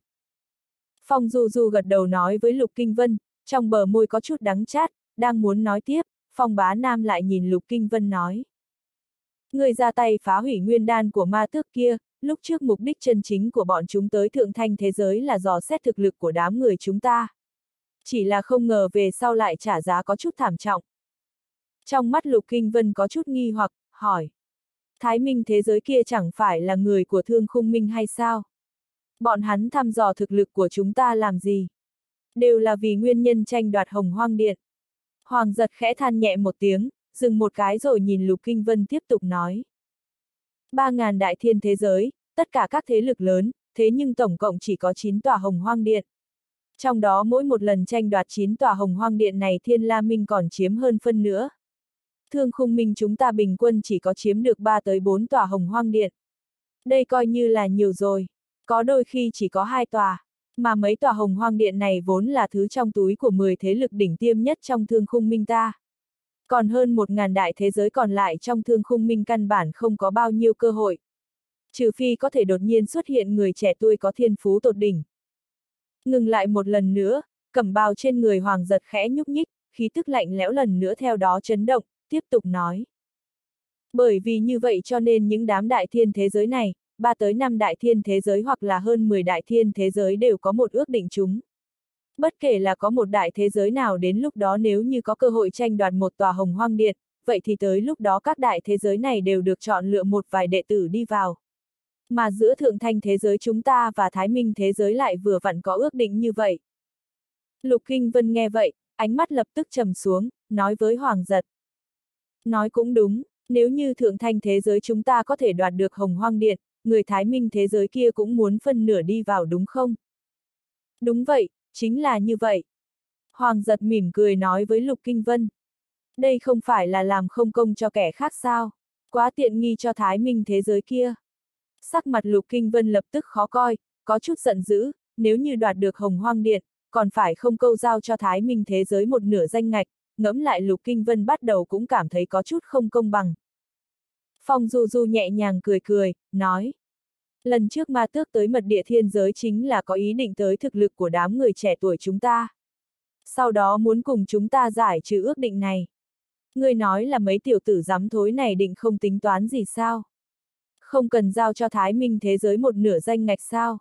Phong Du Du gật đầu nói với Lục Kinh Vân, trong bờ môi có chút đắng chát, đang muốn nói tiếp, Phong Bá Nam lại nhìn Lục Kinh Vân nói. Người ra tay phá hủy nguyên đan của ma tước kia, lúc trước mục đích chân chính của bọn chúng tới thượng thanh thế giới là dò xét thực lực của đám người chúng ta. Chỉ là không ngờ về sau lại trả giá có chút thảm trọng. Trong mắt Lục Kinh Vân có chút nghi hoặc, hỏi. Thái Minh thế giới kia chẳng phải là người của Thương Khung Minh hay sao? Bọn hắn thăm dò thực lực của chúng ta làm gì? Đều là vì nguyên nhân tranh đoạt Hồng Hoang Điện. Hoàng Giật khẽ than nhẹ một tiếng, dừng một cái rồi nhìn Lục Kinh Vân tiếp tục nói. 3.000 đại thiên thế giới, tất cả các thế lực lớn, thế nhưng tổng cộng chỉ có 9 tòa Hồng Hoang Điện. Trong đó mỗi một lần tranh đoạt 9 tòa Hồng Hoang Điện này Thiên La Minh còn chiếm hơn phân nữa. Thương Khung Minh chúng ta bình quân chỉ có chiếm được 3 tới 4 tòa Hồng Hoang Điện. Đây coi như là nhiều rồi. Có đôi khi chỉ có 2 tòa, mà mấy tòa Hồng Hoang Điện này vốn là thứ trong túi của 10 thế lực đỉnh tiêm nhất trong Thương Khung Minh ta. Còn hơn 1.000 đại thế giới còn lại trong Thương Khung Minh căn bản không có bao nhiêu cơ hội. Trừ phi có thể đột nhiên xuất hiện người trẻ tuổi có thiên phú tột đỉnh. Ngừng lại một lần nữa, cẩm bào trên người Hoàng Giật khẽ nhúc nhích, khí tức lạnh lẽo lần nữa theo đó chấn động, tiếp tục nói. Bởi vì như vậy cho nên những đám đại thiên thế giới này, 3 tới 5 đại thiên thế giới hoặc là hơn 10 đại thiên thế giới đều có một ước định chúng. Bất kể là có một đại thế giới nào đến lúc đó nếu như có cơ hội tranh đoạt một tòa Hồng Hoang Điện, vậy thì tới lúc đó các đại thế giới này đều được chọn lựa một vài đệ tử đi vào. Mà giữa thượng thanh thế giới chúng ta và thái minh thế giới lại vừa vặn có ước định như vậy. Lục Kinh Vân nghe vậy, ánh mắt lập tức trầm xuống, nói với Hoàng Giật. Nói cũng đúng, nếu như thượng thanh thế giới chúng ta có thể đoạt được Hồng Hoang Điện, người thái minh thế giới kia cũng muốn phân nửa đi vào đúng không? Đúng vậy, chính là như vậy. Hoàng Giật mỉm cười nói với Lục Kinh Vân. Đây không phải là làm không công cho kẻ khác sao? Quá tiện nghi cho thái minh thế giới kia. Sắc mặt Lục Kinh Vân lập tức khó coi, có chút giận dữ, nếu như đoạt được Hồng Hoang Điện, còn phải không câu giao cho thái minh thế giới một nửa danh ngạch, ngẫm lại Lục Kinh Vân bắt đầu cũng cảm thấy có chút không công bằng. Phong Du Du nhẹ nhàng cười cười, nói. Lần trước Ma Tước tới mật địa thiên giới chính là có ý định tới thực lực của đám người trẻ tuổi chúng ta. Sau đó muốn cùng chúng ta giải trừ ước định này. Ngươi nói là mấy tiểu tử dám thối này định không tính toán gì sao? Không cần giao cho thái minh thế giới một nửa danh ngạch sao?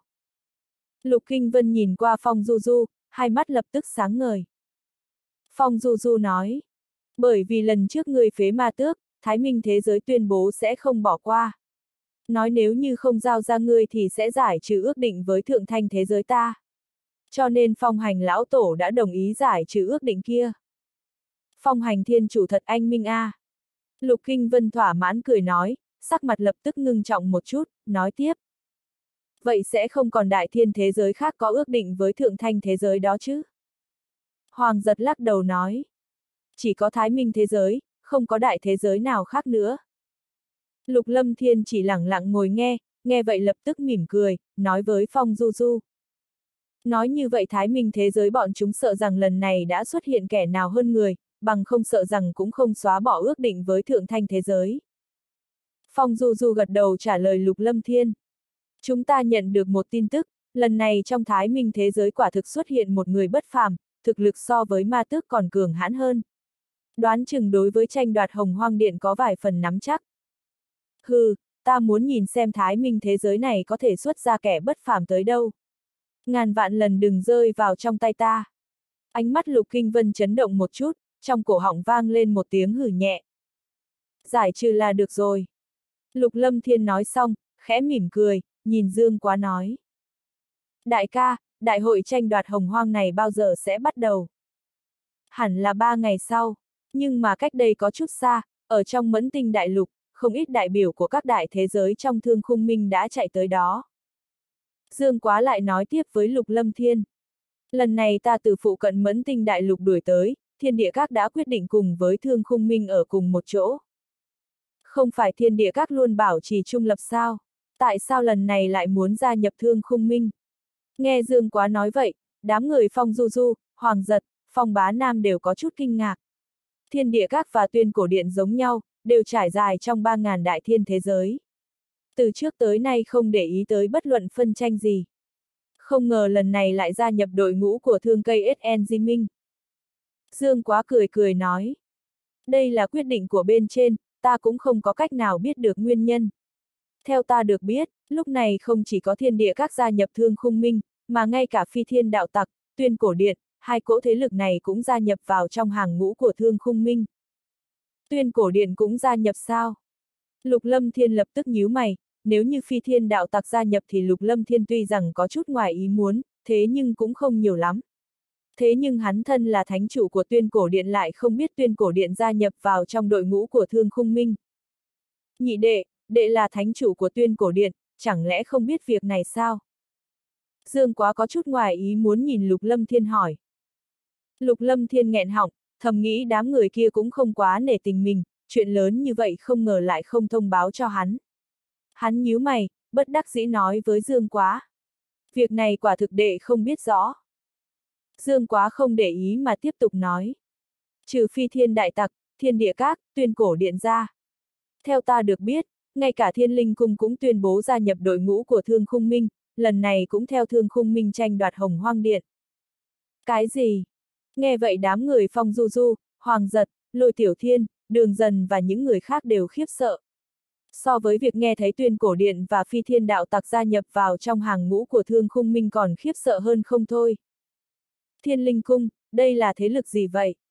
Lục Kinh Vân nhìn qua Phong Du Du, hai mắt lập tức sáng ngời. Phong Du Du nói. Bởi vì lần trước ngươi phế Ma Tước, thái minh thế giới tuyên bố sẽ không bỏ qua. Nói nếu như không giao ra ngươi thì sẽ giải trừ ước định với thượng thanh thế giới ta. Cho nên Phong Hành lão tổ đã đồng ý giải trừ ước định kia. Phong Hành thiên chủ thật anh minh a. Lục Kinh Vân thỏa mãn cười nói, sắc mặt lập tức ngưng trọng một chút, nói tiếp. Vậy sẽ không còn đại thiên thế giới khác có ước định với thượng thanh thế giới đó chứ? Hoàng Giật lắc đầu nói. Chỉ có thái minh thế giới, không có đại thế giới nào khác nữa. Lục Lâm Thiên chỉ lẳng lặng ngồi nghe vậy lập tức mỉm cười, nói với Phong Du Du. Nói như vậy thái minh thế giới bọn chúng sợ rằng lần này đã xuất hiện kẻ nào hơn người, bằng không sợ rằng cũng không xóa bỏ ước định với thượng thanh thế giới. Phong Du Du gật đầu trả lời Lục Lâm Thiên. Chúng ta nhận được một tin tức, lần này trong thái minh thế giới quả thực xuất hiện một người bất phàm, thực lực so với Ma Tước còn cường hãn hơn. Đoán chừng đối với tranh đoạt Hồng Hoang Điện có vài phần nắm chắc. Hừ, ta muốn nhìn xem thái minh thế giới này có thể xuất ra kẻ bất phàm tới đâu. Ngàn vạn lần đừng rơi vào trong tay ta. Ánh mắt Lục Kinh Vân chấn động một chút, trong cổ họng vang lên một tiếng hử nhẹ. Giải trừ là được rồi. Lục Lâm Thiên nói xong, khẽ mỉm cười, nhìn Dương Quá nói. Đại ca, đại hội tranh đoạt Hồng Hoang này bao giờ sẽ bắt đầu? Hẳn là 3 ngày sau, nhưng mà cách đây có chút xa, ở trong Mẫn Tinh Đại Lục, không ít đại biểu của các đại thế giới trong Thương Khung Minh đã chạy tới đó. Dương Quá lại nói tiếp với Lục Lâm Thiên. Lần này ta từ phụ cận Mẫn Tinh Đại Lục đuổi tới, Thiên Địa Các đã quyết định cùng với Thương Khung Minh ở cùng một chỗ. Không phải Thiên Địa Các luôn bảo trì trung lập sao? Tại sao lần này lại muốn gia nhập Thương Khung Minh? Nghe Dương Quá nói vậy, đám người Phong Du Du, Hoàng Giật, Phong Bá Nam đều có chút kinh ngạc. Thiên Địa Các và Tuyên Cổ Điện giống nhau, đều trải dài trong 3.000 đại thiên thế giới. Từ trước tới nay không để ý tới bất luận phân tranh gì. Không ngờ lần này lại gia nhập đội ngũ của Thương Cây SN Minh. Dương Quá cười cười nói. Đây là quyết định của bên trên, ta cũng không có cách nào biết được nguyên nhân. Theo ta được biết, lúc này không chỉ có Thiên Địa Các gia nhập Thương Khung Minh, mà ngay cả Phi Thiên Đạo Tặc, Tuyên Cổ Điện, hai cỗ thế lực này cũng gia nhập vào trong hàng ngũ của Thương Khung Minh. Tuyên Cổ Điện cũng gia nhập sao? Lục Lâm Thiên lập tức nhíu mày, nếu như Phi Thiên Đạo Tặc gia nhập thì Lục Lâm Thiên tuy rằng có chút ngoài ý muốn, thế nhưng cũng không nhiều lắm. Thế nhưng hắn thân là thánh chủ của Tuyên Cổ Điện lại không biết Tuyên Cổ Điện gia nhập vào trong đội ngũ của Thương Khung Minh. Nhị đệ, đệ là thánh chủ của Tuyên Cổ Điện, chẳng lẽ không biết việc này sao? Dương Quá có chút ngoài ý muốn nhìn Lục Lâm Thiên hỏi. Lục Lâm Thiên nghẹn họng, thầm nghĩ đám người kia cũng không quá nể tình mình, chuyện lớn như vậy không ngờ lại không thông báo cho hắn. Hắn nhíu mày, bất đắc dĩ nói với Dương Quá. Việc này quả thực đệ không biết rõ. Dương Quá không để ý mà tiếp tục nói. Trừ Phi Thiên Đại Tặc, Thiên Địa Các, Tuyên Cổ Điện ra. Theo ta được biết, ngay cả Thiên Linh Cung cũng tuyên bố gia nhập đội ngũ của Thương Khung Minh, lần này cũng theo Thương Khung Minh tranh đoạt Hồng Hoang Điện. Cái gì? Nghe vậy đám người Phong Du Du, Hoàng Giật, Lôi Tiểu Thiên, Đường Dần và những người khác đều khiếp sợ. So với việc nghe thấy Tuyên Cổ Điện và Phi Thiên Đạo Tặc gia nhập vào trong hàng ngũ của Thương Khung Minh còn khiếp sợ hơn không thôi. Thiên Linh Cung, đây là thế lực gì vậy?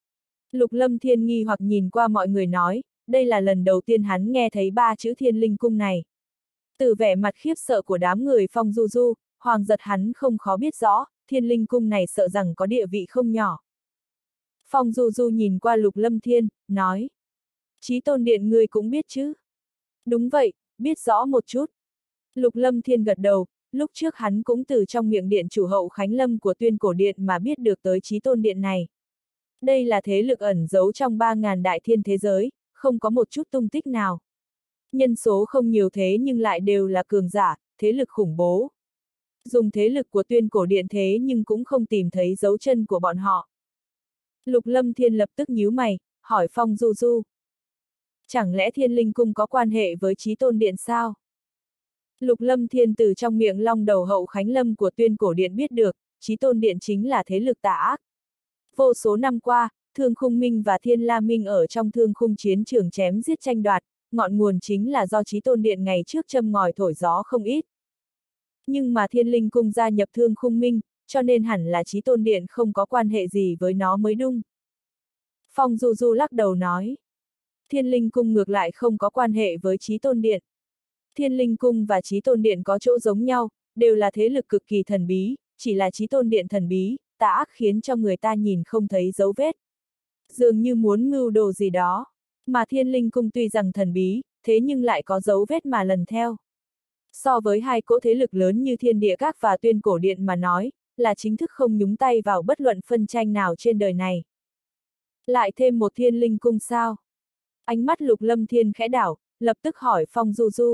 Lục Lâm Thiên nghi hoặc nhìn qua mọi người nói, đây là lần đầu tiên hắn nghe thấy 3 chữ Thiên Linh Cung này. Từ vẻ mặt khiếp sợ của đám người Phong Du Du, Hoàng Giật hắn không khó biết rõ, Thiên Linh Cung này sợ rằng có địa vị không nhỏ. Phong Du Du nhìn qua Lục Lâm Thiên, nói. Chí Tôn Điện ngươi cũng biết chứ? Đúng vậy, biết rõ một chút. Lục Lâm Thiên gật đầu, lúc trước hắn cũng từ trong miệng điện chủ Hậu Khánh Lâm của Tuyên Cổ Điện mà biết được tới Chí Tôn Điện này. Đây là thế lực ẩn giấu trong 3.000 đại thiên thế giới, không có một chút tung tích nào. Nhân số không nhiều thế nhưng lại đều là cường giả, thế lực khủng bố. Dùng thế lực của Tuyên Cổ Điện thế nhưng cũng không tìm thấy dấu chân của bọn họ. Lục Lâm Thiên lập tức nhíu mày, hỏi Phong Du Du. Chẳng lẽ Thiên Linh Cung có quan hệ với Chí Tôn Điện sao? Lục Lâm Thiên từ trong miệng long đầu Hậu Khánh Lâm của Tuyên Cổ Điện biết được, Chí Tôn Điện chính là thế lực tà ác. Vô số năm qua, Thương Khung Minh và Thiên La Minh ở trong Thương Khung chiến trường chém giết tranh đoạt, ngọn nguồn chính là do Chí Tôn Điện ngày trước châm ngòi thổi gió không ít. Nhưng mà Thiên Linh Cung gia nhập Thương Khung Minh, cho nên hẳn là Chí Tôn Điện không có quan hệ gì với nó mới đúng. Phong Du Du lắc đầu nói. Thiên Linh Cung ngược lại không có quan hệ với Chí Tôn Điện. Thiên Linh Cung và Chí Tôn Điện có chỗ giống nhau, đều là thế lực cực kỳ thần bí, chỉ là Chí Tôn Điện thần bí, tà ác khiến cho người ta nhìn không thấy dấu vết. Dường như muốn mưu đồ gì đó. Mà Thiên Linh Cung tuy rằng thần bí, thế nhưng lại có dấu vết mà lần theo. So với hai cỗ thế lực lớn như Thiên Địa Các và Tuyên Cổ Điện mà nói, là chính thức không nhúng tay vào bất luận phân tranh nào trên đời này. Lại thêm một Thiên Linh Cung sao? Ánh mắt Lục Lâm Thiên khẽ đảo, lập tức hỏi Phong Du Du.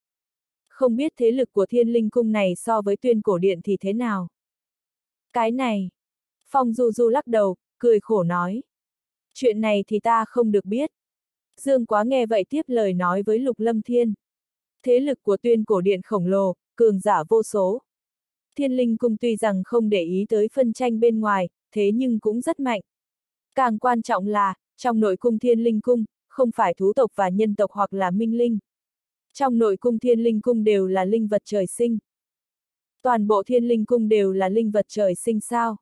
Không biết thế lực của Thiên Linh Cung này so với Tuyên Cổ Điện thì thế nào? Cái này. Phong Du Du lắc đầu, cười khổ nói. Chuyện này thì ta không được biết. Dương Quá nghe vậy tiếp lời nói với Lục Lâm Thiên. Thế lực của Tuyên Cổ Điện khổng lồ, cường giả vô số. Thiên Linh Cung tuy rằng không để ý tới phân tranh bên ngoài, thế nhưng cũng rất mạnh. Càng quan trọng là, trong nội cung Thiên Linh Cung, không phải thú tộc và nhân tộc hoặc là minh linh. Trong nội cung Thiên Linh Cung đều là linh vật trời sinh. Toàn bộ Thiên Linh Cung đều là linh vật trời sinh sao?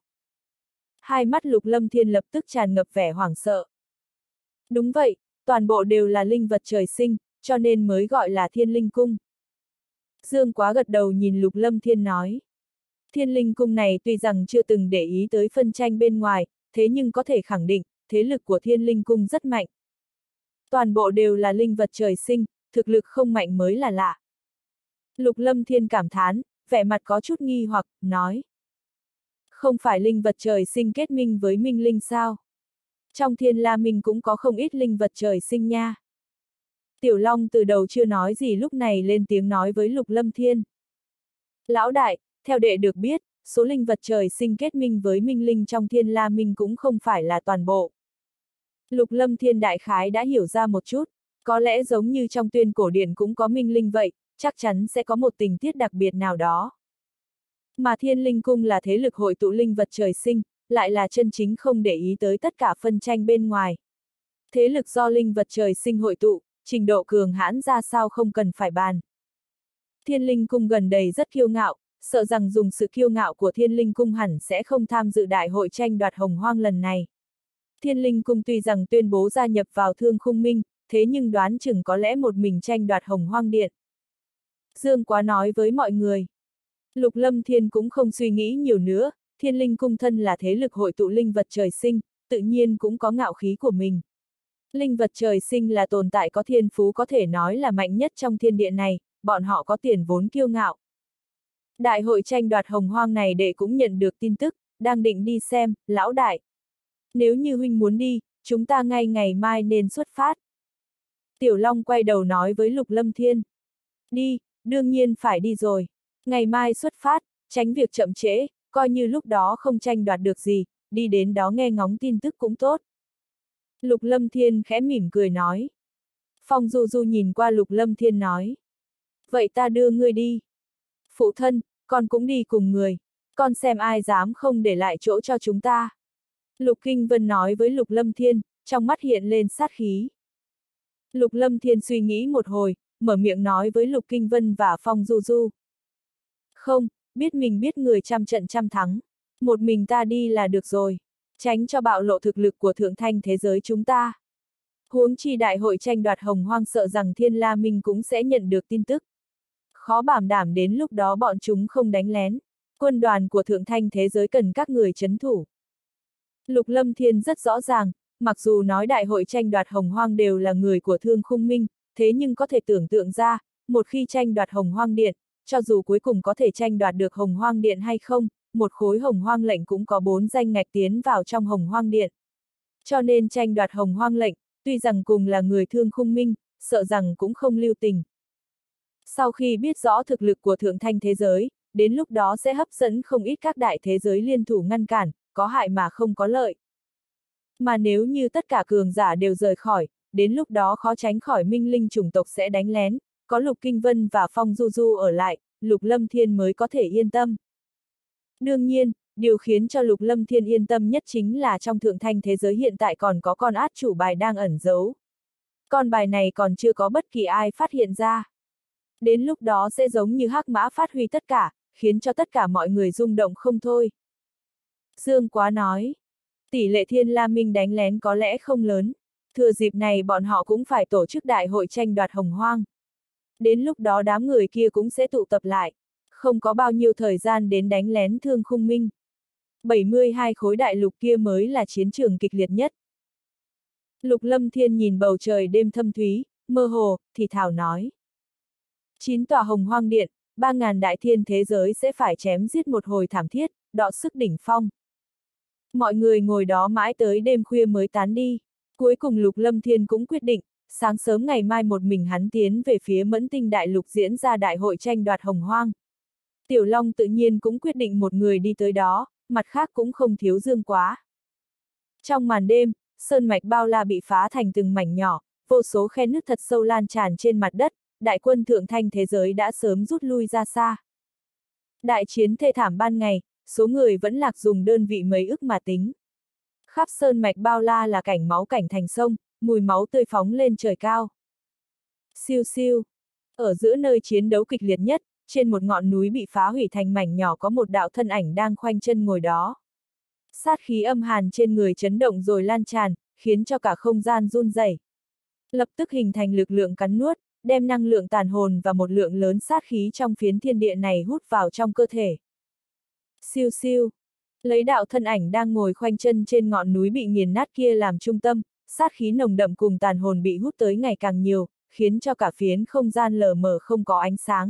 Hai mắt Lục Lâm Thiên lập tức tràn ngập vẻ hoảng sợ. Đúng vậy, toàn bộ đều là linh vật trời sinh, cho nên mới gọi là Thiên Linh Cung. Dương Quá gật đầu nhìn Lục Lâm Thiên nói. Thiên Linh Cung này tuy rằng chưa từng để ý tới phân tranh bên ngoài, thế nhưng có thể khẳng định, thế lực của Thiên Linh Cung rất mạnh. Toàn bộ đều là linh vật trời sinh, thực lực không mạnh mới là lạ. Lục Lâm Thiên cảm thán, vẻ mặt có chút nghi hoặc, nói. Không phải linh vật trời sinh kết minh với minh linh sao? Trong Thiên La Minh cũng có không ít linh vật trời sinh nha. Tiểu Long từ đầu chưa nói gì lúc này lên tiếng nói với Lục Lâm Thiên. Lão đại, theo đệ được biết, số linh vật trời sinh kết minh với minh linh trong Thiên La Minh cũng không phải là toàn bộ. Lục Lâm Thiên đại khái đã hiểu ra một chút, có lẽ giống như trong Tuyên Cổ Điện cũng có minh linh vậy, chắc chắn sẽ có một tình tiết đặc biệt nào đó. Mà Thiên Linh Cung là thế lực hội tụ linh vật trời sinh, lại là chân chính không để ý tới tất cả phân tranh bên ngoài. Thế lực do linh vật trời sinh hội tụ, trình độ cường hãn ra sao không cần phải bàn. Thiên Linh Cung gần đây rất kiêu ngạo, sợ rằng dùng sự kiêu ngạo của Thiên Linh Cung hẳn sẽ không tham dự đại hội tranh đoạt hồng hoang lần này. Thiên Linh Cung tuy rằng tuyên bố gia nhập vào Thương Khung Minh, thế nhưng đoán chừng có lẽ một mình tranh đoạt hồng hoang điện. Dương Quá nói với mọi người. Lục Lâm Thiên cũng không suy nghĩ nhiều nữa, Thiên Linh Cung thân là thế lực hội tụ linh vật trời sinh, tự nhiên cũng có ngạo khí của mình. Linh vật trời sinh là tồn tại có thiên phú có thể nói là mạnh nhất trong thiên địa này, bọn họ có tiền vốn kiêu ngạo. Đại hội tranh đoạt hồng hoang này đệ cũng nhận được tin tức, đang định đi xem, lão đại. Nếu như huynh muốn đi, chúng ta ngay ngày mai nên xuất phát. Tiểu Long quay đầu nói với Lục Lâm Thiên. Đi, đương nhiên phải đi rồi. Ngày mai xuất phát, tránh việc chậm trễ, coi như lúc đó không tranh đoạt được gì, đi đến đó nghe ngóng tin tức cũng tốt. Lục Lâm Thiên khẽ mỉm cười nói. Phong Du Du nhìn qua Lục Lâm Thiên nói. Vậy ta đưa ngươi đi. Phụ thân, con cũng đi cùng người. Con xem ai dám không để lại chỗ cho chúng ta. Lục Kinh Vân nói với Lục Lâm Thiên, trong mắt hiện lên sát khí. Lục Lâm Thiên suy nghĩ một hồi, mở miệng nói với Lục Kinh Vân và Phong Du Du. Không, biết mình biết người trăm trận trăm thắng. Một mình ta đi là được rồi. tránh cho bạo lộ thực lực của thượng thanh thế giới chúng ta. Huống chi đại hội tranh đoạt hồng hoang sợ rằng Thiên La Minh cũng sẽ nhận được tin tức. Khó bảo đảm đến lúc đó bọn chúng không đánh lén. Quân đoàn của thượng thanh thế giới cần các người trấn thủ. Lục Lâm Thiên rất rõ ràng, mặc dù nói đại hội tranh đoạt hồng hoang đều là người của Thương Khung Minh, thế nhưng có thể tưởng tượng ra, một khi tranh đoạt hồng hoang điện, cho dù cuối cùng có thể tranh đoạt được hồng hoang điện hay không, một khối hồng hoang lệnh cũng có 4 danh ngạch tiến vào trong hồng hoang điện. Cho nên tranh đoạt hồng hoang lệnh, tuy rằng cùng là người Thương Khung Minh, sợ rằng cũng không lưu tình. Sau khi biết rõ thực lực của thượng thanh thế giới, đến lúc đó sẽ hấp dẫn không ít các đại thế giới liên thủ ngăn cản, có hại mà không có lợi. Mà nếu như tất cả cường giả đều rời khỏi, đến lúc đó khó tránh khỏi minh linh chủng tộc sẽ đánh lén, có Lục Kinh Vân và Phong Du Du ở lại, Lục Lâm Thiên mới có thể yên tâm. Đương nhiên, điều khiến cho Lục Lâm Thiên yên tâm nhất chính là trong thượng thanh thế giới hiện tại còn có con át chủ bài đang ẩn giấu. Con bài này còn chưa có bất kỳ ai phát hiện ra. Đến lúc đó sẽ giống như hắc mã phát huy tất cả, khiến cho tất cả mọi người rung động không thôi. Dương Quá nói, tỷ lệ Thiên La Minh đánh lén có lẽ không lớn, thừa dịp này bọn họ cũng phải tổ chức đại hội tranh đoạt hồng hoang. Đến lúc đó đám người kia cũng sẽ tụ tập lại, không có bao nhiêu thời gian đến đánh lén Thương Khung Minh. 72 khối đại lục kia mới là chiến trường kịch liệt nhất. Lục Lâm Thiên nhìn bầu trời đêm thâm thúy, mơ hồ, thì thào nói. 9 tòa hồng hoang điện, 3.000 đại thiên thế giới sẽ phải chém giết một hồi thảm thiết, đọ sức đỉnh phong. Mọi người ngồi đó mãi tới đêm khuya mới tán đi. Cuối cùng Lục Lâm Thiên cũng quyết định, sáng sớm ngày mai một mình hắn tiến về phía Mẫn Tinh Đại Lục diễn ra đại hội tranh đoạt hồng hoang. Tiểu Long tự nhiên cũng quyết định một người đi tới đó, mặt khác cũng không thiếu Dương Quá. Trong màn đêm, sơn mạch bao la bị phá thành từng mảnh nhỏ, vô số khe nứt thật sâu lan tràn trên mặt đất, đại quân thượng thanh thế giới đã sớm rút lui ra xa. Đại chiến thê thảm ban ngày, số người vẫn lạc dùng đơn vị mấy ức mà tính. Khắp sơn mạch bao la là cảnh máu cảnh thành sông, mùi máu tươi phóng lên trời cao. Siêu siêu. Ở giữa nơi chiến đấu kịch liệt nhất, trên một ngọn núi bị phá hủy thành mảnh nhỏ có một đạo thân ảnh đang khoanh chân ngồi đó. Sát khí âm hàn trên người chấn động rồi lan tràn, khiến cho cả không gian run rẩy. Lập tức hình thành lực lượng cắn nuốt, đem năng lượng tàn hồn và một lượng lớn sát khí trong phiến thiên địa này hút vào trong cơ thể. Siêu siêu. Lấy đạo thân ảnh đang ngồi khoanh chân trên ngọn núi bị nghiền nát kia làm trung tâm, sát khí nồng đậm cùng tàn hồn bị hút tới ngày càng nhiều, khiến cho cả phiến không gian lờ mờ không có ánh sáng.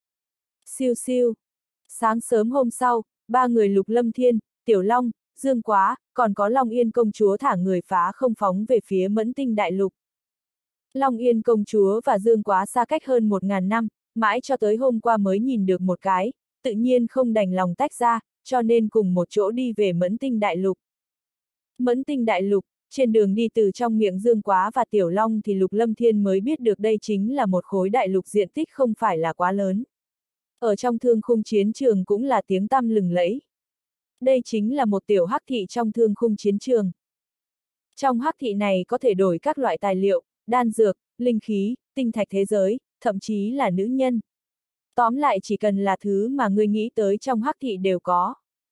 Siêu siêu. Sáng sớm hôm sau, 3 người Lục Lâm Thiên, Tiểu Long, Dương Quá, còn có Long Yên công chúa thả người phá không phóng về phía Mẫn Tinh Đại Lục. Long Yên công chúa và Dương Quá xa cách hơn 1000 năm, mãi cho tới hôm qua mới nhìn được một cái, tự nhiên không đành lòng tách ra, cho nên cùng một chỗ đi về Mẫn Tinh Đại Lục. Mẫn Tinh Đại Lục, trên đường đi từ trong miệng Dương Quá và Tiểu Long thì Lục Lâm Thiên mới biết được đây chính là một khối đại lục diện tích không phải là quá lớn. Ở trong thương khung chiến trường cũng là tiếng tăm lừng lẫy. Đây chính là một tiểu hắc thị trong thương khung chiến trường. Trong hắc thị này có thể đổi các loại tài liệu, đan dược, linh khí, tinh thạch thế giới, thậm chí là nữ nhân. Tóm lại chỉ cần là thứ mà ngươi nghĩ tới trong hắc thị đều có.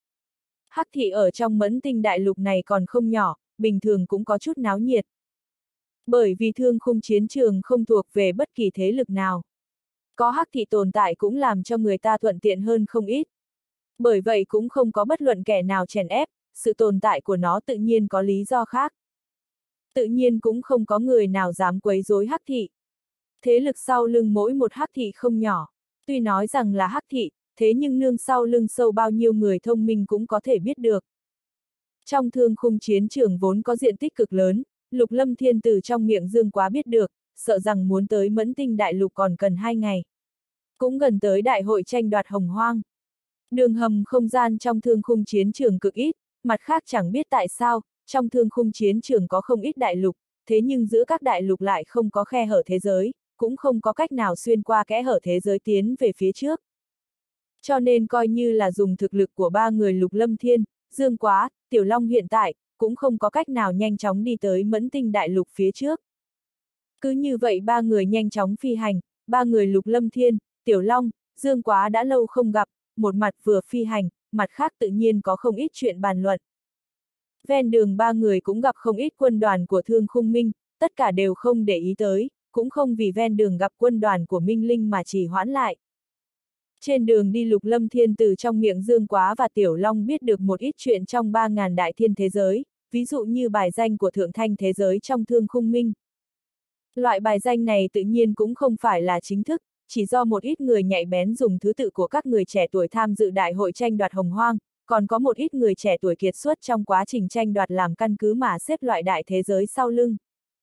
Hắc thị ở trong Mẫn Tinh Đại Lục này còn không nhỏ, bình thường cũng có chút náo nhiệt. Bởi vì thương khung chiến trường không thuộc về bất kỳ thế lực nào. Có hắc thị tồn tại cũng làm cho người ta thuận tiện hơn không ít. Bởi vậy cũng không có bất luận kẻ nào chèn ép, sự tồn tại của nó tự nhiên có lý do khác. Tự nhiên cũng không có người nào dám quấy rối hắc thị. Thế lực sau lưng mỗi một hắc thị không nhỏ. Tuy nói rằng là hắc thị, thế nhưng nương sau lưng sâu bao nhiêu người thông minh cũng có thể biết được. Trong thương khung chiến trường vốn có diện tích cực lớn, Lục Lâm Thiên từ trong miệng Dương Quá biết được, sợ rằng muốn tới Mẫn Tinh Đại Lục còn cần 2 ngày. Cũng gần tới đại hội tranh đoạt hồng hoang. Đường hầm không gian trong thương khung chiến trường cực ít, mặt khác chẳng biết tại sao, trong thương khung chiến trường có không ít đại lục, thế nhưng giữa các đại lục lại không có khe hở thế giới, cũng không có cách nào xuyên qua kẽ hở thế giới tiến về phía trước. Cho nên coi như là dùng thực lực của 3 người Lục Lâm Thiên, Dương Quá, Tiểu Long hiện tại, cũng không có cách nào nhanh chóng đi tới Mẫn Tinh Đại Lục phía trước. Cứ như vậy 3 người nhanh chóng phi hành, 3 người Lục Lâm Thiên, Tiểu Long, Dương Quá đã lâu không gặp, một mặt vừa phi hành, mặt khác tự nhiên có không ít chuyện bàn luận. Ven đường ba người cũng gặp không ít quân đoàn của Thương Khung Minh, tất cả đều không để ý tới, cũng không vì ven đường gặp quân đoàn của Minh Linh mà trì hoãn lại. Trên đường đi Lục Lâm Thiên từ trong miệng Dương Quá và Tiểu Long biết được một ít chuyện trong 3.000 đại thiên thế giới, ví dụ như bài danh của thượng thanh thế giới trong Thương Khung Minh. Loại bài danh này tự nhiên cũng không phải là chính thức, chỉ do một ít người nhạy bén dùng thứ tự của các người trẻ tuổi tham dự đại hội tranh đoạt hồng hoang, còn có một ít người trẻ tuổi kiệt xuất trong quá trình tranh đoạt làm căn cứ mà xếp loại đại thế giới sau lưng.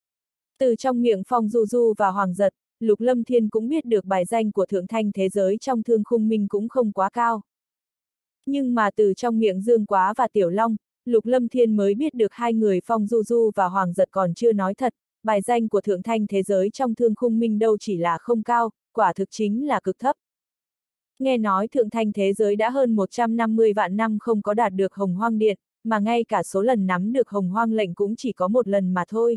Từ trong miệng Phong Du Du và Hoàng Giật, Lục Lâm Thiên cũng biết được bài danh của thượng thanh thế giới trong Thương Khung Minh cũng không quá cao. Nhưng mà từ trong miệng Dương Quá và Tiểu Long, Lục Lâm Thiên mới biết được hai người Phong Du Du và Hoàng Giật còn chưa nói thật, bài danh của thượng thanh thế giới trong Thương Khung Minh đâu chỉ là không cao, quả thực chính là cực thấp. Nghe nói thượng thanh thế giới đã hơn 150 vạn năm không có đạt được Hồng Hoang Điện, mà ngay cả số lần nắm được Hồng Hoang lệnh cũng chỉ có một lần mà thôi.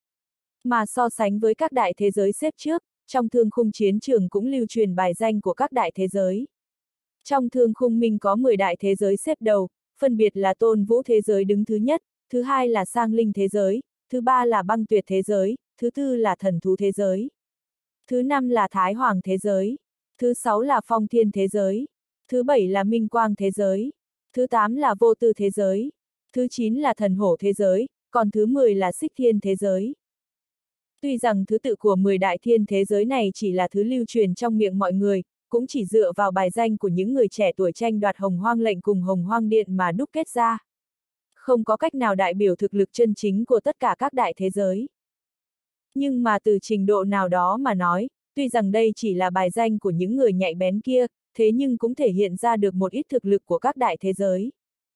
Mà so sánh với các đại thế giới xếp trước, trong Thương Khung chiến trường cũng lưu truyền bài danh của các đại thế giới. Trong Thương Khung Minh có 10 đại thế giới xếp đầu, phân biệt là Tôn Vũ thế giới đứng thứ nhất, thứ hai là Sang Linh thế giới, thứ ba là Băng Tuyệt thế giới, thứ tư là Thần Thú thế giới. Thứ năm là Thái Hoàng thế giới, thứ sáu là Phong Thiên thế giới, thứ bảy là Minh Quang thế giới, thứ tám là Vô Tư thế giới, thứ chín là Thần Hổ thế giới, còn thứ 10 là Xích Thiên thế giới. Tuy rằng thứ tự của 10 đại thiên thế giới này chỉ là thứ lưu truyền trong miệng mọi người, cũng chỉ dựa vào bài danh của những người trẻ tuổi tranh đoạt Hồng Hoang lệnh cùng Hồng Hoang Điện mà đúc kết ra. Không có cách nào đại biểu thực lực chân chính của tất cả các đại thế giới. Nhưng mà từ trình độ nào đó mà nói, tuy rằng đây chỉ là bài danh của những người nhạy bén kia, thế nhưng cũng thể hiện ra được một ít thực lực của các đại thế giới.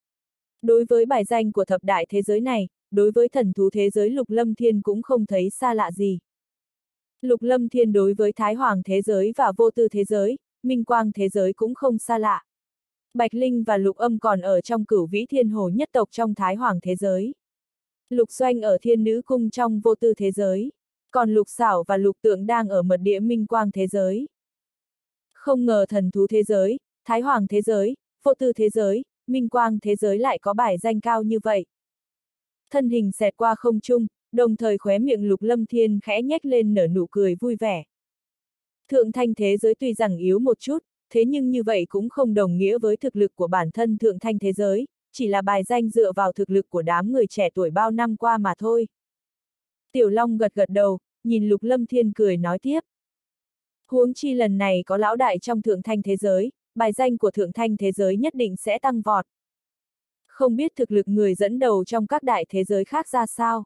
Đối với bài danh của thập đại thế giới này, đối với Thần Thú thế giới Lục Lâm Thiên cũng không thấy xa lạ gì. Lục Lâm Thiên đối với Thái Hoàng thế giới và Vô Tư thế giới, Minh Quang thế giới cũng không xa lạ. Bạch Linh và Lục Âm còn ở trong Cửu Vĩ Thiên Hồ nhất tộc trong Thái Hoàng thế giới. Lục Doanh ở Thiên Nữ Cung trong Vô Tư thế giới. Còn Lục Xảo và Lục Tượng đang ở mật địa Minh Quang thế giới. Không ngờ Thần Thú thế giới, Thái Hoàng thế giới, Vô Tư thế giới, Minh Quang thế giới lại có bài danh cao như vậy. Thân hình xẹt qua không trung, đồng thời khóe miệng Lục Lâm Thiên khẽ nhếch lên nở nụ cười vui vẻ. Thượng thanh thế giới tuy rằng yếu một chút, thế nhưng như vậy cũng không đồng nghĩa với thực lực của bản thân thượng thanh thế giới, chỉ là bài danh dựa vào thực lực của đám người trẻ tuổi bao năm qua mà thôi. Tiểu Long gật gật đầu, nhìn Lục Lâm Thiên cười nói tiếp. Huống chi lần này có lão đại trong thượng thanh thế giới, bài danh của thượng thanh thế giới nhất định sẽ tăng vọt. Không biết thực lực người dẫn đầu trong các đại thế giới khác ra sao?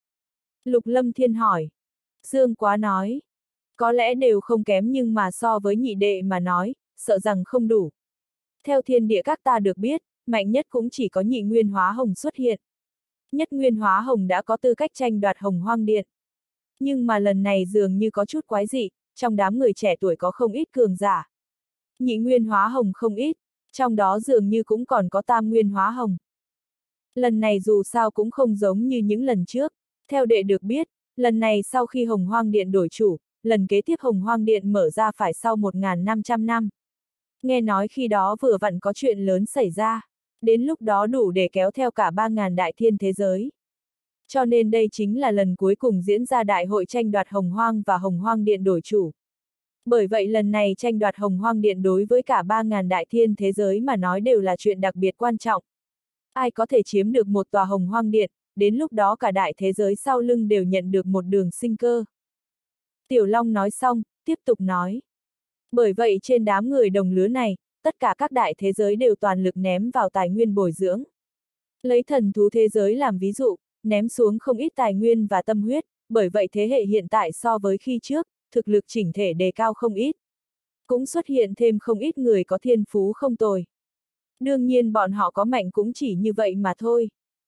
Lục Lâm Thiên hỏi. Dương Quá nói. Có lẽ đều không kém nhưng mà so với nhị đệ mà nói, sợ rằng không đủ. Theo thiên địa các ta được biết, mạnh nhất cũng chỉ có nhị nguyên hóa hồng xuất hiện. Nhất nguyên hóa hồng đã có tư cách tranh đoạt Hồng Hoang Điện. Nhưng mà lần này dường như có chút quái dị, trong đám người trẻ tuổi có không ít cường giả. Nhị nguyên hóa hồng không ít, trong đó dường như cũng còn có tam nguyên hóa hồng. Lần này dù sao cũng không giống như những lần trước, theo đệ được biết, lần này sau khi Hồng Hoang Điện đổi chủ, lần kế tiếp Hồng Hoang Điện mở ra phải sau 1.500 năm. Nghe nói khi đó vừa vặn có chuyện lớn xảy ra, đến lúc đó đủ để kéo theo cả 3.000 đại thiên thế giới. Cho nên đây chính là lần cuối cùng diễn ra đại hội tranh đoạt Hồng Hoang và Hồng Hoang Điện đổi chủ. Bởi vậy lần này tranh đoạt Hồng Hoang Điện đối với cả 3.000 đại thiên thế giới mà nói đều là chuyện đặc biệt quan trọng. Ai có thể chiếm được một tòa Hồng Hoang Điện, đến lúc đó cả đại thế giới sau lưng đều nhận được một đường sinh cơ. Tiểu Long nói xong, tiếp tục nói. Bởi vậy trên đám người đồng lứa này, tất cả các đại thế giới đều toàn lực ném vào tài nguyên bồi dưỡng. Lấy Thần Thú thế giới làm ví dụ, ném xuống không ít tài nguyên và tâm huyết, bởi vậy thế hệ hiện tại so với khi trước, thực lực chỉnh thể đề cao không ít. Cũng xuất hiện thêm không ít người có thiên phú không tồi. Đương nhiên bọn họ có mạnh cũng chỉ như vậy mà thôi.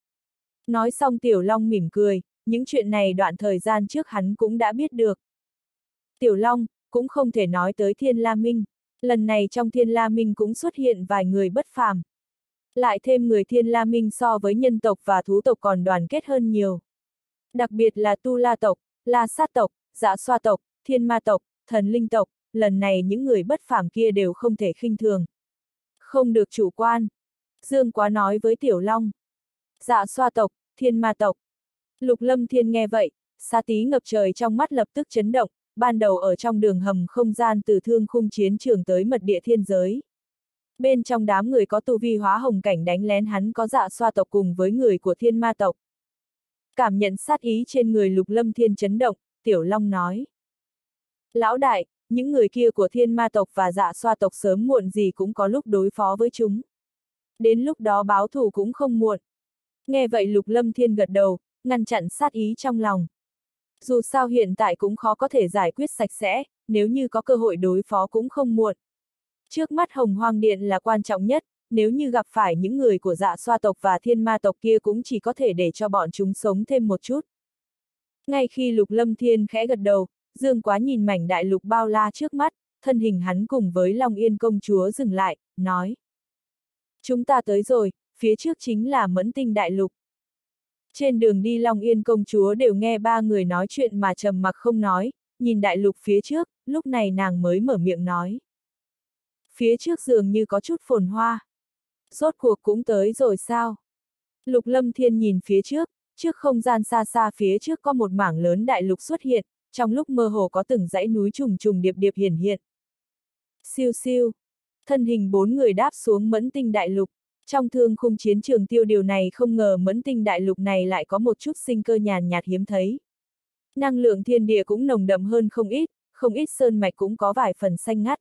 Nói xong Tiểu Long mỉm cười, những chuyện này đoạn thời gian trước hắn cũng đã biết được. Tiểu Long, cũng không thể nói tới Thiên La Minh, lần này trong Thiên La Minh cũng xuất hiện vài người bất phàm. Lại thêm người Thiên La Minh so với nhân tộc và thú tộc còn đoàn kết hơn nhiều. Đặc biệt là Tu La tộc, La Sát tộc, Dạ Xoa tộc, Thiên Ma tộc, Thần Linh tộc, lần này những người bất phàm kia đều không thể khinh thường. Không được chủ quan. Dương Quá nói với Tiểu Long. Dạ xoa tộc, thiên ma tộc. Lục Lâm Thiên nghe vậy, sát ý ngập trời trong mắt lập tức chấn động, ban đầu ở trong đường hầm không gian từ thương khung chiến trường tới mật địa thiên giới. Bên trong đám người có tu vi hóa hồng cảnh đánh lén hắn có dạ xoa tộc cùng với người của thiên ma tộc. Cảm nhận sát ý trên người Lục Lâm Thiên chấn động, Tiểu Long nói. Lão đại, những người kia của thiên ma tộc và dạ xoa tộc sớm muộn gì cũng có lúc đối phó với chúng. Đến lúc đó báo thù cũng không muộn. Nghe vậy Lục Lâm Thiên gật đầu, ngăn chặn sát ý trong lòng. Dù sao hiện tại cũng khó có thể giải quyết sạch sẽ, nếu như có cơ hội đối phó cũng không muộn. Trước mắt Hồng Hoang Điện là quan trọng nhất, nếu như gặp phải những người của dạ xoa tộc và thiên ma tộc kia cũng chỉ có thể để cho bọn chúng sống thêm một chút. Ngay khi Lục Lâm Thiên khẽ gật đầu, Dương Quá nhìn mảnh đại lục bao la trước mắt, thân hình hắn cùng với Long Yên công chúa dừng lại, nói. Chúng ta tới rồi, phía trước chính là Mẫn Tinh đại lục. Trên đường đi Long Yên công chúa đều nghe ba người nói chuyện mà trầm mặc không nói, nhìn đại lục phía trước, lúc này nàng mới mở miệng nói. Phía trước dường như có chút phồn hoa. Rốt cuộc cũng tới rồi sao? Lục Lâm Thiên nhìn phía trước không gian xa xa phía trước có một mảng lớn đại lục xuất hiện, trong lúc mơ hồ có từng dãy núi trùng trùng điệp điệp hiển hiện. Siêu siêu, thân hình 4 người đáp xuống Mẫn Tinh đại lục. Trong thương khung chiến trường tiêu điều này không ngờ Mẫn Tinh đại lục này lại có một chút sinh cơ nhàn nhạt hiếm thấy. Năng lượng thiên địa cũng nồng đậm hơn không ít sơn mạch cũng có vài phần xanh ngắt.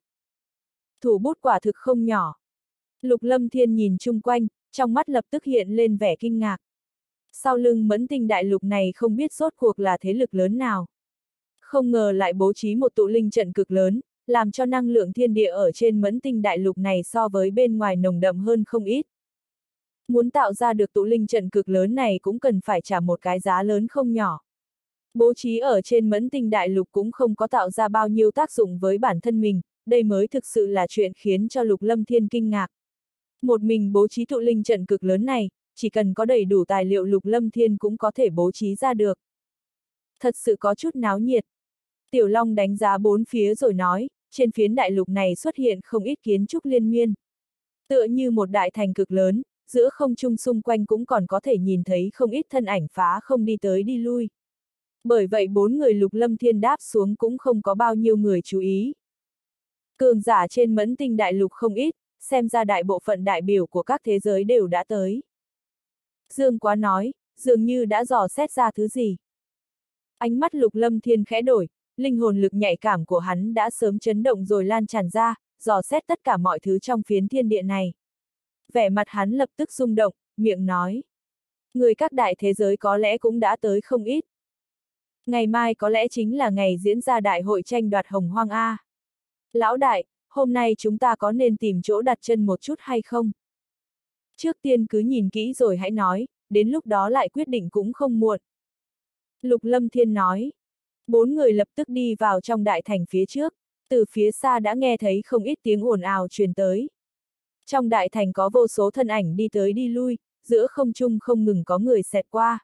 Thủ bút quả thực không nhỏ. Lục Lâm Thiên nhìn chung quanh, trong mắt lập tức hiện lên vẻ kinh ngạc. Sau lưng Mẫn Tinh đại lục này không biết rốt cuộc là thế lực lớn nào. Không ngờ lại bố trí một tụ linh trận cực lớn, làm cho năng lượng thiên địa ở trên Mẫn Tinh đại lục này so với bên ngoài nồng đậm hơn không ít. Muốn tạo ra được tụ linh trận cực lớn này cũng cần phải trả một cái giá lớn không nhỏ. Bố trí ở trên Mẫn Tinh đại lục cũng không có tạo ra bao nhiêu tác dụng với bản thân mình, đây mới thực sự là chuyện khiến cho Lục Lâm Thiên kinh ngạc. Một mình bố trí tụ linh trận cực lớn này, chỉ cần có đầy đủ tài liệu Lục Lâm Thiên cũng có thể bố trí ra được. Thật sự có chút náo nhiệt. Tiểu Long đánh giá bốn phía rồi nói, trên phiến đại lục này xuất hiện không ít kiến trúc liên miên. Tựa như một đại thành cực lớn, giữa không trung xung quanh cũng còn có thể nhìn thấy không ít thân ảnh phá không đi tới đi lui. Bởi vậy 4 người Lục Lâm Thiên đáp xuống cũng không có bao nhiêu người chú ý. Cường giả trên Mẫn Tinh đại lục không ít, xem ra đại bộ phận đại biểu của các thế giới đều đã tới. Dương Quá nói, dường như đã dò xét ra thứ gì. Ánh mắt Lục Lâm Thiên khẽ đổi, linh hồn lực nhạy cảm của hắn đã sớm chấn động rồi lan tràn ra, dò xét tất cả mọi thứ trong phiến thiên địa này. Vẻ mặt hắn lập tức rung động, miệng nói. Người các đại thế giới có lẽ cũng đã tới không ít. Ngày mai có lẽ chính là ngày diễn ra đại hội tranh đoạt Hồng Hoang A. Lão đại, hôm nay chúng ta có nên tìm chỗ đặt chân một chút hay không? Trước tiên cứ nhìn kỹ rồi hãy nói, đến lúc đó lại quyết định cũng không muộn. Lục Lâm Thiên nói. 4 người lập tức đi vào trong đại thành phía trước, từ phía xa đã nghe thấy không ít tiếng ồn ào truyền tới. Trong đại thành có vô số thân ảnh đi tới đi lui, giữa không trung không ngừng có người xẹt qua.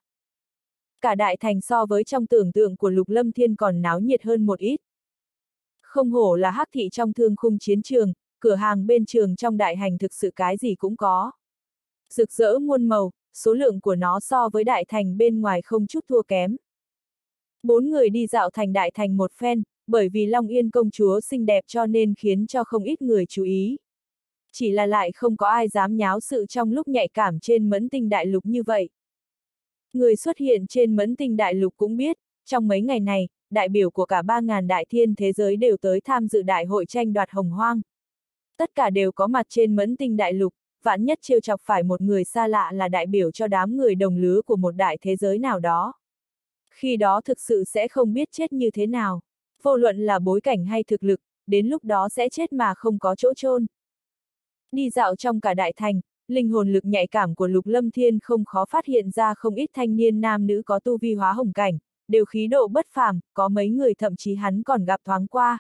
Cả đại thành so với trong tưởng tượng của Lục Lâm Thiên còn náo nhiệt hơn một ít. Không hổ là hắc thị trong thương khung chiến trường, cửa hàng bên trường trong đại hành thực sự cái gì cũng có. Rực rỡ muôn màu, số lượng của nó so với đại thành bên ngoài không chút thua kém. 4 người đi dạo thành đại thành một phen, bởi vì Long Yên công chúa xinh đẹp cho nên khiến cho không ít người chú ý. Chỉ là lại không có ai dám nháo sự trong lúc nhạy cảm trên Mẫn Tinh đại lục như vậy. Người xuất hiện trên Mẫn Tinh đại lục cũng biết, trong mấy ngày này, đại biểu của cả 3.000 đại thiên thế giới đều tới tham dự đại hội tranh đoạt Hồng Hoang. Tất cả đều có mặt trên Mẫn Tinh đại lục, vạn nhất trêu chọc phải một người xa lạ là đại biểu cho đám người đồng lứa của một đại thế giới nào đó. Khi đó thực sự sẽ không biết chết như thế nào. Vô luận là bối cảnh hay thực lực, đến lúc đó sẽ chết mà không có chỗ chôn. Đi dạo trong cả đại thành, linh hồn lực nhạy cảm của Lục Lâm Thiên không khó phát hiện ra không ít thanh niên nam nữ có tu vi hóa hồng cảnh, đều khí độ bất phàm, có mấy người thậm chí hắn còn gặp thoáng qua.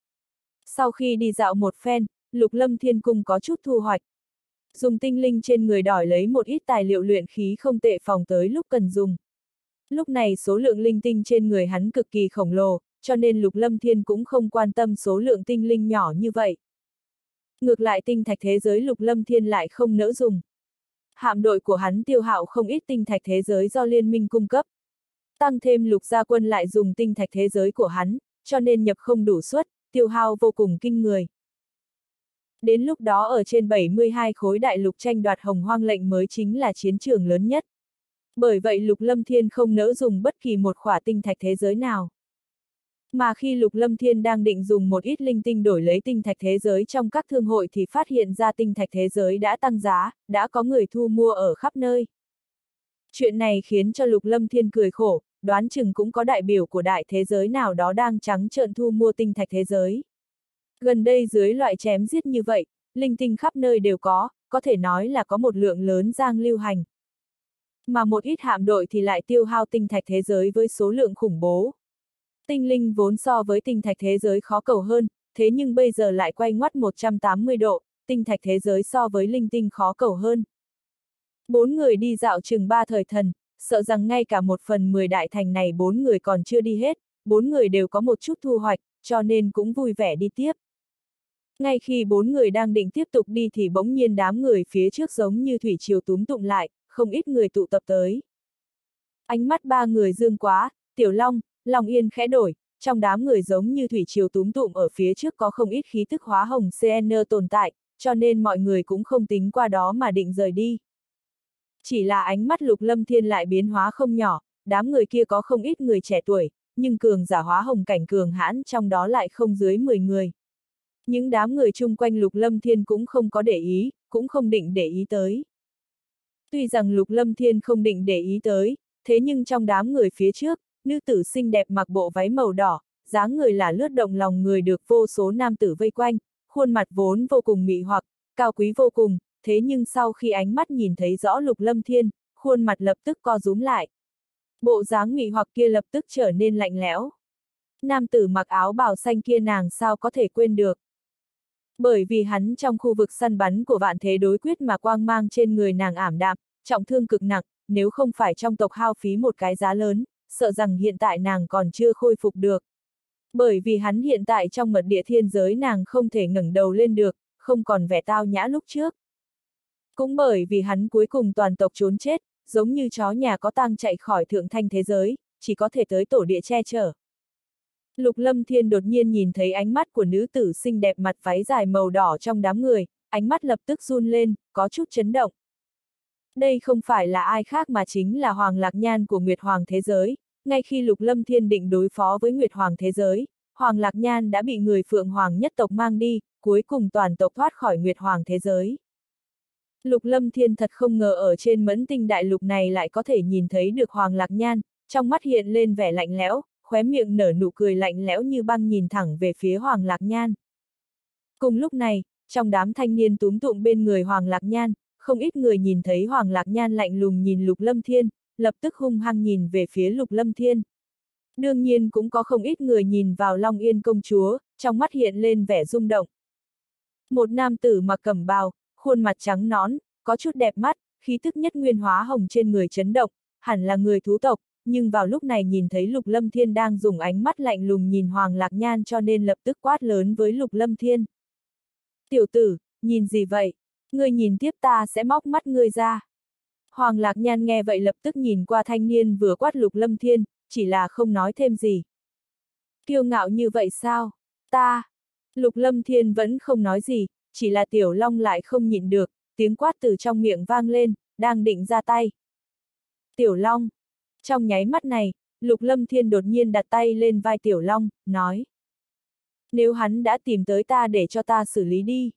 Sau khi đi dạo một phen, Lục Lâm Thiên cung có chút thu hoạch. Dùng tinh linh trên người đòi lấy một ít tài liệu luyện khí không tệ phòng tới lúc cần dùng. Lúc này số lượng linh tinh trên người hắn cực kỳ khổng lồ, cho nên Lục Lâm Thiên cũng không quan tâm số lượng tinh linh nhỏ như vậy. Ngược lại tinh thạch thế giới Lục Lâm Thiên lại không nỡ dùng. hạm đội của hắn tiêu hao không ít tinh thạch thế giới do liên minh cung cấp. Tăng thêm Lục Gia Quân lại dùng tinh thạch thế giới của hắn, cho nên nhập không đủ suất, tiêu hao vô cùng kinh người. Đến lúc đó ở trên 72 khối đại lục tranh đoạt Hồng Hoang lệnh mới chính là chiến trường lớn nhất. Bởi vậy Lục Lâm Thiên không nỡ dùng bất kỳ một khỏa tinh thạch thế giới nào. Mà khi Lục Lâm Thiên đang định dùng một ít linh tinh đổi lấy tinh thạch thế giới trong các thương hội thì phát hiện ra tinh thạch thế giới đã tăng giá, đã có người thu mua ở khắp nơi. Chuyện này khiến cho Lục Lâm Thiên cười khổ, đoán chừng cũng có đại biểu của đại thế giới nào đó đang trắng trợn thu mua tinh thạch thế giới. Gần đây dưới loại chém giết như vậy, linh tinh khắp nơi đều có thể nói là có một lượng lớn giang lưu hành. Mà một ít hạm đội thì lại tiêu hao tinh thạch thế giới với số lượng khủng bố. Tinh linh vốn so với tinh thạch thế giới khó cầu hơn, thế nhưng bây giờ lại quay ngoắt 180 độ, tinh thạch thế giới so với linh tinh khó cầu hơn. 4 người đi dạo chừng 3 thời thần, sợ rằng ngay cả 1/10 đại thành này 4 người còn chưa đi hết, 4 người đều có một chút thu hoạch, cho nên cũng vui vẻ đi tiếp. Ngay khi 4 người đang định tiếp tục đi thì bỗng nhiên đám người phía trước giống như thủy triều túm tụm lại, không ít người tụ tập tới. Ánh mắt 3 người dương quá, Tiểu Long, Long Yên khẽ đổi, trong đám người giống như thủy triều túm tụm ở phía trước có không ít khí tức hóa hồng CN tồn tại, cho nên mọi người cũng không tính qua đó mà định rời đi. Chỉ là ánh mắt Lục Lâm Thiên lại biến hóa không nhỏ, đám người kia có không ít người trẻ tuổi, nhưng cường giả hóa hồng cảnh cường hãn trong đó lại không dưới 10 người. Những đám người chung quanh Lục Lâm Thiên cũng không có để ý, cũng không định để ý tới. Tuy rằng Lục Lâm Thiên không định để ý tới, thế nhưng trong đám người phía trước, nữ tử xinh đẹp mặc bộ váy màu đỏ, dáng người là lướt động lòng người được vô số nam tử vây quanh, khuôn mặt vốn vô cùng mị hoặc, cao quý vô cùng, thế nhưng sau khi ánh mắt nhìn thấy rõ Lục Lâm Thiên, khuôn mặt lập tức co rúm lại. Bộ dáng mị hoặc kia lập tức trở nên lạnh lẽo. Nam tử mặc áo bào xanh kia nàng sao có thể quên được. Bởi vì hắn trong khu vực săn bắn của vạn thế đối quyết mà quang mang trên người nàng ảm đạm, trọng thương cực nặng, nếu không phải trong tộc hao phí một cái giá lớn, sợ rằng hiện tại nàng còn chưa khôi phục được. Bởi vì hắn hiện tại trong mật địa thiên giới nàng không thể ngẩng đầu lên được, không còn vẻ tao nhã lúc trước. Cũng bởi vì hắn cuối cùng toàn tộc trốn chết, giống như chó nhà có tang chạy khỏi thượng thanh thế giới, chỉ có thể tới tổ địa che chở. Lục Lâm Thiên đột nhiên nhìn thấy ánh mắt của nữ tử xinh đẹp mặt váy dài màu đỏ trong đám người, ánh mắt lập tức run lên, có chút chấn động. Đây không phải là ai khác mà chính là Hoàng Lạc Nhan của Nguyệt Hoàng thế giới. Ngay khi Lục Lâm Thiên định đối phó với Nguyệt Hoàng thế giới, Hoàng Lạc Nhan đã bị người Phượng Hoàng nhất tộc mang đi, cuối cùng toàn tộc thoát khỏi Nguyệt Hoàng thế giới. Lục Lâm Thiên thật không ngờ ở trên Mẫn Tinh đại lục này lại có thể nhìn thấy được Hoàng Lạc Nhan, trong mắt hiện lên vẻ lạnh lẽo, khóe miệng nở nụ cười lạnh lẽo như băng nhìn thẳng về phía Hoàng Lạc Nhan. Cùng lúc này, trong đám thanh niên túm tụm bên người Hoàng Lạc Nhan, không ít người nhìn thấy Hoàng Lạc Nhan lạnh lùng nhìn Lục Lâm Thiên, lập tức hung hăng nhìn về phía Lục Lâm Thiên. Đương nhiên cũng có không ít người nhìn vào Long Yên công chúa, trong mắt hiện lên vẻ rung động. Một nam tử mặc cẩm bào, khuôn mặt trắng nõn, có chút đẹp mắt, khí tức nhất nguyên hóa hồng trên người chấn động, hẳn là người thú tộc, nhưng vào lúc này nhìn thấy Lục Lâm Thiên đang dùng ánh mắt lạnh lùng nhìn Hoàng Lạc Nhan cho nên lập tức quát lớn với Lục Lâm Thiên. Tiểu tử, nhìn gì vậy? Ngươi nhìn tiếp ta sẽ móc mắt ngươi ra. Hoàng Lạc Nhan nghe vậy lập tức nhìn qua thanh niên vừa quát Lục Lâm Thiên, chỉ là không nói thêm gì. Kiêu ngạo như vậy sao? Ta! Lục Lâm Thiên vẫn không nói gì, chỉ là Tiểu Long lại không nhịn được, tiếng quát từ trong miệng vang lên, đang định ra tay. Tiểu Long! Trong nháy mắt này, Lục Lâm Thiên đột nhiên đặt tay lên vai Tiểu Long, nói. Nếu hắn đã tìm tới ta để cho ta xử lý đi.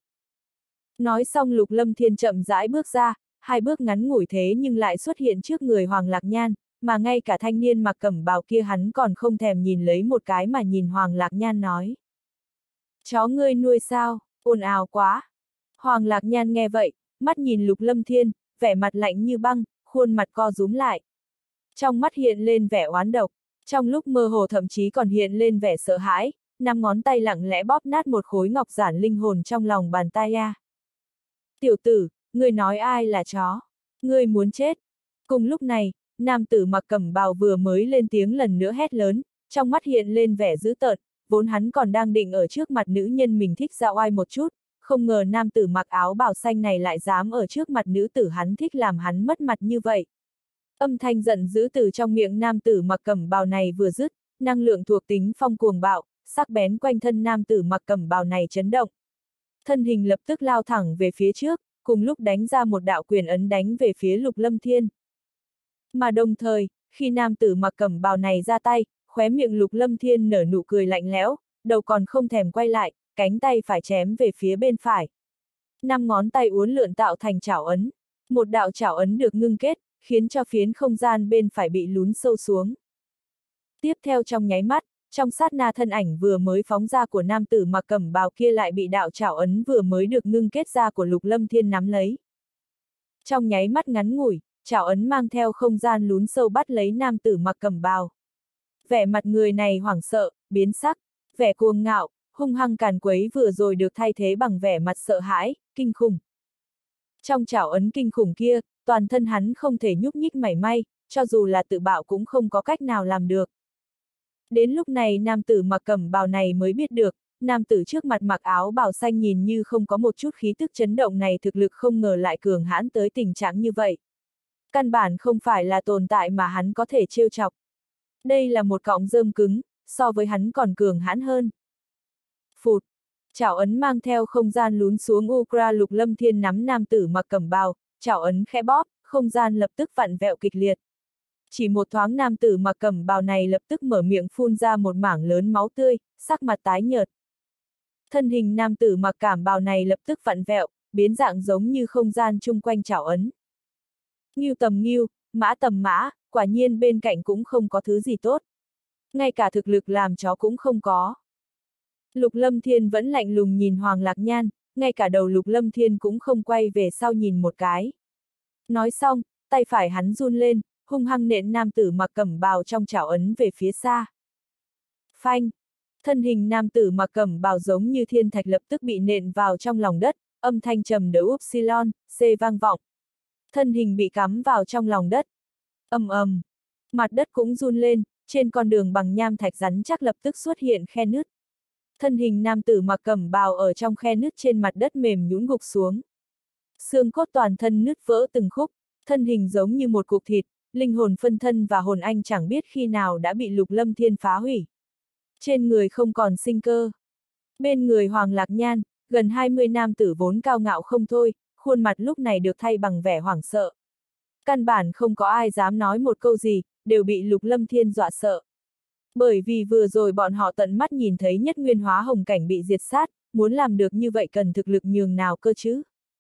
Nói xong Lục Lâm Thiên chậm rãi bước ra, 2 bước ngắn ngủi thế nhưng lại xuất hiện trước người Hoàng Lạc Nhan, mà ngay cả thanh niên mặc cẩm bào kia hắn còn không thèm nhìn lấy một cái mà nhìn Hoàng Lạc Nhan nói. Chó ngươi nuôi sao, ồn ào quá. Hoàng Lạc Nhan nghe vậy, mắt nhìn Lục Lâm Thiên, vẻ mặt lạnh như băng, khuôn mặt co rúm lại. Trong mắt hiện lên vẻ oán độc, trong lúc mơ hồ thậm chí còn hiện lên vẻ sợ hãi, 5 ngón tay lặng lẽ bóp nát một khối ngọc giản linh hồn trong lòng bàn tay a. Tiểu tử, ngươi nói ai là chó? Ngươi muốn chết. Cùng lúc này, nam tử mặc cẩm bào vừa mới lên tiếng lần nữa hét lớn, trong mắt hiện lên vẻ dữ tợn, vốn hắn còn đang định ở trước mặt nữ nhân mình thích ra oai một chút, không ngờ nam tử mặc áo bào xanh này lại dám ở trước mặt nữ tử hắn thích làm hắn mất mặt như vậy. Âm thanh giận dữ từ trong miệng nam tử mặc cẩm bào này vừa dứt, năng lượng thuộc tính phong cuồng bạo, sắc bén quanh thân nam tử mặc cẩm bào này chấn động. Thân hình lập tức lao thẳng về phía trước, cùng lúc đánh ra một đạo quyền ấn đánh về phía Lục Lâm Thiên. Mà đồng thời, khi nam tử mặc cẩm bào này ra tay, khóe miệng Lục Lâm Thiên nở nụ cười lạnh lẽo, đầu còn không thèm quay lại, cánh tay phải chém về phía bên phải. 5 ngón tay uốn lượn tạo thành chảo ấn. Một đạo chảo ấn được ngưng kết, khiến cho phiến không gian bên phải bị lún sâu xuống. Tiếp theo trong nháy mắt, trong sát na thân ảnh vừa mới phóng ra của nam tử mặc cẩm bào kia lại bị đạo chảo ấn vừa mới được ngưng kết ra của Lục Lâm Thiên nắm lấy. Trong nháy mắt ngắn ngủi, chảo ấn mang theo không gian lún sâu bắt lấy nam tử mặc cẩm bào. Vẻ mặt người này hoảng sợ, biến sắc, vẻ cuồng ngạo, hung hăng càn quấy vừa rồi được thay thế bằng vẻ mặt sợ hãi, kinh khủng. Trong chảo ấn kinh khủng kia, toàn thân hắn không thể nhúc nhích mảy may, cho dù là tự bạo cũng không có cách nào làm được. Đến lúc này nam tử mặc cẩm bào này mới biết được, nam tử trước mặt mặc áo bào xanh nhìn như không có một chút khí tức chấn động này thực lực không ngờ lại cường hãn tới tình trạng như vậy. Căn bản không phải là tồn tại mà hắn có thể trêu chọc. Đây là một cọng rơm cứng, so với hắn còn cường hãn hơn. Phụt! Chảo ấn mang theo không gian lún xuống Ukra. Lục Lâm Thiên nắm nam tử mặc cẩm bào, chảo ấn khẽ bóp, không gian lập tức vặn vẹo kịch liệt. Chỉ một thoáng nam tử mặc cẩm bào này lập tức mở miệng phun ra một mảng lớn máu tươi, sắc mặt tái nhợt. Thân hình nam tử mặc cẩm bào này lập tức vặn vẹo, biến dạng giống như không gian chung quanh chảo ấn. Ngưu tầm ngưu, mã tầm mã, quả nhiên bên cạnh cũng không có thứ gì tốt. Ngay cả thực lực làm chó cũng không có. Lục Lâm Thiên vẫn lạnh lùng nhìn Hoàng Lạc Nhan, ngay cả đầu Lục Lâm Thiên cũng không quay về sau nhìn một cái. Nói xong, tay phải hắn run lên, hung hăng nện nam tử mặc cẩm bào trong chảo ấn về phía xa. Phanh! Thân hình nam tử mặc cẩm bào giống như thiên thạch lập tức bị nện vào trong lòng đất, âm thanh trầm đỡ upsilon, c vang vọng. Thân hình bị cắm vào trong lòng đất. Ầm ầm! Mặt đất cũng run lên, trên con đường bằng nham thạch rắn chắc lập tức xuất hiện khe nứt. Thân hình nam tử mặc cẩm bào ở trong khe nứt trên mặt đất mềm nhũn gục xuống. Xương cốt toàn thân nứt vỡ từng khúc, thân hình giống như một cục thịt, linh hồn phân thân và hồn anh chẳng biết khi nào đã bị Lục Lâm Thiên phá hủy. Trên người không còn sinh cơ. Bên người Hoàng Lạc Nhan, gần 20 nam tử vốn cao ngạo không thôi, khuôn mặt lúc này được thay bằng vẻ hoảng sợ. Căn bản không có ai dám nói một câu gì, đều bị Lục Lâm Thiên dọa sợ. Bởi vì vừa rồi bọn họ tận mắt nhìn thấy nhất nguyên hóa hồng cảnh bị diệt sát, muốn làm được như vậy cần thực lực nhường nào cơ chứ.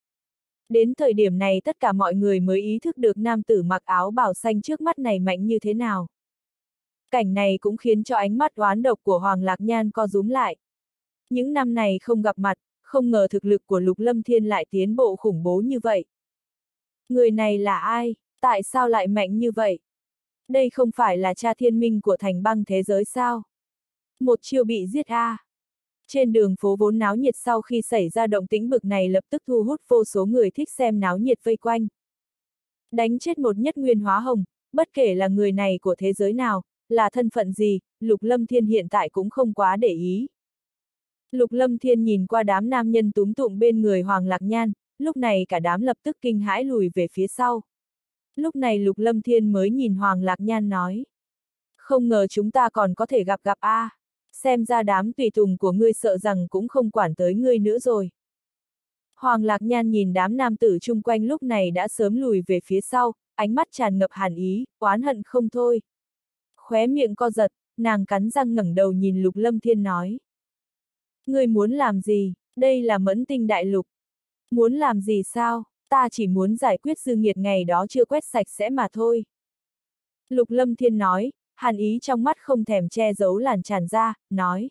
Đến thời điểm này tất cả mọi người mới ý thức được nam tử mặc áo bào xanh trước mắt này mạnh như thế nào. Cảnh này cũng khiến cho ánh mắt oán độc của Hoàng Lạc Nhan co rúm lại. Những năm này không gặp mặt, không ngờ thực lực của Lục Lâm Thiên lại tiến bộ khủng bố như vậy. Người này là ai? Tại sao lại mạnh như vậy? Đây không phải là cha thiên minh của thành băng thế giới sao? Một chiêu bị giết a. Trên đường phố vốn náo nhiệt sau khi xảy ra động tĩnh bực này lập tức thu hút vô số người thích xem náo nhiệt vây quanh. Đánh chết một nhất nguyên hóa hồng, bất kể là người này của thế giới nào, là thân phận gì, Lục Lâm Thiên hiện tại cũng không quá để ý. Lục Lâm Thiên nhìn qua đám nam nhân túm tụm bên người Hoàng Lạc Nhan, lúc này cả đám lập tức kinh hãi lùi về phía sau. Lúc này Lục Lâm Thiên mới nhìn Hoàng Lạc Nhan nói. Không ngờ chúng ta còn có thể gặp a. Xem ra đám tùy tùng của ngươi sợ rằng cũng không quản tới ngươi nữa rồi. Hoàng Lạc Nhan nhìn đám nam tử chung quanh lúc này đã sớm lùi về phía sau, ánh mắt tràn ngập hàn ý, oán hận không thôi. Khóe miệng co giật, nàng cắn răng ngẩng đầu nhìn Lục Lâm Thiên nói. Ngươi muốn làm gì? Đây là Mẫn Tinh Đại Lục. Muốn làm gì sao? Ta chỉ muốn giải quyết dư nghiệt ngày đó chưa quét sạch sẽ mà thôi. Lục Lâm Thiên nói, hàn ý trong mắt không thèm che giấu làn tràn ra, nói.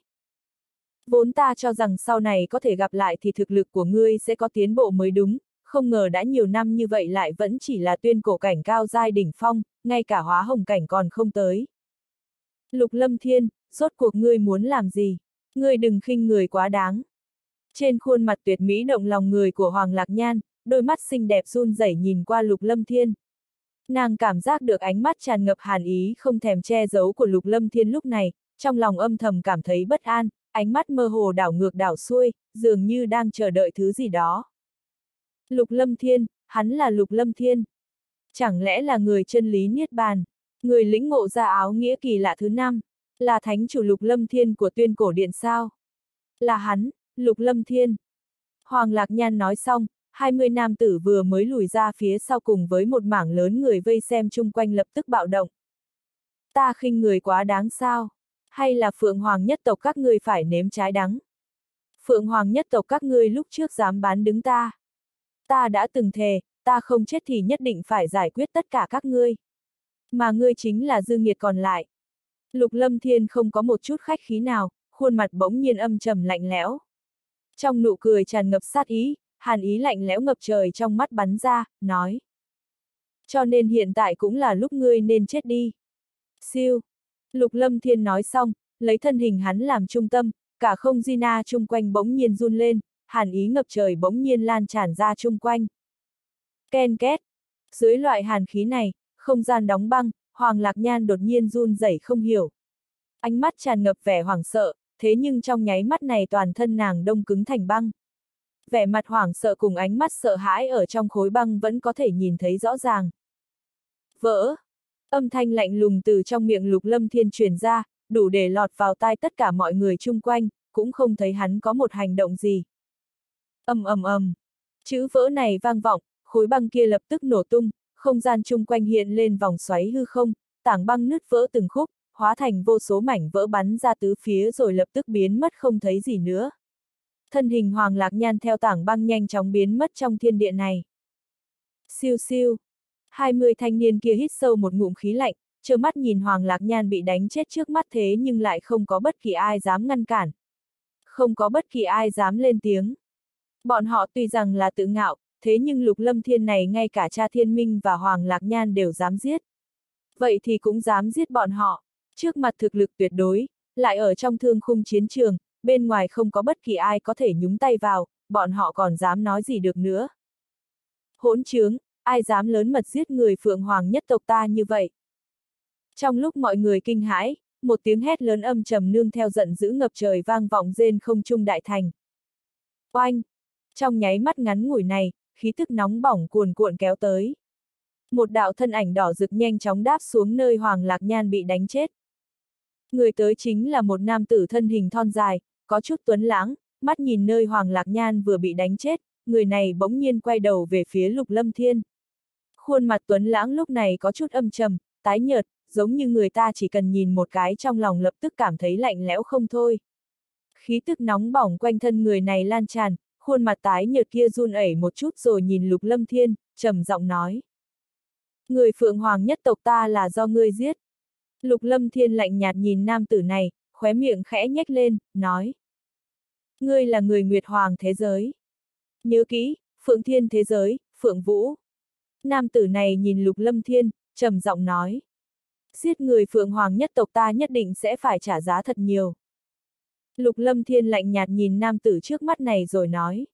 Vốn ta cho rằng sau này có thể gặp lại thì thực lực của ngươi sẽ có tiến bộ mới đúng, không ngờ đã nhiều năm như vậy lại vẫn chỉ là tuyên cổ cảnh cao giai đỉnh phong, ngay cả hóa hồng cảnh còn không tới. Lục Lâm Thiên, rốt cuộc ngươi muốn làm gì? Ngươi đừng khinh người quá đáng. Trên khuôn mặt tuyệt mỹ động lòng người của Hoàng Lạc Nhan, đôi mắt xinh đẹp run rẩy nhìn qua Lục Lâm Thiên. Nàng cảm giác được ánh mắt tràn ngập hàn ý không thèm che giấu của Lục Lâm Thiên lúc này, trong lòng âm thầm cảm thấy bất an, ánh mắt mơ hồ đảo ngược đảo xuôi, dường như đang chờ đợi thứ gì đó. Lục Lâm Thiên, hắn là Lục Lâm Thiên. Chẳng lẽ là người chân lý niết bàn, người lĩnh ngộ ra áo nghĩa kỳ lạ thứ 5, là thánh chủ Lục Lâm Thiên của Tuyên Cổ Điện sao? Là hắn, Lục Lâm Thiên. Hoàng Lạc Nhan nói xong, 20 nam tử vừa mới lùi ra phía sau cùng với một mảng lớn người vây xem chung quanh lập tức bạo động. Ta khinh người quá đáng sao? Hay là Phượng Hoàng nhất tộc các ngươi phải nếm trái đắng? Phượng Hoàng nhất tộc các ngươi lúc trước dám bán đứng ta. Ta đã từng thề, ta không chết thì nhất định phải giải quyết tất cả các ngươi. Mà ngươi chính là dư nghiệt còn lại. Lục Lâm Thiên không có một chút khách khí nào, khuôn mặt bỗng nhiên âm trầm lạnh lẽo. Trong nụ cười tràn ngập sát ý, hàn ý lạnh lẽo ngập trời trong mắt bắn ra, nói. Cho nên hiện tại cũng là lúc ngươi nên chết đi. Siêu. Lục Lâm Thiên nói xong, lấy thân hình hắn làm trung tâm, cả không Gina chung quanh bỗng nhiên run lên, hàn ý ngập trời bỗng nhiên lan tràn ra chung quanh. Ken két. Dưới loại hàn khí này, không gian đóng băng, Hoàng Lạc Nhan đột nhiên run rẩy không hiểu. Ánh mắt tràn ngập vẻ hoảng sợ, thế nhưng trong nháy mắt này toàn thân nàng đông cứng thành băng. Vẻ mặt hoảng sợ cùng ánh mắt sợ hãi ở trong khối băng vẫn có thể nhìn thấy rõ ràng. Vỡ! Âm thanh lạnh lùng từ trong miệng Lục Lâm Thiên truyền ra, đủ để lọt vào tai tất cả mọi người chung quanh, cũng không thấy hắn có một hành động gì. Ầm ầm ầm! Chữ vỡ này vang vọng, khối băng kia lập tức nổ tung, không gian chung quanh hiện lên vòng xoáy hư không, tảng băng nứt vỡ từng khúc, hóa thành vô số mảnh vỡ bắn ra tứ phía rồi lập tức biến mất không thấy gì nữa. Thân hình Hoàng Lạc Nhan theo tảng băng nhanh chóng biến mất trong thiên địa này. Siêu siêu. 20 thanh niên kia hít sâu một ngụm khí lạnh, trơ mắt nhìn Hoàng Lạc Nhan bị đánh chết trước mắt thế nhưng lại không có bất kỳ ai dám ngăn cản. Không có bất kỳ ai dám lên tiếng. Bọn họ tuy rằng là tự ngạo, thế nhưng Lục Lâm Thiên này ngay cả cha Thiên Minh và Hoàng Lạc Nhan đều dám giết. Vậy thì cũng dám giết bọn họ. Trước mặt thực lực tuyệt đối, lại ở trong thương khung chiến trường, bên ngoài không có bất kỳ ai có thể nhúng tay vào, bọn họ còn dám nói gì được nữa. Hỗn trướng, ai dám lớn mật giết người Phượng Hoàng nhất tộc ta như vậy? Trong lúc mọi người kinh hãi, một tiếng hét lớn âm trầm nương theo giận dữ ngập trời vang vọng rên không trung đại thành. Oanh! Trong nháy mắt ngắn ngủi này, khí tức nóng bỏng cuồn cuộn kéo tới. Một đạo thân ảnh đỏ rực nhanh chóng đáp xuống nơi Hoàng Lạc Nhan bị đánh chết. Người tới chính là một nam tử thân hình thon dài, có chút tuấn lãng, mắt nhìn nơi Hoàng Lạc Nhan vừa bị đánh chết, người này bỗng nhiên quay đầu về phía Lục Lâm Thiên. Khuôn mặt tuấn lãng lúc này có chút âm trầm, tái nhợt, giống như người ta chỉ cần nhìn một cái trong lòng lập tức cảm thấy lạnh lẽo không thôi. Khí tức nóng bỏng quanh thân người này lan tràn, khuôn mặt tái nhợt kia run ẩy một chút rồi nhìn Lục Lâm Thiên, trầm giọng nói. Người Phượng Hoàng nhất tộc ta là do ngươi giết. Lục Lâm Thiên lạnh nhạt nhìn nam tử này, khóe miệng khẽ nhếch lên, nói. Ngươi là người Nguyệt Hoàng thế giới. Nhớ kỹ, Phượng Thiên thế giới, Phượng Vũ. Nam tử này nhìn Lục Lâm Thiên, trầm giọng nói. Giết người Phượng Hoàng nhất tộc ta nhất định sẽ phải trả giá thật nhiều. Lục Lâm Thiên lạnh nhạt nhìn nam tử trước mắt này rồi nói.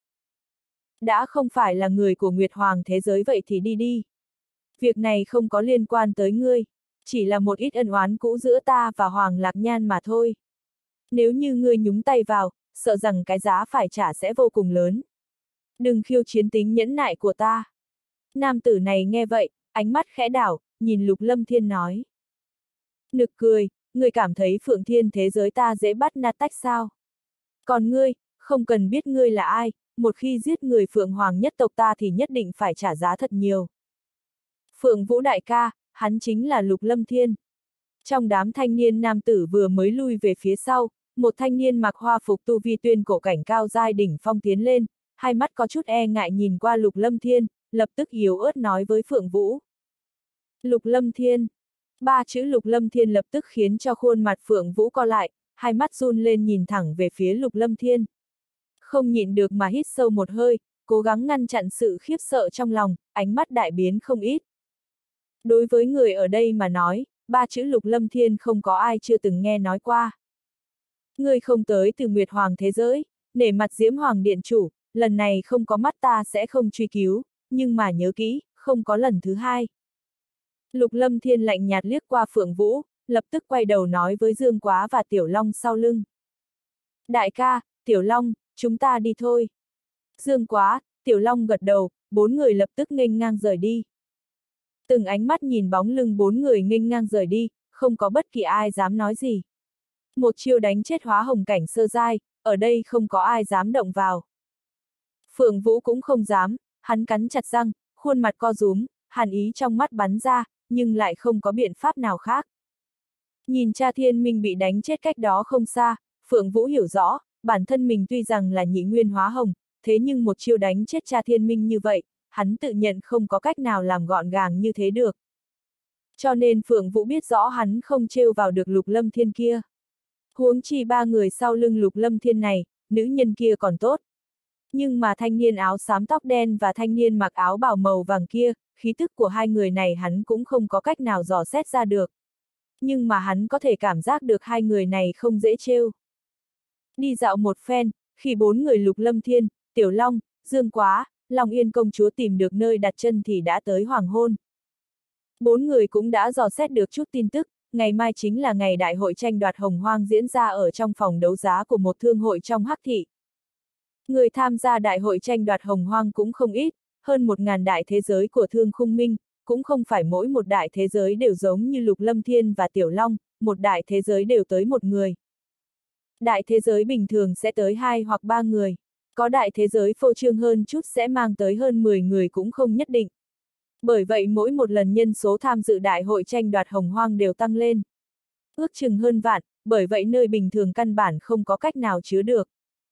Đã không phải là người của Nguyệt Hoàng thế giới vậy thì đi đi. Việc này không có liên quan tới ngươi, chỉ là một ít ân oán cũ giữa ta và Hoàng Lạc Nhan mà thôi. Nếu như ngươi nhúng tay vào, sợ rằng cái giá phải trả sẽ vô cùng lớn. Đừng khiêu chiến tính nhẫn nại của ta. Nam tử này nghe vậy, ánh mắt khẽ đảo, nhìn Lục Lâm Thiên nói. Nực cười, ngươi cảm thấy Phượng Thiên thế giới ta dễ bắt nạt tách sao? Còn ngươi, không cần biết ngươi là ai, một khi giết người Phượng Hoàng nhất tộc ta thì nhất định phải trả giá thật nhiều. Phượng Vũ đại ca, hắn chính là Lục Lâm Thiên. Trong đám thanh niên nam tử vừa mới lui về phía sau, một thanh niên mặc hoa phục tu vi tuyên cổ cảnh cao giai đỉnh phong tiến lên, hai mắt có chút e ngại nhìn qua Lục Lâm Thiên, lập tức yếu ớt nói với Phượng Vũ. Lục Lâm Thiên. Ba chữ Lục Lâm Thiên lập tức khiến cho khuôn mặt Phượng Vũ co lại, hai mắt run lên nhìn thẳng về phía Lục Lâm Thiên. Không nhịn được mà hít sâu một hơi, cố gắng ngăn chặn sự khiếp sợ trong lòng, ánh mắt đại biến không ít. Đối với người ở đây mà nói, ba chữ Lục Lâm Thiên không có ai chưa từng nghe nói qua. Ngươi không tới từ Nguyệt Hoàng thế giới, nể mặt Diễm Hoàng Điện Chủ, lần này không có mắt ta sẽ không truy cứu, nhưng mà nhớ kỹ, không có lần thứ hai. Lục Lâm Thiên lạnh nhạt liếc qua Phượng Vũ, lập tức quay đầu nói với Dương Quá và Tiểu Long sau lưng. Đại ca, Tiểu Long, chúng ta đi thôi. Dương Quá, Tiểu Long gật đầu, bốn người lập tức nghênh ngang rời đi. Từng ánh mắt nhìn bóng lưng bốn người nghênh ngang rời đi, không có bất kỳ ai dám nói gì. Một chiêu đánh chết hóa hồng cảnh sơ giai, ở đây không có ai dám động vào. Phượng Vũ cũng không dám, hắn cắn chặt răng, khuôn mặt co rúm, hàn ý trong mắt bắn ra, nhưng lại không có biện pháp nào khác. Nhìn cha Thiên Minh bị đánh chết cách đó không xa, Phượng Vũ hiểu rõ, bản thân mình tuy rằng là nhị nguyên hóa hồng, thế nhưng một chiêu đánh chết cha Thiên Minh như vậy, hắn tự nhận không có cách nào làm gọn gàng như thế được. Cho nên Phượng Vũ biết rõ hắn không trêu vào được Lục Lâm Thiên kia. Huống chi ba người sau lưng Lục Lâm Thiên này, nữ nhân kia còn tốt. Nhưng mà thanh niên áo xám tóc đen và thanh niên mặc áo bào màu vàng kia, khí tức của hai người này hắn cũng không có cách nào dò xét ra được. Nhưng mà hắn có thể cảm giác được hai người này không dễ trêu. Đi dạo một phen, khi bốn người Lục Lâm Thiên, Tiểu Long, Dương Quá, Long Yên công chúa tìm được nơi đặt chân thì đã tới hoàng hôn. Bốn người cũng đã dò xét được chút tin tức, ngày mai chính là ngày đại hội tranh đoạt hồng hoang diễn ra ở trong phòng đấu giá của một thương hội trong Hắc Thị. Người tham gia đại hội tranh đoạt hồng hoang cũng không ít, hơn 1000 đại thế giới của Thương Khung Minh, cũng không phải mỗi một đại thế giới đều giống như Lục Lâm Thiên và Tiểu Long, một đại thế giới đều tới một người. Đại thế giới bình thường sẽ tới 2 hoặc 3 người, có đại thế giới phô trương hơn chút sẽ mang tới hơn 10 người cũng không nhất định. Bởi vậy mỗi một lần nhân số tham dự đại hội tranh đoạt hồng hoang đều tăng lên. Ước chừng hơn vạn, bởi vậy nơi bình thường căn bản không có cách nào chứa được.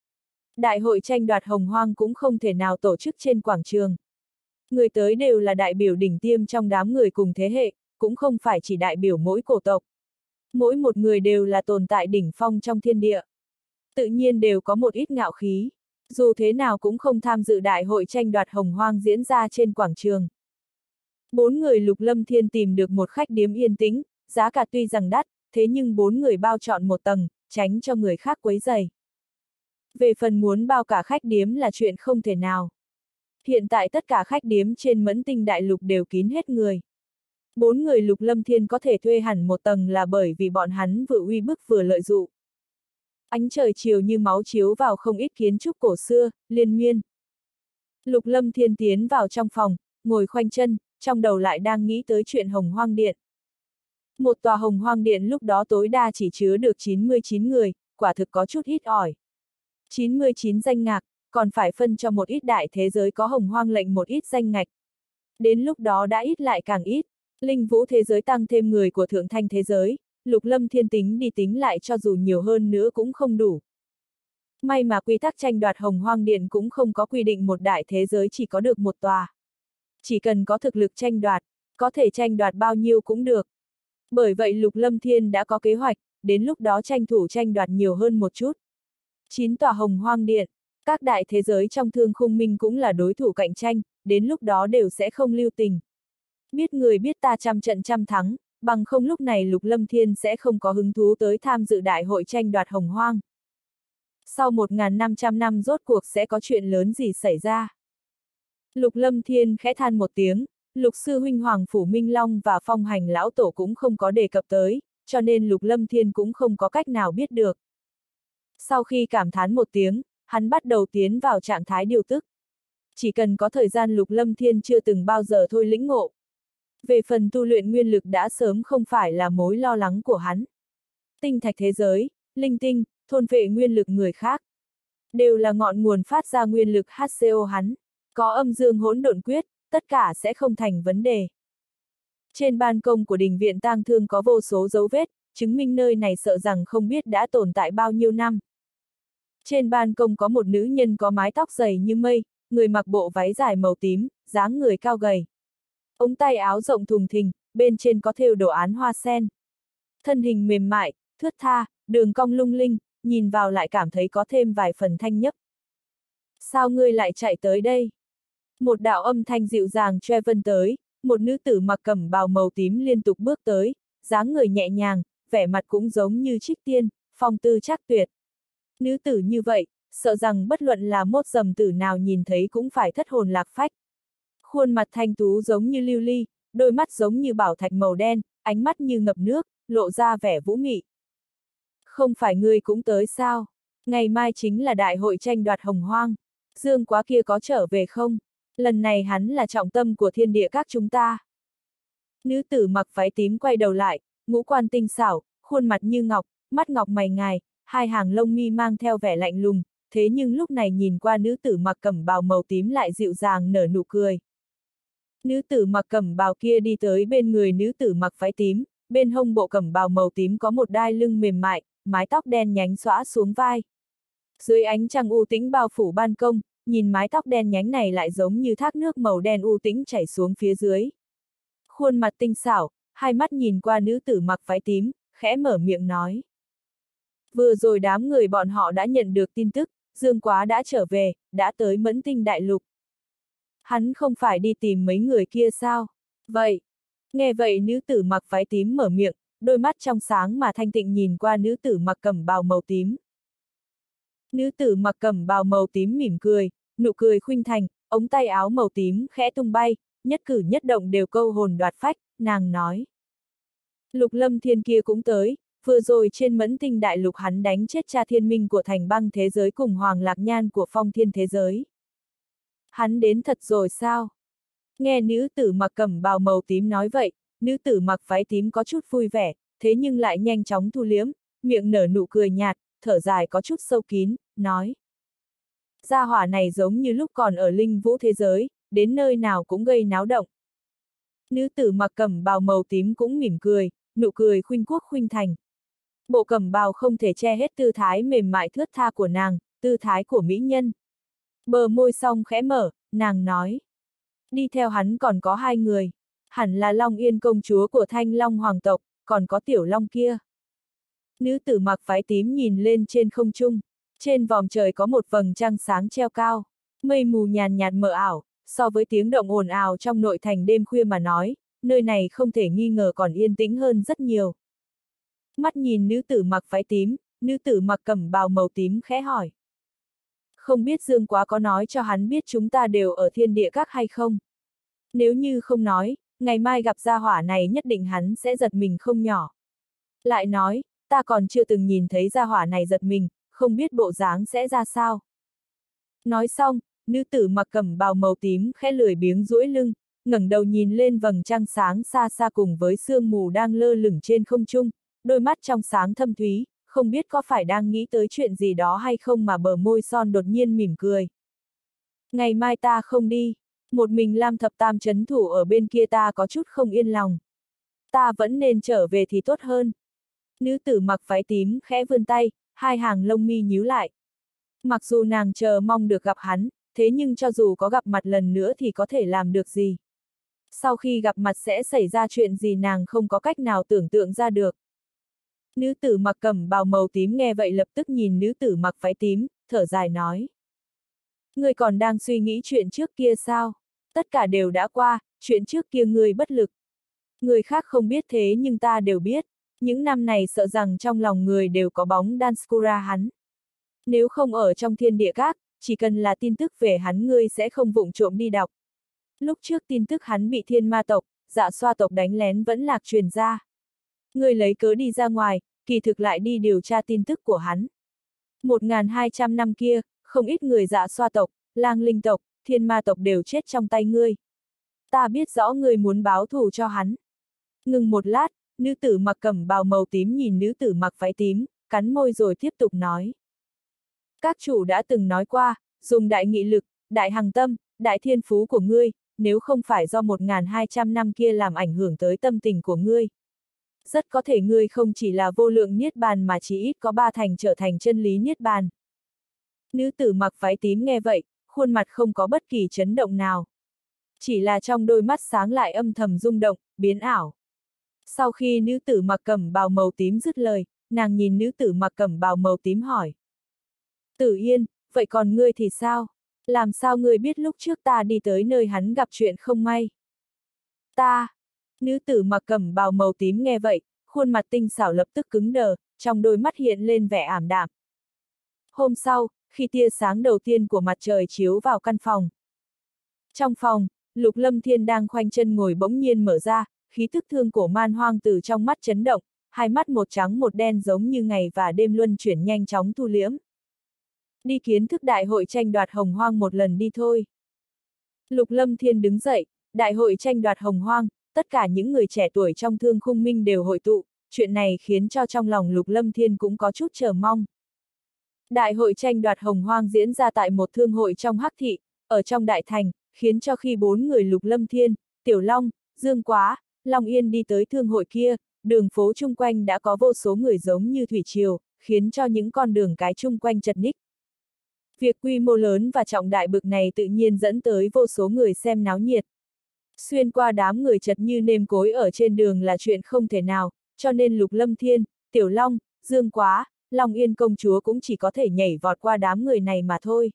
Đại hội tranh đoạt hồng hoang cũng không thể nào tổ chức trên quảng trường. Người tới đều là đại biểu đỉnh tiêm trong đám người cùng thế hệ, cũng không phải chỉ đại biểu mỗi cổ tộc. Mỗi một người đều là tồn tại đỉnh phong trong thiên địa. Tự nhiên đều có một ít ngạo khí, dù thế nào cũng không tham dự đại hội tranh đoạt hồng hoang diễn ra trên quảng trường. Bốn người Lục Lâm Thiên tìm được một khách điếm yên tĩnh, giá cả tuy rằng đắt, thế nhưng bốn người bao trọn một tầng, tránh cho người khác quấy rầy. Về phần muốn bao cả khách điếm là chuyện không thể nào. Hiện tại tất cả khách điếm trên Mẫn Tinh Đại Lục đều kín hết người. Bốn người Lục Lâm Thiên có thể thuê hẳn một tầng là bởi vì bọn hắn vừa uy bức vừa lợi dụ. Ánh trời chiều như máu chiếu vào không ít kiến trúc cổ xưa, liên miên. Lục Lâm Thiên tiến vào trong phòng, ngồi khoanh chân, trong đầu lại đang nghĩ tới chuyện Hồng Hoang Điện. Một tòa Hồng Hoang Điện lúc đó tối đa chỉ chứa được 99 người, quả thực có chút ít ỏi. 99 danh ngạch, còn phải phân cho một ít đại thế giới có Hồng Hoang lệnh một ít danh ngạch. Đến lúc đó đã ít lại càng ít, linh vũ thế giới tăng thêm người của thượng thanh thế giới, Lục Lâm Thiên tính đi tính lại cho dù nhiều hơn nữa cũng không đủ. May mà quy tắc tranh đoạt Hồng Hoang Điện cũng không có quy định một đại thế giới chỉ có được một tòa. Chỉ cần có thực lực tranh đoạt, có thể tranh đoạt bao nhiêu cũng được. Bởi vậy Lục Lâm Thiên đã có kế hoạch, đến lúc đó tranh thủ tranh đoạt nhiều hơn một chút. 9 tòa Hồng Hoang Điện, các đại thế giới trong Thương Khung Minh cũng là đối thủ cạnh tranh, đến lúc đó đều sẽ không lưu tình. Biết người biết ta trăm trận trăm thắng, bằng không lúc này Lục Lâm Thiên sẽ không có hứng thú tới tham dự đại hội tranh đoạt Hồng Hoang. Sau 1500 năm rốt cuộc sẽ có chuyện lớn gì xảy ra? Lục Lâm Thiên khẽ than một tiếng, Lục sư huynh Hoàng Phủ Minh Long và Phong Hành lão tổ cũng không có đề cập tới, cho nên Lục Lâm Thiên cũng không có cách nào biết được. Sau khi cảm thán một tiếng, hắn bắt đầu tiến vào trạng thái điều tức. Chỉ cần có thời gian Lục Lâm Thiên chưa từng bao giờ thôi lĩnh ngộ. Về phần tu luyện nguyên lực đã sớm không phải là mối lo lắng của hắn. Tinh thạch thế giới, linh tinh, thôn vệ nguyên lực người khác. Đều là ngọn nguồn phát ra nguyên lực HCO hắn. Có âm dương hỗn độn quyết, tất cả sẽ không thành vấn đề. Trên ban công của đình viện tang thương có vô số dấu vết, chứng minh nơi này sợ rằng không biết đã tồn tại bao nhiêu năm. Trên ban công có một nữ nhân có mái tóc dày như mây, người mặc bộ váy dài màu tím, dáng người cao gầy. Ống tay áo rộng thùng thình, bên trên có thêu đồ án hoa sen. Thân hình mềm mại, thướt tha, đường cong lung linh, nhìn vào lại cảm thấy có thêm vài phần thanh nhấp. Sao ngươi lại chạy tới đây? Một đạo âm thanh dịu dàng choe vân tới, một nữ tử mặc cẩm bào màu tím liên tục bước tới, dáng người nhẹ nhàng, vẻ mặt cũng giống như trích tiên, phong tư trác tuyệt. Nữ tử như vậy, sợ rằng bất luận là mốt dầm tử nào nhìn thấy cũng phải thất hồn lạc phách. Khuôn mặt thanh tú giống như lưu ly, đôi mắt giống như bảo thạch màu đen, ánh mắt như ngập nước, lộ ra vẻ vũ mị. Không phải ngươi cũng tới sao? Ngày mai chính là đại hội tranh đoạt hồng hoang. Dương Quá kia có trở về không? Lần này hắn là trọng tâm của thiên địa các chúng ta. Nữ tử mặc váy tím quay đầu lại, ngũ quan tinh xảo, khuôn mặt như ngọc, mắt ngọc mày ngài, hai hàng lông mi mang theo vẻ lạnh lùng, thế nhưng lúc này nhìn qua nữ tử mặc cẩm bào màu tím lại dịu dàng nở nụ cười. Nữ tử mặc cẩm bào kia đi tới bên người nữ tử mặc váy tím, bên hông bộ cẩm bào màu tím có một đai lưng mềm mại, mái tóc đen nhánh xõa xuống vai. Dưới ánh trăng u tĩnh bao phủ ban công, nhìn mái tóc đen nhánh này lại giống như thác nước màu đen u tĩnh chảy xuống phía dưới. Khuôn mặt tinh xảo, hai mắt nhìn qua nữ tử mặc váy tím, khẽ mở miệng nói. Vừa rồi đám người bọn họ đã nhận được tin tức, Dương Quá đã trở về, đã tới Mẫn Tinh Đại Lục. Hắn không phải đi tìm mấy người kia sao? Vậy. Nghe vậy nữ tử mặc váy tím mở miệng, đôi mắt trong sáng mà thanh tịnh nhìn qua nữ tử mặc cẩm bào màu tím. Nữ tử mặc cẩm bào màu tím mỉm cười, nụ cười khuynh thành, ống tay áo màu tím khẽ tung bay, nhất cử nhất động đều câu hồn đoạt phách, nàng nói. Lục Lâm Thiên kia cũng tới, vừa rồi trên Mẫn Tinh Đại Lục hắn đánh chết cha thiên minh của Thành Băng thế giới cùng Hoàng Lạc Nhan của Phong Thiên thế giới. Hắn đến thật rồi sao? Nghe nữ tử mặc cẩm bào màu tím nói vậy, nữ tử mặc váy tím có chút vui vẻ, thế nhưng lại nhanh chóng thu liếm, miệng nở nụ cười nhạt, thở dài có chút sâu kín, nói. Gia hỏa này giống như lúc còn ở Linh Vũ thế giới, đến nơi nào cũng gây náo động. Nữ tử mặc cẩm bào màu tím cũng mỉm cười, nụ cười khuynh quốc khuynh thành. Bộ cẩm bào không thể che hết tư thái mềm mại thướt tha của nàng, tư thái của mỹ nhân. Bờ môi song khẽ mở, nàng nói. Đi theo hắn còn có hai người, hẳn là Long Yên công chúa của Thanh Long hoàng tộc, còn có Tiểu Long kia. Nữ tử mặc váy tím nhìn lên trên không trung, trên vòm trời có một vầng trăng sáng treo cao, mây mù nhàn nhạt mờ ảo, so với tiếng động ồn ào trong nội thành đêm khuya mà nói, nơi này không thể nghi ngờ còn yên tĩnh hơn rất nhiều. Mắt nhìn nữ tử mặc váy tím, nữ tử mặc cẩm bào màu tím khẽ hỏi. Không biết Dương Quá có nói cho hắn biết chúng ta đều ở thiên địa các hay không? Nếu như không nói, ngày mai gặp gia hỏa này nhất định hắn sẽ giật mình không nhỏ. Lại nói, ta còn chưa từng nhìn thấy gia hỏa này giật mình, không biết bộ dáng sẽ ra sao. Nói xong, nữ tử mặc cẩm bào màu tím khẽ lười biếng duỗi lưng, ngẩng đầu nhìn lên vầng trăng sáng xa xa cùng với sương mù đang lơ lửng trên không trung, đôi mắt trong sáng thâm thúy, không biết có phải đang nghĩ tới chuyện gì đó hay không mà bờ môi son đột nhiên mỉm cười. Ngày mai ta không đi, một mình Lam Thập Tam trấn thủ ở bên kia ta có chút không yên lòng. Ta vẫn nên trở về thì tốt hơn. Nữ tử mặc váy tím khẽ vươn tay, hai hàng lông mi nhíu lại. Mặc dù nàng chờ mong được gặp hắn, thế nhưng cho dù có gặp mặt lần nữa thì có thể làm được gì? Sau khi gặp mặt sẽ xảy ra chuyện gì nàng không có cách nào tưởng tượng ra được. Nữ tử mặc cẩm bào màu tím nghe vậy lập tức nhìn nữ tử mặc váy tím, thở dài nói. Ngươi còn đang suy nghĩ chuyện trước kia sao? Tất cả đều đã qua, chuyện trước kia ngươi bất lực. Người khác không biết thế nhưng ta đều biết. Những năm này sợ rằng trong lòng người đều có bóng Danskura hắn. Nếu không ở trong thiên địa các, chỉ cần là tin tức về hắn ngươi sẽ không vụng trộm đi đọc. Lúc trước tin tức hắn bị thiên ma tộc, dạ xoa tộc đánh lén vẫn lạc truyền ra. Ngươi lấy cớ đi ra ngoài, kỳ thực lại đi điều tra tin tức của hắn. 1200 năm kia, không ít người dạ xoa tộc, lang linh tộc, thiên ma tộc đều chết trong tay ngươi. Ta biết rõ ngươi muốn báo thù cho hắn. Ngừng một lát, nữ tử mặc cẩm bào màu tím nhìn nữ tử mặc váy tím, cắn môi rồi tiếp tục nói. Các chủ đã từng nói qua, dùng đại nghị lực, đại hằng tâm, đại thiên phú của ngươi, nếu không phải do 1200 năm kia làm ảnh hưởng tới tâm tình của ngươi. Rất có thể ngươi không chỉ là vô lượng niết bàn mà chỉ ít có 3 thành trở thành chân lý niết bàn. Nữ tử mặc váy tím nghe vậy, khuôn mặt không có bất kỳ chấn động nào. Chỉ là trong đôi mắt sáng lại âm thầm rung động, biến ảo. Sau khi nữ tử mặc cẩm bào màu tím dứt lời, nàng nhìn nữ tử mặc cẩm bào màu tím hỏi. Tử Yên, vậy còn ngươi thì sao? Làm sao ngươi biết lúc trước ta đi tới nơi hắn gặp chuyện không may? Ta! Nữ tử mặc cẩm bào màu tím nghe vậy, khuôn mặt tinh xảo lập tức cứng đờ, trong đôi mắt hiện lên vẻ ảm đạm. Hôm sau, khi tia sáng đầu tiên của mặt trời chiếu vào căn phòng. Trong phòng, Lục Lâm Thiên đang khoanh chân ngồi bỗng nhiên mở ra, khí tức thương cổ man hoang từ trong mắt chấn động, hai mắt một trắng một đen giống như ngày và đêm luân chuyển nhanh chóng thu liễm. Đi kiến thức đại hội tranh đoạt hồng hoang một lần đi thôi. Lục Lâm Thiên đứng dậy, đại hội tranh đoạt hồng hoang, tất cả những người trẻ tuổi trong Thương Khung Minh đều hội tụ, chuyện này khiến cho trong lòng Lục Lâm Thiên cũng có chút chờ mong. Đại hội tranh đoạt hồng hoang diễn ra tại một thương hội trong Hắc Thị, ở trong đại thành, khiến cho khi 4 người Lục Lâm Thiên, Tiểu Long, Dương Quá, Long Yên đi tới thương hội kia, đường phố chung quanh đã có vô số người giống như thủy triều, khiến cho những con đường cái chung quanh chật ních. Việc quy mô lớn và trọng đại bực này tự nhiên dẫn tới vô số người xem náo nhiệt. Xuyên qua đám người chật như nêm cối ở trên đường là chuyện không thể nào, cho nên Lục Lâm Thiên, Tiểu Long, Dương Quá, Long Yên công chúa cũng chỉ có thể nhảy vọt qua đám người này mà thôi.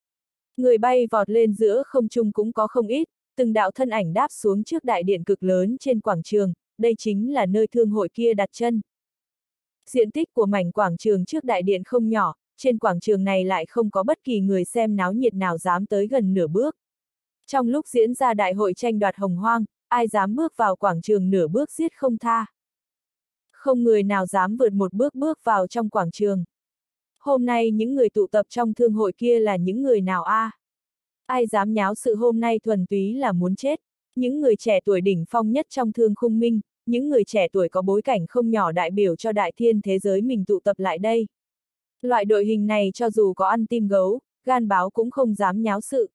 Người bay vọt lên giữa không trung cũng có không ít, từng đạo thân ảnh đáp xuống trước đại điện cực lớn trên quảng trường, đây chính là nơi thương hội kia đặt chân. Diện tích của mảnh quảng trường trước đại điện không nhỏ, trên quảng trường này lại không có bất kỳ người xem náo nhiệt nào dám tới gần nửa bước. Trong lúc diễn ra đại hội tranh đoạt hồng hoang, ai dám bước vào quảng trường nửa bước giết không tha. Không người nào dám vượt một bước bước vào trong quảng trường. Hôm nay những người tụ tập trong thương hội kia là những người nào a? Ai dám nháo sự hôm nay thuần túy là muốn chết. Những người trẻ tuổi đỉnh phong nhất trong Thương Khung Minh, những người trẻ tuổi có bối cảnh không nhỏ đại biểu cho đại thiên thế giới mình tụ tập lại đây. Loại đội hình này cho dù có ăn tim gấu, gan báo cũng không dám nháo sự.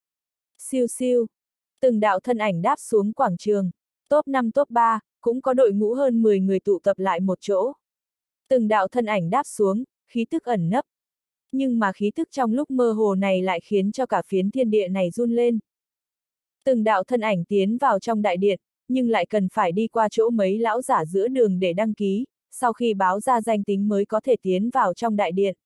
Siêu siêu. Từng đạo thân ảnh đáp xuống quảng trường. Top 5 top 3, cũng có đội ngũ hơn 10 người tụ tập lại một chỗ. Từng đạo thân ảnh đáp xuống, khí tức ẩn nấp. Nhưng mà khí tức trong lúc mơ hồ này lại khiến cho cả phiến thiên địa này run lên. Từng đạo thân ảnh tiến vào trong đại điện, nhưng lại cần phải đi qua chỗ mấy lão giả giữa đường để đăng ký, sau khi báo ra danh tính mới có thể tiến vào trong đại điện.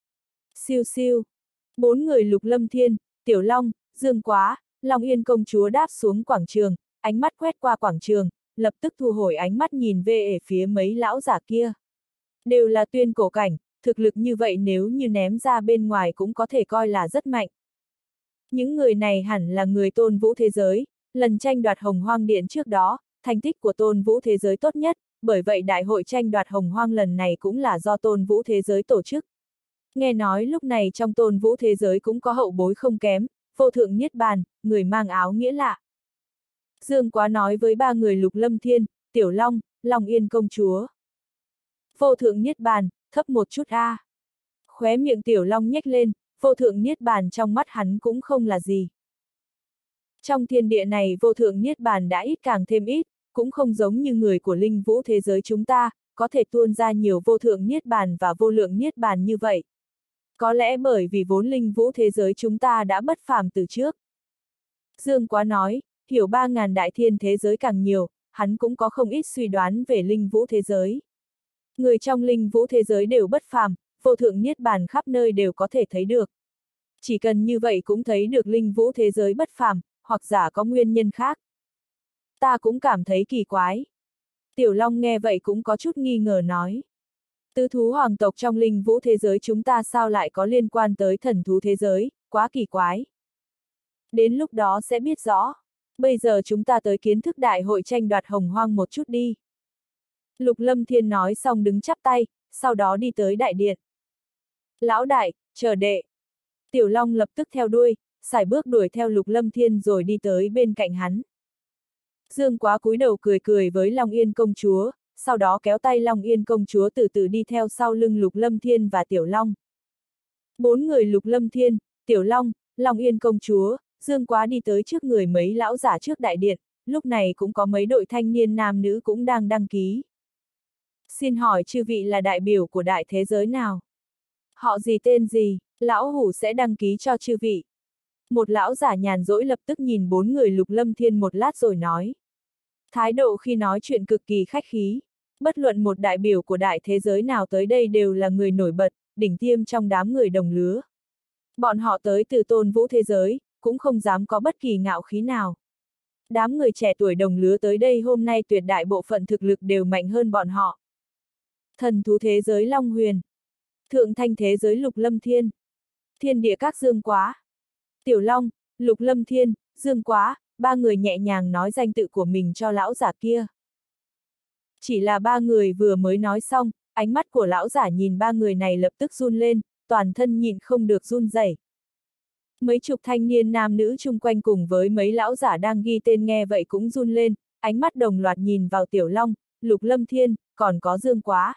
Siêu siêu. 4 người Lục Lâm Thiên, Tiểu Long, Dương Quá, Long Yên công chúa đáp xuống quảng trường, ánh mắt quét qua quảng trường, lập tức thu hồi ánh mắt nhìn về phía mấy lão giả kia. Đều là tuyên cổ cảnh, thực lực như vậy nếu như ném ra bên ngoài cũng có thể coi là rất mạnh. Những người này hẳn là người Tôn Vũ thế giới, lần tranh đoạt hồng hoang điện trước đó, thành tích của Tôn Vũ thế giới tốt nhất, bởi vậy đại hội tranh đoạt hồng hoang lần này cũng là do Tôn Vũ thế giới tổ chức. Nghe nói lúc này trong Tôn Vũ thế giới cũng có hậu bối không kém, Vô Thượng Niết Bàn, người mang áo nghĩa lạ. Dương Quá nói với 3 người Lục Lâm Thiên, Tiểu Long, Long Yên công chúa. Vô Thượng Niết Bàn, thấp một chút a. Khóe miệng Tiểu Long nhếch lên, Vô Thượng Niết Bàn trong mắt hắn cũng không là gì. Trong thiên địa này Vô Thượng Niết Bàn đã ít càng thêm ít, cũng không giống như người của linh vũ thế giới chúng ta, có thể tuôn ra nhiều Vô Thượng Niết Bàn và Vô Lượng Niết Bàn như vậy. Có lẽ bởi vì vốn linh vũ thế giới chúng ta đã bất phàm từ trước. Dương Quá nói, hiểu 3.000 đại thiên thế giới càng nhiều, hắn cũng có không ít suy đoán về linh vũ thế giới. Người trong linh vũ thế giới đều bất phàm, Vô Thượng Niết Bàn khắp nơi đều có thể thấy được. Chỉ cần như vậy cũng thấy được linh vũ thế giới bất phàm, hoặc giả có nguyên nhân khác. Ta cũng cảm thấy kỳ quái. Tiểu Long nghe vậy cũng có chút nghi ngờ nói. Tứ thú hoàng tộc trong linh vũ thế giới chúng ta sao lại có liên quan tới thần thú thế giới, quá kỳ quái. Đến lúc đó sẽ biết rõ. Bây giờ chúng ta tới kiến thức đại hội tranh đoạt hồng hoang một chút đi. Lục Lâm Thiên nói xong đứng chắp tay, sau đó đi tới đại điện. Lão đại, chờ đệ. Tiểu Long lập tức theo đuôi, sải bước đuổi theo Lục Lâm Thiên rồi đi tới bên cạnh hắn. Dương Quá cúi đầu cười cười với Long Yên công chúa, sau đó kéo tay Long Yên công chúa từ từ đi theo sau lưng Lục Lâm Thiên và Tiểu Long. 4 người Lục Lâm Thiên, Tiểu Long, Long Yên công chúa, Dương Quá đi tới trước người mấy lão giả trước đại điện, lúc này cũng có mấy đội thanh niên nam nữ cũng đang đăng ký. Xin hỏi chư vị là đại biểu của đại thế giới nào? Họ gì tên gì, lão hủ sẽ đăng ký cho chư vị. Một lão giả nhàn rỗi lập tức nhìn 4 người Lục Lâm Thiên một lát rồi nói. Thái độ khi nói chuyện cực kỳ khách khí. Bất luận một đại biểu của đại thế giới nào tới đây đều là người nổi bật, đỉnh tiêm trong đám người đồng lứa. Bọn họ tới từ Tôn Vũ thế giới, cũng không dám có bất kỳ ngạo khí nào. Đám người trẻ tuổi đồng lứa tới đây hôm nay tuyệt đại bộ phận thực lực đều mạnh hơn bọn họ. Thần thú thế giới Long Huyền. Thượng thanh thế giới Lục Lâm Thiên. Thiên địa các Dương Quá. Tiểu Long, Lục Lâm Thiên, Dương Quá, 3 người nhẹ nhàng nói danh tự của mình cho lão giả kia. Chỉ là 3 người vừa mới nói xong, ánh mắt của lão giả nhìn 3 người này lập tức run lên, toàn thân nhịn không được run rẩy. Mấy chục thanh niên nam nữ chung quanh cùng với mấy lão giả đang ghi tên nghe vậy cũng run lên, ánh mắt đồng loạt nhìn vào Tiểu Long, Lục Lâm Thiên, còn có Dương Quá.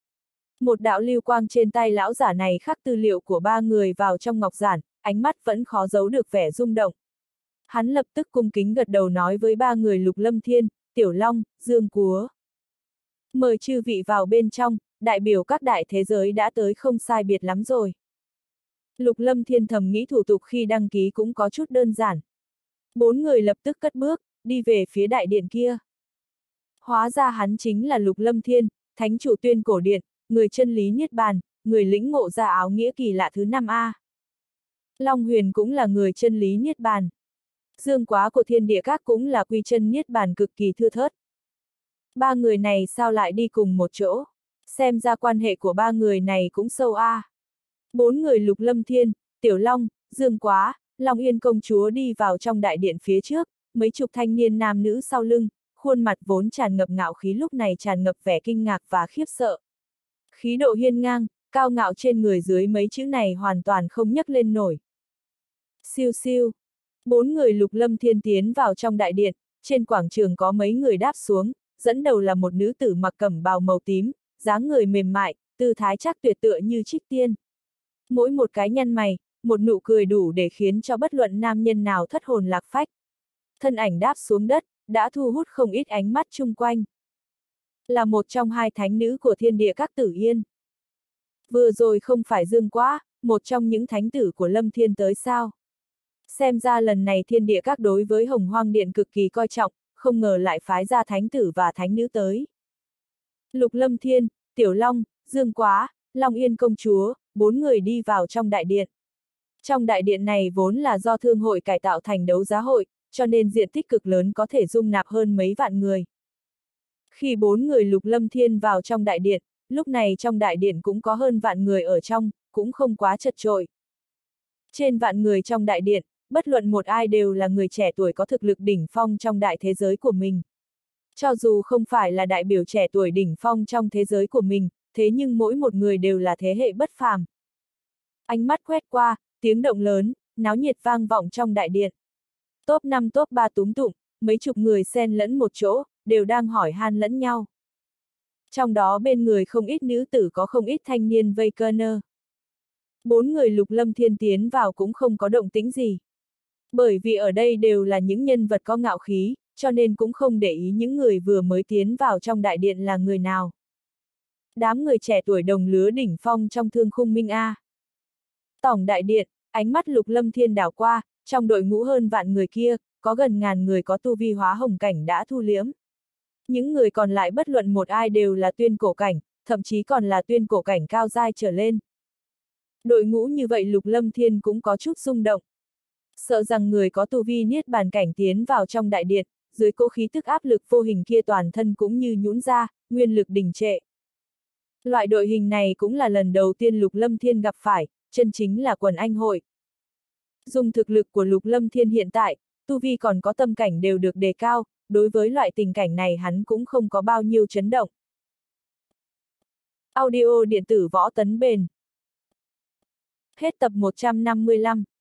Một đạo lưu quang trên tay lão giả này khắc tư liệu của ba người vào trong ngọc giản, ánh mắt vẫn khó giấu được vẻ rung động. Hắn lập tức cung kính gật đầu nói với ba người Lục Lâm Thiên, Tiểu Long, Dương Quá. Mời chư vị vào bên trong, đại biểu các đại thế giới đã tới không sai biệt lắm rồi. Lục Lâm Thiên thầm nghĩ thủ tục khi đăng ký cũng có chút đơn giản. Bốn người lập tức cất bước, đi về phía đại điện kia. Hóa ra hắn chính là Lục Lâm Thiên, thánh chủ Tuyên Cổ Điện, người chân lý niết bàn, người lĩnh ngộ ra áo nghĩa kỳ lạ thứ 5A. Long Huyền cũng là người chân lý niết bàn. Dương Quá của Thiên Địa Các cũng là quy chân niết bàn cực kỳ thưa thớt. Ba người này sao lại đi cùng một chỗ? Xem ra quan hệ của ba người này cũng sâu a. Bốn người Lục Lâm Thiên, Tiểu Long, Dương Quá, Long Yên công chúa đi vào trong đại điện phía trước, mấy chục thanh niên nam nữ sau lưng, khuôn mặt vốn tràn ngập ngạo khí lúc này tràn ngập vẻ kinh ngạc và khiếp sợ. Khí độ hiên ngang, cao ngạo trên người dưới mấy chữ này hoàn toàn không nhấc lên nổi. Siêu siêu. Bốn người Lục Lâm Thiên tiến vào trong đại điện, trên quảng trường có mấy người đáp xuống, dẫn đầu là một nữ tử mặc cẩm bào màu tím, dáng người mềm mại, tư thái chắc tuyệt tựa như trích tiên. Mỗi một cái nhăn mày, một nụ cười đủ để khiến cho bất luận nam nhân nào thất hồn lạc phách. Thân ảnh đáp xuống đất, đã thu hút không ít ánh mắt chung quanh. Là một trong hai thánh nữ của Thiên Địa Các Tử Yên. Vừa rồi không phải Dương Quá, một trong những thánh tử của Lâm Thiên tới sao? Xem ra lần này Thiên Địa Các đối với Hồng Hoang Điện cực kỳ coi trọng, không ngờ lại phái ra thánh tử và thánh nữ tới. Lục Lâm Thiên, Tiểu Long, Dương Quá, Long Yên công chúa, bốn người đi vào trong đại điện. Trong đại điện này vốn là do thương hội cải tạo thành đấu giá hội, cho nên diện tích cực lớn có thể dung nạp hơn mấy vạn người. Khi bốn người Lục Lâm Thiên vào trong đại điện, lúc này trong đại điện cũng có hơn vạn người ở trong, cũng không quá chật chội. Trên vạn người trong đại điện, bất luận một ai đều là người trẻ tuổi có thực lực đỉnh phong trong đại thế giới của mình. Cho dù không phải là đại biểu trẻ tuổi đỉnh phong trong thế giới của mình, thế nhưng mỗi một người đều là thế hệ bất phàm. Ánh mắt quét qua, tiếng động lớn, náo nhiệt vang vọng trong đại điện. Top 5 top 3 túm tụm, mấy chục người xen lẫn một chỗ, đều đang hỏi han lẫn nhau. Trong đó bên người không ít nữ tử có không ít thanh niên vây cơ nơ. Bốn người Lục Lâm Thiên tiến vào cũng không có động tĩnh gì. Bởi vì ở đây đều là những nhân vật có ngạo khí, cho nên cũng không để ý những người vừa mới tiến vào trong đại điện là người nào. Đám người trẻ tuổi đồng lứa đỉnh phong trong Thương Khung Minh A. Tổng đại điện, ánh mắt Lục Lâm Thiên đảo qua, trong đội ngũ hơn vạn người kia, có gần ngàn người có tu vi hóa hồng cảnh đã thu liễm. Những người còn lại bất luận một ai đều là tuyên cổ cảnh, thậm chí còn là tuyên cổ cảnh cao giai trở lên. Đội ngũ như vậy Lục Lâm Thiên cũng có chút rung động. Sợ rằng người có tu vi niết bàn cảnh tiến vào trong đại điện, dưới cỗ khí tức áp lực vô hình kia toàn thân cũng như nhũn ra, nguyên lực đình trệ. Loại đội hình này cũng là lần đầu tiên Lục Lâm Thiên gặp phải, chân chính là quần anh hội. Dùng thực lực của Lục Lâm Thiên hiện tại, tu vi còn có tâm cảnh đều được đề cao, đối với loại tình cảnh này hắn cũng không có bao nhiêu chấn động. Audio điện tử Võ Tấn Bền. Hết tập 155.